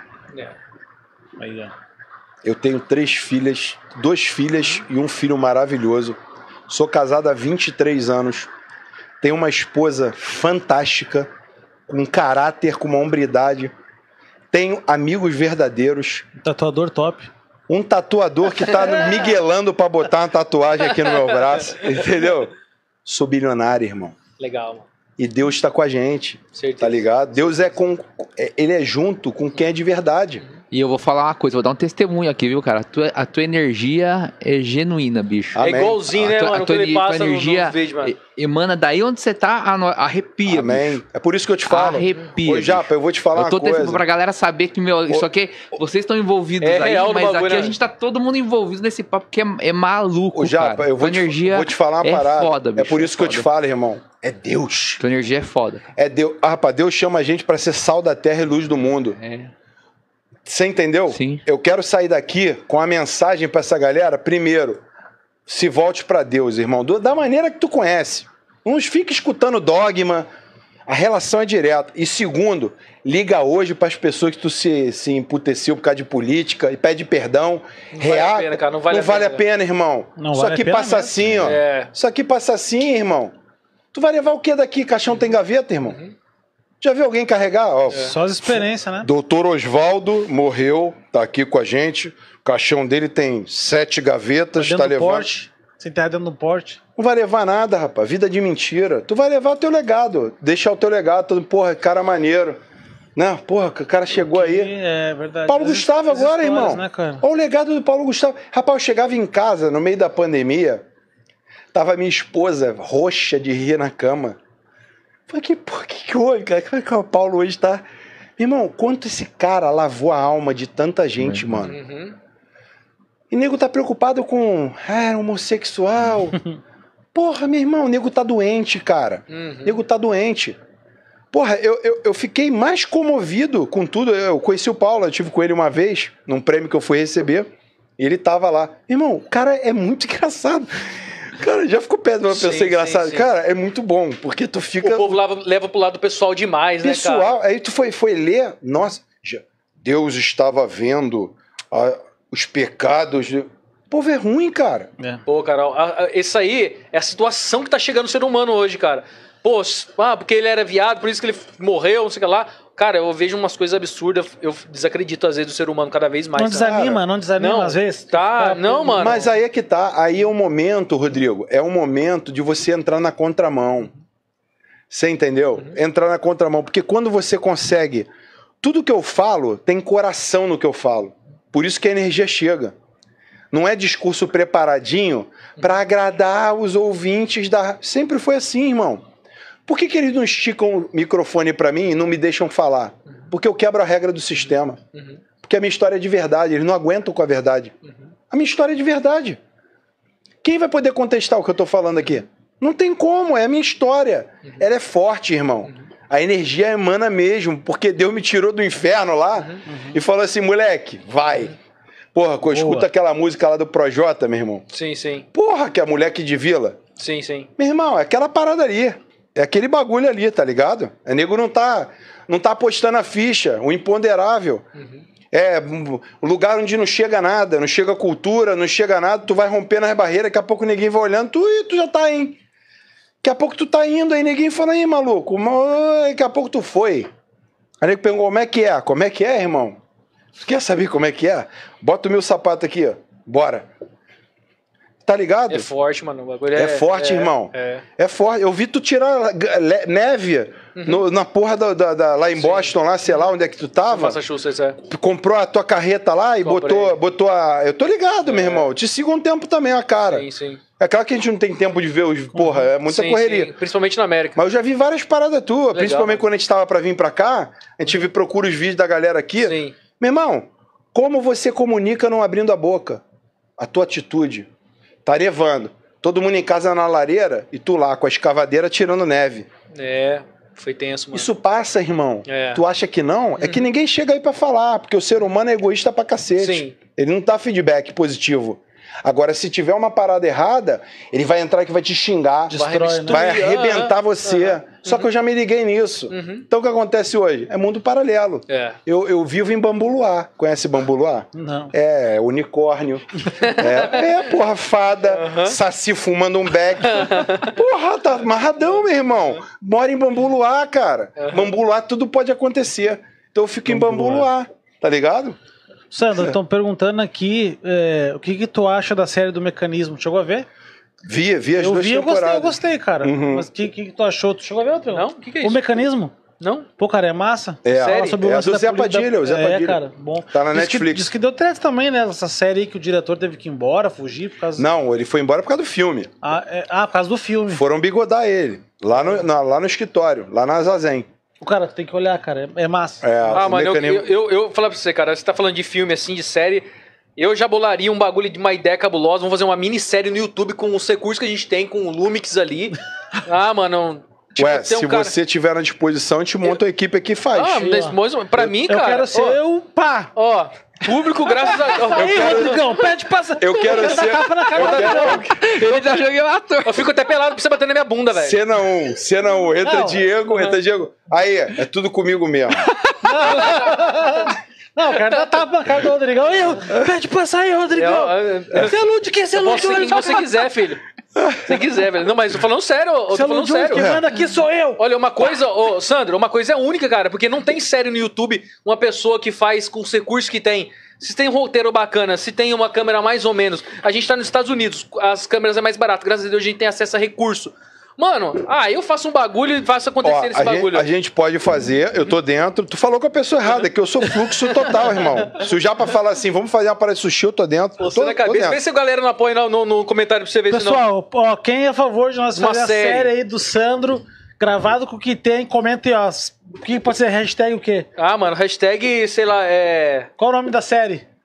A: Aí, ó.
C: Eu tenho 3 filhas, 2 filhas e um filho maravilhoso. Sou casado há 23 anos. Tenho uma esposa fantástica, com caráter, com uma hombridade. Tenho amigos verdadeiros.
A: Tatuador top.
C: Um tatuador que tá miguelando pra botar uma tatuagem aqui no meu braço, entendeu? Sou bilionário, irmão.
B: Legal, mano.
C: E Deus tá com a gente,
B: Certeza.
C: tá ligado? Deus ele é junto com quem é de verdade.
D: E eu vou falar uma coisa, vou dar um testemunho aqui, viu, cara? A tua energia é genuína, bicho.
C: Amém.
B: É igualzinho, né, mano?
D: Tua
B: Quando ele passa
D: energia
B: no vídeo, mano.
D: emana daí onde você tá, arrepia.
C: Amém.
D: Bicho.
C: É por isso que eu te falo.
D: Arrepia.
C: Ô, Japa, eu vou te falar
D: Eu tô
C: uma coisa.
D: testando pra galera saber que, isso aqui, vocês estão envolvidos
B: É
D: aí,
B: real do
D: mas
B: bagulho,
D: aqui
B: né?
D: a gente tá todo mundo envolvido nesse papo, que é maluco,
C: Ô, Japa,
D: cara.
C: eu vou
D: Tua energia
C: vou te falar uma
D: é
C: parada.
D: foda, bicho.
C: É por isso que eu te
D: foda.
C: falo, irmão. É Deus.
D: Tua energia é foda.
C: É Deus. Ah, rapaz, Deus chama a gente pra ser sal da terra e luz do mundo.
D: É.
C: Você entendeu?
D: Sim.
C: Eu quero sair daqui com a mensagem pra essa galera. Primeiro, se volte pra Deus, irmão. Da maneira que tu conhece. Não fica escutando dogma. A relação é direta. E segundo, liga hoje pras pessoas que tu se emputeceu por causa de política e pede perdão.
B: Não vale a pena, cara. Não vale
C: a pena, irmão.
A: Não
C: Isso
A: vale
C: aqui
A: a pena
C: passa
A: mesmo.
C: assim, ó.
B: É.
C: Isso aqui passa assim, irmão. Tu vai levar o que daqui? Caixão tem gaveta, irmão? Já viu alguém carregar? Ó,
A: Só as experiências, né?
C: Doutor Osvaldo morreu, tá aqui com a gente. O caixão dele tem 7 gavetas,
A: Dentro
C: tá
A: do
C: levando.
A: porte. Você enterra dentro do porte.
C: Não vai levar nada, rapaz. Vida de mentira. Tu vai levar o teu legado. Deixar o teu legado. Todo, porra, cara maneiro. Né? Porra, o cara chegou aí.
A: É verdade.
C: Paulo
A: As-
C: Gustavo
A: as
C: agora,
A: histórias,
C: irmão.
A: Né, cara?
C: Olha o legado do Paulo Gustavo. Rapaz, eu chegava em casa no meio da pandemia. Tava minha esposa roxa de rir na cama. Falei, que houve, cara? Como é que o Paulo hoje tá... Irmão, quanto esse cara lavou a alma de tanta gente, mano.
B: Uhum.
C: E nego tá preocupado com... homossexual. Porra, meu irmão, o nego tá doente, cara. O nego tá doente. Porra, eu fiquei mais comovido com tudo. Eu conheci o Paulo, eu tive com ele uma vez, num prêmio que eu fui receber. E ele tava lá. Irmão, o cara é muito engraçado. Cara, já ficou perto de uma
B: Sim,
C: pessoa engraçada.
B: sim.
C: Cara, é muito bom, porque tu fica...
B: O povo leva pro lado pessoal demais, né, cara?
C: pessoal, aí tu foi ler, nossa, Deus estava vendo os pecados. O povo é ruim, cara.
A: É.
B: Pô, Carol, isso aí é a situação que tá chegando no ser humano hoje, cara. Pô, porque ele era viado, por isso que ele morreu, não sei o que lá. Cara, eu vejo umas coisas absurdas, eu desacredito às vezes do ser humano cada vez mais.
A: Não desanima, não desanima
B: Não,
A: às vezes.
B: tá, não, mano.
C: Mas aí é que tá, aí é o momento, Rodrigo, é o momento de você entrar na contramão. Você entendeu? Entrar na contramão, porque quando você consegue, tudo que eu falo tem coração no que eu falo. Por isso que a energia chega. Não é discurso preparadinho para agradar os ouvintes da... Sempre foi assim, irmão. Por que eles não esticam o microfone para mim e não me deixam falar? Porque eu quebro a regra do sistema. Porque a minha história é de verdade, eles não aguentam com a verdade. A minha história é de verdade. Quem vai poder contestar o que eu tô falando aqui? Não tem como, é a minha história. Ela é forte, irmão. A energia emana mesmo, porque Deus me tirou do inferno lá e falou assim, moleque, vai. Porra, escuta aquela música lá do Projota, meu irmão.
B: Sim, sim.
C: Porra, que é a moleque de vila.
B: Sim, sim.
C: Meu irmão, é aquela parada ali. É aquele bagulho ali, tá ligado? O nego não tá apostando a ficha, o imponderável. É um lugar onde não chega nada, não chega cultura, não chega nada, tu vai rompendo as barreiras, daqui a pouco ninguém vai olhando, tu já tá indo. Daqui a pouco tu tá indo, aí ninguém fala, aí, maluco, daqui a pouco tu foi. Aí nego perguntou, como é que é? Como é que é, irmão? Tu quer saber como é que é? Bota o meu sapato aqui, ó. Bora. Tá ligado?
B: É forte, mano. O bagulho
C: É forte, irmão. É forte. Eu vi tu tirar neve na porra lá em Boston, lá, sei lá onde é que tu tava.
B: Massachusetts, é.
C: Tu comprou a tua carreta lá e
B: Comprei.
C: botou a... Eu tô ligado, meu irmão. Eu te sigo um tempo também, a cara.
B: Sim, sim.
C: É claro que a gente não tem tempo de ver os... Porra, é muita
B: Sim,
C: correria.
B: sim. Principalmente na América.
C: Mas eu já vi várias paradas tuas.
B: Legal,
C: Principalmente
B: mano.
C: quando a gente tava pra vir pra cá. A gente procura os vídeos da galera aqui.
B: Sim.
C: Meu irmão, como você comunica não abrindo a boca? A tua atitude. Tá nevando. Todo mundo em casa na lareira e tu lá com a escavadeira tirando neve.
B: É, foi tenso, mano.
C: Isso passa, irmão.
B: É.
C: Tu acha que não? É que ninguém chega aí pra falar, porque o ser humano é egoísta pra cacete.
B: Sim.
C: Ele não dá feedback positivo. Agora, se tiver uma parada errada, ele vai entrar que vai te xingar,
A: Destrói, né?
C: vai arrebentar você. Só que eu já me liguei nisso. Então o que acontece hoje? É mundo paralelo.
B: É.
C: Eu vivo em Bambu Luar. Conhece Bambu Luar?
A: Não.
C: É, unicórnio. Porra, fada. Saci fumando um beck. Porra, tá amarradão, meu irmão. Mora em Bambu Luar, cara. Bambu Luar, tudo pode acontecer. Então eu fico em Bambu Luar. Tá ligado?
A: Sandro, estão perguntando aqui o que tu acha da série do Mecanismo. Chegou a ver?
C: Vi as duas
A: Eu
C: temporadas.
A: gostei, cara. Mas o que tu achou? Tu chegou a ver outro?
B: Não? O que é
A: O
B: isso?
A: Mecanismo.
B: Não?
A: Pô, cara, é massa.
C: É,
B: Série?
A: Sobre o
C: é
A: lance
C: do
A: da
C: Zé
A: polícia-
C: Padilha, o Zé Padilha.
A: cara, bom.
C: Tá na
A: Diz
C: Netflix.
A: diz que deu treta também, né? Essa série aí que o diretor teve que ir embora, fugir por causa...
C: Não, ele foi embora por causa do filme.
A: Por causa do filme.
C: Foram bigodar ele, lá no escritório, lá na Zazen.
A: O cara tem que olhar, cara. É massa.
C: É, o
B: Mano,
C: mecanismo-
B: eu falar pra você, cara, você tá falando de filme assim, de série. Eu já bolaria um bagulho de uma ideia cabulosa. Vamos fazer uma minissérie no YouTube com os recursos que a gente tem, com o Lumix ali. Mano. Tipo,
C: Ué,
B: tem um
C: se
B: cara...
C: você tiver na disposição, a gente monta a equipe aqui e faz.
B: Pra mim,
A: Eu
B: cara.
A: quero ser pá!
B: Ó, público, graças a
A: Aí,
C: quero-
A: Rodrigão, pede pra...
C: Eu quero ser.
A: Tapa na cara
C: Eu
A: do Rodrigão.
D: Ele já joguei o ator.
B: Eu fico até pelado pra você bater na minha bunda, velho.
C: Cena 1. Entra
A: Não.
C: Diego, entra Diego. Aí, é tudo comigo mesmo.
A: Não, o cara dá tapa na cara do Rodrigão. Aí, pede pra sair, Rodrigão. Você ilude quem? Você
B: Eu
A: ilude
B: posso ser quem você quiser, filho. Se quiser, velho. Não, mas tô falando sério, eu tô
A: Você
B: falando
A: ilude
B: sério.
A: quem manda aqui sou eu.
B: Olha, uma coisa, Sandro, uma coisa é única, cara, porque não tem série no YouTube uma pessoa que faz com os recursos que tem. Se tem um roteiro bacana, se tem uma câmera mais ou menos. A gente tá nos Estados Unidos, as câmeras é mais barato, graças a Deus a gente tem acesso a recurso. Mano, eu faço um bagulho e faço acontecer
C: Ó,
B: esse bagulho.
C: a gente pode fazer, eu tô dentro. Tu falou com a pessoa errada, que eu sou fluxo total, irmão. Se o Japa falar assim, vamos fazer uma parada de sushi, eu tô dentro.
B: Você
C: tô,
B: na
C: tô
B: cabeça,
C: dentro.
B: vê se a galera não apoia no comentário pra você ver se não.
A: Pessoal, ó, quem é a favor de nós
B: Uma
A: fazer a
B: série.
A: série aí do Sandro, gravado com o que tem, comenta aí, ó. O que pode ser? Hashtag o quê?
B: Mano, hashtag, sei lá,
A: Qual o nome da série?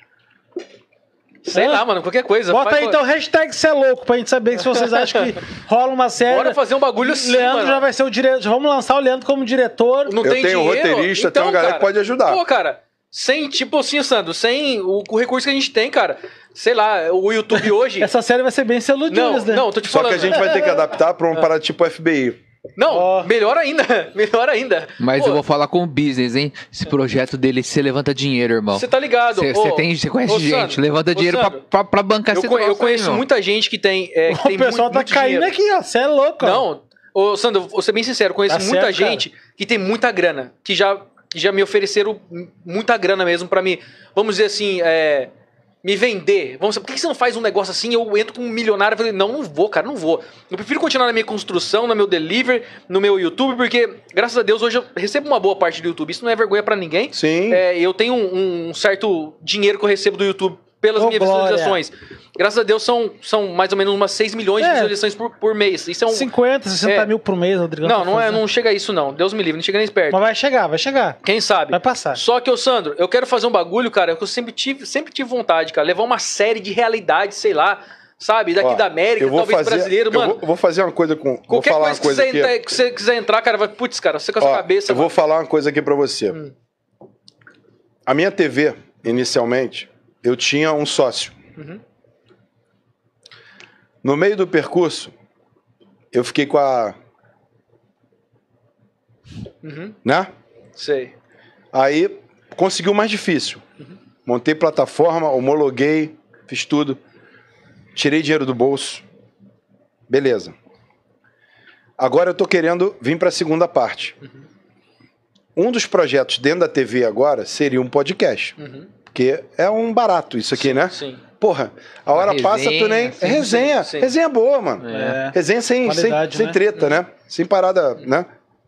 B: sei lá, mano, qualquer coisa.
A: Bota
B: Faz-
A: aí então, hashtag cê é louco, pra gente saber se vocês acham que rola uma série.
B: Bora fazer um bagulho assim,
A: Leandro
B: mano.
A: já vai ser o diretor. Vamos lançar o Leandro como diretor.
B: Não
C: Eu
B: tem
C: tenho
B: dinheiro.
C: roteirista, tem uma galera que pode ajudar.
B: Pô, cara, sem, tipo assim, Sandro, sem o recurso que a gente tem, cara. Sei lá, o YouTube hoje.
A: Essa série vai ser bem celudinhas, né?
B: Não, tô te
C: Só
B: falando.
C: que a gente vai ter que adaptar pra uma parada tipo FBI.
B: Não,
A: Ó.
B: melhor ainda. Melhor ainda.
D: Mas
B: Pô,
D: eu vou falar com o business, hein? Esse projeto dele, você levanta dinheiro, irmão.
B: Você tá ligado?
D: Você conhece
B: ô,
D: gente,
B: Sandro,
D: levanta
B: ô,
D: dinheiro
B: Sandro,
D: pra bancar esse
B: Eu
D: troço aí,
B: conheço
D: irmão.
B: muita gente que tem. Que tem
A: O pessoal
B: muito
A: tá caindo
B: dinheiro.
A: aqui, ó. Você é louco, ó.
B: Não, ô, Sandro, vou ser bem sincero, conheço
A: Tá
B: muita
A: certo,
B: gente que tem muita grana, que já me ofereceram muita grana mesmo pra mim, vamos dizer assim, me vender. Por que você não faz um negócio assim? Eu entro como um milionário. Eu falei, não vou, cara, não vou. Eu prefiro continuar na minha construção, no meu delivery, no meu YouTube, porque, graças a Deus, hoje eu recebo uma boa parte do YouTube. Isso não é vergonha pra ninguém.
C: Sim.
B: Eu tenho um certo dinheiro que eu recebo do YouTube pelas
A: Ô,
B: minhas
A: glória.
B: visualizações. Graças a Deus são mais ou menos umas 6 milhões de
A: É.
B: visualizações por mês. Isso é um...
A: 50, 60 mil por mês, Rodrigão.
B: Não,
A: tá fazendo.
B: não chega a isso não. Deus me livre, não chega nem perto.
A: Mas vai chegar.
B: Quem sabe?
A: Vai passar.
B: Só que, Sandro, eu quero fazer um bagulho, cara, que eu sempre tive vontade, cara. Levar uma série de realidade, sei lá, sabe? Daqui
C: Ó,
B: da América,
C: eu vou
B: talvez
C: fazer,
B: brasileiro, mano.
C: Eu vou fazer uma coisa com. Vou
B: Qualquer
C: falar
B: coisa
C: uma coisa
B: que
C: aqui.
B: que você quiser entrar, cara, vai. Putz, cara, você com a sua
C: Ó,
B: cabeça.
C: eu vou falar uma coisa aqui pra você. A minha TV, inicialmente, eu tinha um sócio.
B: Uhum.
C: No meio do percurso, eu fiquei com a.
B: Uhum.
C: Né?
B: Sei.
C: Aí consegui o mais difícil. Montei plataforma, homologuei, fiz tudo. Tirei dinheiro do bolso. Beleza. Agora eu tô querendo vir para a segunda parte. Um dos projetos dentro da TV agora seria um podcast. Porque é um barato isso aqui, né?
B: Sim.
C: Porra, a hora
D: Uma
C: passa, tu nem.
D: resenha,
C: É resenha.
B: sim.
C: Resenha boa, mano.
A: É.
C: Resenha sem
A: Qualidade, né?
C: treta, né? Sem parada, né?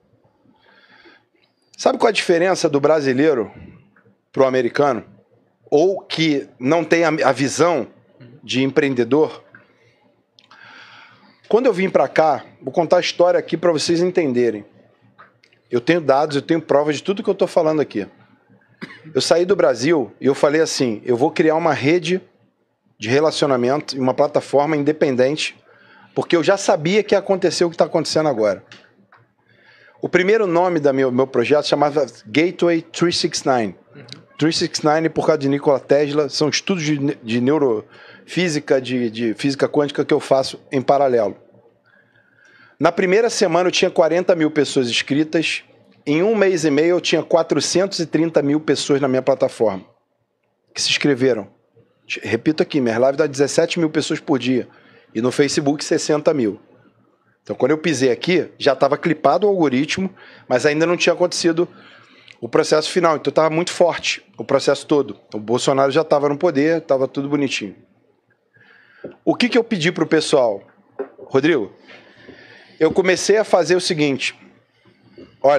C: Sabe qual a diferença do brasileiro pro americano? Ou que não tem a visão de empreendedor? Quando eu vim pra cá, vou contar a história aqui pra vocês entenderem. Eu tenho dados, eu tenho provas de tudo que eu tô falando aqui. Eu saí do Brasil e eu falei assim, eu vou criar uma rede de relacionamento e uma plataforma independente, porque eu já sabia que ia acontecer o que está acontecendo agora. O primeiro nome do meu projeto chamava Gateway 369. 369 por causa de Nikola Tesla, são estudos de neurofísica, de física quântica que eu faço em paralelo. Na primeira semana eu tinha 40 mil pessoas inscritas, em um mês e meio eu tinha 430 mil pessoas na minha plataforma que se inscreveram. Repito aqui, minha live dá 17 mil pessoas por dia. E no Facebook, 60 mil. Então, quando eu pisei aqui, já estava clipado o algoritmo, mas ainda não tinha acontecido o processo final. Então, estava muito forte o processo todo. O Bolsonaro já estava no poder, estava tudo bonitinho. O que eu pedi para o pessoal? Rodrigo, eu comecei a fazer o seguinte. Olha,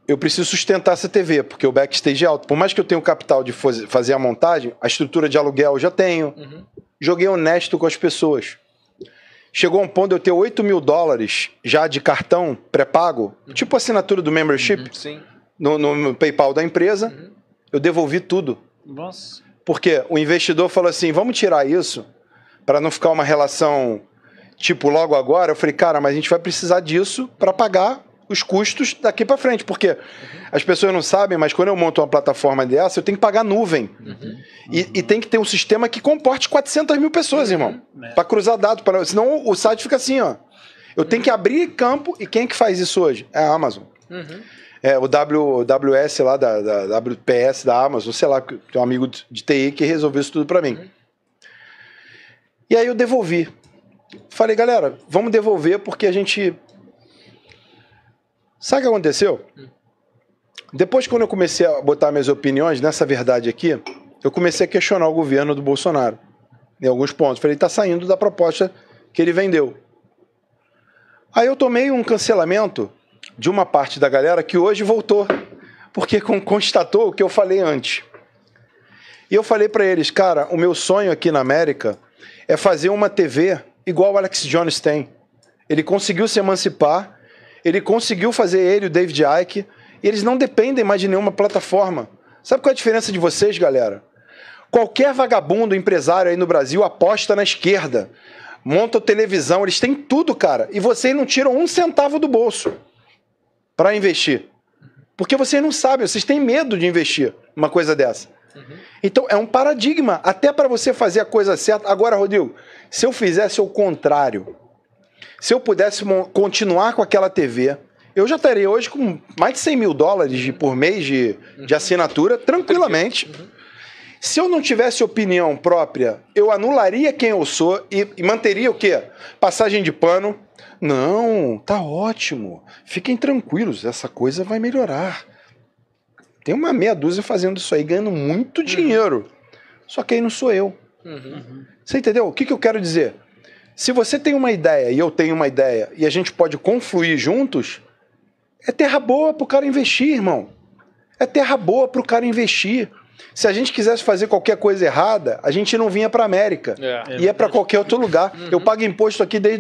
C: eu preciso sustentar essa TV, porque o backstage é alto. Por mais que eu tenha o capital de fazer a montagem, a estrutura de aluguel eu já tenho. Joguei honesto com as pessoas. Chegou um ponto de eu ter $8.000 já de cartão pré-pago, tipo assinatura do membership,
B: Sim.
C: no PayPal da empresa. Eu devolvi tudo.
A: Nossa.
C: Porque o investidor falou assim, vamos tirar isso para não ficar uma relação tipo logo agora. Eu falei, cara, mas a gente vai precisar disso para pagar os custos daqui para frente. Porque as pessoas não sabem, mas quando eu monto uma plataforma dessa, eu tenho que pagar nuvem. E tem que ter um sistema que comporte 400 mil pessoas, irmão. Para cruzar dados. Senão o site fica assim, ó. Eu tenho que abrir campo. E quem que faz isso hoje? É a Amazon. O WS lá, da WPS da Amazon, sei lá, tem um amigo de TI que resolveu isso tudo para mim. E aí eu devolvi. Falei, galera, vamos devolver porque a gente... Sabe o que aconteceu? Depois, quando eu comecei a botar minhas opiniões nessa verdade aqui, eu comecei a questionar o governo do Bolsonaro em alguns pontos. Falei, tá saindo da proposta que ele vendeu. Aí eu tomei um cancelamento de uma parte da galera que hoje voltou, porque constatou o que eu falei antes. E eu falei para eles, cara, o meu sonho aqui na América é fazer uma TV igual o Alex Jones tem. Ele conseguiu se emancipar, ele conseguiu fazer ele, o David Icke, e eles não dependem mais de nenhuma plataforma. Sabe qual é a diferença de vocês, galera? Qualquer vagabundo empresário aí no Brasil aposta na esquerda, monta televisão, eles têm tudo, cara, e vocês não tiram um centavo do bolso para investir. Porque vocês não sabem, vocês têm medo de investir numa coisa dessa. Então, é um paradigma, até para você fazer a coisa certa. Agora, Rodrigo, se eu fizesse o contrário, se eu pudesse continuar com aquela TV, eu já estaria hoje com mais de $100.000 por mês de assinatura, tranquilamente. Se eu não tivesse opinião própria, eu anularia quem eu sou e manteria o quê? Passagem de pano. Não, tá ótimo. Fiquem tranquilos, essa coisa vai melhorar. Tem uma meia dúzia fazendo isso aí, ganhando muito dinheiro. Só que aí não sou eu. Você entendeu? O que eu quero dizer? Se você tem uma ideia e eu tenho uma ideia e a gente pode confluir juntos, é terra boa pro cara investir, irmão. É terra boa pro cara investir. Se a gente quisesse fazer qualquer coisa errada, a gente não vinha pra América. Ia pra qualquer outro lugar. Eu pago imposto aqui desde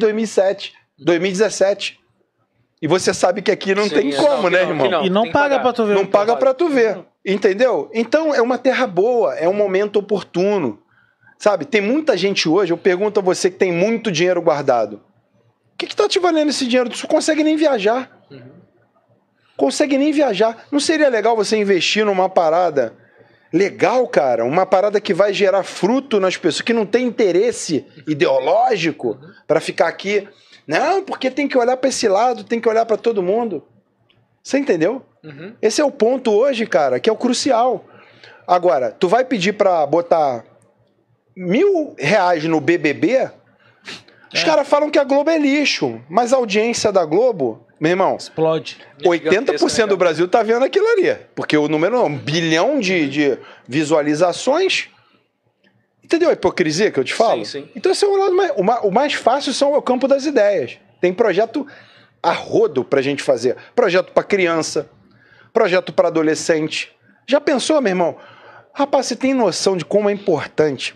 C: 2017. E você sabe que aqui não tem como, né, irmão?
A: E não paga pra tu ver.
C: Não paga pra tu ver. Entendeu? Então é uma terra boa, é um momento oportuno. Sabe, tem muita gente hoje, eu pergunto a você que tem muito dinheiro guardado. O que tá te valendo esse dinheiro? Tu não consegue nem viajar. Consegue nem viajar. Não seria legal você investir numa parada legal, cara? Uma parada que vai gerar fruto nas pessoas, que não tem interesse ideológico para ficar aqui. Não, porque tem que olhar para esse lado, tem que olhar para todo mundo. Você entendeu? Esse é o ponto hoje, cara, que é o crucial. Agora, tu vai pedir para botar R$1.000 no BBB, os caras falam que a Globo é lixo, mas a audiência da Globo, meu irmão,
A: explode.
C: 80% do Brasil tá vendo aquilo ali, porque o número é 1 bilhão de visualizações. Entendeu a hipocrisia que eu te falo?
B: Sim.
C: Então esse é o lado o mais fácil, são o campo das ideias. Tem projeto a rodo pra gente fazer. Projeto pra criança, projeto pra adolescente. Já pensou, meu irmão? Rapaz, você tem noção de como é importante?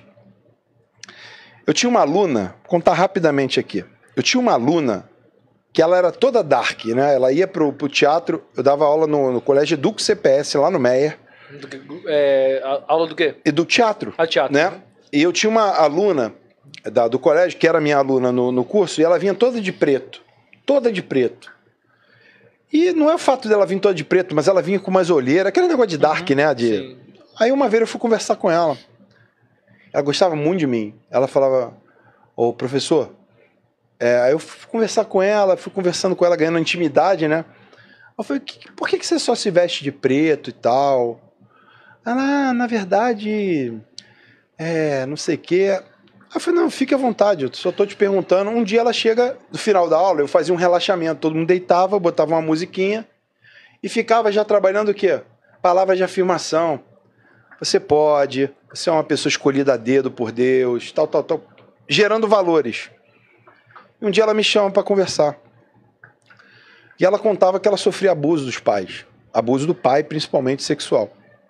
C: Eu tinha uma aluna, vou contar rapidamente aqui. Eu tinha uma aluna que ela era toda dark, né? Ela ia pro teatro, eu dava aula no colégio Educo CPS, lá no Meyer.
B: Aula do quê?
C: E do teatro.
B: Teatro.
C: Né? E eu tinha uma aluna do colégio, que era minha aluna no curso, e ela vinha toda de preto. Toda de preto. E não é o fato dela vir toda de preto, mas ela vinha com umas olheiras, aquele negócio de dark, né?
B: Sim.
C: Aí uma vez eu fui conversar com ela. Ela gostava muito de mim. Ela falava, ô professor, aí eu fui conversar com ela, fui conversando com ela, ganhando intimidade, né? Eu falei, por que você só se veste de preto e tal? Ela, na verdade, não sei o quê. Eu falei, não, fique à vontade, eu só tô te perguntando. Um dia ela chega, no final da aula, eu fazia um relaxamento, todo mundo deitava, botava uma musiquinha e ficava já trabalhando o quê? Palavras de afirmação. Você pode, você é uma pessoa escolhida a dedo por Deus, tal, gerando valores. E um dia ela me chama para conversar. E ela contava que ela sofria abuso dos pais. Abuso do pai, principalmente sexual.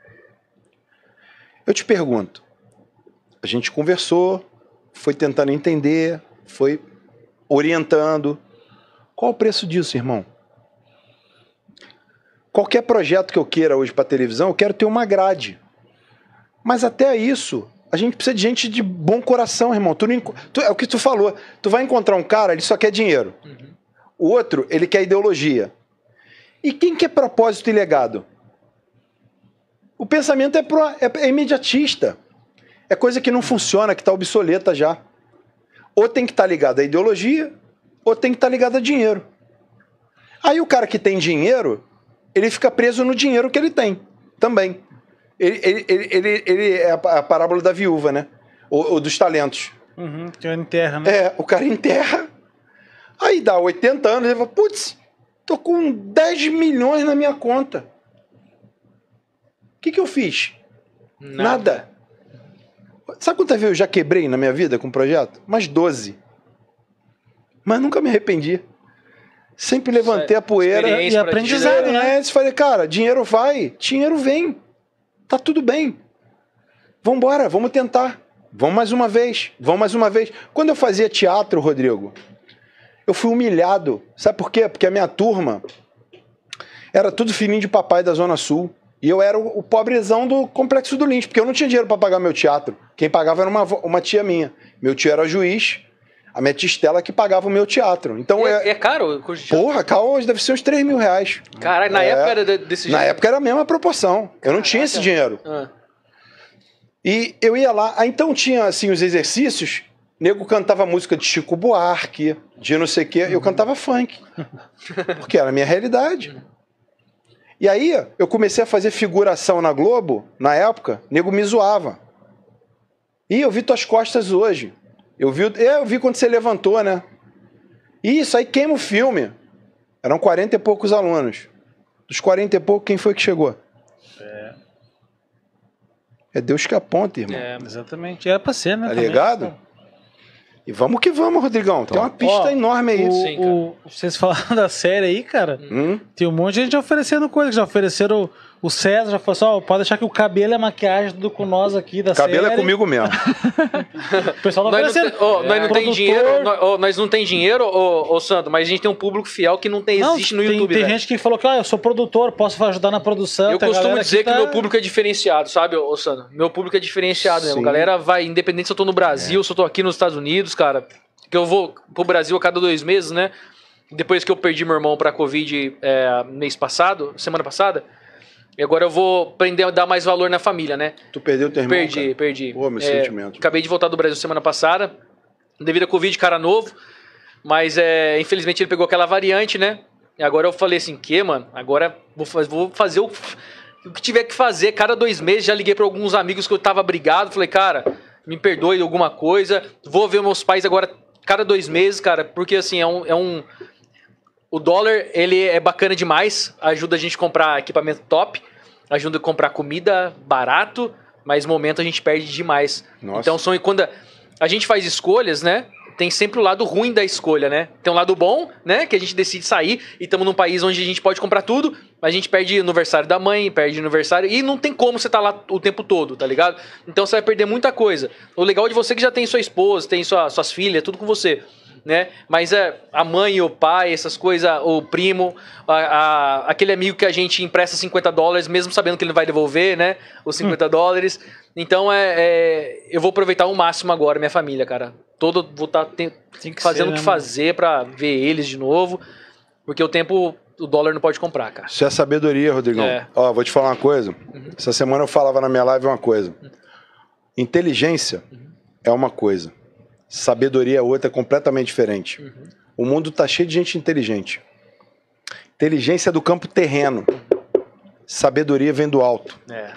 C: Eu te pergunto, a gente conversou, foi tentando entender, foi orientando. Qual o preço disso, irmão? Qualquer projeto que eu queira hoje para televisão, eu quero ter uma grade. Mas até isso, a gente precisa de gente de bom coração, irmão. É o que tu falou. Tu vai encontrar um cara, ele só quer dinheiro. O outro, ele quer ideologia. E quem quer propósito e legado? O pensamento é imediatista. É coisa que não funciona, que está obsoleta já. Ou tem que estar ligado à ideologia, ou tem que estar ligado a dinheiro. Aí o cara que tem dinheiro, ele fica preso no dinheiro que ele tem, também. Ele é a parábola da viúva, né? Ou dos talentos.
A: Que enterra, né?
C: É, o cara enterra, aí dá 80 anos, ele fala, putz, tô com 10 milhões na minha conta. O que eu fiz? Nada. Sabe quantas vezes eu já quebrei na minha vida com um projeto? Umas 12. Mas nunca me arrependi. Sempre levantei a poeira.
A: E aprendizado, né?
C: Eu falei, cara, dinheiro vai, dinheiro vem. Tá tudo bem. Vambora, vamos tentar. Vamos mais uma vez, vamos mais uma vez. Quando eu fazia teatro, Rodrigo, eu fui humilhado. Sabe por quê? Porque a minha turma era tudo filhinho de papai da Zona Sul. E eu era o pobrezão do Complexo do Lins, porque eu não tinha dinheiro para pagar meu teatro. Quem pagava era uma tia minha. Meu tio era juiz, a minha tia Estela que pagava o meu teatro. Então
B: é caro o curso de teatro?
C: Porra, cá hoje deve ser uns 3 mil reais.
B: Caralho, na época era desse jeito?
C: Na época era a mesma proporção. Eu não tinha esse dinheiro. E eu ia lá, então tinha assim os exercícios, nego cantava música de Chico Buarque, de não sei o quê, eu cantava funk. Porque era a minha realidade. E aí, eu comecei a fazer figuração na Globo, na época, nego me zoava. E eu vi tuas costas hoje. Eu vi quando você levantou, né? E isso aí queima o filme. Eram 40 e poucos alunos. Dos 40 e poucos, quem foi que chegou? É Deus que aponta, irmão.
A: Exatamente. Era pra ser, né?
C: Tá ligado? E vamos que vamos, Rodrigão. Tem uma pista enorme aí.
A: Vocês falaram da série aí, cara. Tem um monte de gente oferecendo coisa. Já ofereceram o César, já falou assim, pode deixar que o cabelo e a maquiagem tudo com nós aqui da série.
C: Cabelo é comigo mesmo.
A: O pessoal tá oferecendo.
B: Nós não tem dinheiro, nós não tem dinheiro, Sandro, mas a gente tem um público fiel que não existe no YouTube.
A: Tem gente que falou que eu sou produtor, posso ajudar na produção.
B: Eu costumo dizer que o meu público é diferenciado, sabe, Sandro? Meu público é diferenciado mesmo. A galera vai, independente se eu tô no Brasil, se eu tô aqui nos Estados Unidos, cara, que eu vou pro Brasil a cada 2 meses, né? Depois que eu perdi meu irmão pra Covid semana passada, e agora eu vou aprender a dar mais valor na família, né?
C: Tu perdeu teu irmão?
B: Perdi.
C: Pô, meu sentimento.
B: Acabei de voltar do Brasil semana passada, devido a Covid, cara novo, mas infelizmente ele pegou aquela variante, né? E agora eu falei assim, mano? Agora vou fazer o que tiver que fazer. Cada 2 meses já liguei pra alguns amigos que eu tava brigado, falei, cara, me perdoe alguma coisa, vou ver meus pais agora cada 2 meses, cara, porque assim, o dólar, ele é bacana demais, ajuda a gente a comprar equipamento top, ajuda a comprar comida barato, mas no momento a gente perde demais. Nossa. Então, quando a gente faz escolhas, né, tem sempre o lado ruim da escolha, né? Tem um lado bom, né, que a gente decide sair e estamos num país onde a gente pode comprar tudo, mas a gente perde aniversário da mãe, perde aniversário e não tem como você estar lá o tempo todo, tá ligado? Então você vai perder muita coisa. O legal de você é que já tem sua esposa, tem suas filhas, tudo com você. Né? Mas a mãe, o pai, essas coisas, o primo, aquele amigo que a gente empresta $50, mesmo sabendo que ele não vai devolver, né? Os $50. Então eu vou aproveitar ao máximo agora minha família, cara. Vou estar fazendo o que fazer pra ver eles de novo, porque o dólar não pode comprar, cara.
C: Isso é sabedoria, Rodrigão. Ó, vou te falar uma coisa. Essa semana eu falava na minha live uma coisa. Inteligência é uma coisa. Sabedoria é outra, completamente diferente. O mundo tá cheio de gente inteligente. Inteligência é do campo terreno. Sabedoria vem do alto.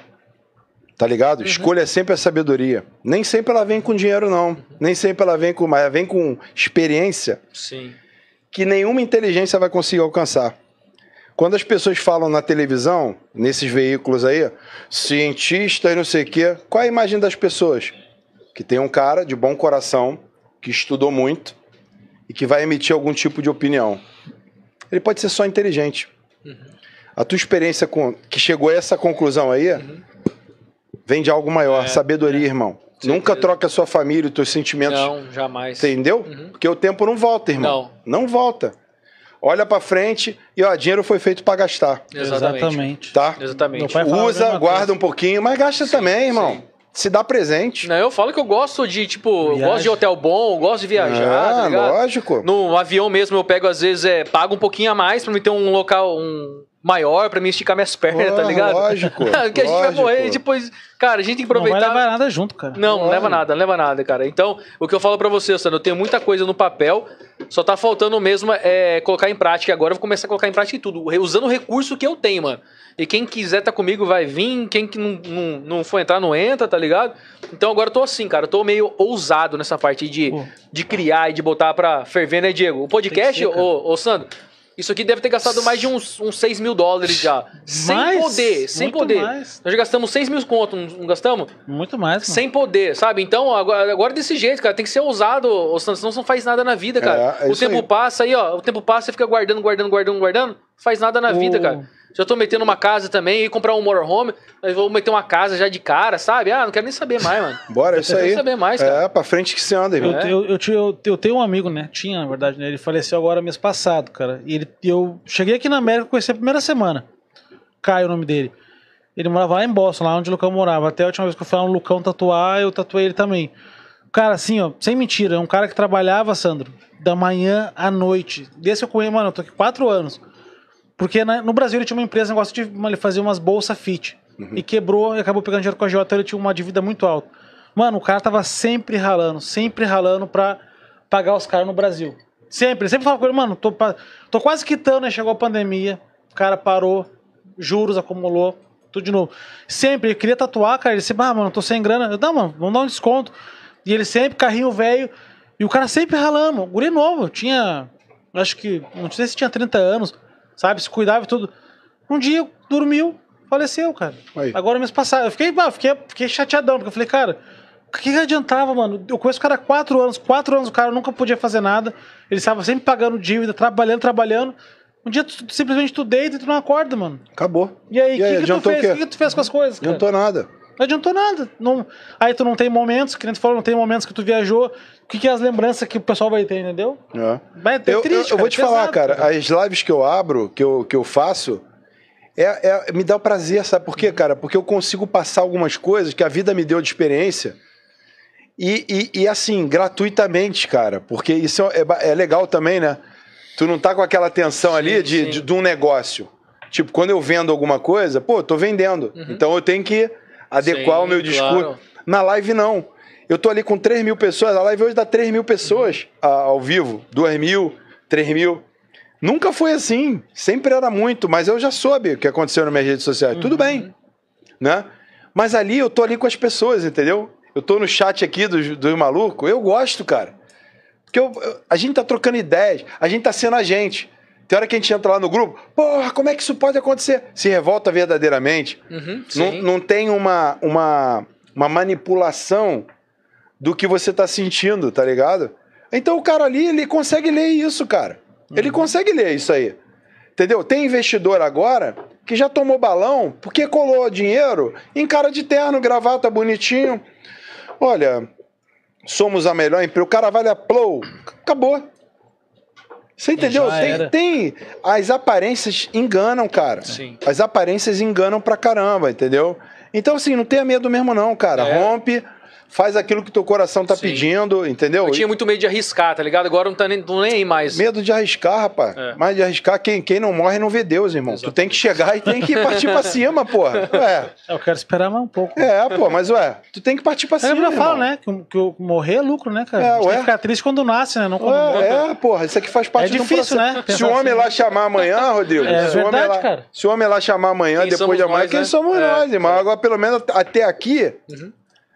C: Tá ligado? Escolha é sempre a sabedoria. Nem sempre ela vem com dinheiro, não. Nem sempre ela vem com... Mas ela vem com experiência.
B: Sim.
C: Que nenhuma inteligência vai conseguir alcançar. Quando as pessoas falam na televisão, nesses veículos aí, cientista e não sei o quê, qual é a imagem das pessoas? Que tem um cara de bom coração, que estudou muito e que vai emitir algum tipo de opinião. Ele pode ser só inteligente. A tua experiência que chegou a essa conclusão aí, vem de algo maior, sabedoria, irmão. Nunca troca a sua família, os teus sentimentos.
B: Não, jamais.
C: Entendeu? Porque o tempo não volta, irmão. Não volta. Olha pra frente e, ó, dinheiro foi feito pra gastar.
B: Exatamente.
C: Tá?
B: Exatamente.
C: Usa, guarda um pouquinho, mas gasta também, irmão.
B: Sim.
C: Se dá presente.
B: Não, eu falo que eu gosto de, tipo, eu gosto de hotel bom, eu gosto de viajar, tá ligado?
C: Lógico.
B: No avião mesmo eu pego, às vezes, pago um pouquinho a mais pra me ter um local maior, pra me esticar minhas pernas, tá ligado?
C: Lógico.
B: Porque a gente vai morrer e depois, cara, a gente tem que aproveitar.
A: Não vai levar nada junto, cara.
B: Não leva nada, cara. Então, o que eu falo pra você, Sandro, eu tenho muita coisa no papel, só tá faltando mesmo colocar em prática. Agora eu vou começar a colocar em prática em tudo, usando o recurso que eu tenho, mano. E quem quiser tá comigo vai vir, quem que não for entrar, não entra, tá ligado? Então agora eu tô assim, cara, eu tô meio ousado nessa parte de criar e de botar pra ferver, né, Diego? O podcast, ô Sandro, isso aqui deve ter gastado mais de uns $6 mil já. Sem poder.
A: Mais.
B: Nós já gastamos 6 mil conto, não gastamos?
A: Muito mais, mano.
B: Sem poder, sabe? Então, agora desse jeito, cara, tem que ser ousado, senão você não faz nada na vida, cara. O tempo passa aí, ó. O tempo passa, você fica guardando, faz nada na vida, cara. Já tô metendo uma casa também, e comprar um motorhome, mas vou meter uma casa já de cara, sabe? Não quero nem saber mais, mano.
C: Bora, isso aí.
B: Não quero nem saber mais, cara.
C: Pra frente que você anda, irmão.
A: Eu tenho um amigo, né? Tinha, na verdade, né? Ele faleceu agora mês passado, cara. E eu cheguei aqui na América, conheci a primeira semana. Caio, o nome dele. Ele morava lá em Boston, lá onde o Lucão morava. Até a última vez que eu fui lá no Lucão tatuar, eu tatuei ele também. Cara, assim, ó, sem mentira, é um cara que trabalhava, Sandro, da manhã à noite. Desde que eu conheço, mano, eu tô aqui 4 anos. Porque no Brasil ele tinha uma empresa, negócio de ele fazia umas bolsas fit. E quebrou e acabou pegando dinheiro com a Jota, ele tinha uma dívida muito alta. Mano, o cara tava sempre ralando pra pagar os caras no Brasil. Sempre falava com ele, mano, tô quase quitando, aí chegou a pandemia, o cara parou, juros acumulou, tudo de novo. Sempre, ele queria tatuar, cara, ele sempre, mano, tô sem grana. Eu, não, mano, vamos dar um desconto. E ele sempre, carrinho velho, e o cara sempre ralando. Guri novo, tinha, acho que, não sei se tinha 30 anos, sabe, se cuidava e tudo. Um dia, dormiu, faleceu, cara. Aí. Agora, mês passado, eu fiquei chateadão, porque eu falei, cara, o que adiantava, mano? Eu conheço o cara há 4 anos o cara nunca podia fazer nada, ele estava sempre pagando dívida, trabalhando. Um dia, simplesmente, tu deita e tu não acorda, mano.
C: Acabou.
A: E aí, o que tu fez? O que tu fez com as coisas, cara?
C: Não adiantou nada.
A: Não adiantou nada. Não, aí tu não tem momentos, que nem tu falou, não tem momentos que tu viajou. O que é as lembranças que o pessoal vai ter, entendeu? Vai ter triste,
C: eu vou te falar, cara, as lives que eu abro, que eu faço, me dá o prazer, sabe por quê, cara? Porque eu consigo passar algumas coisas que a vida me deu de experiência e assim, gratuitamente, cara. Porque isso é legal também, né? Tu não tá com aquela tensão ali de um negócio. Tipo, quando eu vendo alguma coisa, pô, eu tô vendendo. Então eu tenho que adequar o meu discurso. Claro. Na live, não. Eu tô ali com 3 mil pessoas, a live hoje dá 3 mil pessoas ao vivo. 2 mil, 3 mil. Nunca foi assim. Sempre era muito, mas eu já soube o que aconteceu nas minhas redes sociais. Tudo bem, né? Mas ali, eu tô ali com as pessoas, entendeu? Eu tô no chat aqui dos malucos. Eu gosto, cara. Porque a gente tá trocando ideias, a gente tá sendo a gente. Tem hora que a gente entra lá no grupo, porra, como é que isso pode acontecer? Se revolta verdadeiramente. Não tem uma manipulação do que você tá sentindo, tá ligado? Então o cara ali, ele consegue ler isso, cara. Ele consegue ler isso aí. Entendeu? Tem investidor agora que já tomou balão porque colou dinheiro em cara de terno, gravata, bonitinho. Olha, somos a melhor empresa. O cara vale a Plow. Acabou. Você entendeu? Tem as aparências enganam, cara. Sim. As aparências enganam pra caramba, entendeu? Então, assim, não tenha medo mesmo não, cara. Rompe, faz aquilo que teu coração tá pedindo, entendeu?
B: Eu tinha muito medo de arriscar, tá ligado? Agora não tá nem aí mais.
C: Medo de arriscar, rapaz. Mais de arriscar, quem não morre não vê Deus, irmão. Exatamente. Tu tem que chegar e tem que partir pra cima, porra.
A: Eu quero esperar mais um pouco.
C: Pô, mas tu tem que partir pra cima,
A: eu falo, né? Que morrer é lucro, né, cara? A gente tem que ficar triste quando nasce, né? Não quando morre.
C: Porra, isso aqui faz parte do processo.
A: Né?
C: Se o homem lá chamar amanhã, Rodrigo, se o homem lá chamar amanhã, depois de amanhã, quem somos nós, irmão? Agora, pelo menos até aqui...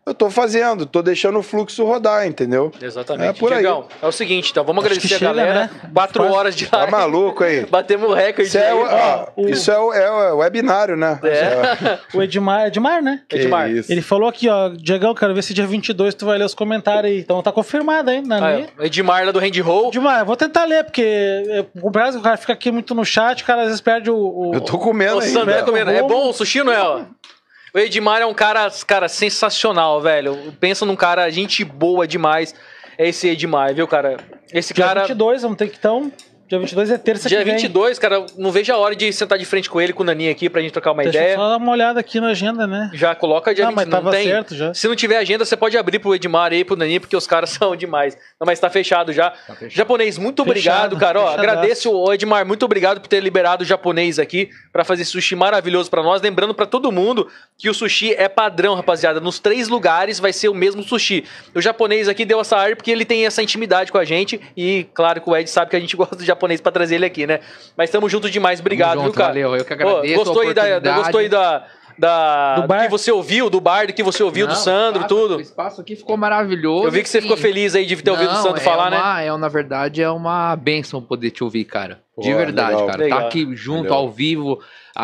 C: eu tô fazendo, tô deixando o fluxo rodar, entendeu?
B: Exatamente.
C: É por aí.
B: Diegão, é o seguinte, então, vamos
A: Acho
B: agradecer
A: que chega,
B: a galera.
A: né?
B: 4 horas de
C: Tá
B: live.
C: maluco aí?
B: Batemos o recorde.
C: Isso é,
B: aí.
C: isso é o webinário, né?
A: O Edmar, né?
C: Que
B: Edmar.
C: isso.
A: Ele falou aqui, ó, Diegão, quero ver se dia 22 tu vai ler os comentários aí. Então tá confirmado, hein, Nani?
B: Ah, Edmar lá do Hand Roll.
A: Edmar, eu vou tentar ler, porque o Brasil, o cara fica aqui muito no chat, o cara às vezes perde o
C: Eu tô comendo
B: O Sandro
C: ainda.
B: tá comendo. É bom o sushi, não é? Ó? O Edmar é um cara, sensacional, velho. Pensa num cara, gente boa demais. É esse Edmar, viu, cara? Esse
A: Dia
B: cara...
A: 22, vamos ter que então... Dia 22 é terça
B: Dia
A: que vem.
B: 22, cara, não vejo a hora de sentar de frente com ele, com o Naninha aqui, pra gente trocar uma
A: Deixa eu
B: ideia.
A: só dar uma olhada aqui na agenda, né?
B: Já coloca dia
A: Ah,
B: 22.
A: mas tava
B: tem.
A: certo já.
B: Se não tiver agenda, você pode abrir pro Edmar aí, pro Naninha, porque os caras são demais. Não, mas tá fechado já. Japonês, muito obrigado, cara. Ó,
A: fechadaço.
B: agradeço o Edmar, muito obrigado por ter liberado o japonês aqui pra fazer sushi maravilhoso pra nós. Lembrando pra todo mundo que o sushi é padrão, rapaziada. Nos 3 lugares vai ser o mesmo sushi. O japonês aqui deu essa área porque ele tem essa intimidade com a gente. E claro que o Ed sabe que a gente gosta do japonês pra trazer ele aqui, né? Mas tamo junto demais, obrigado,
D: Tamo junto,
B: viu, cara?
D: valeu, eu que agradeço
B: Gostou
D: a oportunidade.
B: gostou aí
A: Do bar?
B: do que você ouviu, do bar, do que você ouviu,
D: Não,
B: do Sandro,
D: o
B: tudo.
D: espaço aqui ficou maravilhoso.
B: Eu vi que você ficou feliz aí de ter ouvido o
D: Não,
B: Sandro falar, né?
D: Na verdade, é uma bênção poder te ouvir, cara. De
C: Pô,
D: verdade,
C: legal.
D: cara.
B: Legal.
D: Tá aqui junto,
C: Legal.
D: ao vivo.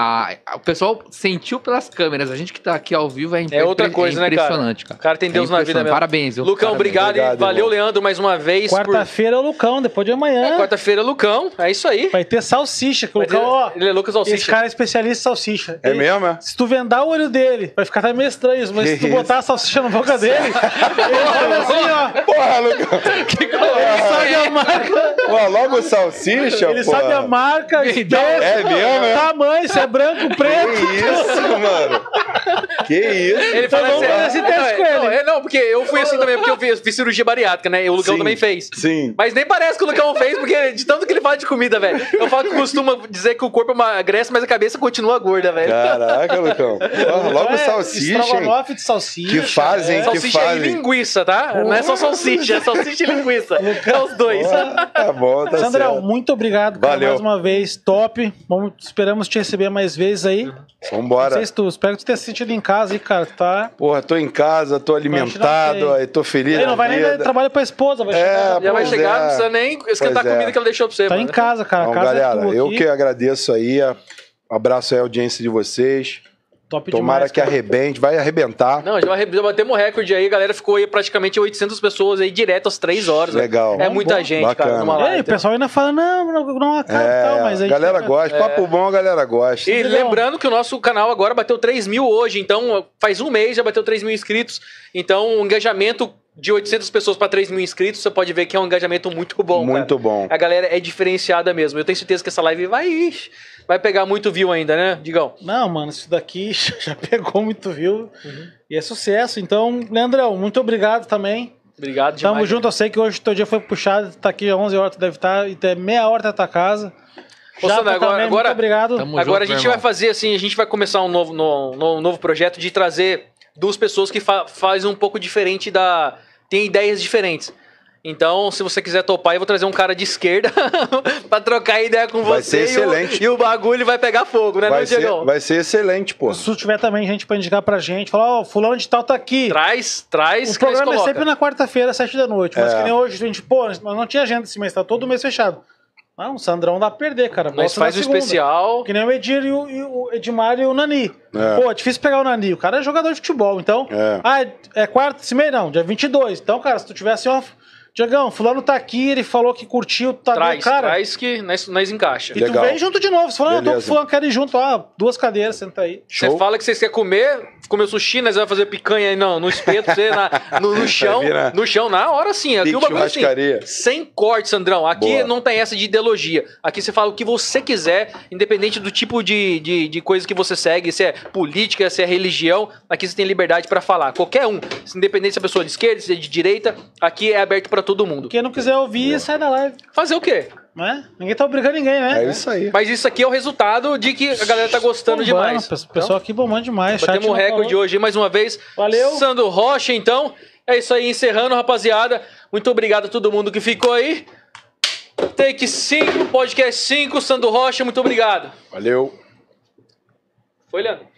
D: O pessoal sentiu pelas câmeras. A gente que tá aqui ao vivo
B: É outra coisa, né, cara?
D: impressionante, cara.
B: O cara tem Deus na vida
D: impressionante.
B: mesmo.
D: Parabéns, viu?
B: Lucão,
D: Parabéns.
B: obrigado.
C: Obrigado,
B: E valeu,
C: irmão.
B: Leandro, mais uma vez.
A: Quarta-feira é o Lucão, depois de amanhã.
B: Quarta-feira, Lucão. É isso aí.
A: Vai ter salsicha, que o
B: Vai ter-
A: Lucão, ó...
B: Ele é Lucas
A: Esse
B: Salsicha.
A: cara é especialista em salsicha.
C: É
A: Ele-
C: mesmo, é?
A: Se tu vendar o olho dele, vai ficar até meio estranho isso, mas
C: Que
A: se tu
C: isso?
A: botar a salsicha na boca dele, ele fala assim, ó.
C: Porra, Lucão.
A: Ele sabe a marca,
C: Pô, logo salsicha,
A: ele
C: pô.
A: sabe a marca, espécie,
C: É mesmo, é?
A: tamanho, se é branco, preto.
C: Que isso, mano? Que isso?
B: Ele
A: Então
B: fala
A: vamos fazer esse teste com ele.
B: Não, porque eu fui assim também, porque eu fiz cirurgia bariátrica, né? E o Lucão
C: Sim,
B: também fez.
C: sim.
B: Mas nem parece que o Lucão fez, porque de tanto que ele fala de comida, velho. Eu falo que costuma dizer que o corpo emagrece, mas a cabeça continua gorda, velho.
C: Caraca, Lucão. Porra, logo
A: É,
C: salsicha, hein?
A: estrogonofe de salsicha.
C: Que fazem, que
B: Salsicha e
C: fazem.
B: linguiça, tá? Não é só salsicha, é salsicha e linguiça. É os dois.
C: Tá bom, tá
A: Sandrão,
C: certo.
A: muito obrigado, cara,
C: Valeu.
A: mais uma vez, top. Esperamos te receber mais vezes aí. Não
C: Vambora.
A: sei se tu, espero que tu tenha se sentido em casa aí, cara, tá?
C: Porra, tô em casa, tô alimentado,
A: Vai
C: aí tô feliz
A: Ele
C: da
A: não vai nem
C: vida.
A: dar trabalho pra esposa, vai
C: É,
A: chegar.
B: Já vai
C: Pois
B: chegar,
C: é.
B: não precisa nem esquentar
C: Pois
B: a comida
C: é.
B: que ela deixou pra você,
A: Tá
B: mano.
A: em casa, cara.
C: Então,
A: A casa
C: galera,
A: é tua
C: eu
A: aqui.
C: que agradeço aí. Abraço aí a audiência de vocês.
A: Top
C: Tomara
A: demais,
C: que
A: cara.
C: arrebente, vai arrebentar.
B: Não, já batemos recorde aí, a galera ficou aí praticamente 800 pessoas aí direto às 3 horas.
C: Legal.
B: É muita
A: Bom,
B: gente,
C: bacana.
B: cara, numa
A: E aí,
B: live.
A: o pessoal ainda fala, não acaba e tal, mas
C: a
A: aí
C: galera
A: fica-
C: gosta. Papo bom, a galera gosta.
B: E
A: Legal.
B: lembrando que o nosso canal agora bateu 3 mil hoje, então faz um mês já bateu 3 mil inscritos. Então o engajamento de 800 pessoas para 3 mil inscritos, você pode ver que é um engajamento muito bom.
C: Muito
B: cara.
C: bom.
B: A galera é diferenciada mesmo. Eu tenho certeza que essa live vai pegar muito view ainda, né, Digão?
A: Não, mano, isso daqui já pegou muito view e é sucesso. Então, Leandrão, muito obrigado também.
B: Obrigado demais.
A: Tamo junto, eu sei que hoje o teu dia foi puxado, tá aqui às 11 horas, tu deve estar, e até meia hora tá na tua casa.
B: Ô, Sandro,
A: também, muito obrigado.
D: Tamo
B: Agora
D: junto,
B: a gente
D: meu
B: vai
D: irmão.
B: fazer assim, a gente vai começar um novo projeto de trazer duas pessoas que fazem um pouco diferente tem ideias diferentes. Então, se você quiser topar, eu vou trazer um cara de esquerda pra trocar ideia com
C: Vai
B: você.
C: ser excelente.
B: E o bagulho vai pegar fogo, né, não, Diegão?
C: Vai ser excelente, pô.
A: Se tiver também gente pra indicar pra gente, falar, ó, fulano de tal tá aqui.
B: Traz
A: O
B: que nós
A: programa é
B: coloca.
A: sempre na quarta-feira, às 7 da noite. Mas
C: É.
A: que nem hoje, a gente, pô, nós não tinha agenda esse mês, tá todo mês fechado. Não, o Sandrão dá pra perder, cara.
B: Nós
A: Bota na
B: faz um
A: segunda.
B: especial.
A: Que nem o Edir e o Edmar e o Nani.
C: É.
A: Pô, é difícil pegar o Nani. O cara é jogador de futebol, então...
C: É.
A: É quarta esse mês? Não, dia 22. Então, cara, se tu tivesse, ó... Diegão, fulano tá aqui, ele falou que curtiu, tá bem, cara...
B: Traz que nós encaixa.
A: E tu
C: Legal.
A: vem junto de novo. Você fala, eu tô com
C: Beleza.
A: fulano, quero ir junto. Ó, 2 cadeiras, senta aí.
B: Você
C: Show.
B: fala que vocês querem comer sushi, nós vamos fazer picanha aí no espeto, você no chão,
C: Vai virar
B: no chão, na hora sim. Aqui
C: pique
B: o bagulho é assim,
C: churrascaria.
B: sem corte, Sandrão. Aqui
C: Boa.
B: não tem essa de ideologia. Aqui você fala o que você quiser, independente do tipo de coisa que você segue, se é política, se é religião, aqui você tem liberdade pra falar. Qualquer um, independente se é pessoa de esquerda, se é de direita, aqui é aberto pra todo mundo.
A: Quem não quiser ouvir, sai da live.
B: Fazer o quê?
A: Né? Ninguém tá obrigando ninguém, né?
C: É isso aí.
B: Mas isso aqui é o resultado de que a galera tá gostando
A: Bombando,
B: demais.
A: O pessoal aqui bombando demais. chat
B: Batemos um
A: não
B: recorde
A: falou.
B: hoje mais uma vez.
A: Valeu.
B: Sandro Rocha, então. É isso aí, encerrando, rapaziada. Muito obrigado a todo mundo que ficou aí. Take 5, podcast 5, Sandro Rocha, muito obrigado.
C: Valeu.
B: Foi, Leandro?